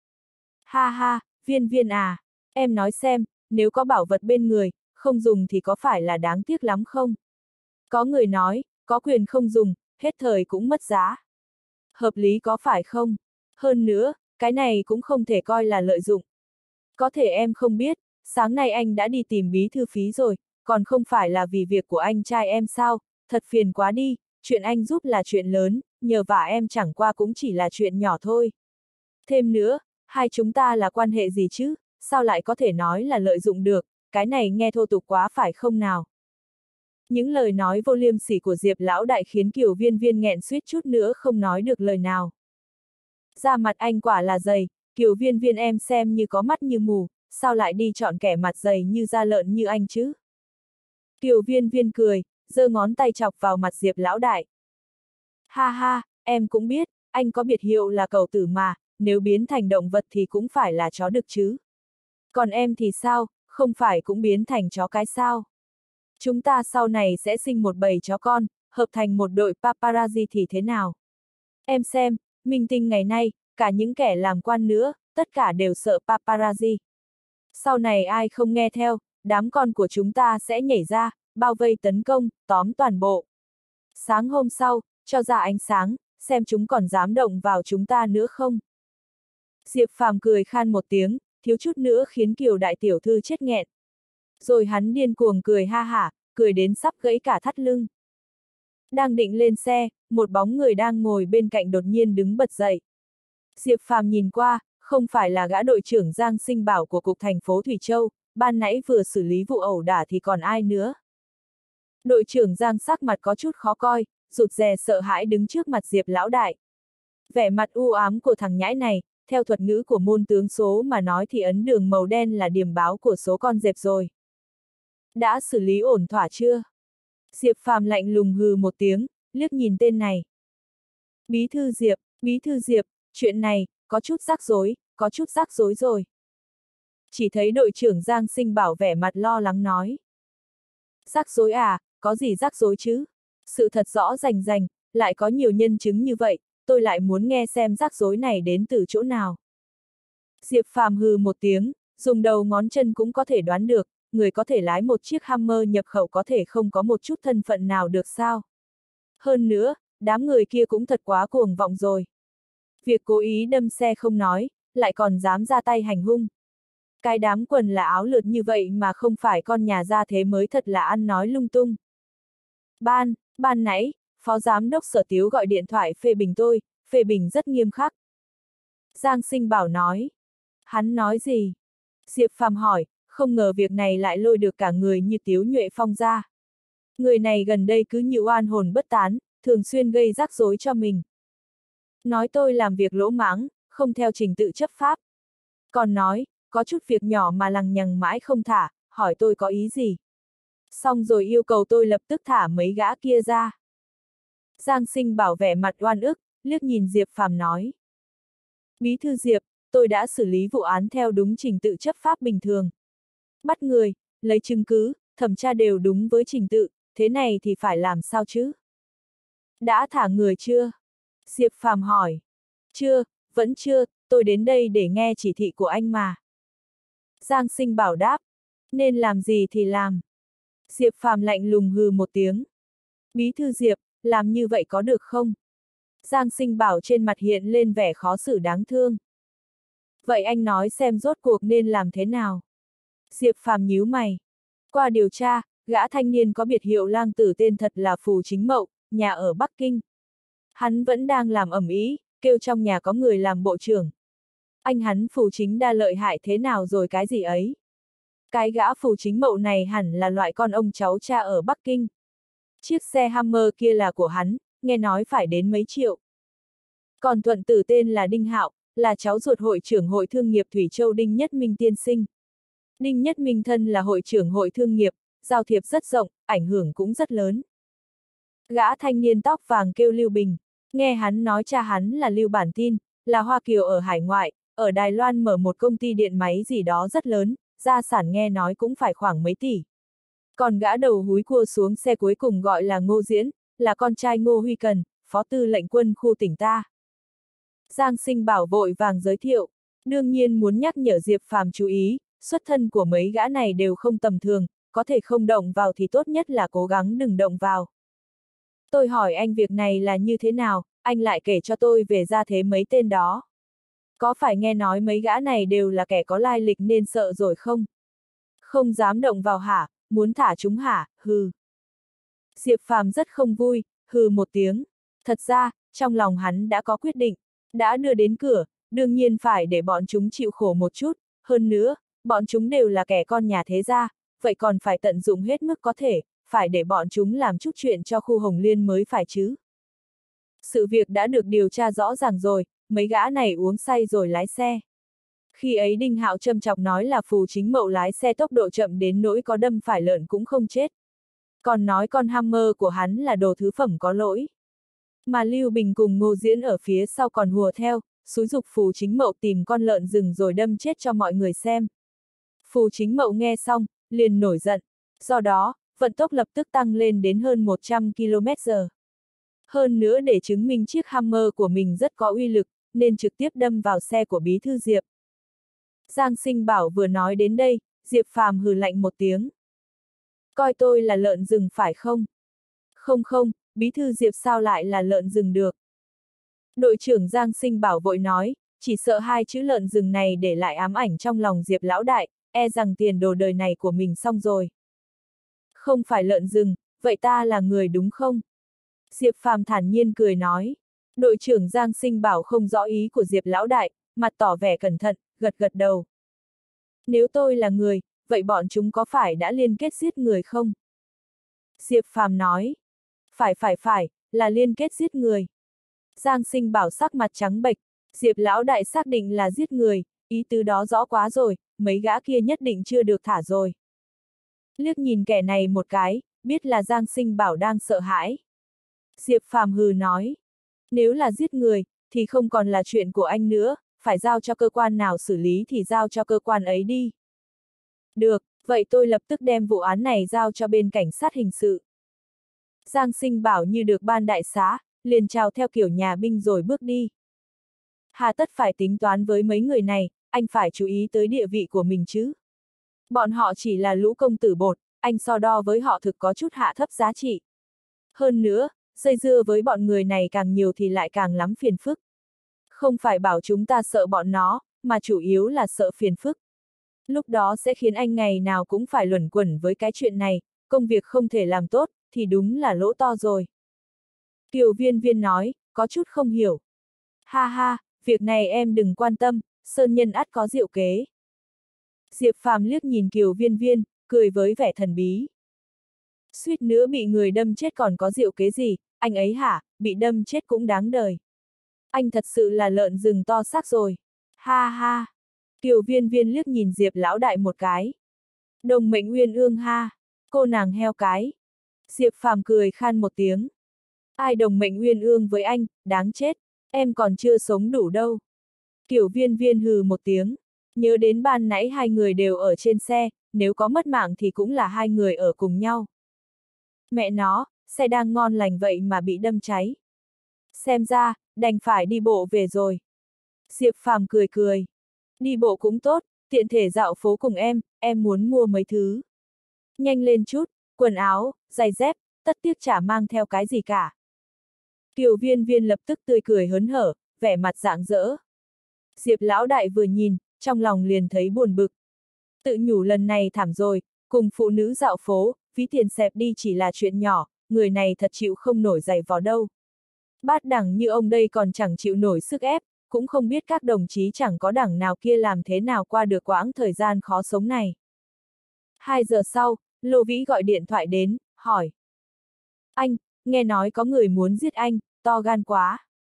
Ha ha, Viên Viên à, em nói xem, nếu có bảo vật bên người, không dùng thì có phải là đáng tiếc lắm không? Có người nói, có quyền không dùng, hết thời cũng mất giá. Hợp lý có phải không? Hơn nữa, cái này cũng không thể coi là lợi dụng. Có thể em không biết, sáng nay anh đã đi tìm bí thư Phí rồi, còn không phải là vì việc của anh trai em sao, thật phiền quá đi, chuyện anh giúp là chuyện lớn, nhờ vả em chẳng qua cũng chỉ là chuyện nhỏ thôi. Thêm nữa, hai chúng ta là quan hệ gì chứ, sao lại có thể nói là lợi dụng được, cái này nghe thô tục quá phải không nào? Những lời nói vô liêm sỉ của Diệp lão đại khiến Kiều Viên Viên nghẹn suýt chút nữa không nói được lời nào. Da mặt anh quả là dày, Kiều Viên Viên em xem như có mắt như mù, sao lại đi chọn kẻ mặt dày như da lợn như anh chứ? Kiều Viên Viên cười, giơ ngón tay chọc vào mặt Diệp lão đại. Ha ha, em cũng biết, anh có biệt hiệu là cẩu tử mà, nếu biến thành động vật thì cũng phải là chó được chứ. Còn em thì sao, không phải cũng biến thành chó cái sao? Chúng ta sau này sẽ sinh một bầy chó con, hợp thành một đội paparazzi thì thế nào? Em xem, minh tinh ngày nay, cả những kẻ làm quan nữa, tất cả đều sợ paparazzi. Sau này ai không nghe theo, đám con của chúng ta sẽ nhảy ra, bao vây tấn công, tóm toàn bộ. Sáng hôm sau, cho ra ánh sáng, xem chúng còn dám động vào chúng ta nữa không? Diệp Phàm cười khan một tiếng, thiếu chút nữa khiến Kiều đại tiểu thư chết nghẹn. Rồi hắn điên cuồng cười ha hả, cười đến sắp gãy cả thắt lưng. Đang định lên xe, một bóng người đang ngồi bên cạnh đột nhiên đứng bật dậy. Diệp Phàm nhìn qua, không phải là gã đội trưởng Giang Sinh Bảo của cục thành phố Thủy Châu, ban nãy vừa xử lý vụ ẩu đả thì còn ai nữa. Đội trưởng Giang sắc mặt có chút khó coi, rụt rè sợ hãi đứng trước mặt Diệp lão đại. Vẻ mặt u ám của thằng nhãi này, theo thuật ngữ của môn tướng số mà nói thì ấn đường màu đen là điểm báo của số con dẹp rồi. Đã xử lý ổn thỏa chưa? Diệp Phàm lạnh lùng hừ một tiếng, liếc nhìn tên này. Bí thư Diệp, bí thư Diệp, chuyện này, có chút rắc rối, có chút rắc rối rồi. Chỉ thấy đội trưởng Giang Sinh Bảo vẻ mặt lo lắng nói. Rắc rối à, có gì rắc rối chứ? Sự thật rõ rành rành, lại có nhiều nhân chứng như vậy, tôi lại muốn nghe xem rắc rối này đến từ chỗ nào. Diệp Phàm hừ một tiếng, dùng đầu ngón chân cũng có thể đoán được, người có thể lái một chiếc Hammer nhập khẩu có thể không có một chút thân phận nào được sao. Hơn nữa, đám người kia cũng thật quá cuồng vọng rồi. Việc cố ý đâm xe không nói, lại còn dám ra tay hành hung. Cái đám quần là áo lượt như vậy mà không phải con nhà gia thế mới thật là ăn nói lung tung. Ban, ban nãy, phó giám đốc Sở Tiếu gọi điện thoại phê bình tôi, phê bình rất nghiêm khắc. Giang Sinh Bảo nói. Hắn nói gì? Diệp Phàm hỏi, không ngờ việc này lại lôi được cả người như Tiếu Nhuệ Phong ra. Người này gần đây cứ như oan hồn bất tán, thường xuyên gây rắc rối cho mình. Nói tôi làm việc lỗ mãng, không theo trình tự chấp pháp. Còn nói, có chút việc nhỏ mà lằng nhằng mãi không thả, hỏi tôi có ý gì. Xong rồi yêu cầu tôi lập tức thả mấy gã kia ra. Giang Sinh Bảo vẻ mặt oan ức, liếc nhìn Diệp Phàm nói. Bí thư Diệp, tôi đã xử lý vụ án theo đúng trình tự chấp pháp bình thường. Bắt người, lấy chứng cứ, thẩm tra đều đúng với trình tự, thế này thì phải làm sao chứ? Đã thả người chưa? Diệp Phàm hỏi. Chưa, vẫn chưa, tôi đến đây để nghe chỉ thị của anh mà. Giang Sinh Bảo đáp. Nên làm gì thì làm. Diệp Phàm lạnh lùng hừ một tiếng. Bí thư Diệp, làm như vậy có được không? Giang Sinh Bảo trên mặt hiện lên vẻ khó xử đáng thương. Vậy anh nói xem rốt cuộc nên làm thế nào? Diệp Phàm nhíu mày. Qua điều tra, gã thanh niên có biệt hiệu lang tử tên thật là Phù Chính Mậu, nhà ở Bắc Kinh. Hắn vẫn đang làm ầm ĩ, kêu trong nhà có người làm bộ trưởng. Anh hắn Phù Chính đa lợi hại thế nào rồi cái gì ấy? Cái gã Phù Chính Mậu này hẳn là loại con ông cháu cha ở Bắc Kinh. Chiếc xe Hammer kia là của hắn, nghe nói phải đến mấy triệu. Còn Thuận Tử tên là Đinh Hạo, là cháu ruột hội trưởng hội thương nghiệp Thủy Châu Đinh Nhất Minh tiên sinh. Đinh Nhất Minh thân là hội trưởng hội thương nghiệp, giao thiệp rất rộng, ảnh hưởng cũng rất lớn. Gã thanh niên tóc vàng kêu Lưu Bình, nghe hắn nói cha hắn là Lưu Bản Tin, là Hoa Kiều ở hải ngoại, ở Đài Loan mở một công ty điện máy gì đó rất lớn, gia sản nghe nói cũng phải khoảng mấy tỷ. Còn gã đầu húi cua xuống xe cuối cùng gọi là Ngô Diễn, là con trai Ngô Huy Cần, phó tư lệnh quân khu tỉnh ta. Giang Sinh Bảo vội vàng giới thiệu, đương nhiên muốn nhắc nhở Diệp Phàm chú ý, xuất thân của mấy gã này đều không tầm thường, có thể không động vào thì tốt nhất là cố gắng đừng động vào. Tôi hỏi anh việc này là như thế nào, anh lại kể cho tôi về gia thế mấy tên đó. Có phải nghe nói mấy gã này đều là kẻ có lai lịch nên sợ rồi không? Không dám động vào hả, muốn thả chúng hả, hừ. Diệp Phàm rất không vui, hừ một tiếng. Thật ra, trong lòng hắn đã có quyết định, đã đưa đến cửa, đương nhiên phải để bọn chúng chịu khổ một chút, hơn nữa, bọn chúng đều là kẻ con nhà thế gia, vậy còn phải tận dụng hết mức có thể, phải để bọn chúng làm chút chuyện cho khu Hồng Liên mới phải chứ. Sự việc đã được điều tra rõ ràng rồi, mấy gã này uống say rồi lái xe. Khi ấy Đinh Hạo châm chọc nói là Phù Chính Mậu lái xe tốc độ chậm đến nỗi có đâm phải lợn cũng không chết. Còn nói con Hammer của hắn là đồ thứ phẩm có lỗi. Mà Lưu Bình cùng Ngô Diễn ở phía sau còn hùa theo, xúi giục Phù Chính Mậu tìm con lợn rừng rồi đâm chết cho mọi người xem. Phù Chính Mậu nghe xong, liền nổi giận. Do đó, vận tốc lập tức tăng lên đến hơn một trăm ki lô mét giờ. Hơn nữa để chứng minh chiếc Hammer của mình rất có uy lực, nên trực tiếp đâm vào xe của Bí thư Diệp. Giang Sinh Bảo vừa nói đến đây, Diệp Phàm hừ lạnh một tiếng. Coi tôi là lợn rừng phải không? Không không, Bí thư Diệp sao lại là lợn rừng được? Đội trưởng Giang Sinh Bảo vội nói, chỉ sợ hai chữ lợn rừng này để lại ám ảnh trong lòng Diệp lão đại, e rằng tiền đồ đời này của mình xong rồi. Không phải lợn rừng, vậy ta là người đúng không? Diệp Phàm thản nhiên cười nói. Đội trưởng Giang Sinh Bảo không rõ ý của Diệp lão đại, mặt tỏ vẻ cẩn thận, gật gật đầu. Nếu tôi là người, vậy bọn chúng có phải đã liên kết giết người không? Diệp Phàm nói. Phải phải phải, là liên kết giết người. Giang Sinh Bảo sắc mặt trắng bệch, Diệp lão đại xác định là giết người, ý tứ đó rõ quá rồi, mấy gã kia nhất định chưa được thả rồi. Liếc nhìn kẻ này một cái, biết là Giang Sinh Bảo đang sợ hãi. Diệp Phàm hừ nói, nếu là giết người, thì không còn là chuyện của anh nữa, phải giao cho cơ quan nào xử lý thì giao cho cơ quan ấy đi. Được, vậy tôi lập tức đem vụ án này giao cho bên cảnh sát hình sự. Giang Sinh Bảo như được ban đại xá, liền chào theo kiểu nhà binh rồi bước đi. Hà tất phải tính toán với mấy người này, anh phải chú ý tới địa vị của mình chứ. Bọn họ chỉ là lũ công tử bột, anh so đo với họ thực có chút hạ thấp giá trị. Hơn nữa, dây dưa với bọn người này càng nhiều thì lại càng lắm phiền phức. Không phải bảo chúng ta sợ bọn nó, mà chủ yếu là sợ phiền phức. Lúc đó sẽ khiến anh ngày nào cũng phải luẩn quẩn với cái chuyện này, công việc không thể làm tốt, thì đúng là lỗ to rồi. Kiều Viên Viên nói, có chút không hiểu. Ha ha, việc này em đừng quan tâm, Sơn Nhân ắt có diệu kế. Diệp Phàm liếc nhìn Kiều Viên Viên, cười với vẻ thần bí. Suýt nữa bị người đâm chết còn có diệu kế gì, anh ấy hả, bị đâm chết cũng đáng đời. Anh thật sự là lợn rừng to xác rồi. Ha ha. Kiều Viên Viên liếc nhìn Diệp lão đại một cái. Đồng mệnh uyên ương ha, cô nàng heo cái. Diệp Phàm cười khan một tiếng. Ai đồng mệnh uyên ương với anh, đáng chết, em còn chưa sống đủ đâu. Kiều Viên Viên hừ một tiếng, nhớ đến ban nãy hai người đều ở trên xe, nếu có mất mạng thì cũng là hai người ở cùng nhau. Mẹ nó, xe đang ngon lành vậy mà bị đâm cháy. Xem ra, đành phải đi bộ về rồi. Diệp Phàm cười cười. Đi bộ cũng tốt, tiện thể dạo phố cùng em, em muốn mua mấy thứ. Nhanh lên chút, quần áo, giày dép, tất tiếc chả mang theo cái gì cả. Kiều Viên Viên lập tức tươi cười hớn hở, vẻ mặt rạng rỡ. Diệp lão đại vừa nhìn, trong lòng liền thấy buồn bực. Tự nhủ lần này thảm rồi, cùng phụ nữ dạo phố, phí tiền xẹp đi chỉ là chuyện nhỏ, người này thật chịu không nổi giày vò đâu. Bát đẳng như ông đây còn chẳng chịu nổi sức ép, cũng không biết các đồng chí chẳng có đẳng nào kia làm thế nào qua được quãng thời gian khó sống này. Hai giờ sau, Lô Vĩ gọi điện thoại đến, hỏi. Anh, nghe nói có người muốn giết anh, to gan quá.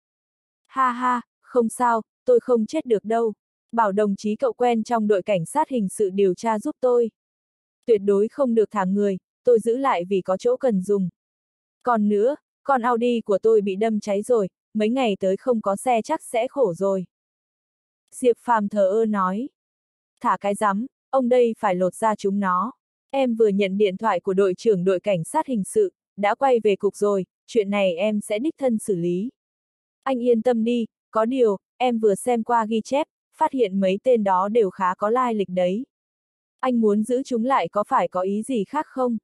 Ha ha, không sao, tôi không chết được đâu. Bảo đồng chí cậu quen trong đội cảnh sát hình sự điều tra giúp tôi. Tuyệt đối không được thả người, tôi giữ lại vì có chỗ cần dùng. Còn nữa, con Audi của tôi bị đâm cháy rồi, mấy ngày tới không có xe chắc sẽ khổ rồi. Diệp Phàm thờ ơ nói. Thả cái rắm, ông đây phải lột ra chúng nó. Em vừa nhận điện thoại của đội trưởng đội cảnh sát hình sự, đã quay về cục rồi, chuyện này em sẽ đích thân xử lý. Anh yên tâm đi, có điều, em vừa xem qua ghi chép, phát hiện mấy tên đó đều khá có lai lịch đấy. Anh muốn giữ chúng lại có phải có ý gì khác không?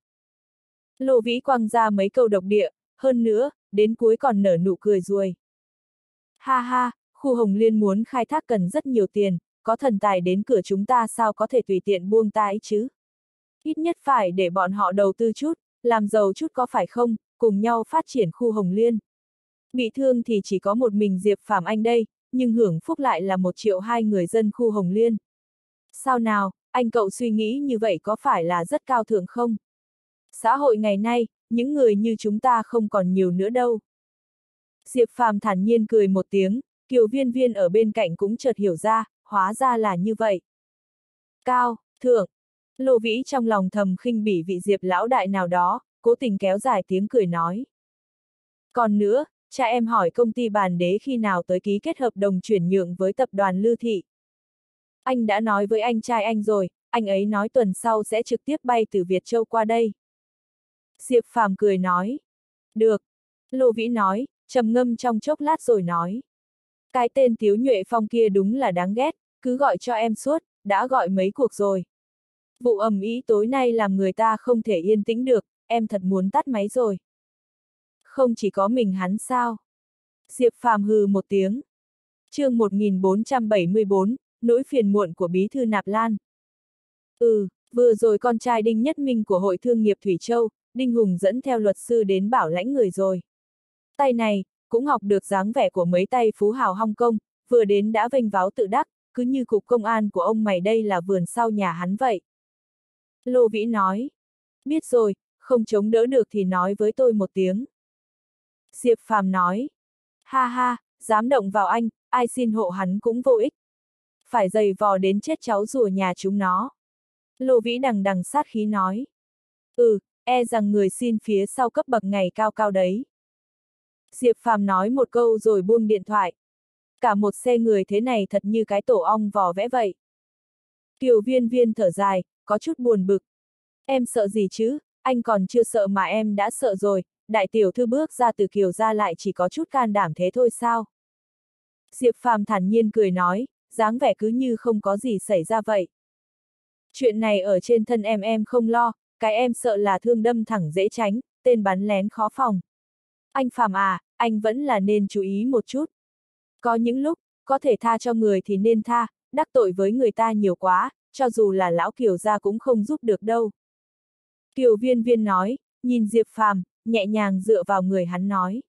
Lô Vĩ quăng ra mấy câu độc địa, hơn nữa, đến cuối còn nở nụ cười ruồi. Ha ha, khu Hồng Liên muốn khai thác cần rất nhiều tiền, có thần tài đến cửa chúng ta sao có thể tùy tiện buông tay chứ? Ít nhất phải để bọn họ đầu tư chút, làm giàu chút có phải không, cùng nhau phát triển khu Hồng Liên. Bị thương thì chỉ có một mình Diệp Phàm anh đây, nhưng hưởng phúc lại là một triệu hai người dân khu Hồng Liên. Sao nào, anh cậu suy nghĩ như vậy có phải là rất cao thượng không? Xã hội ngày nay, những người như chúng ta không còn nhiều nữa đâu. Diệp Phàm thản nhiên cười một tiếng, Kiều Viên Viên ở bên cạnh cũng chợt hiểu ra, hóa ra là như vậy. Cao, thượng. Lô Vĩ trong lòng thầm khinh bỉ vị Diệp lão đại nào đó, cố tình kéo dài tiếng cười nói. Còn nữa, cha em hỏi công ty Bàn Đế khi nào tới ký kết hợp đồng chuyển nhượng với tập đoàn Lư Thị. Anh đã nói với anh trai anh rồi, anh ấy nói tuần sau sẽ trực tiếp bay từ Việt Châu qua đây. Diệp Phàm cười nói. Được. Lô Vĩ nói, trầm ngâm trong chốc lát rồi nói. Cái tên Tiếu Nhuệ Phong kia đúng là đáng ghét, cứ gọi cho em suốt, đã gọi mấy cuộc rồi. Vụ ầm ĩ tối nay làm người ta không thể yên tĩnh được, em thật muốn tắt máy rồi. Không chỉ có mình hắn sao? Diệp Phàm hừ một tiếng. Chương một nghìn bốn trăm bảy mươi bốn, nỗi phiền muộn của bí thư Nạp Lan. Ừ, vừa rồi con trai Đinh Nhất Minh của Hội Thương nghiệp Thủy Châu, Đinh Hùng dẫn theo luật sư đến bảo lãnh người rồi. Tay này, cũng học được dáng vẻ của mấy tay phú hào Hong Kong, vừa đến đã vênh váo tự đắc, cứ như cục công an của ông mày đây là vườn sau nhà hắn vậy. Lô Vĩ nói. Biết rồi, không chống đỡ được thì nói với tôi một tiếng. Diệp Phàm nói. Ha ha, dám động vào anh, ai xin hộ hắn cũng vô ích. Phải giày vò đến chết cháu rùa nhà chúng nó. Lô Vĩ đằng đằng sát khí nói. Ừ, e rằng người xin phía sau cấp bậc ngày cao cao đấy. Diệp Phàm nói một câu rồi buông điện thoại. Cả một xe người thế này thật như cái tổ ong vò vẽ vậy. Kiều Viên Viên thở dài, có chút buồn bực. Em sợ gì chứ, anh còn chưa sợ mà em đã sợ rồi, đại tiểu thư bước ra từ Kiều gia lại chỉ có chút can đảm thế thôi sao? Diệp Phàm thản nhiên cười nói, dáng vẻ cứ như không có gì xảy ra vậy. Chuyện này ở trên thân em em không lo, cái em sợ là thương đâm thẳng dễ tránh, tên bắn lén khó phòng. Anh Phàm à, anh vẫn là nên chú ý một chút. Có những lúc, có thể tha cho người thì nên tha, đắc tội với người ta nhiều quá, cho dù là lão Kiều gia cũng không giúp được đâu. Kiều Viên Viên nói, nhìn Diệp Phàm, nhẹ nhàng dựa vào người hắn nói.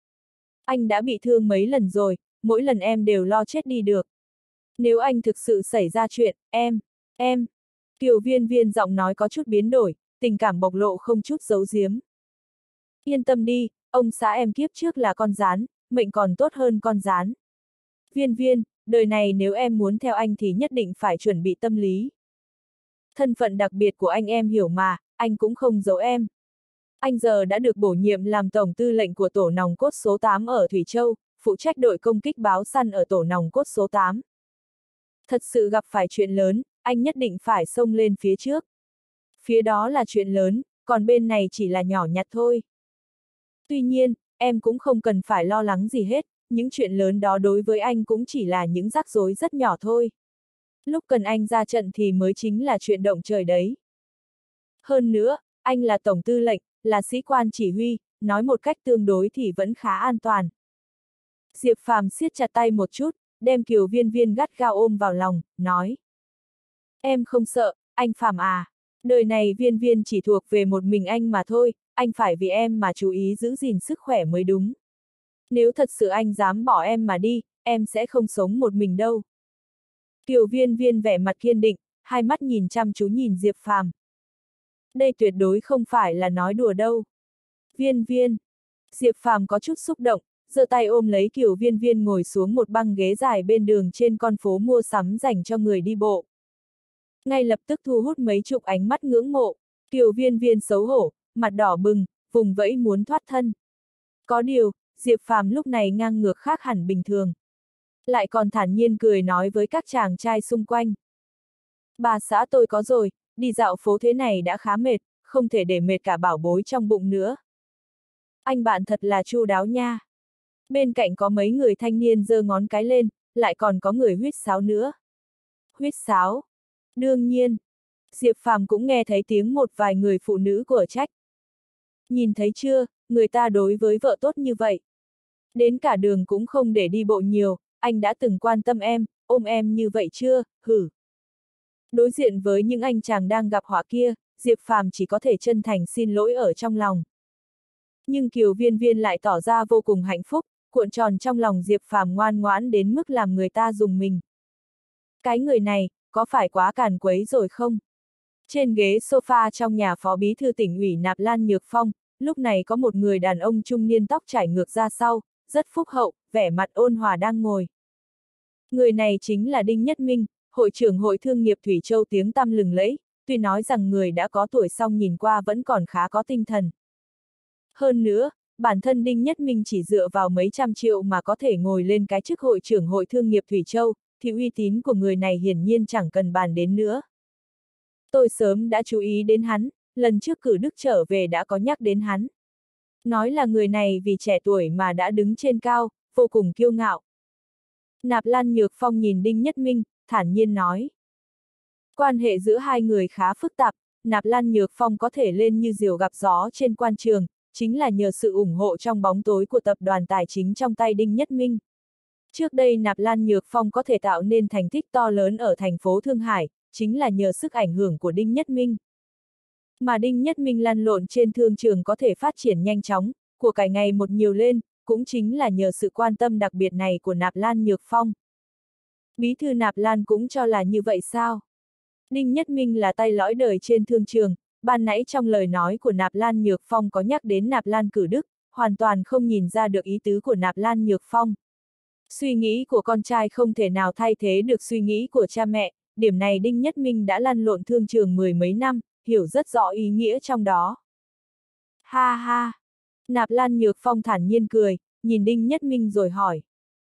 Anh đã bị thương mấy lần rồi, mỗi lần em đều lo chết đi được. Nếu anh thực sự xảy ra chuyện, em, em. Kiều Viên Viên giọng nói có chút biến đổi, tình cảm bộc lộ không chút giấu giếm. Yên tâm đi, ông xã em kiếp trước là con rán, mệnh còn tốt hơn con rán. Viên Viên, đời này nếu em muốn theo anh thì nhất định phải chuẩn bị tâm lý. Thân phận đặc biệt của anh em hiểu mà, anh cũng không giấu em. Anh giờ đã được bổ nhiệm làm tổng tư lệnh của tổ nòng cốt số tám ở Thủy Châu, phụ trách đội công kích báo săn ở tổ nòng cốt số tám. Thật sự gặp phải chuyện lớn, anh nhất định phải xông lên phía trước. Phía đó là chuyện lớn, còn bên này chỉ là nhỏ nhặt thôi. Tuy nhiên, em cũng không cần phải lo lắng gì hết, những chuyện lớn đó đối với anh cũng chỉ là những rắc rối rất nhỏ thôi. Lúc cần anh ra trận thì mới chính là chuyện động trời đấy. Hơn nữa, anh là tổng tư lệnh, là sĩ quan chỉ huy, nói một cách tương đối thì vẫn khá an toàn. Diệp Phàm siết chặt tay một chút, đem Kiều Viên Viên gắt gao ôm vào lòng, nói. Em không sợ, anh Phàm à, đời này Viên Viên chỉ thuộc về một mình anh mà thôi, anh phải vì em mà chú ý giữ gìn sức khỏe mới đúng. Nếu thật sự anh dám bỏ em mà đi, em sẽ không sống một mình đâu. Kiều Viên Viên vẻ mặt kiên định, hai mắt nhìn chăm chú nhìn Diệp Phàm. Đây tuyệt đối không phải là nói đùa đâu. Viên Viên. Diệp Phàm có chút xúc động, giơ tay ôm lấy Kiều Viên Viên ngồi xuống một băng ghế dài bên đường trên con phố mua sắm dành cho người đi bộ. Ngay lập tức thu hút mấy chục ánh mắt ngưỡng mộ, Kiều Viên Viên xấu hổ, mặt đỏ bừng, vùng vẫy muốn thoát thân. Có điều, Diệp Phàm lúc này ngang ngược khác hẳn bình thường. Lại còn thản nhiên cười nói với các chàng trai xung quanh. Bà xã tôi có rồi, đi dạo phố thế này đã khá mệt, không thể để mệt cả bảo bối trong bụng nữa. Anh bạn thật là chu đáo nha. Bên cạnh có mấy người thanh niên giơ ngón cái lên, lại còn có người huýt sáo nữa. Huýt sáo? Đương nhiên. Diệp Phàm cũng nghe thấy tiếng một vài người phụ nữ của trách. Nhìn thấy chưa, người ta đối với vợ tốt như vậy. Đến cả đường cũng không để đi bộ nhiều, anh đã từng quan tâm em, ôm em như vậy chưa, hử. Đối diện với những anh chàng đang gặp họa kia, Diệp Phàm chỉ có thể chân thành xin lỗi ở trong lòng. Nhưng Kiều Viên Viên lại tỏ ra vô cùng hạnh phúc, cuộn tròn trong lòng Diệp Phàm ngoan ngoãn đến mức làm người ta rùng mình. Cái người này, có phải quá càn quấy rồi không? Trên ghế sofa trong nhà phó bí thư tỉnh ủy Nạp Lan Nhược Phong, lúc này có một người đàn ông trung niên tóc chải ngược ra sau, rất phúc hậu, vẻ mặt ôn hòa đang ngồi. Người này chính là Đinh Nhất Minh, hội trưởng hội thương nghiệp Thủy Châu tiếng tăm lừng lẫy, tuy nói rằng người đã có tuổi song nhìn qua vẫn còn khá có tinh thần. Hơn nữa, bản thân Đinh Nhất Minh chỉ dựa vào mấy trăm triệu mà có thể ngồi lên cái chức hội trưởng hội thương nghiệp Thủy Châu, thì uy tín của người này hiển nhiên chẳng cần bàn đến nữa. Tôi sớm đã chú ý đến hắn, lần trước cử Đức trở về đã có nhắc đến hắn. Nói là người này vì trẻ tuổi mà đã đứng trên cao, vô cùng kiêu ngạo. Nạp Lan Nhược Phong nhìn Đinh Nhất Minh, thản nhiên nói. Quan hệ giữa hai người khá phức tạp, Nạp Lan Nhược Phong có thể lên như diều gặp gió trên quan trường, chính là nhờ sự ủng hộ trong bóng tối của tập đoàn tài chính trong tay Đinh Nhất Minh. Trước đây Nạp Lan Nhược Phong có thể tạo nên thành tích to lớn ở thành phố Thương Hải, chính là nhờ sức ảnh hưởng của Đinh Nhất Minh. Mà Đinh Nhất Minh lăn lộn trên thương trường có thể phát triển nhanh chóng, của cải ngày một nhiều lên, cũng chính là nhờ sự quan tâm đặc biệt này của Nạp Lan Nhược Phong. Bí thư Nạp Lan cũng cho là như vậy sao? Đinh Nhất Minh là tay lõi đời trên thương trường, ban nãy trong lời nói của Nạp Lan Nhược Phong có nhắc đến Nạp Lan Cử Đức, hoàn toàn không nhìn ra được ý tứ của Nạp Lan Nhược Phong. Suy nghĩ của con trai không thể nào thay thế được suy nghĩ của cha mẹ, điểm này Đinh Nhất Minh đã lăn lộn thương trường mười mấy năm, hiểu rất rõ ý nghĩa trong đó. Ha ha! Nạp Lan Nhược Phong thản nhiên cười, nhìn Đinh Nhất Minh rồi hỏi.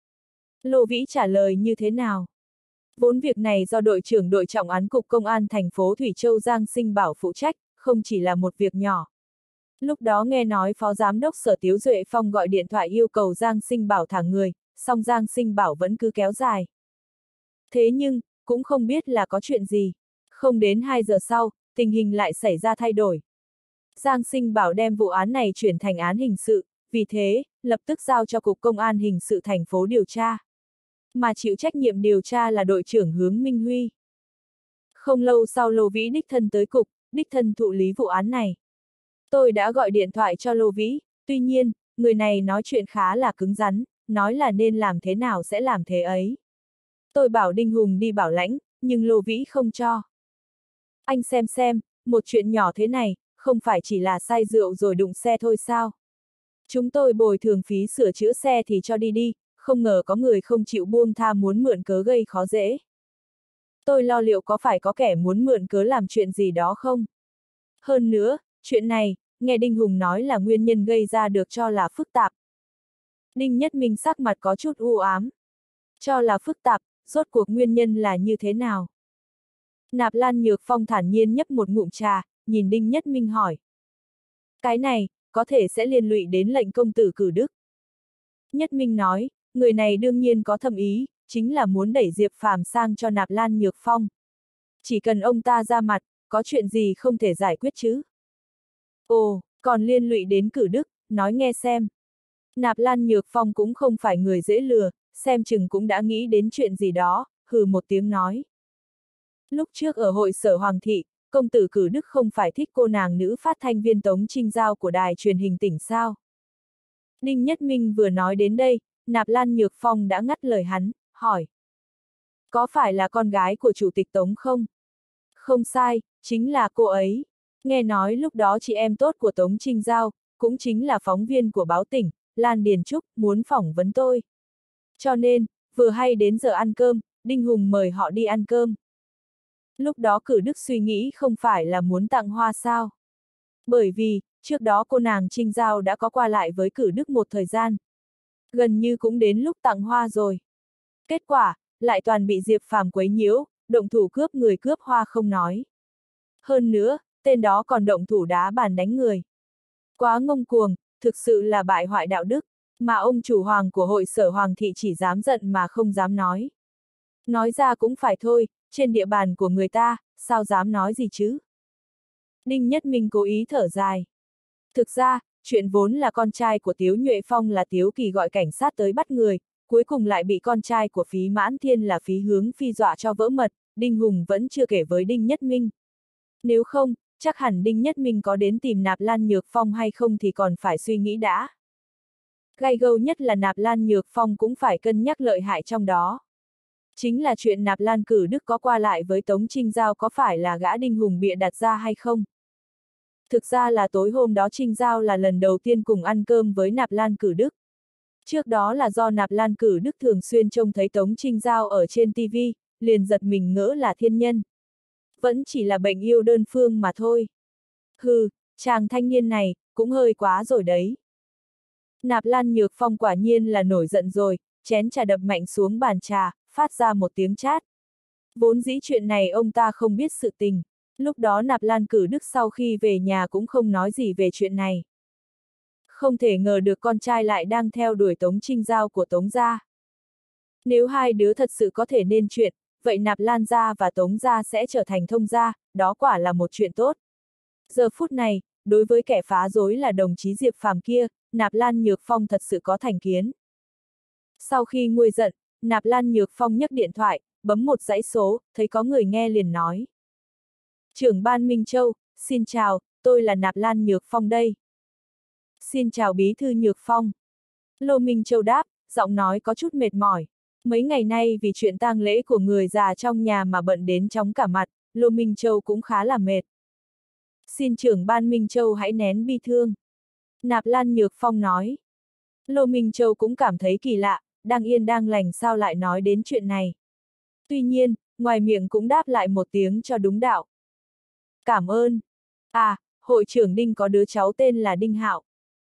Lô Vĩ trả lời như thế nào? Vốn việc này do đội trưởng đội trọng án cục công an thành phố Thủy Châu Giang Sinh Bảo phụ trách, không chỉ là một việc nhỏ. Lúc đó nghe nói Phó Giám đốc Sở Tiếu Duệ Phong gọi điện thoại yêu cầu Giang Sinh Bảo thả người, song Giang Sinh Bảo vẫn cứ kéo dài. Thế nhưng, cũng không biết là có chuyện gì. Không đến hai giờ sau, tình hình lại xảy ra thay đổi. Giang Sinh Bảo đem vụ án này chuyển thành án hình sự, vì thế, lập tức giao cho Cục Công an Hình sự thành phố điều tra. Mà chịu trách nhiệm điều tra là đội trưởng Hướng Minh Huy. Không lâu sau Lô Vĩ đích thân tới cục, đích thân thụ lý vụ án này. Tôi đã gọi điện thoại cho Lô Vĩ, tuy nhiên, người này nói chuyện khá là cứng rắn, nói là nên làm thế nào sẽ làm thế ấy. Tôi bảo Đinh Hùng đi bảo lãnh, nhưng Lô Vĩ không cho. Anh xem xem, một chuyện nhỏ thế này, không phải chỉ là say rượu rồi đụng xe thôi sao? Chúng tôi bồi thường phí sửa chữa xe thì cho đi đi, không ngờ có người không chịu buông tha muốn mượn cớ gây khó dễ. Tôi lo liệu có phải có kẻ muốn mượn cớ làm chuyện gì đó không? Hơn nữa, chuyện này, nghe Đinh Hùng nói là nguyên nhân gây ra được cho là phức tạp. Đinh Nhất Minh sắc mặt có chút u ám. Cho là phức tạp, rốt cuộc nguyên nhân là như thế nào? Nạp Lan Nhược Phong thản nhiên nhấp một ngụm trà, nhìn Đinh Nhất Minh hỏi. Cái này, có thể sẽ liên lụy đến lệnh công tử cử đức. Nhất Minh nói, người này đương nhiên có thâm ý, chính là muốn đẩy Diệp Phàm sang cho Nạp Lan Nhược Phong. Chỉ cần ông ta ra mặt, có chuyện gì không thể giải quyết chứ? Ồ, còn liên lụy đến cử đức, nói nghe xem. Nạp Lan Nhược Phong cũng không phải người dễ lừa, xem chừng cũng đã nghĩ đến chuyện gì đó, hừ một tiếng nói. Lúc trước ở hội sở Hoàng thị, công tử cử đức không phải thích cô nàng nữ phát thanh viên Tống Trinh Giao của đài truyền hình tỉnh sao? Đinh Nhất Minh vừa nói đến đây, Nạp Lan Nhược Phong đã ngắt lời hắn, hỏi. Có phải là con gái của chủ tịch Tống không? Không sai, chính là cô ấy. Nghe nói lúc đó chị em tốt của Tống Trinh Giao, cũng chính là phóng viên của báo tỉnh, Lan Điền Trúc, muốn phỏng vấn tôi. Cho nên, vừa hay đến giờ ăn cơm, Đinh Hùng mời họ đi ăn cơm. Lúc đó cử đức suy nghĩ không phải là muốn tặng hoa sao? Bởi vì, trước đó cô nàng Trinh Giao đã có qua lại với cử đức một thời gian. Gần như cũng đến lúc tặng hoa rồi. Kết quả, lại toàn bị Diệp Phàm quấy nhiễu, động thủ cướp người cướp hoa không nói. Hơn nữa, tên đó còn động thủ đá bàn đánh người. Quá ngông cuồng, thực sự là bại hoại đạo đức, mà ông chủ hoàng của hội sở Hoàng thị chỉ dám giận mà không dám nói. Nói ra cũng phải thôi, trên địa bàn của người ta, sao dám nói gì chứ? Đinh Nhất Minh cố ý thở dài. Thực ra, chuyện vốn là con trai của Tiếu Nhuệ Phong là Tiếu Kỳ gọi cảnh sát tới bắt người, cuối cùng lại bị con trai của Phí Mãn Thiên là Phí Hướng Phi dọa cho vỡ mật, Đinh Hùng vẫn chưa kể với Đinh Nhất Minh. Nếu không, chắc hẳn Đinh Nhất Minh có đến tìm Nạp Lan Nhược Phong hay không thì còn phải suy nghĩ đã. Gai gâu nhất là Nạp Lan Nhược Phong cũng phải cân nhắc lợi hại trong đó. Chính là chuyện Nạp Lan Cử Đức có qua lại với Tống Trinh Giao có phải là gã Đinh Hùng bịa đặt ra hay không? Thực ra là tối hôm đó Trinh Giao là lần đầu tiên cùng ăn cơm với Nạp Lan Cử Đức. Trước đó là do Nạp Lan Cử Đức thường xuyên trông thấy Tống Trinh Giao ở trên ti vi, liền giật mình ngỡ là thiên nhân. Vẫn chỉ là bệnh yêu đơn phương mà thôi. Hừ, chàng thanh niên này, cũng hơi quá rồi đấy. Nạp Lan Nhược Phong quả nhiên là nổi giận rồi, chén trà đập mạnh xuống bàn trà, phát ra một tiếng chát. Vốn dĩ chuyện này ông ta không biết sự tình. Lúc đó Nạp Lan Cử Đức sau khi về nhà cũng không nói gì về chuyện này. Không thể ngờ được con trai lại đang theo đuổi Tống Trinh Giao của Tống gia. Nếu hai đứa thật sự có thể nên chuyện, vậy Nạp Lan gia và Tống gia sẽ trở thành thông gia, đó quả là một chuyện tốt. Giờ phút này, đối với kẻ phá rối là đồng chí Diệp Phàm kia, Nạp Lan Nhược Phong thật sự có thành kiến. Sau khi nguôi giận, Nạp Lan Nhược Phong nhấc điện thoại, bấm một dãy số, thấy có người nghe liền nói. Trưởng ban Minh Châu, xin chào, tôi là Nạp Lan Nhược Phong đây. Xin chào bí thư Nhược Phong. Lô Minh Châu đáp, giọng nói có chút mệt mỏi. Mấy ngày nay vì chuyện tang lễ của người già trong nhà mà bận đến chóng cả mặt, Lô Minh Châu cũng khá là mệt. Xin trưởng ban Minh Châu hãy nén bi thương. Nạp Lan Nhược Phong nói. Lô Minh Châu cũng cảm thấy kỳ lạ, đang yên đang lành sao lại nói đến chuyện này. Tuy nhiên, ngoài miệng cũng đáp lại một tiếng cho đúng đạo. Cảm ơn. À, hội trưởng Đinh có đứa cháu tên là Đinh Hạo.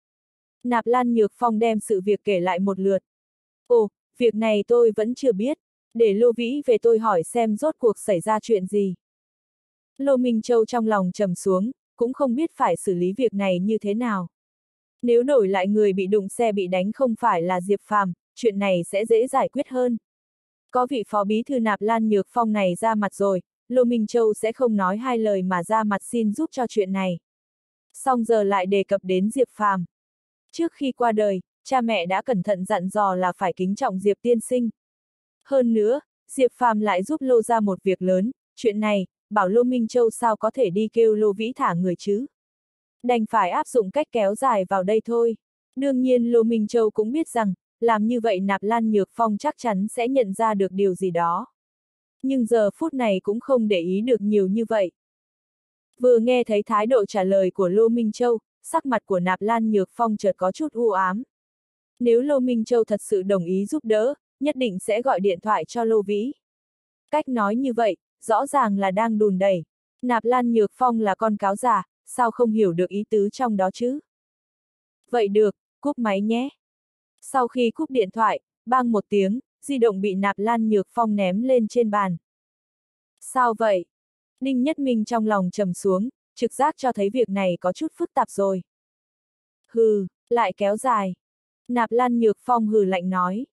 Nạp Lan Nhược Phong đem sự việc kể lại một lượt. Ồ, việc này tôi vẫn chưa biết. Để Lô Vĩ về tôi hỏi xem rốt cuộc xảy ra chuyện gì. Lô Minh Châu trong lòng trầm xuống, cũng không biết phải xử lý việc này như thế nào. Nếu đổi lại người bị đụng xe bị đánh không phải là Diệp Phàm, chuyện này sẽ dễ giải quyết hơn. Có vị phó bí thư Nạp Lan Nhược Phong này ra mặt rồi, Lô Minh Châu sẽ không nói hai lời mà ra mặt xin giúp cho chuyện này. Xong giờ lại đề cập đến Diệp Phàm. Trước khi qua đời, cha mẹ đã cẩn thận dặn dò là phải kính trọng Diệp tiên sinh. Hơn nữa, Diệp Phàm lại giúp Lô ra một việc lớn, chuyện này, bảo Lô Minh Châu sao có thể đi kêu Lô Vĩ thả người chứ. Đành phải áp dụng cách kéo dài vào đây thôi. Đương nhiên Lô Minh Châu cũng biết rằng, làm như vậy Nạp Lan Nhược Phong chắc chắn sẽ nhận ra được điều gì đó. Nhưng giờ phút này cũng không để ý được nhiều như vậy. Vừa nghe thấy thái độ trả lời của Lô Minh Châu, sắc mặt của Nạp Lan Nhược Phong chợt có chút u ám. Nếu Lô Minh Châu thật sự đồng ý giúp đỡ, nhất định sẽ gọi điện thoại cho Lô Vĩ. Cách nói như vậy, rõ ràng là đang đùn đẩy. Nạp Lan Nhược Phong là con cáo già, sao không hiểu được ý tứ trong đó chứ? Vậy được, cúp máy nhé. Sau khi cúp điện thoại, bang một tiếng, di động bị Nạp Lan Nhược Phong ném lên trên bàn. Sao vậy? Đinh Nhất Minh trong lòng trầm xuống, trực giác cho thấy việc này có chút phức tạp rồi. Hừ, lại kéo dài. Nạp Lan Nhược Phong hừ lạnh nói.